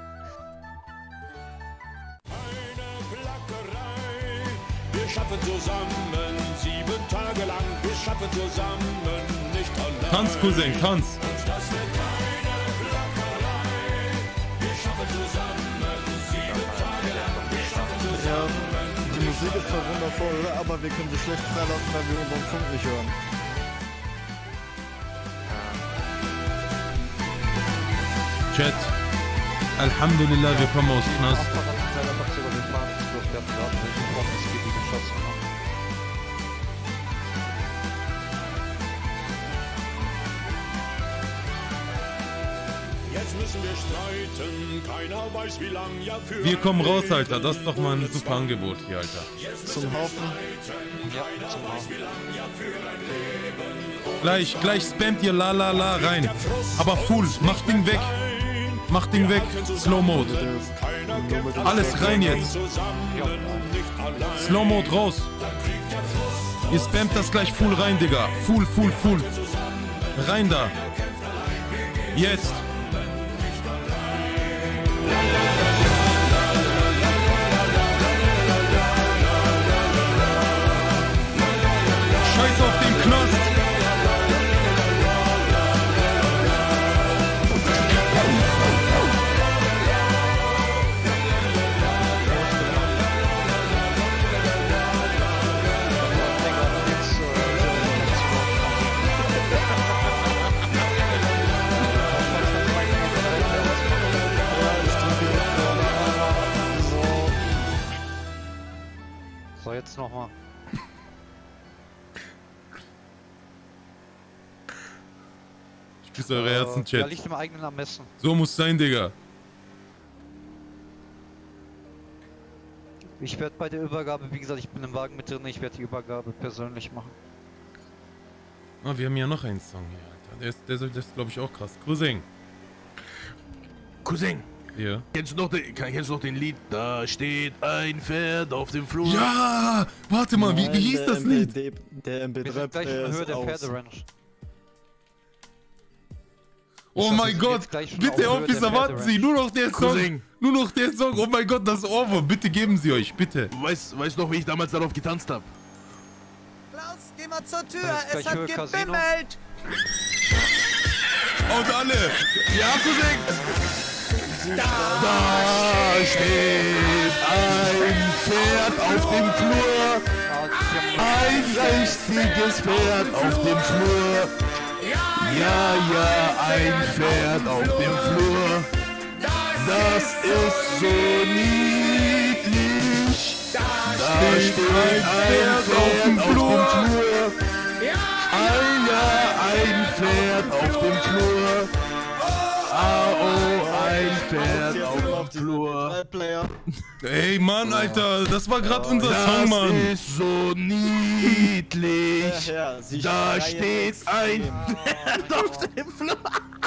Wir schaffen zusammen sieben Tage lang. Wir schaffen zusammen nicht allein. Tanz, Cousin, tanz. Und das wird keine Plackerei. Wir schaffen zusammen sieben Tage lang. Wir schaffen Ja, zusammen. die Musik ist zwar wundervoll, aber wir können sie schlecht freilassen, weil wir unseren Funk nicht hören. Chat. Alhamdulillah, wir kommen aus Knast. müssen wir streiten, keiner weiß wie lang, ja für Wir kommen ein raus, Leben Alter. Das ist doch mal ein ohne super Zwang. Angebot hier, Alter. Zum Haufen. Ja, zum Haufen. Gleich, gleich spammt ihr la la la rein. Aber full, macht Ding weg. Macht Ding weg. Slow Mode. Alles rein jetzt. Slow Mode raus. Ihr spammt das gleich full rein, Digga. Full, full, full. Rein da. Jetzt. Scheiß auf den Knast. So, jetzt nochmal. Ich küsse eure Herzen, Ja, Chat. liegt im eigenen Ermessen. So muss sein, Digga. Ich werde bei der Übergabe, wie gesagt, ich bin im Wagen mit drin, ich werde die Übergabe persönlich machen. Ah, wir haben ja noch einen Song hier, Alter. Der ist, der ist, der ist glaube ich, auch krass. Cousin. Cousin. Ja. Kennst du noch den, kennst du noch den Lied? Da steht ein Pferd auf dem Flur. Ja! Warte mal, wie, wie hieß das Lied? Der M P Wir drei sind gleich in Player Höhe ist der aus. Pferderanch. Oh Ich mein dachte, Gott! jetzt gleich schon Bitte, auf Höhe Officer, der warten Sie! Pferderanch. Nur noch der Song! Cousin. Nur noch der Song! Oh mein Gott, das Ohrwurm! Bitte geben Sie euch, bitte! Weißt, weißt noch, wie ich damals darauf getanzt habe? Klaus, geh mal zur Tür, Das ist es gleich hat Höhe Casino. gebimmelt! Und alle! Ja, Cousin! Da steht ein Pferd auf dem Flur. Ein richtiges Pferd auf dem Flur. Ja, ja, ein Pferd auf dem Flur. Das ist so niedlich. Da steht ein Pferd auf dem Flur. Ein, ja, ein Pferd auf dem Flur. Ah, oh, ein Pferd auf dem Flur. Ey, Mann, Alter, das war gerade unser Das Song, Mann! ist so niedlich. Ja, ja, sie Da schreien steht es. ein Pferd auf dem Flur.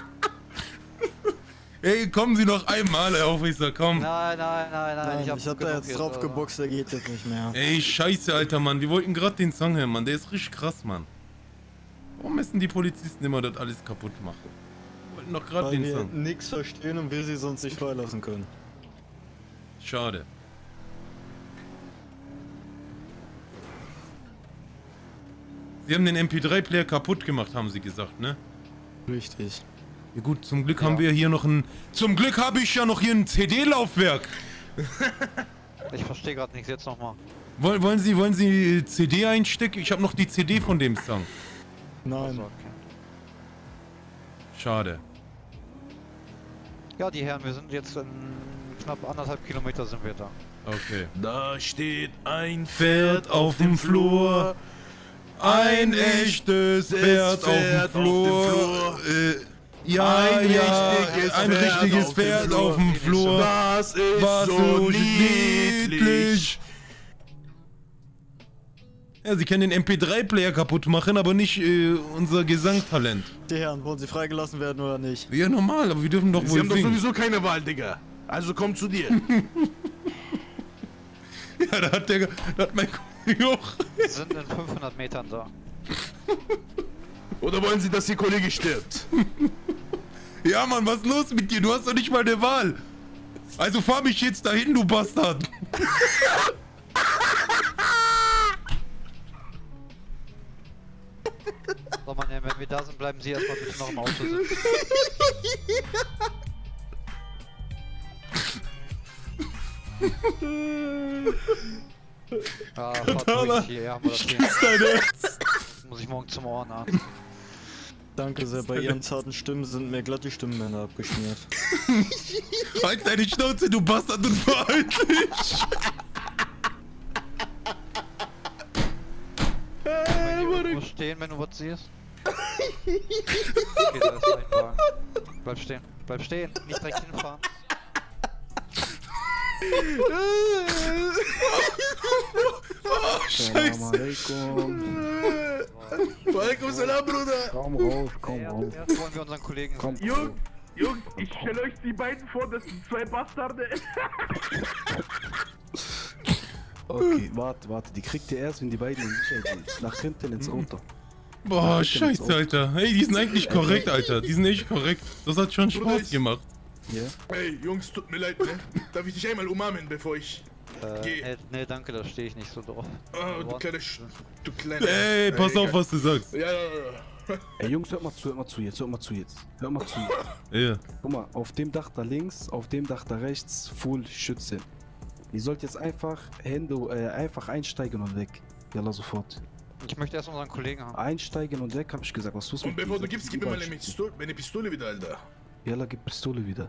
Ey, kommen Sie noch einmal, Herr Officer, komm! Nein, nein, nein, nein. Nein, hab ich hab da genug jetzt drauf aber- geboxt, der geht jetzt nicht mehr. Ey, scheiße, Alter, Mann, wir wollten gerade den Song hören, Mann, der ist richtig krass, Mann. Warum müssen die Polizisten immer das alles kaputt machen? Wir wollten doch gerade Weil den wir Song. nix verstehen und wir sie sonst nicht freilassen können. Schade. Sie haben den M P drei Player kaputt gemacht, haben sie gesagt, ne? Richtig. Ja gut, zum Glück haben wir hier noch ein... Zum Glück habe ich ja noch hier ein C D-Laufwerk. Ich verstehe gerade nichts, jetzt nochmal. Wollen, wollen Sie, wollen Sie C D einstecken? Ich habe noch die C D von dem Song. Nein. Also, okay. Schade. Ja, die Herren, wir sind jetzt in knapp anderthalb Kilometer sind wir da. Okay. Da steht ein Pferd auf dem Flur. Ein echtes Pferd auf dem Flur. Äh, ja, Ein ja, richtiges ein Pferd richtiges auf dem Pferd Flur. auf dem Flur. Das ist Was so niedlich. Ja, Sie können den M P drei Player kaputt machen, aber nicht äh, unser Gesangtalent. Die Herren, wollen sie freigelassen werden oder nicht? Ja, normal, aber wir dürfen doch Sie wohl haben doch singen. sowieso keine Wahl, Digga. Also komm zu dir. Ja, da hat der, da hat mein Kollege auch. Wir sind in fünfhundert Metern da. Oder wollen Sie, dass Ihr Kollege stirbt? Ja, Mann, was ist los mit dir? Du hast doch nicht mal eine Wahl. Also fahr mich jetzt dahin, du Bastard. So, Mann, ja, wenn wir da sind, bleiben Sie erstmal bitte noch im Auto sitzen. Ah, fahrt ruhig hier, ja, haben wir das hier. Muss ich morgen zum Ohrenarzt. Danke sehr, bei Ihren zarten Stimmen sind mir glatt die Stimmbänder abgeschmiert. Halt deine Schnauze, du Bastard, und verhalt dich. Wenn du stehen, wenn du was siehst. Okay, da ist ein Wagen. Bleib stehen. Bleib stehen, nicht direkt hinfahren. Oh, Scheiße. Walaikum salam, Bruder. Komm raus, komm raus. Erst wollen wir unseren Kollegen. Komm, Jungs, Jungs, ich stelle euch die beiden vor, das sind zwei Bastarde. Okay, warte, warte. Die kriegt ihr erst, wenn die beiden in Sicherheit sind. Nach hinten ins Auto. Boah, scheiße, Alter. Hey, die sind eigentlich korrekt, Alter. Die sind echt korrekt. Das hat schon Spaß gemacht. Ja. Hey, Jungs, tut mir leid, ne? Darf ich dich einmal umarmen, bevor ich Äh, gehe? nee, nee, danke, da stehe ich nicht so drauf. Oh, du kleine Sch du kleine... Ey, pass auf, was du sagst. Ja, ja, ja. Ey, Jungs, hört mal zu, hört mal zu jetzt, hört mal zu jetzt. Hört mal zu. Ja. Guck mal, auf dem Dach da links, auf dem Dach da rechts, Full Schütze. Ihr sollt jetzt einfach Hände, äh, einfach einsteigen und weg. Jalla, sofort. Ich möchte erst unseren Kollegen haben. Einsteigen und weg, hab ich gesagt. Was tust du? Und bevor du gibst, gib mir mal meine Pistole, meine Pistole wieder, Alter. Jalla, gib Pistole wieder.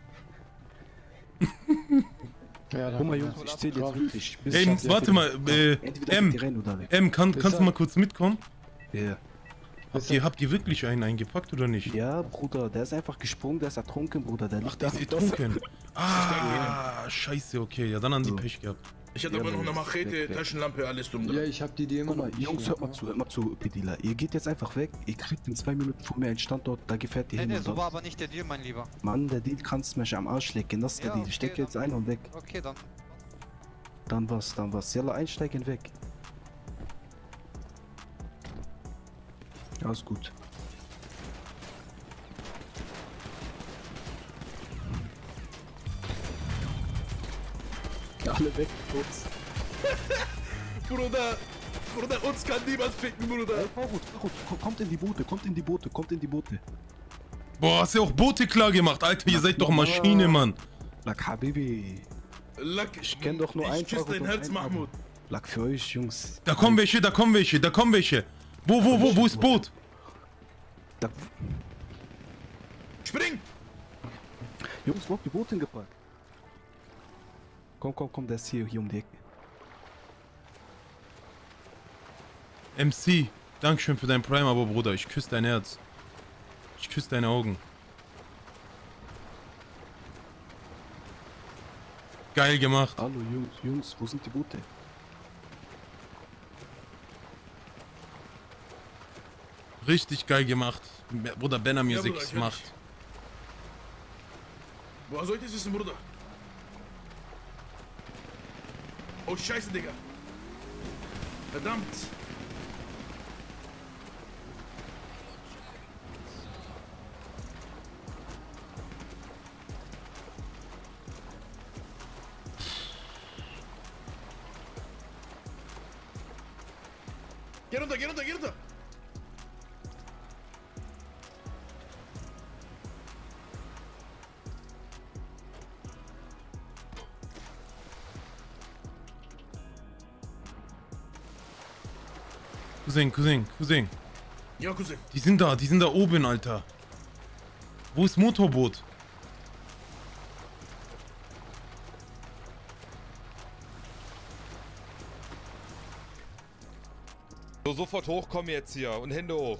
Ja, guck mal, Jungs, ich zähle jetzt wirklich. Bis Ey, warte mal, äh, M, M, kann, kannst du mal kurz mitkommen? Ja. Yeah. Habt ihr, habt ihr wirklich einen eingepackt oder nicht? Ja, Bruder, der ist einfach gesprungen, der ist ertrunken, Bruder. Der Ach, der ist ertrunken. Ah, scheiße, okay, ja, dann haben die So. Pech gehabt. Ich hatte aber noch eine Machete, Taschenlampe, alles dumm. Ja, ich hab die Idee immer Guck mal, noch. Jungs, hört mal zu, hört mal zu, Pedila. Ihr geht jetzt einfach weg, ihr kriegt in zwei Minuten von mir einen Standort, da gefährt ihr Nee, hin nee, und so dort. war aber nicht der Deal, mein Lieber. Mann, der Deal kannst du mich am Arsch lecken, das ist der Ja, Deal. okay, Steck jetzt dann- ein und weg. Okay, dann. Dann was, dann was. Jalla, einsteigen, weg. Alles gut. Alle weg, kurz. Bruder, Bruder, uns kann niemand ficken, Bruder. Ey, fahr gut, fahr gut. Ko- Kommt in die Boote, kommt in die Boote, kommt in die Boote. Boah, hast du auch Boote klar gemacht, Alter, ihr seid doch Maschine, Mann. Lack, Habibi. Lack, Ich kenn doch nur ich einen küsse Fahrer dein und Herz, einen Mahmoud. Abo. Lack für euch, Jungs. Da kommen welche, da kommen welche, da kommen welche. Wo, wo, wo, wo ist Boot? Da, Spring! Jungs, wo habt ihr Boot hingepackt? Komm, komm, komm, der ist hier, hier um die Ecke. M C, Dankeschön für dein Prime-Abo, Bruder. Ich küsse dein Herz. Ich küsse deine Augen. Geil gemacht. Hallo, Jungs, Jungs, wo sind die Boote? Richtig geil gemacht. Bruder, Benner Ja, Music Bruder, ich hör macht. dich. Woher soll ich das wissen, Bruder? Oh, scheiße, Digga. Verdammt. Geh runter, geh runter, geh runter. Cousin, Cousin, Cousin. Ja, Cousin. Die sind da, die sind da oben, Alter. Wo ist Motorboot? So, sofort hochkommen jetzt hier und Hände hoch.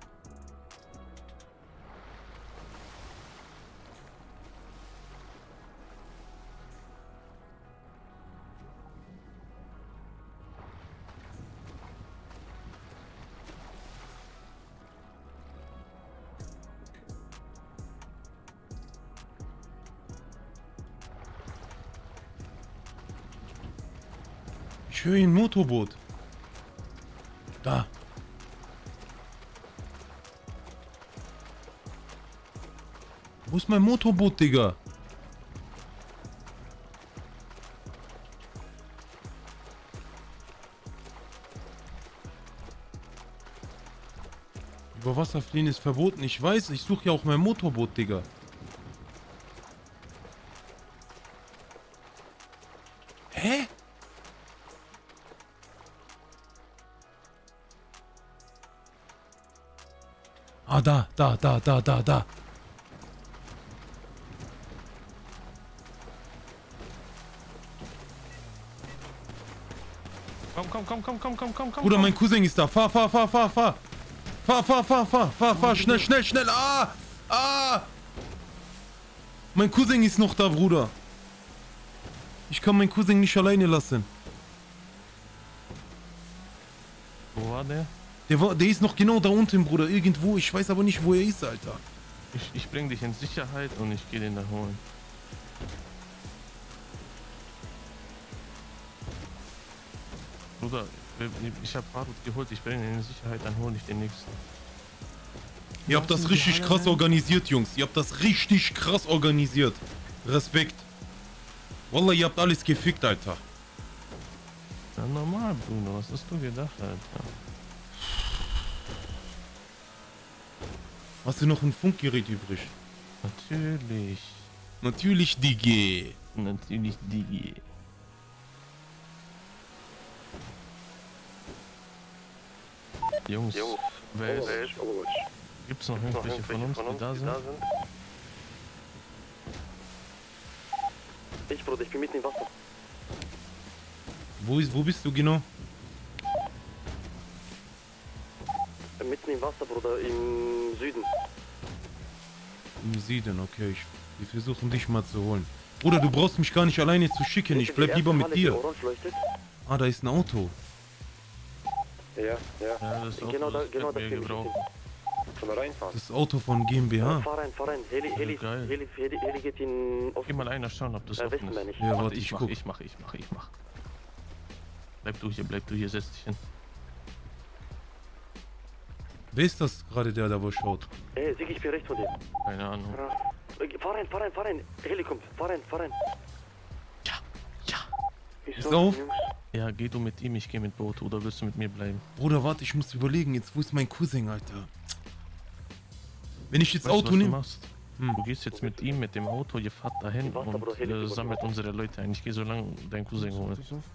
Ich höre ein Motorboot. Da. Wo ist mein Motorboot, Digga? Über Wasser fliehen ist verboten. Ich weiß, ich suche ja auch mein Motorboot, Digga. Hä? Ah, da, da, da, da, da, da. Komm, komm, komm, komm, komm, komm, komm, komm. Bruder, mein Cousin ist da. Fahr, fahr, fahr, fahr, fahr. Fahr, fahr, fahr, fahr, fahr, fahr, schnell, schnell, schnell. Ah! Ah! Mein Cousin ist noch da, Bruder. Ich kann meinen Cousin nicht alleine lassen. Wo war der? Der, war, der ist noch genau da unten, Bruder. Irgendwo. Ich weiß aber nicht, wo er ist, Alter. Ich, ich bring dich in Sicherheit und ich gehe den da holen. Bruder, ich hab Farut geholt, ich bringe ihn in Sicherheit, dann hole ich den nächsten. Ihr habt das richtig krass organisiert, Jungs. Ihr habt das richtig krass organisiert. Respekt. Wallah, ihr habt alles gefickt, Alter. Ja, normal, Bruder. Was hast du gedacht, Alter? Hast du noch ein Funkgerät übrig? Natürlich. Natürlich, Digi. Natürlich, Digi. Jungs, Jungs, wer ist... wer ist Gibt's noch irgendwelche von uns, die da sind? Ich, Bruder, ich bin mitten im Wasser. Wo, ist, wo bist du genau? Mitten im Wasser, Bruder, im Süden. Im Süden, okay. Ich, wir versuchen dich mal zu holen. Bruder, du brauchst mich gar nicht alleine zu schicken. Ich bleib lieber mit dir. Ah, da ist ein Auto. Ja, ja. Ja, das Auto, genau, da, das genau das wir wir gebrauchen. Können wir reinfahren? Das Auto von GmbH. Fahr rein, fahr rein. Heli, Heli, Geil. Heli, Heli, Heli geht in Osten. Geh mal einer schauen, ob das Äh, offen wissen ist. wir nicht. Ja, warte, Warte, ich ich mach, guck. ich mach, ich mach, ich mach. Bleib du hier, bleib du hier, setz dich hin. Wer ist das gerade, der da wo schaut? Ey, Sieg, ich bin rechts von dir. Keine Ahnung. Ja. Fahr rein, fahr rein, fahr rein. Heli kommt, fahr rein, fahr rein. Ja, ja. Ist auf? Ja, geh du mit ihm, ich geh mit Boot, oder willst du mit mir bleiben? Bruder, warte, ich muss überlegen. Jetzt, wo ist mein Cousin, Alter? Wenn ich jetzt Weißt du, Auto was du nehme... machst? Hm. Du gehst jetzt mit ihm, mit dem Auto, ihr fahrt dahin und äh, sammelt unsere Leute ein. Ich geh so lange deinen Cousin holen.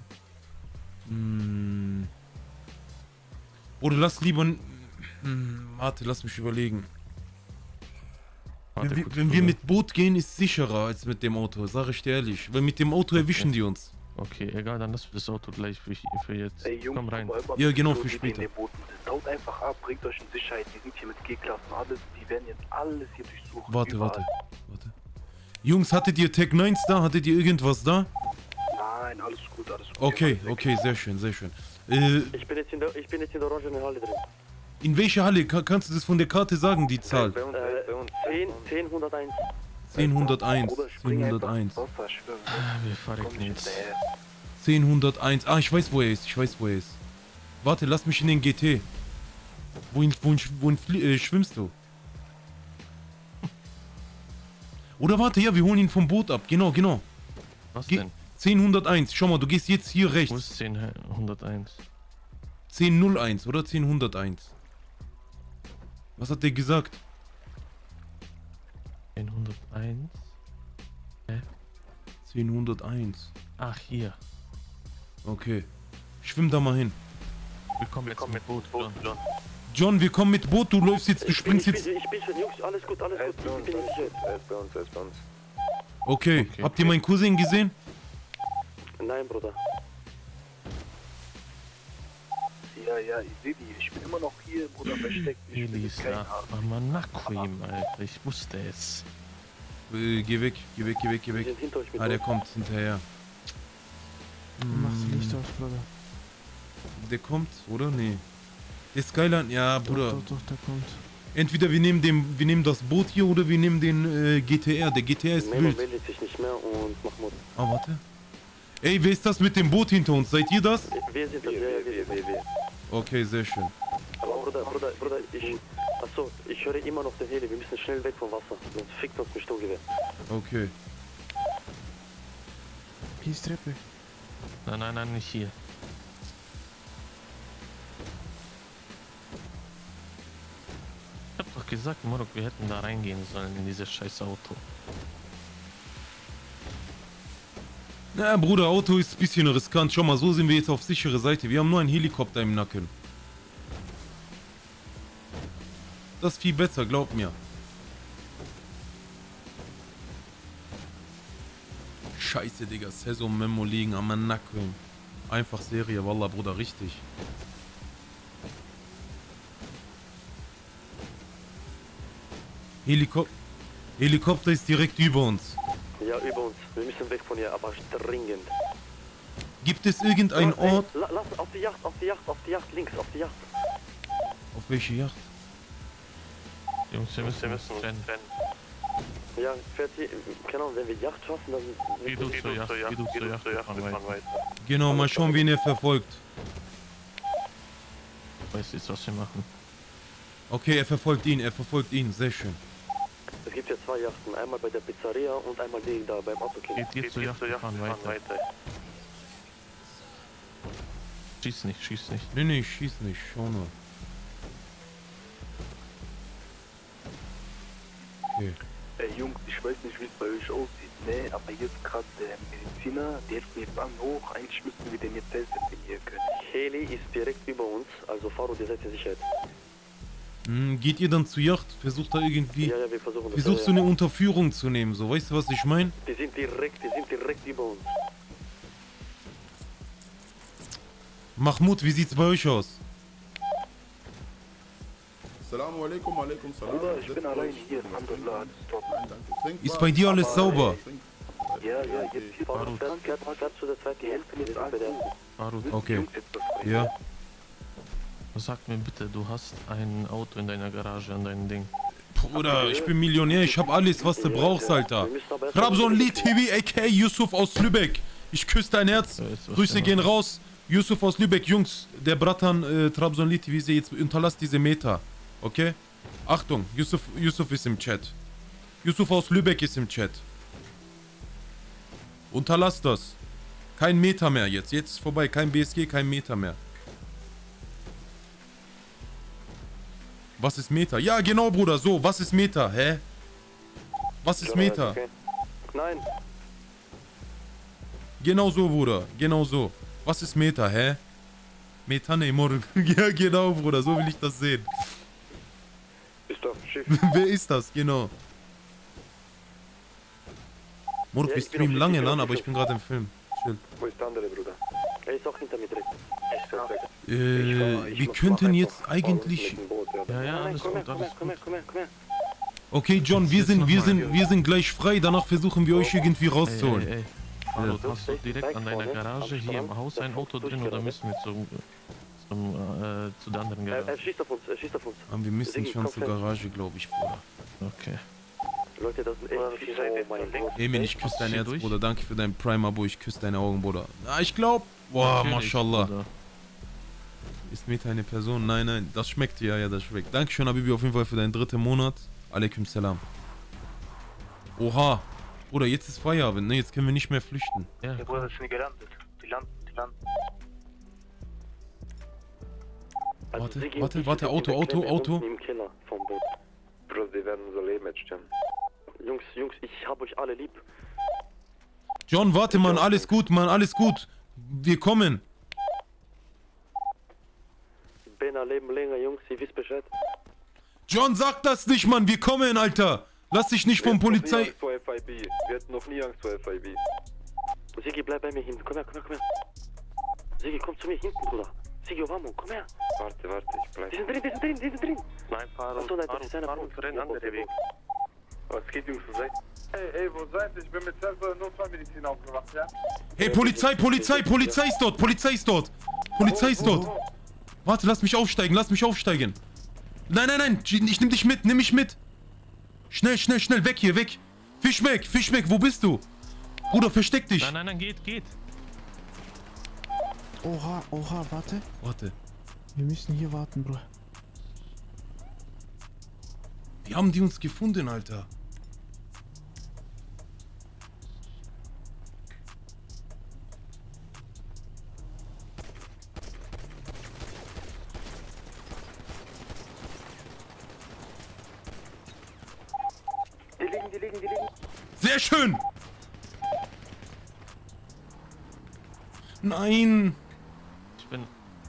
Hm. Oder lass lieber... Hm, warte, lass mich überlegen. Warte, wenn wir, kurz, wenn wir Bruder. mit Boot gehen, ist sicherer als mit dem Auto, sag ich dir ehrlich. Weil mit dem Auto erwischen die uns. Okay, egal, dann lass das Auto gleich für, für jetzt. Ey, Jungs, Komm rein. Ja, genau, für die, die später. in den Booten sind. Haut einfach ab, bringt euch in Sicherheit. Die sind hier mit G-Klassen, alles. Die werden jetzt alles hier durchsuchen. Warte, überall. warte, warte. Jungs, hattet ihr Tech neun da? Hattet ihr irgendwas da? Nein, alles gut, alles gut. Okay, okay, sehr schön, sehr schön. Äh, Ich bin jetzt in der, ich bin jetzt in der orangenen Halle drin. in welcher Halle? Ka- kannst du das von der Karte sagen, die Zahl? Äh, zehn, zehn, hunderteins. zehnhunderteins, zehnhunderteins. Wir verrecken jetzt. zehnhunderteins. Ah, ich weiß, wo er ist. Ich weiß, wo er ist. Warte, lass mich in den G T. Wohin, wohin, wohin flie- äh, schwimmst du? Oder warte, ja, wir holen ihn vom Boot ab. Genau, genau. Was Ge denn? zehnhunderteins. Schau mal, du gehst jetzt hier Wo rechts. ist zehnhunderteins? zehnhunderteins oder zehnhunderteins? Was hat der gesagt? zehnhunderteins? Hä? zehnhunderteins. Ach, hier. Okay. Schwimm da mal hin. Wir kommen jetzt mit Boot, John. John. John, wir kommen mit Boot. Du läufst jetzt, du springst ich jetzt. Bin, ich bin schon, Jungs, alles gut, alles gut. Ich bin nicht sicher. Er ist bei uns, er ist bei uns. Okay. Habt ihr meinen Cousin gesehen? Nein, Bruder. Ja, ja, ich sehe die. Ich bin immer noch hier, Bruder, versteckt. Ich bin jetzt kein Elisa Amanaquim, Alter. Ich wusste es. Äh, geh weg, geh weg, geh weg, geh weg. sind hinter euch mit Ah, der Boot. kommt hinterher. Mach das Licht aus, Bruder. Der kommt, oder? Nee. Der Skyline, ja, Bruder. Doch, doch, der kommt. Entweder wir nehmen, den, wir nehmen das Boot hier oder wir nehmen den äh, G T R. Der G T R ist Memo wild. meldet sich nicht mehr und Mahmoud. Ah, warte. Ey, wer ist das mit dem Boot hinter uns? Seid ihr das? Wir sind das, ja, ja, wir, wir, wir. Okay, sehr schön. Aber Bruder, Bruder, Bruder, ich... Achso, ich höre immer noch den Heli. Wir müssen schnell weg vom Wasser. Sonst fickt uns mit Sturmgewehr. Okay. Hier ist Treppe. Nein, nein, nein, nicht hier. Ich hab doch gesagt, Morok, wir hätten da reingehen sollen in dieses scheiß Auto. Na, Bruder, Auto ist ein bisschen riskant. Schau mal, so sind wir jetzt auf sichere Seite. Wir haben nur einen Helikopter im Nacken. Das ist viel besser, glaub mir. Scheiße, Digga. Saison Memo liegen am Nacken. Einfach Serie, Wallah, Bruder, richtig. Helikopter. Helikopter ist direkt über uns. Ja, über uns. Wir müssen weg von hier, aber dringend. Gibt es irgendeinen Ey, Ort? la- Lass auf die Yacht, auf die Yacht, auf die Yacht, links, auf die Yacht. Auf welche Yacht? Jungs, wir müssen, wir müssen rennen. Ja, fährt die, keine Ahnung, wenn wir Yacht schaffen, dann... Geh du zur Yacht, geh du zur Yacht, wir fahren weiter. Genau, mal schauen, wen er verfolgt. Weiß jetzt, was wir machen. Okay, er verfolgt ihn, er verfolgt ihn, sehr schön. Es gibt ja zwei Yachten, einmal bei der Pizzeria und einmal die da beim Autokino. Geht, geht zur Yacht, wir fahren weiter. Schieß nicht, schieß nicht. Nee, nee, ich schieß nicht, schau nur. Okay. Ey Jungs, ich weiß nicht, wie es bei euch aussieht, ne, aber jetzt gerade der Mediziner, der hilft mir jetzt an hoch, eigentlich müssten wir den jetzt helfen, wenn ihr könnt. Heli ist direkt über uns, also Faro, ihr seid in Sicherheit. Hm, geht ihr dann zur Yacht? Versucht da irgendwie... Ja, ja, wir versuchen das. Versuchst ja, du ja. eine Unterführung zu nehmen, so, weißt du, was ich meine? Die sind direkt, die sind direkt über uns. Mahmoud, wie sieht's bei euch aus? Assalamu alaikum, alaikum salam. Bruder, ich bin allein hier, Alhamdulillah, top. Ist bei dir alles sauber? Ja, ja, jetzt hier Faro, kannst du der zweiten die helfen jetzt an. Farut, Okay. Ja. sag mir bitte, du hast ein Auto in deiner Garage an deinem Ding. Bruder, ich bin Millionär, ich hab alles, was du brauchst, Alter. Trabzon Lee T V, aka Yusuf aus Lübeck. Ich küsse dein Herz. Grüße gehen raus. Yusuf aus Lübeck, Jungs, der Bratan äh, Trabzon Lee T V, jetzt unterlasst diese Meter. Okay? Achtung, Yusuf, Yusuf ist im Chat. Yusuf aus Lübeck ist im Chat. Unterlasst das. Kein Meter mehr jetzt. Jetzt ist vorbei. Kein B S G, kein Meter mehr. Was ist Meter? Ja, genau, Bruder. So, was ist Meter? Hä? Was ist Meter? Okay. Nein. Genau so, Bruder. Genau so. Was ist Meter, hä? Meter, ne, morgen. Ja, genau, Bruder. So will ich das sehen. Ist doch Schiff. Wer ist das? Genau. Morgen, Ja, wir ich bin auf streamen Schiff, lange ich bin an, auf aber Schiff. ich bin gerade im Film. Chill. Wo ist der andere, Bruder? Er ist auch hinter mir direkt. Perfekt. Äh, wir könnten jetzt eigentlich... Ja, ja, alles komm her, gut, komm her, alles komm her, komm her, komm her. Okay, John, wir sind, wir sind, wir sind gleich frei. Danach versuchen wir euch irgendwie rauszuholen. Ey, ey, ey. Farut, hast du direkt an deiner Garage hier im Haus ein Auto drin oder müssen wir zum, zum, äh, zu der anderen Er, er Garage? schießt auf uns, er schießt auf uns. Aber wir müssen Sigi, schon komm zur fest. Garage, glaube ich, Bruder. Okay. Leute, das sind echt viele. Oh mein Gott. Emil, ich küsse dein hier Herz, durch? Bruder. Danke für dein Prime-Abo. Ich küsse deine Augen, Bruder. Ah, ich glaube... Boah, Natürlich, mashallah. Bruder. Ist Meta eine Person? Nein, nein. Das schmeckt ja, ja, das schmeckt. Dankeschön, Habibi, auf jeden Fall für deinen dritten Monat. Alaikum salam. Oha. Bruder, jetzt ist Feierabend, ne? Jetzt können wir nicht mehr flüchten. Ja, Ja, Bruder, sind die gelandet. Die landen, die landen. Also Warte, Sigi und warte, ich warte, sind Auto, direkt Auto, neben Auto. uns Im Keller vom Boot. Bro, die werden unser Leben jetzt stimmen. Jungs, Jungs, ich hab euch alle lieb. John, warte, Mann. Alles gut, Mann. Alles gut. Wir kommen. Bena leben länger, Jungs, ihr wisst Bescheid. John, sag das nicht, Mann. Wir kommen, Alter. Lass dich nicht von Polizei... vor F I B. Wir hatten noch nie Angst vor F I B. Sigi, bleib bei mir hinten. Komm her, komm her, komm her. Sigi, komm zu mir hinten, Bruder. Sigi, Obama, komm her. Warte, warte, ich bleib. Die sind drin, die sind drin, die sind drin. Nein, fahren, Achso, nein, das fahren, ist einer fahren von für einen anderen Weg. Was geht, Jungs, wo seid Ey, ey, wo seid ihr? Ich bin mit selber Notfallmedizin aufgewacht, ja? Hey, Polizei, Polizei, Polizei ist dort. Polizei ist dort. Polizei ist dort. Warte, lass mich aufsteigen. Lass mich aufsteigen. Nein, nein, nein. Ich nehm dich mit. Nimm mich mit. Schnell, schnell, schnell. Weg hier, weg. Fischmeck, Fischmeck, wo bist du? Bruder, versteck dich. Nein, nein, nein, geht, geht. Oha, oha, warte. Warte. Wir müssen hier warten, Bro. Wie haben die uns gefunden, Alter? Die liegen, die liegen, die liegen. Sehr schön. Nein. Ich bin...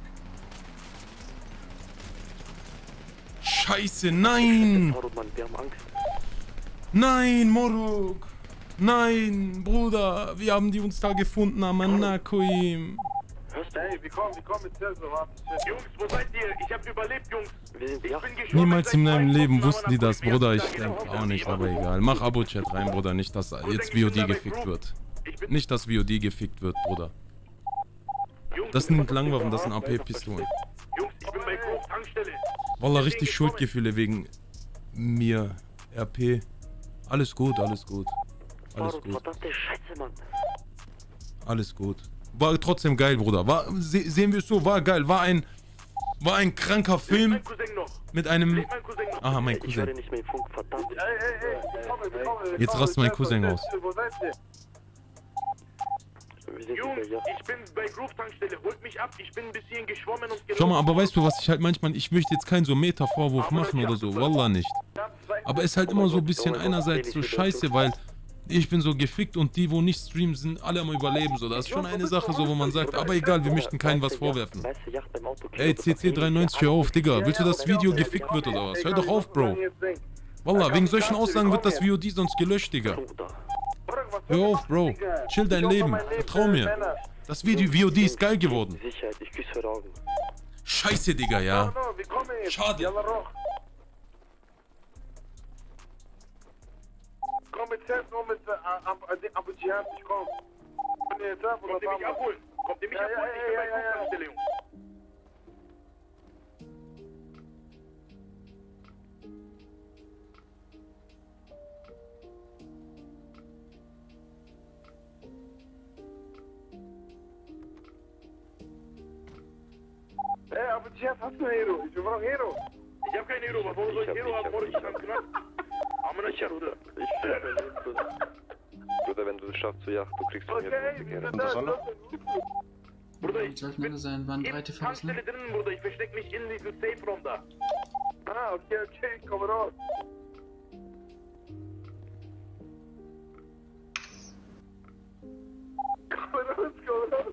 Scheiße, nein. Farut, Mann, wir haben Angst. Nein, Moruk. Nein, Bruder. Wir haben die uns da gefunden, Amanakoim. Hörst du? Ey, nee, wir kommen, wir kommen mit Celso, warte. Jungs, wo seid ihr? Ich hab überlebt, Jungs. Wir sind ich ja. bin geschwommen Niemals seit in meinem zwei Leben Stunden, wussten die aber das, nach Bruder. Ich fünf denke Minuten auch nicht, aber egal. Mach Abo-Chat rein, Bruder. Nicht, dass jetzt V O D gefickt wird. Nicht, dass V O D gefickt wird, Bruder. Das sind Langwaffen, das sind A P-Pistolen. Jungs, ich bin bei Grove Tankstelle. Wallah, richtig Schuldgefühle wegen mir. R P. Alles gut, alles gut. Alles gut. Verdammte Scheiße, Mann. Alles gut. War trotzdem geil, Bruder. War, se sehen wir es so, war geil. War ein, war ein kranker Film mit einem... Aha, mein Cousin. Jetzt rast mein Cousin aus. Jungs, ich bin bei Grove Tankstelle. Holt mich ab. Ich bin ein bisschen geschwommen und Schau mal, aber weißt du, was ich halt manchmal... Ich möchte jetzt keinen so Meta-Vorwurf machen oder so. Wallah nicht. Aber es ist halt immer so ein bisschen einerseits so scheiße, weil... Ich bin so gefickt und die, wo nicht streamen, sind alle am Überleben. So, das ist schon eine Sache, so, wo man sagt, aber egal, wir möchten keinem was vorwerfen. Ey, C C dreiundneunzig, hör auf, Digga. Willst du, dass das Video gefickt wird oder was? Hör doch auf, Bro. Wallah, wegen solchen Aussagen wird das V O D sonst gelöscht, Digga. Hör auf, Bro. Chill dein Leben. Vertrau mir. Das Video V O D ist geil geworden. Scheiße, Digga, ja. Schade. Komm mit Celso und mit Abu Jihad, ich komm. Kommt ihr jetzt ab oder Kommt ihr mich abholen? Kommt ihr mich abholen? Ich bin bei Grove Tankstelle, Jungs. Ey, Abu Jihad, hast du Hero? Ich brauch Hero. Ich hab kein Hero, warum soll ich Hero haben? Morgen ist dann knapp. Aber nicht, Bruder. Ich bin Bruder. Bruder, wenn du es schaffst zur Yacht, du kriegst von mir gerne. Und das soll Bruder, ich soll nur sein, waren drei T Vs, ne? Tankstelle drinnen, Bruder. Ich versteck mich in diesem Safe-Raum da. Ah, okay, okay, komm raus. Komm raus, komm raus.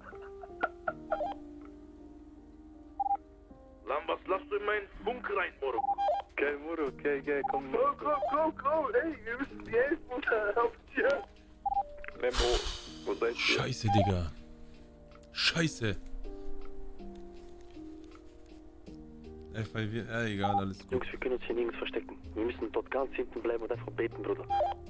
Lambas, lass du in meinen Funk rein, Moro. Okay, Moro, okay, okay, komm. Komm, komm, komm, komm, ey, wir müssen die helfen, Bruder, auf dir. Memo, wo seid ihr? Scheiße, Digga. Scheiße. F I V, ja, egal, alles gut. Jungs, wir können uns hier nirgends verstecken. Wir müssen dort ganz hinten bleiben und einfach beten, Bruder.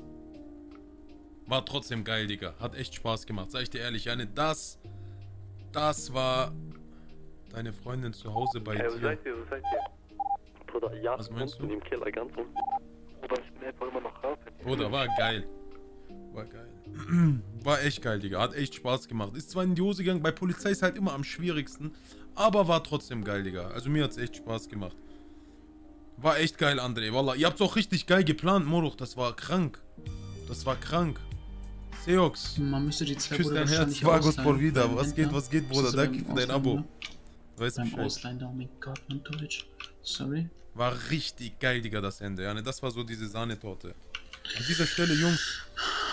War trotzdem geil, Digga. Hat echt Spaß gemacht. Sag ich dir ehrlich, Janne, das... Das war... Deine Freundin zu Hause bei hey, dir. Wo seid ihr, wo seid ihr? Bruder, ja, was meinst du? Im Keller ganz unten. Bruder, ich bin einfach immer noch raus. Bruder, war geil. War geil. War echt geil, Digga. Hat echt Spaß gemacht. Ist zwar in die Hose gegangen, bei Polizei ist halt immer am schwierigsten, aber war trotzdem geil, Digga. Also mir hat's echt Spaß gemacht. War echt geil, André. Wallah, ihr habt's auch richtig geil geplant, Moruch. Das war krank. Das war krank. Seox. Man müsste die zwei Küss dein Herz. Vagos por vida. Was geht, was geht, Bruder? Danke für dein Abo. Weißt du Bescheid. Ausleihen, oh mein Gott, mein Deutsch. Sorry. War richtig geil, Digga, das Ende. Ja, ne, das war so diese Sahnetorte. An dieser Stelle, Jungs.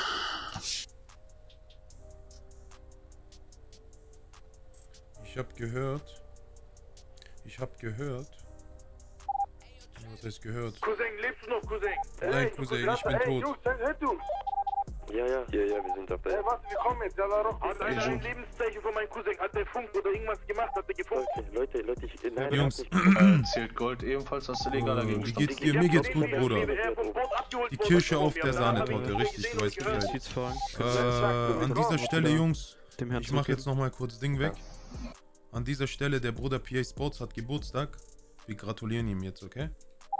Ich hab gehört. Ich hab gehört. Was heißt gehört? Cousin, lebst du noch, Cousin? Nein, Hey, Cousin, du ich bin hey, tot. Jungs, hört du? Ja, ja, ja, ja, wir sind auf der. Ey, warte, wir kommen jetzt, ja, da roch. Hat einer ein Lebenszeichen von meinem Cousin? Hat der Funk oder irgendwas gemacht? Hat der gefunkt? Leute, Leute, ich... Nein, Jungs. Zählt Gold ebenfalls aus der legalen Oh, wie geht's dir? Mir geht's gut, Bruder. Die Kirsche auf der Sahnetorte, richtig, du weißt Bescheid. Äh, an dieser Stelle, Jungs, ich mach jetzt nochmal kurz Ding weg. An dieser Stelle, der Bruder P A Sports hat Geburtstag. Wir gratulieren ihm jetzt, okay?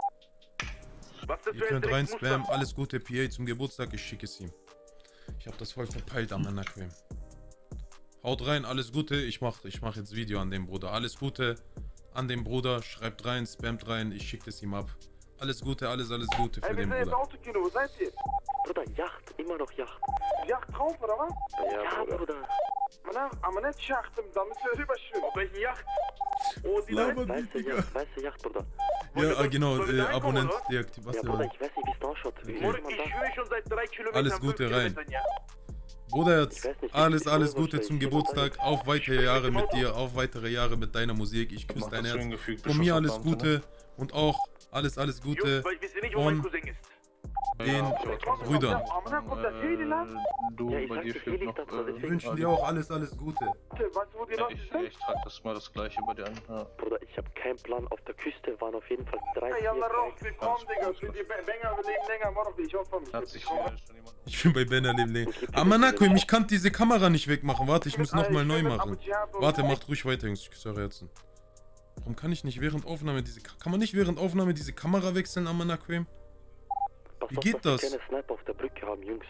Ihr könnt rein spammen, alles Gute P A zum Geburtstag, ich schicke es ihm. Ich hab das voll verpeilt am Anaquem. Haut rein, alles Gute, ich mach, ich mach jetzt Video an dem Bruder. Alles Gute an dem Bruder, schreibt rein, spammt rein, ich schicke es ihm ab. Alles Gute, alles, alles Gute für Ey, den wir sind Bruder. jetzt Autokino, wo seid ihr? Bruder, Yacht, immer noch Yacht. Yacht drauf, oder was? Ja, ja Bruder. Bruder. Man, aber nicht Yacht, da müssen wir rüberschwimmen. Auf welchen Yacht? Oh, die Weiße Yacht, weiße Yacht, Bruder. Ja, genau, äh, Abonnent deaktiviert. Was ja, der Bruder, war? ich weiß nicht, wie es da ausschaut. Okay. Ich schwöre schon seit drei Kilometern. Alles Gute rein. Bruder, jetzt alles, alles Gute zum Geburtstag. Auf weitere Jahre mit dir, auf weitere Jahre mit deiner Musik. Ich küsse dein Herz. Von mir alles Gute und auch alles, alles Gute von den Brüdern. Du, Ja, ich bei sag dir dir, fehlt Heli noch... da drin, Äh, deswegen- Wünschen dir auch alles, alles Gute. Weißt du, wo die ja, Leute ich, sind? ich trage das mal das gleiche bei dir an. Ja. Bruder, ich hab keinen Plan. Auf der Küste waren auf jeden Fall drei, Hey, vier Yalla, Roch, Bikes. willkommen, Digga. Für die Banger, wir leben länger, Morgen, ich hoffe mich. Hat sich hier schon jemand... Ich bin bei Benner Leben länger. Amanakoim, ich kann diese Kamera nicht wegmachen. Warte, ich muss nochmal neu machen. Warte, macht ruhig weiter, Jungs. Ich küsse eure Herzen. Warum kann ich nicht während Aufnahme diese... Kann man nicht während Aufnahme diese Kamera wechseln, Amanakoim? Pass Wie auf, geht dass das? wir keine Sniper auf der Brücke haben, Jungs.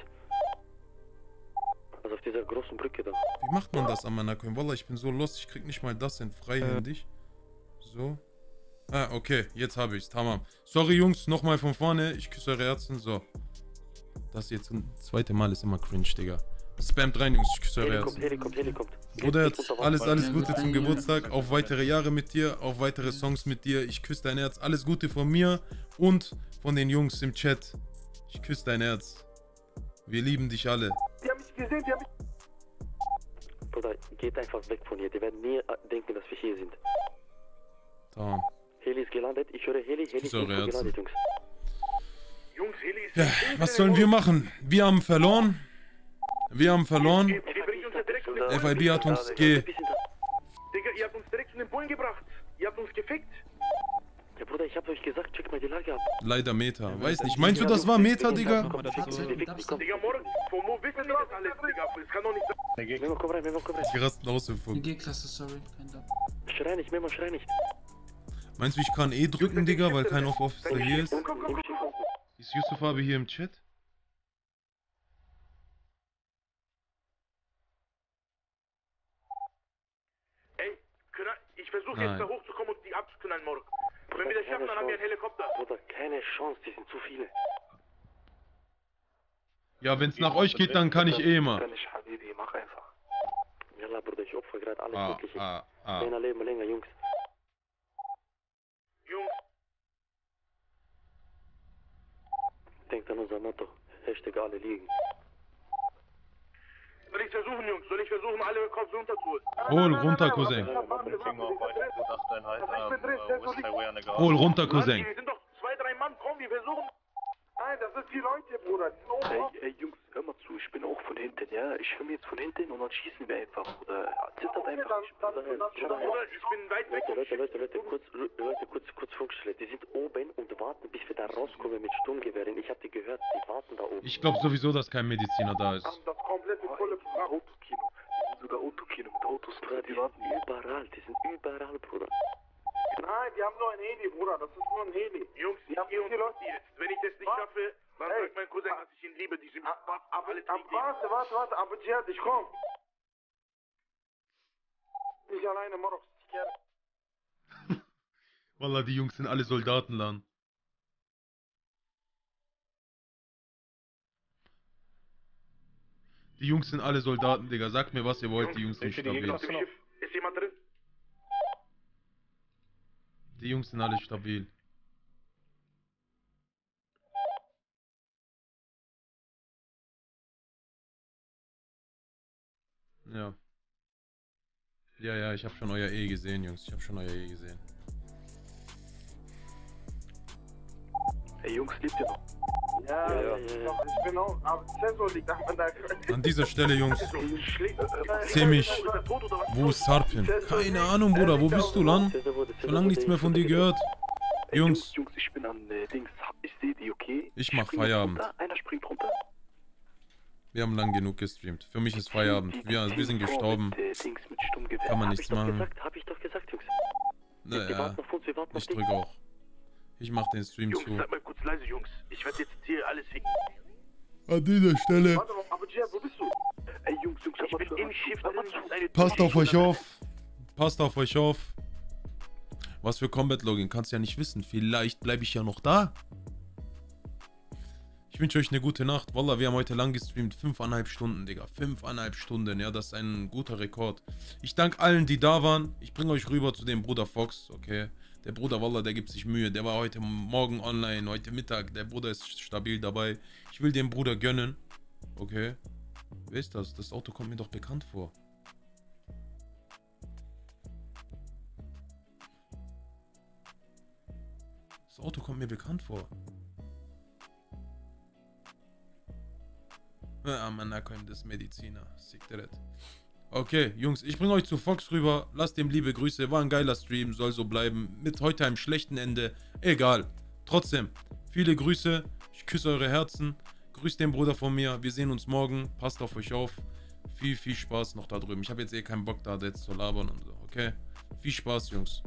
Also auf dieser großen Brücke da. Wie macht man das, Amanakoim? Wallah, ich bin so lost, ich krieg nicht mal das hin, freihändig. So. Ah, okay, jetzt habe ich's, tamam. Sorry, Jungs, nochmal von vorne. Ich küsse eure Herzen, so. Das jetzt ein zweites Mal ist immer cringe, Digga. Spamt rein, Jungs, ich küsse eure Heli kommt, Herzen. Heli kommt, Heli kommt. Bruder, jetzt alles, alles Gute zum Geburtstag. Auf weitere Jahre mit dir, auf weitere Songs mit dir. Ich küsse dein Herz. Alles Gute von mir und von den Jungs im Chat. Ich küsse dein Herz. Wir lieben dich alle. Die haben mich gesehen, die haben mich... Bruder, geht einfach weg von hier. Die werden nie äh, denken, dass wir hier sind. Tamam. Heli ist gelandet. Ich höre Heli, Heli ist Küsse eure gelandet, Herzen. Jungs. Jungs, Heli ist... Ja, was sollen wir machen? Wir haben verloren. Wir haben verloren. Die bringen uns ja direkt in den F I B hat uns ge... Digga, ihr habt uns direkt in den Bullen gebracht. Ihr habt uns gefickt. Ja, Bruder, ich hab euch gesagt, check mal die Lage ab. Leider Meta. Weiß nicht. Meinst du, das war Meta, Digga? Digga, morgen, von wo wissen die das alles, Digga? Es kann doch nicht sein. Memo, komm rein, Memo, komm rein. Die rasten aus im Funk. G-Klasse, sorry. Kein Dank. Schrei nicht, Memo, schrei nicht. Meinst du, ich kann eh drücken, Digga, weil kein Off-Officer hier ist? Ist Yusuf Abi hier im Chat? Ey, können, ich versuche jetzt Nein. da hochzukommen und die abzuknallen morgen. Wenn wir das schaffen, dann haben wir einen Helikopter. Bruder, keine Chance, die sind zu viele. Ja, wenn's nach euch geht, dann kann ich eh immer. Kann ich, Habibi, mach einfach. Jalla, Bruder, ich opfer gerade alles Ah, Mögliche. ah, ah. Länger leben, länger, Jungs. Jungs. Denkt an unser Motto. Hashtag alle liegen. Soll ich versuchen, Jungs? Soll ich versuchen, alle Cops runterzuholen? Hol runter, Cousin. Hol runter, Cousin. Wir sind doch zwei, drei Mann. Komm, wir versuchen... Nein, das sind die Leute, Bruder. Die sind oben. Ey, ey, Jungs, hör mal zu, ich bin auch von hinten, ja? Ich höre mir jetzt von hinten und dann schießen wir einfach, oder zittert einfach nicht. Bruder, ich bin weit weg. Leute, Leute, Leute, kurz, Leute, kurz, kurz Funkstelle. Die sind oben und warten, bis wir da rauskommen mit Sturmgewehren. Ich hab die gehört, die warten da oben. Ich glaube sowieso, dass kein Mediziner da ist. Das komplette volle Programm. Autokino. Die sind sogar Autokino mit Autos Bruder, drin. die warten überall, die sind überall, Bruder. Nein, die haben nur ein Heli, Bruder. Das ist nur ein Heli. Jungs, ich gehe und Leute jetzt. Wenn ich das nicht schaffe, dann sagt mein Cousin, dass ich ihn liebe. Die sind aber, alle warte, warte, warte. Aber Djihad, ich komm. Nicht alleine, Morok. Wallah, die Jungs sind alle Soldaten, Lan. Die Jungs sind alle Soldaten, Digga. Sagt mir, was ihr wollt, die Jungs sind stabil. Ist jemand drin? Die Jungs sind alle stabil. Ja. Ja, ja, ich habe schon euer E gesehen, Jungs. Ich habe schon euer E gesehen. Ey, Jungs, lebt ihr noch? Ja, ja, ja, ja. Ich bin auch, aber Sensor liegt an der... An dieser Stelle, Jungs. Seh mich. Wo ist Sarpin? Keine Ahnung, Bruder. Wo bist du, Lan? Schon lange nichts mehr von dir gehört. Jungs. Jungs, ich bin an äh, Dings. Ich sehe die, okay? Ich mach Spring Feierabend. runter. Einer springt runter. Wir haben lang genug gestreamt. Für mich ist Feierabend. Wir, wir sind gestorben. Kann man nichts machen. Hab ich doch gesagt, Jungs. Naja, ich drück auch. Ich mach den Stream Jungs, zu. seid mal kurz leise, Jungs. Ich werde jetzt hier alles ficken. An dieser Stelle. Warte mal, aber Djihad, wo bist du? Ey, Jungs, Jungs, ich bin im Schiff drin. Das ist eine Passt auf euch auf. Passt auf euch auf. Was für Combat Login kannst du ja nicht wissen. Vielleicht bleibe ich ja noch da. Ich wünsche euch eine gute Nacht. Wallah, wir haben heute lang gestreamt. Fünfeinhalb Stunden, Digga. Fünfeinhalb Stunden. Ja, das ist ein guter Rekord. Ich danke allen, die da waren. Ich bringe euch rüber zu dem Bruder Fox, okay? Der Bruder Wallah, der gibt sich Mühe. Der war heute Morgen online, heute Mittag. Der Bruder ist stabil dabei. Ich will dem Bruder gönnen. Okay. Wer ist das? Das Auto kommt mir doch bekannt vor. Das Auto kommt mir bekannt vor. Ah, man, da kommt das Mediziner. Sick Okay, Jungs, ich bringe euch zu Fox rüber. Lasst ihm liebe Grüße. War ein geiler Stream, soll so bleiben. Mit heute einem schlechten Ende. Egal. Trotzdem, viele Grüße. Ich küsse eure Herzen. Grüßt den Bruder von mir. Wir sehen uns morgen. Passt auf euch auf. Viel, viel Spaß noch da drüben. Ich habe jetzt eh keinen Bock da jetzt zu labern und so. Okay? Viel Spaß, Jungs.